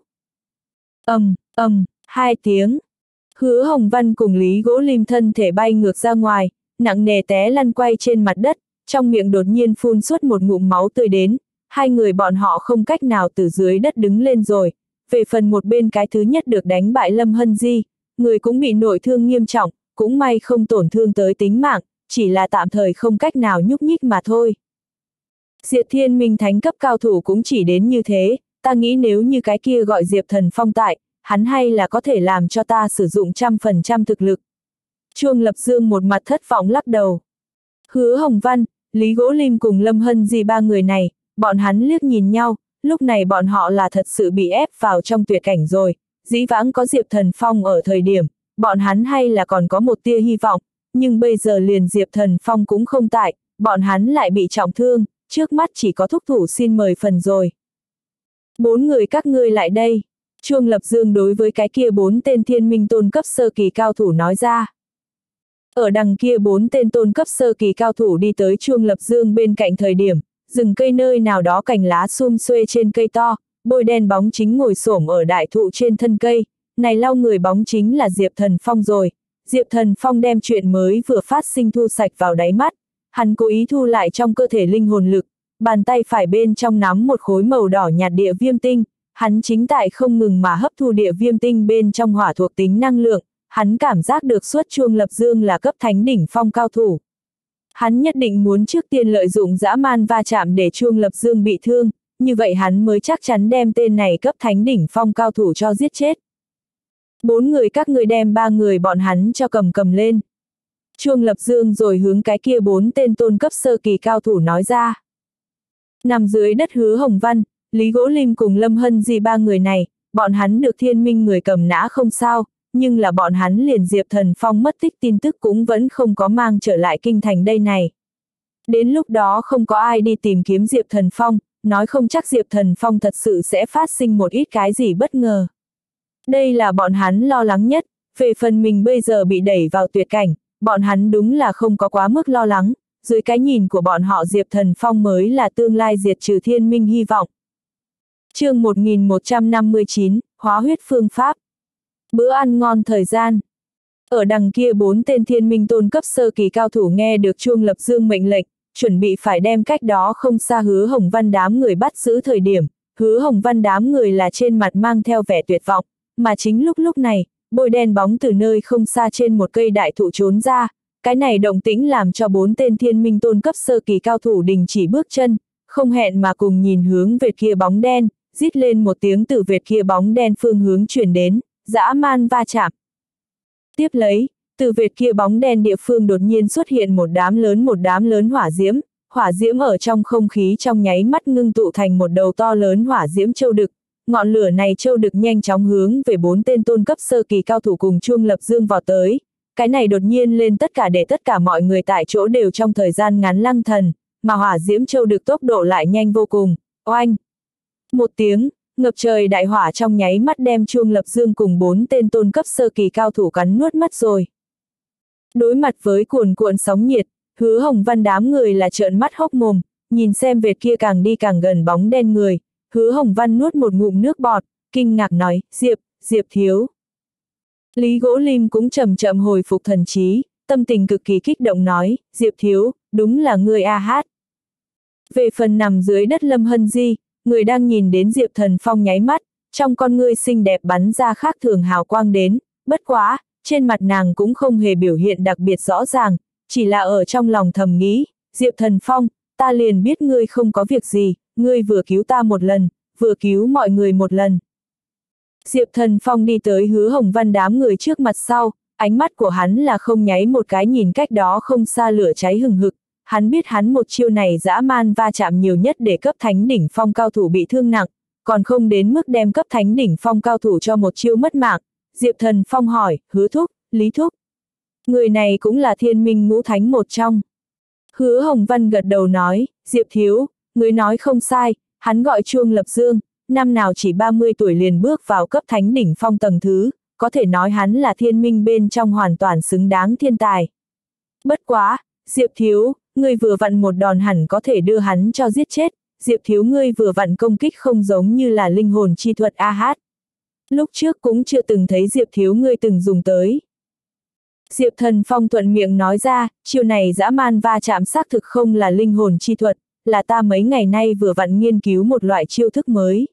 A: Ầm, ầm, hai tiếng. Hứa Hồng Văn cùng Lý Gỗ Lim thân thể bay ngược ra ngoài, nặng nề té lăn quay trên mặt đất, trong miệng đột nhiên phun suốt một ngụm máu tươi đến, hai người bọn họ không cách nào từ dưới đất đứng lên rồi. Về phần một bên cái thứ nhất được đánh bại Lâm Hân Di, người cũng bị nội thương nghiêm trọng, cũng may không tổn thương tới tính mạng, chỉ là tạm thời không cách nào nhúc nhích mà thôi. Diệp Thiên Minh thánh cấp cao thủ cũng chỉ đến như thế, ta nghĩ nếu như cái kia gọi Diệp Thần Phong tại, hắn hay là có thể làm cho ta sử dụng trăm phần trăm thực lực. Chuông Lập Dương một mặt thất vọng lắc đầu. Hứa Hồng Văn, Lý Gỗ Lim cùng Lâm Hân Di ba người này, bọn hắn liếc nhìn nhau, lúc này bọn họ là thật sự bị ép vào trong tuyệt cảnh rồi, dĩ vãng có Diệp Thần Phong ở thời điểm, bọn hắn hay là còn có một tia hy vọng, nhưng bây giờ liền Diệp Thần Phong cũng không tại, bọn hắn lại bị trọng thương, trước mắt chỉ có thúc thủ xin mời phần rồi. Bốn người các ngươi lại đây. Chuông Lập Dương đối với cái kia bốn tên thiên minh tôn cấp sơ kỳ cao thủ nói ra. Ở đằng kia bốn tên tôn cấp sơ kỳ cao thủ đi tới Chuông Lập Dương bên cạnh thời điểm, rừng cây nơi nào đó cành lá sum xuê trên cây to, bôi đen bóng chính ngồi xổm ở đại thụ trên thân cây, này lau người bóng chính là Diệp Thần Phong rồi. Diệp Thần Phong đem chuyện mới vừa phát sinh thu sạch vào đáy mắt, hắn cố ý thu lại trong cơ thể linh hồn lực, bàn tay phải bên trong nắm một khối màu đỏ nhạt địa viêm tinh, hắn chính tại không ngừng mà hấp thu địa viêm tinh bên trong hỏa thuộc tính năng lượng, hắn cảm giác được suốt Chuông Lập Dương là cấp thánh đỉnh phong cao thủ. Hắn nhất định muốn trước tiên lợi dụng dã man va chạm để Chuông Lập Dương bị thương, như vậy hắn mới chắc chắn đem tên này cấp thánh đỉnh phong cao thủ cho giết chết. Bốn người các ngươi đem ba người bọn hắn cho cầm cầm lên. Chuông Lập Dương rồi hướng cái kia bốn tên tôn cấp sơ kỳ cao thủ nói ra. Nằm dưới đất Hứa Hồng Văn, Lý Gỗ Lim cùng Lâm Hân Di ba người này, bọn hắn được thiên minh người cầm nã không sao, nhưng là bọn hắn liền Diệp Thần Phong mất tích tin tức cũng vẫn không có mang trở lại kinh thành đây này. Đến lúc đó không có ai đi tìm kiếm Diệp Thần Phong, nói không chắc Diệp Thần Phong thật sự sẽ phát sinh một ít cái gì bất ngờ. Đây là bọn hắn lo lắng nhất, Về phần mình bây giờ bị đẩy vào tuyệt cảnh, bọn hắn đúng là không có quá mức lo lắng, dưới cái nhìn của bọn họ Diệp Thần Phong mới là tương lai diệt trừ thiên minh hy vọng. Chương một nghìn một trăm năm mươi chín, hóa huyết phương pháp. Bữa ăn ngon thời gian. Ở đằng kia bốn tên thiên minh tôn cấp sơ kỳ cao thủ nghe được chuông lập dương mệnh lệnh, chuẩn bị phải đem cách đó không xa Hứa Hồng Văn đám người bắt giữ thời điểm, Hứa Hồng Văn đám người là trên mặt mang theo vẻ tuyệt vọng, mà chính lúc lúc này, bôi đen bóng từ nơi không xa trên một cây đại thụ trốn ra, cái này động tĩnh làm cho bốn tên thiên minh tôn cấp sơ kỳ cao thủ đình chỉ bước chân, không hẹn mà cùng nhìn hướng về kia bóng đen, rít lên một tiếng từ về kia bóng đen phương hướng chuyển đến, dã man va chạm. Tiếp lấy, từ vệt kia bóng đen địa phương đột nhiên xuất hiện một đám lớn một đám lớn hỏa diễm, hỏa diễm ở trong không khí trong nháy mắt ngưng tụ thành một đầu to lớn hỏa diễm châu đực, ngọn lửa này châu đực nhanh chóng hướng về bốn tên tôn cấp sơ kỳ cao thủ cùng chuông lập dương vào tới, cái này đột nhiên lên tất cả để tất cả mọi người tại chỗ đều trong thời gian ngắn lăng thần, mà hỏa diễm châu đực tốc độ lại nhanh vô cùng, oanh! Một tiếng, ngập trời đại hỏa trong nháy mắt đem chuông lập dương cùng bốn tên tôn cấp sơ kỳ cao thủ cắn nuốt mất rồi. Đối mặt với cuồn cuộn sóng nhiệt, Hứa Hồng Văn đám người là trợn mắt hốc mồm, nhìn xem vệt kia càng đi càng gần bóng đen người, Hứa Hồng Văn nuốt một ngụm nước bọt, kinh ngạc nói, Diệp, Diệp thiếu. Lý Gỗ Lim cũng chậm chậm hồi phục thần trí, tâm tình cực kỳ kích động nói, Diệp thiếu, đúng là ngươi a hát. Về phần nằm dưới đất Lâm Hân Di, người đang nhìn đến Diệp Thần Phong nháy mắt, trong con ngươi xinh đẹp bắn ra khác thường hào quang đến, bất quá, trên mặt nàng cũng không hề biểu hiện đặc biệt rõ ràng, chỉ là ở trong lòng thầm nghĩ, Diệp Thần Phong, ta liền biết ngươi không có việc gì, ngươi vừa cứu ta một lần, vừa cứu mọi người một lần. Diệp Thần Phong đi tới Hứa Hồng Văn đám người trước mặt sau, ánh mắt của hắn là không nháy một cái nhìn cách đó không xa lửa cháy hừng hực, hắn biết hắn một chiêu này dã man va chạm nhiều nhất để cấp thánh đỉnh phong cao thủ bị thương nặng, còn không đến mức đem cấp thánh đỉnh phong cao thủ cho một chiêu mất mạng. Diệp Thần Phong hỏi, Hứa thúc, Lý thúc. Người này cũng là thiên minh ngũ thánh một trong. Hứa Hồng Văn gật đầu nói, Diệp thiếu, người nói không sai, hắn gọi chuông lập dương, năm nào chỉ ba mươi tuổi liền bước vào cấp thánh đỉnh phong tầng thứ, có thể nói hắn là thiên minh bên trong hoàn toàn xứng đáng thiên tài. Bất quá, Diệp thiếu, ngươi vừa vặn một đòn hẳn có thể đưa hắn cho giết chết, Diệp thiếu ngươi vừa vặn công kích không giống như là linh hồn chi thuật a hát. Lúc trước cũng chưa từng thấy Diệp thiếu ngươi từng dùng tới. Diệp Thần Phong thuận miệng nói ra, chiêu này dã man va chạm xác thực không là linh hồn chi thuật, là ta mấy ngày nay vừa vặn nghiên cứu một loại chiêu thức mới.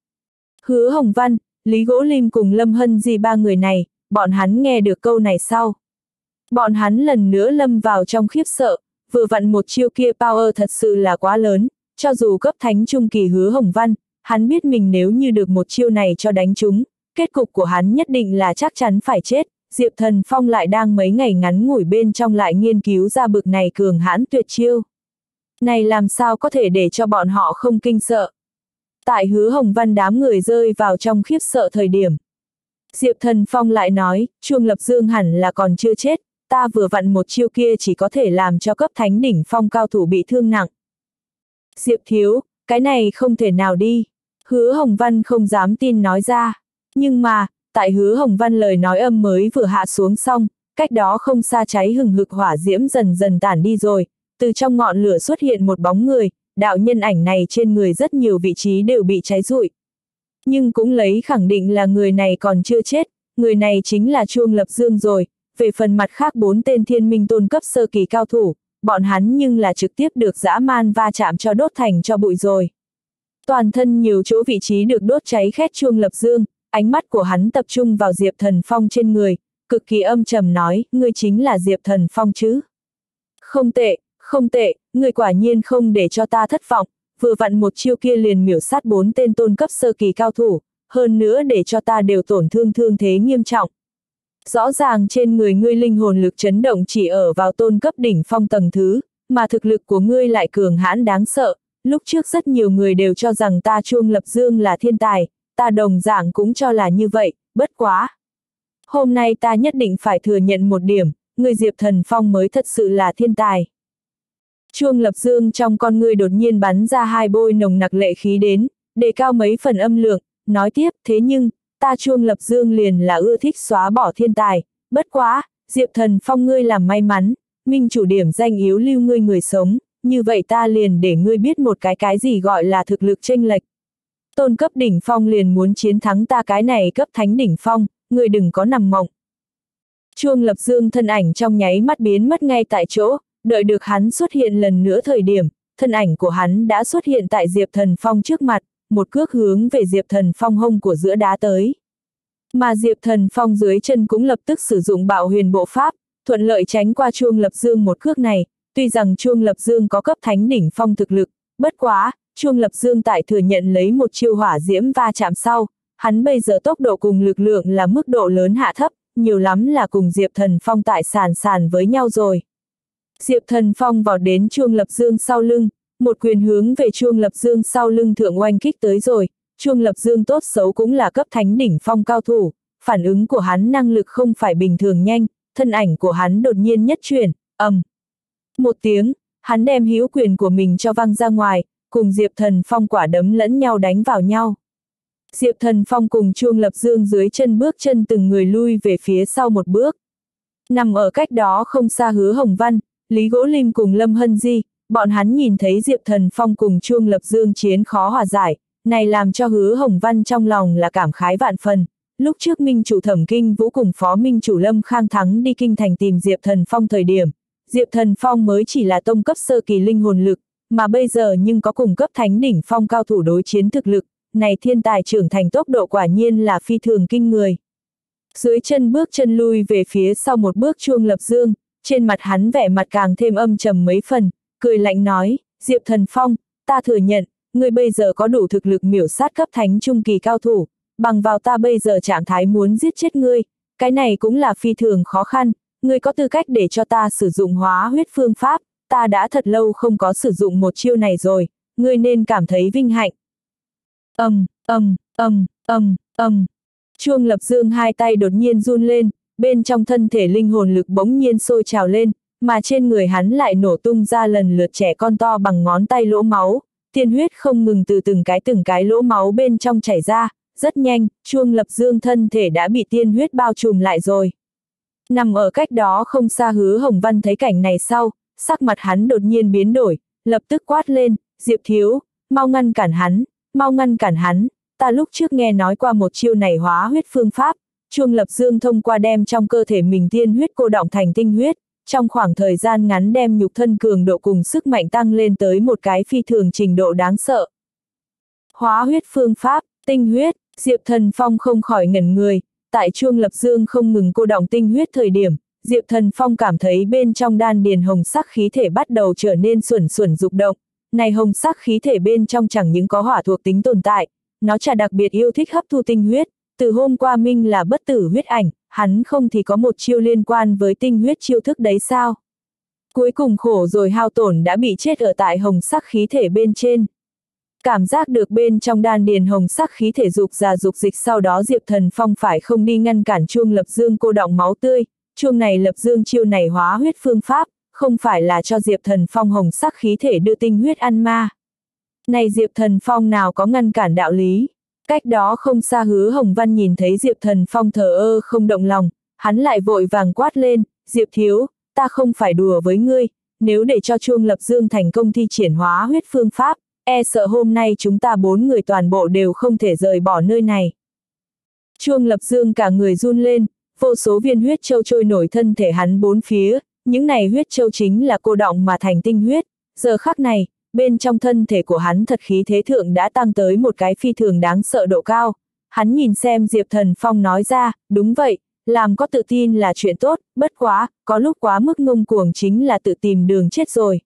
A: Hứa Hồng Văn, Lý Gỗ Lim cùng Lâm Hân Di ba người này, bọn hắn nghe được câu này sau. Bọn hắn lần nữa lâm vào trong khiếp sợ, vừa vặn một chiêu kia power thật sự là quá lớn, cho dù cấp thánh trung kỳ Hứa Hồng Văn, hắn biết mình nếu như được một chiêu này cho đánh trúng, kết cục của hắn nhất định là chắc chắn phải chết. Diệp Thần Phong lại đang mấy ngày ngắn ngủi bên trong lại nghiên cứu ra bực này cường hãn tuyệt chiêu. Này làm sao có thể để cho bọn họ không kinh sợ. Tại Hứa Hồng Văn đám người rơi vào trong khiếp sợ thời điểm. Diệp Thần Phong lại nói, chuông lập dương hẳn là còn chưa chết, ta vừa vặn một chiêu kia chỉ có thể làm cho cấp thánh đỉnh phong cao thủ bị thương nặng. Diệp thiếu, cái này không thể nào đi. Hứa Hồng Văn không dám tin nói ra. Nhưng mà, tại Hứa Hồng Văn lời nói âm mới vừa hạ xuống xong, cách đó không xa cháy hừng hực hỏa diễm dần dần tản đi rồi, từ trong ngọn lửa xuất hiện một bóng người, đạo nhân ảnh này trên người rất nhiều vị trí đều bị cháy rụi. Nhưng cũng lấy khẳng định là người này còn chưa chết, người này chính là chuông lập dương rồi, về phần mặt khác bốn tên thiên minh tôn cấp sơ kỳ cao thủ, bọn hắn nhưng là trực tiếp được dã man va chạm cho đốt thành cho bụi rồi. Toàn thân nhiều chỗ vị trí được đốt cháy khét chuông lập dương, ánh mắt của hắn tập trung vào Diệp Thần Phong trên người, cực kỳ âm trầm nói, ngươi chính là Diệp Thần Phong chứ? Không tệ, không tệ, ngươi quả nhiên không để cho ta thất vọng, vừa vặn một chiêu kia liền miểu sát bốn tên tôn cấp sơ kỳ cao thủ, hơn nữa để cho ta đều tổn thương thương thế nghiêm trọng. Rõ ràng trên người ngươi linh hồn lực chấn động chỉ ở vào tôn cấp đỉnh phong tầng thứ, mà thực lực của ngươi lại cường hãn đáng sợ, lúc trước rất nhiều người đều cho rằng ta chuông lập dương là thiên tài, ta đồng dạng cũng cho là như vậy, bất quá. Hôm nay ta nhất định phải thừa nhận một điểm, người Diệp Thần Phong mới thật sự là thiên tài. Chuông lập dương trong con ngươi đột nhiên bắn ra hai bôi nồng nặc lệ khí đến, đề cao mấy phần âm lượng, nói tiếp, thế nhưng, ta Chuông Lập Dương liền là ưa thích xóa bỏ thiên tài, bất quá, Diệp Thần Phong ngươi làm may mắn, minh chủ điểm danh yếu lưu ngươi người sống, như vậy ta liền để ngươi biết một cái cái gì gọi là thực lực chênh lệch. Tôn cấp đỉnh phong liền muốn chiến thắng ta cái này cấp thánh đỉnh phong, ngươi đừng có nằm mộng. Chuông Lập Dương thân ảnh trong nháy mắt biến mất ngay tại chỗ, đợi được hắn xuất hiện lần nữa thời điểm, thân ảnh của hắn đã xuất hiện tại Diệp Thần Phong trước mặt, một cước hướng về Diệp Thần Phong hông của giữa đá tới. Mà Diệp Thần Phong dưới chân cũng lập tức sử dụng bạo huyền bộ pháp, thuận lợi tránh qua Chuông Lập Dương một cước này, tuy rằng Chuông Lập Dương có cấp thánh đỉnh phong thực lực, bất quá, Chuông Lập Dương tại thừa nhận lấy một chiêu hỏa diễm va chạm sau, hắn bây giờ tốc độ cùng lực lượng là mức độ lớn hạ thấp, nhiều lắm là cùng Diệp Thần Phong tại sàn sàn với nhau rồi. Diệp Thần Phong vọt đến Chuông Lập Dương sau lưng, một quyền hướng về Chuông Lập Dương sau lưng thượng oanh kích tới rồi, Chuông Lập Dương tốt xấu cũng là cấp thánh đỉnh phong cao thủ, phản ứng của hắn năng lực không phải bình thường nhanh, thân ảnh của hắn đột nhiên nhất chuyển, ầm. Một tiếng, hắn đem hữu quyền của mình cho văng ra ngoài, cùng Diệp Thần Phong quả đấm lẫn nhau đánh vào nhau. Diệp Thần Phong cùng Chuông Lập Dương dưới chân bước chân từng người lui về phía sau một bước. Nằm ở cách đó không xa Hứa Hồng Văn, Lý Gỗ Lim cùng Lâm Hân Di, bọn hắn nhìn thấy Diệp Thần Phong cùng Chuông Lập Dương chiến khó hòa giải, này làm cho Hứa Hồng Văn trong lòng là cảm khái vạn phần. Lúc trước Minh chủ Thẩm Kinh Vũ cùng Phó Minh chủ Lâm Khang Thắng đi kinh thành tìm Diệp Thần Phong thời điểm, Diệp Thần Phong mới chỉ là tông cấp sơ kỳ linh hồn lực, mà bây giờ nhưng có cùng cấp thánh đỉnh phong cao thủ đối chiến thực lực, này thiên tài trưởng thành tốc độ quả nhiên là phi thường kinh người. Dưới chân bước chân lui về phía sau một bước Chuông Lập Dương, trên mặt hắn vẻ mặt càng thêm âm trầm mấy phần, cười lạnh nói, Diệp Thần Phong, ta thừa nhận, ngươi bây giờ có đủ thực lực miểu sát cấp thánh trung kỳ cao thủ, bằng vào ta bây giờ trạng thái muốn giết chết ngươi, cái này cũng là phi thường khó khăn, ngươi có tư cách để cho ta sử dụng hóa huyết phương pháp, ta đã thật lâu không có sử dụng một chiêu này rồi, ngươi nên cảm thấy vinh hạnh. Ầm, ầm, ầm, ầm, ầm. Chuông Lập Dương hai tay đột nhiên run lên, bên trong thân thể linh hồn lực bỗng nhiên sôi trào lên, mà trên người hắn lại nổ tung ra lần lượt trẻ con to bằng ngón tay lỗ máu, tiên huyết không ngừng từ từng cái từng cái lỗ máu bên trong chảy ra, rất nhanh, Chuông Lập Dương thân thể đã bị tiên huyết bao trùm lại rồi. Nằm ở cách đó không xa Hứa Hồng Văn thấy cảnh này sau, sắc mặt hắn đột nhiên biến đổi, lập tức quát lên, Diệp Thiếu, mau ngăn cản hắn, mau ngăn cản hắn, ta lúc trước nghe nói qua một chiêu này hóa huyết phương pháp, Chuông Lập Dương thông qua đem trong cơ thể mình tiên huyết cô đọng thành tinh huyết, trong khoảng thời gian ngắn đem nhục thân cường độ cùng sức mạnh tăng lên tới một cái phi thường trình độ đáng sợ. Hóa huyết phương pháp, tinh huyết, Diệp Thần Phong không khỏi ngẩn người, tại Chuông Lập Dương không ngừng cô đọng tinh huyết thời điểm, Diệp Thần Phong cảm thấy bên trong đan điền hồng sắc khí thể bắt đầu trở nên xuẩn xuẩn dục động. Này hồng sắc khí thể bên trong chẳng những có hỏa thuộc tính tồn tại, nó chả đặc biệt yêu thích hấp thu tinh huyết, từ hôm qua Minh là bất tử huyết ảnh, hắn không thì có một chiêu liên quan với tinh huyết chiêu thức đấy sao? Cuối cùng khổ rồi hao tổn đã bị chết ở tại hồng sắc khí thể bên trên. Cảm giác được bên trong đan điền hồng sắc khí thể dục ra dục dịch, sau đó Diệp Thần Phong phải không đi ngăn cản Chuông Lập Dương cô đọng máu tươi, chuông này Lập Dương chiêu này hóa huyết phương pháp, không phải là cho Diệp Thần Phong hồng sắc khí thể đưa tinh huyết ăn ma. Này Diệp Thần Phong nào có ngăn cản đạo lý. Cách đó không xa Hứa Hồng Văn nhìn thấy Diệp Thần Phong thờ ơ không động lòng, hắn lại vội vàng quát lên, Diệp Thiếu, ta không phải đùa với ngươi, nếu để cho Chuông Lập Dương thành công thi triển hóa huyết phương pháp, e sợ hôm nay chúng ta bốn người toàn bộ đều không thể rời bỏ nơi này. Chuông Lập Dương cả người run lên, vô số viên huyết châu trôi nổi thân thể hắn bốn phía, những này huyết châu chính là cô đọng mà thành tinh huyết, giờ khắc này, bên trong thân thể của hắn thật khí thế thượng đã tăng tới một cái phi thường đáng sợ độ cao. Hắn nhìn xem Diệp Thần Phong nói ra, đúng vậy, làm có tự tin là chuyện tốt, bất quá, có lúc quá mức ngông cuồng chính là tự tìm đường chết rồi.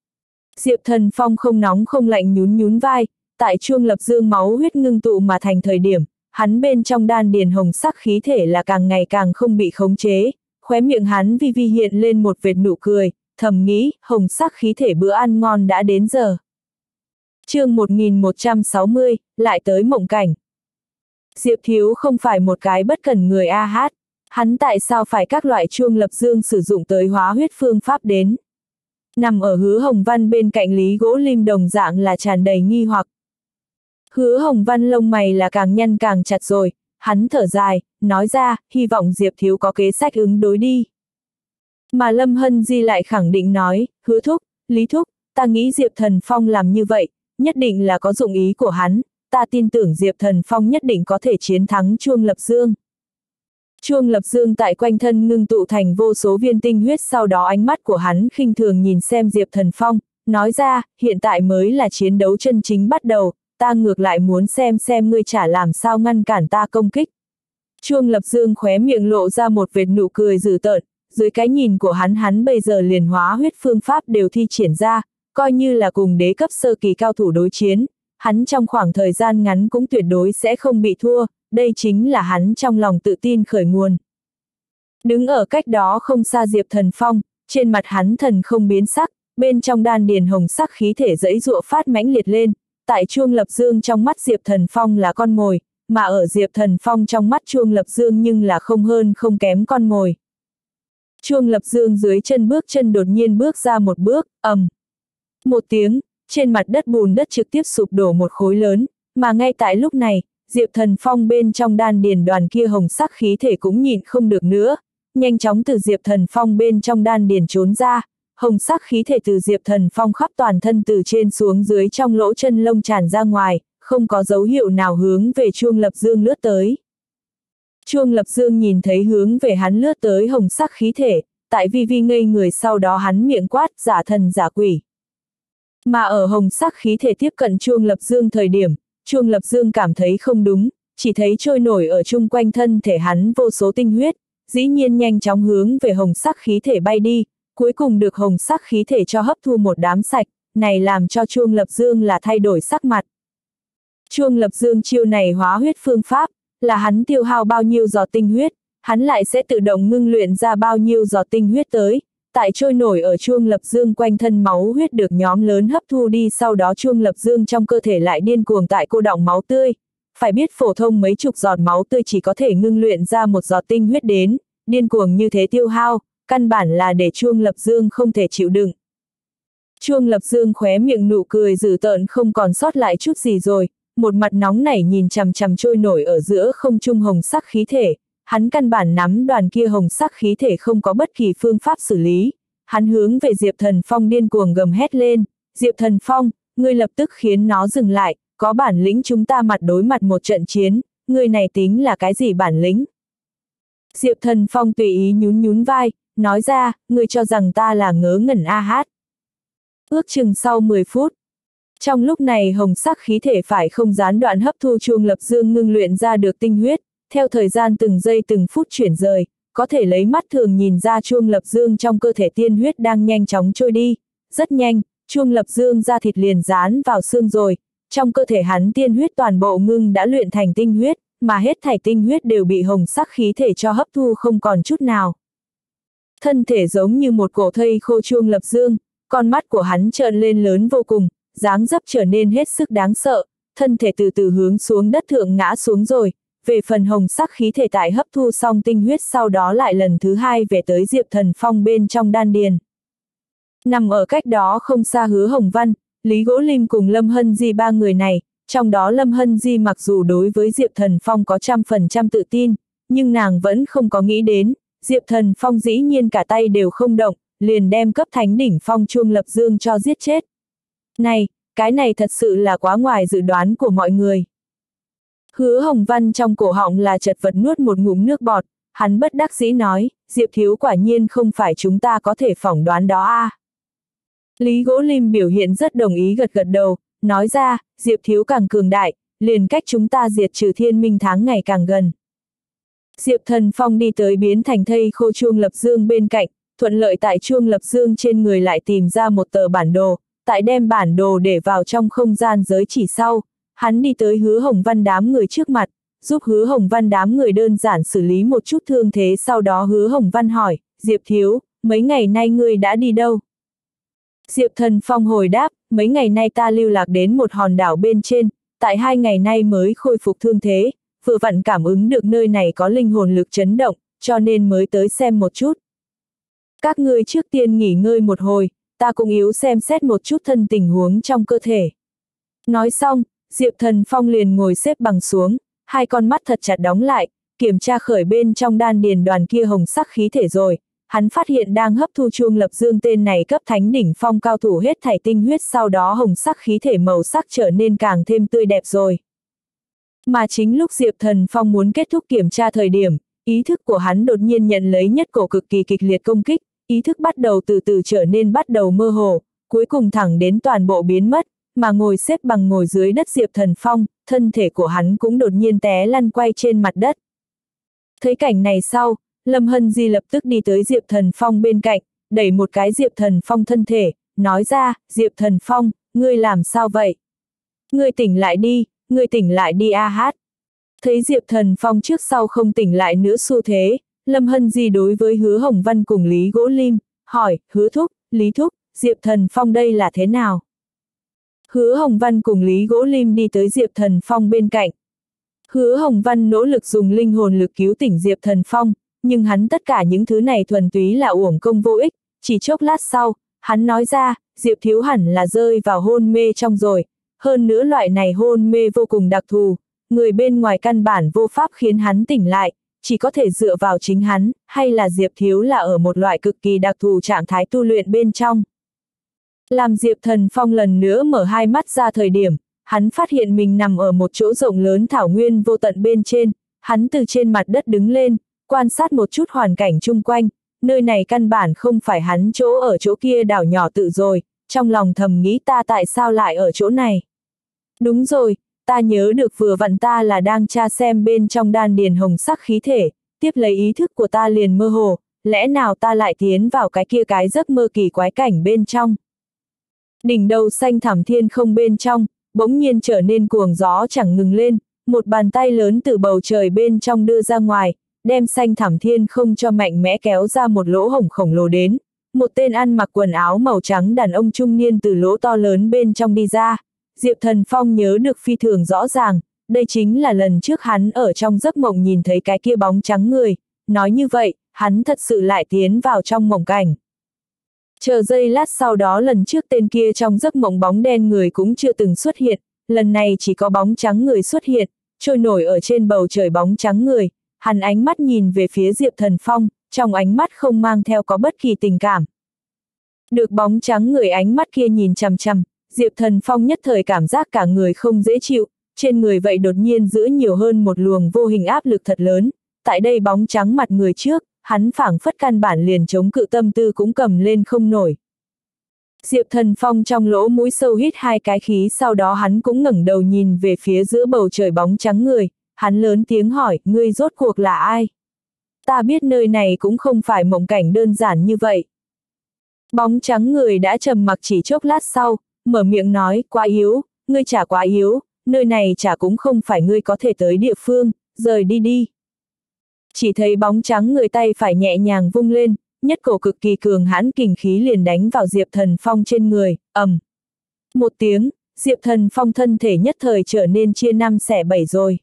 A: Diệp Thần Phong không nóng không lạnh nhún nhún vai, tại Chuông Lập Dương máu huyết ngưng tụ mà thành thời điểm, hắn bên trong đan điền hồng sắc khí thể là càng ngày càng không bị khống chế, khóe miệng hắn vi vi hiện lên một vệt nụ cười, thầm nghĩ, hồng sắc khí thể bữa ăn ngon đã đến giờ. Chương một nghìn một trăm sáu mươi, lại tới mộng cảnh. Diệp Thiếu không phải một cái bất cần người a hát, hắn tại sao phải các loại Chuông Lập Dương sử dụng tới hóa huyết phương pháp đến. Nằm ở Hứa Hồng Văn bên cạnh Lý Gỗ Lim đồng dạng là tràn đầy nghi hoặc. Hứa Hồng Văn lông mày là càng nhăn càng chặt rồi, hắn thở dài, nói ra, hy vọng Diệp thiếu có kế sách ứng đối đi. Mà Lâm Hân Di lại khẳng định nói, Hứa thúc, Lý thúc, ta nghĩ Diệp Thần Phong làm như vậy, nhất định là có dụng ý của hắn, ta tin tưởng Diệp Thần Phong nhất định có thể chiến thắng Chuông Lập Dương. Chuông Lập Dương tại quanh thân ngưng tụ thành vô số viên tinh huyết, sau đó ánh mắt của hắn khinh thường nhìn xem Diệp Thần Phong, nói ra, hiện tại mới là chiến đấu chân chính bắt đầu, ta ngược lại muốn xem xem ngươi chả làm sao ngăn cản ta công kích. Chuông Lập Dương khóe miệng lộ ra một vệt nụ cười dữ tợn, dưới cái nhìn của hắn hắn bây giờ liền hóa huyết phương pháp đều thi triển ra, coi như là cùng đế cấp sơ kỳ cao thủ đối chiến, hắn trong khoảng thời gian ngắn cũng tuyệt đối sẽ không bị thua, đây chính là hắn trong lòng tự tin khởi nguồn. Đứng ở cách đó không xa Diệp Thần Phong, trên mặt hắn thần không biến sắc, bên trong đan điền hồng sắc khí thể giãy giụa phát mãnh liệt lên, tại Chuông Lập Dương trong mắt Diệp Thần Phong là con mồi, mà ở Diệp Thần Phong trong mắt Chuông Lập Dương nhưng là không hơn không kém con mồi. Chuông Lập Dương dưới chân bước chân đột nhiên bước ra một bước, ầm. Một tiếng, trên mặt đất bùn đất trực tiếp sụp đổ một khối lớn, mà ngay tại lúc này, Diệp Thần Phong bên trong đan điền đoàn kia hồng sắc khí thể cũng nhịn không được nữa, nhanh chóng từ Diệp Thần Phong bên trong đan điền trốn ra, hồng sắc khí thể từ Diệp Thần Phong khắp toàn thân từ trên xuống dưới trong lỗ chân lông tràn ra ngoài, không có dấu hiệu nào hướng về Chuông Lập Dương lướt tới. Chuông Lập Dương nhìn thấy hướng về hắn lướt tới hồng sắc khí thể, tại vi vi ngây người, sau đó hắn miệng quát, giả thần giả quỷ. Mà ở hồng sắc khí thể tiếp cận Chuông Lập Dương thời điểm, Chuông Lập Dương cảm thấy không đúng, chỉ thấy trôi nổi ở chung quanh thân thể hắn vô số tinh huyết, dĩ nhiên nhanh chóng hướng về hồng sắc khí thể bay đi, cuối cùng được hồng sắc khí thể cho hấp thu một đám sạch, này làm cho Chuông Lập Dương là thay đổi sắc mặt. Chuông Lập Dương chiêu này hóa huyết phương pháp, là hắn tiêu hao bao nhiêu giọt tinh huyết, hắn lại sẽ tự động ngưng luyện ra bao nhiêu giọt tinh huyết tới, tại trôi nổi ở Chuông Lập Dương quanh thân máu huyết được nhóm lớn hấp thu đi, sau đó Chuông Lập Dương trong cơ thể lại điên cuồng tại cô đọng máu tươi. Phải biết phổ thông mấy chục giọt máu tươi chỉ có thể ngưng luyện ra một giọt tinh huyết đến, điên cuồng như thế tiêu hao, căn bản là để Chuông Lập Dương không thể chịu đựng. Chuông Lập Dương khóe miệng nụ cười dữ tợn không còn sót lại chút gì rồi, một mặt nóng nảy nhìn chằm chằm trôi nổi ở giữa không trung hồng sắc khí thể, hắn căn bản nắm đoàn kia hồng sắc khí thể không có bất kỳ phương pháp xử lý, hắn hướng về Diệp Thần Phong điên cuồng gầm hét lên, Diệp Thần Phong, ngươi lập tức khiến nó dừng lại, có bản lĩnh chúng ta mặt đối mặt một trận chiến, ngươi này tính là cái gì bản lĩnh? Diệp Thần Phong tùy ý nhún nhún vai, nói ra, ngươi cho rằng ta là ngớ ngẩn a hát. Ước chừng sau mười phút. Trong lúc này hồng sắc khí thể phải không gián đoạn hấp thu Chuông Lập Dương ngưng luyện ra được tinh huyết, theo thời gian từng giây từng phút chuyển rời, có thể lấy mắt thường nhìn ra Chuông Lập Dương trong cơ thể tiên huyết đang nhanh chóng trôi đi. Rất nhanh, Chuông Lập Dương da thịt liền dán vào xương rồi, trong cơ thể hắn tiên huyết toàn bộ ngưng đã luyện thành tinh huyết, mà hết thảy tinh huyết đều bị hồng sắc khí thể cho hấp thu không còn chút nào. Thân thể giống như một cổ thây khô Chuông Lập Dương, con mắt của hắn trợn lên lớn vô cùng, dáng dấp trở nên hết sức đáng sợ, thân thể từ từ hướng xuống đất thượng ngã xuống rồi, về phần hồng sắc khí thể tại hấp thu xong tinh huyết sau đó lại lần thứ hai về tới Diệp Thần Phong bên trong đan điền. Nằm ở cách đó không xa Hứa Hồng Văn, Lý Gỗ Lim cùng Lâm Hân Di ba người này, trong đó Lâm Hân Di mặc dù đối với Diệp Thần Phong có trăm phần trăm tự tin, nhưng nàng vẫn không có nghĩ đến, Diệp Thần Phong dĩ nhiên cả tay đều không động, liền đem cấp thánh đỉnh phong Chuông Lập Dương cho giết chết. Này, cái này thật sự là quá ngoài dự đoán của mọi người. Hứa Hồng Văn trong cổ họng là chật vật nuốt một ngụm nước bọt, hắn bất đắc dĩ nói, Diệp thiếu quả nhiên không phải chúng ta có thể phỏng đoán đó a. À. Lý Gỗ Lim biểu hiện rất đồng ý gật gật đầu, nói ra, Diệp thiếu càng cường đại, liền cách chúng ta diệt trừ thiên minh tháng ngày càng gần. Diệp Thần Phong đi tới biến thành thây khô Chuông Lập Dương bên cạnh, thuận lợi tại Chuông Lập Dương trên người lại tìm ra một tờ bản đồ, tại đem bản đồ để vào trong không gian giới chỉ sau, hắn đi tới Hứa Hồng Văn đám người trước mặt, giúp Hứa Hồng Văn đám người đơn giản xử lý một chút thương thế, sau đó Hứa Hồng Văn hỏi, Diệp thiếu, mấy ngày nay ngươi đã đi đâu? Diệp Thần Phong hồi đáp, mấy ngày nay ta lưu lạc đến một hòn đảo bên trên, tại hai ngày nay mới khôi phục thương thế, vừa vặn cảm ứng được nơi này có linh hồn lực chấn động, cho nên mới tới xem một chút. Các ngươi trước tiên nghỉ ngơi một hồi, ta cũng yếu xem xét một chút thân tình huống trong cơ thể. Nói xong, Diệp Thần Phong liền ngồi xếp bằng xuống, hai con mắt thật chặt đóng lại, kiểm tra khởi bên trong đan điền đoàn kia hồng sắc khí thể rồi, hắn phát hiện đang hấp thu Chuông Lập Dương tên này cấp thánh đỉnh phong cao thủ hết thảy tinh huyết, sau đó hồng sắc khí thể màu sắc trở nên càng thêm tươi đẹp rồi. Mà chính lúc Diệp Thần Phong muốn kết thúc kiểm tra thời điểm, ý thức của hắn đột nhiên nhận lấy nhất cổ cực kỳ kịch liệt công kích, ý thức bắt đầu từ từ trở nên bắt đầu mơ hồ, cuối cùng thẳng đến toàn bộ biến mất, mà ngồi xếp bằng ngồi dưới đất Diệp Thần Phong, thân thể của hắn cũng đột nhiên té lăn quay trên mặt đất. Thấy cảnh này sau, Lâm Hân Di lập tức đi tới Diệp Thần Phong bên cạnh, đẩy một cái Diệp Thần Phong thân thể, nói ra, Diệp Thần Phong, ngươi làm sao vậy? Ngươi tỉnh lại đi, ngươi tỉnh lại đi a hát. Thấy Diệp Thần Phong trước sau không tỉnh lại nữa xu thế, Lâm Hân Di đối với Hứa Hồng Văn cùng Lý Gỗ Lim, hỏi, Hứa Thúc, Lý Thúc, Diệp Thần Phong đây là thế nào? Hứa Hồng Văn cùng Lý Gỗ Lim đi tới Diệp Thần Phong bên cạnh. Hứa Hồng Văn nỗ lực dùng linh hồn lực cứu tỉnh Diệp Thần Phong, nhưng hắn tất cả những thứ này thuần túy là uổng công vô ích, chỉ chốc lát sau, hắn nói ra, Diệp Thiếu hẳn là rơi vào hôn mê trong rồi, hơn nữa loại này hôn mê vô cùng đặc thù, người bên ngoài căn bản vô pháp khiến hắn tỉnh lại, chỉ có thể dựa vào chính hắn, hay là Diệp Thiếu là ở một loại cực kỳ đặc thù trạng thái tu luyện bên trong. Làm Diệp Thần Phong lần nữa mở hai mắt ra thời điểm, hắn phát hiện mình nằm ở một chỗ rộng lớn thảo nguyên vô tận bên trên, hắn từ trên mặt đất đứng lên, quan sát một chút hoàn cảnh chung quanh, nơi này căn bản không phải hắn chỗ ở chỗ kia đảo nhỏ tự rồi, trong lòng thầm nghĩ ta tại sao lại ở chỗ này. Đúng rồi, ta nhớ được vừa vặn ta là đang tra xem bên trong đan điền hồng sắc khí thể, tiếp lấy ý thức của ta liền mơ hồ, lẽ nào ta lại tiến vào cái kia cái giấc mơ kỳ quái cảnh bên trong. Đỉnh đầu xanh thẳm thiên không bên trong, bỗng nhiên trở nên cuồng gió chẳng ngừng lên, một bàn tay lớn từ bầu trời bên trong đưa ra ngoài, đem xanh thẳm thiên không cho mạnh mẽ kéo ra một lỗ hổng khổng lồ đến. Một tên ăn mặc quần áo màu trắng đàn ông trung niên từ lỗ to lớn bên trong đi ra. Diệp Thần Phong nhớ được phi thường rõ ràng, đây chính là lần trước hắn ở trong giấc mộng nhìn thấy cái kia bóng trắng người, nói như vậy, hắn thật sự lại tiến vào trong mộng cảnh. Chờ giây lát sau đó lần trước tên kia trong giấc mộng bóng đen người cũng chưa từng xuất hiện, lần này chỉ có bóng trắng người xuất hiện, trôi nổi ở trên bầu trời bóng trắng người, hắn ánh mắt nhìn về phía Diệp Thần Phong, trong ánh mắt không mang theo có bất kỳ tình cảm. Được bóng trắng người ánh mắt kia nhìn chằm chằm, Diệp Thần Phong nhất thời cảm giác cả người không dễ chịu, trên người vậy đột nhiên giữ nhiều hơn một luồng vô hình áp lực thật lớn, tại đây bóng trắng mặt người trước, hắn phảng phất căn bản liền chống cự tâm tư cũng cầm lên không nổi. Diệp Thần Phong trong lỗ mũi sâu hít hai cái khí, sau đó hắn cũng ngẩng đầu nhìn về phía giữa bầu trời bóng trắng người, hắn lớn tiếng hỏi, ngươi rốt cuộc là ai? Ta biết nơi này cũng không phải mộng cảnh đơn giản như vậy. Bóng trắng người đã trầm mặc chỉ chốc lát sau, mở miệng nói, quá yếu, ngươi chả quá yếu, nơi này chả cũng không phải ngươi có thể tới địa phương, rời đi đi. Chỉ thấy bóng trắng người tay phải nhẹ nhàng vung lên, nhất cổ cực kỳ cường hãn kình khí liền đánh vào Diệp Thần Phong trên người, ầm. Một tiếng, Diệp Thần Phong thân thể nhất thời trở nên chia năm xẻ bảy rồi.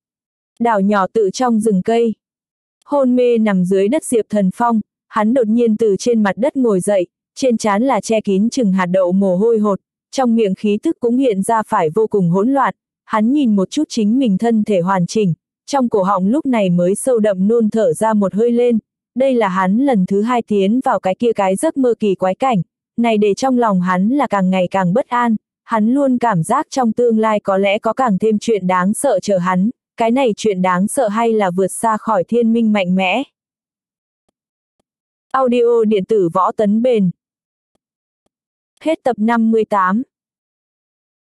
A: Đảo nhỏ tự trong rừng cây. Hôn mê nằm dưới đất Diệp Thần Phong, hắn đột nhiên từ trên mặt đất ngồi dậy, trên trán là che kín chừng hạt đậu mồ hôi hột, trong miệng khí tức cũng hiện ra phải vô cùng hỗn loạn, hắn nhìn một chút chính mình thân thể hoàn chỉnh, trong cổ họng lúc này mới sâu đậm nôn thở ra một hơi lên, đây là hắn lần thứ hai tiến vào cái kia cái giấc mơ kỳ quái cảnh, này để trong lòng hắn là càng ngày càng bất an, hắn luôn cảm giác trong tương lai có lẽ có càng thêm chuyện đáng sợ chờ hắn, cái này chuyện đáng sợ hay là vượt xa khỏi thiên minh mạnh mẽ. Audio điện tử Võ Tấn Bền. Hết tập năm mươi tám.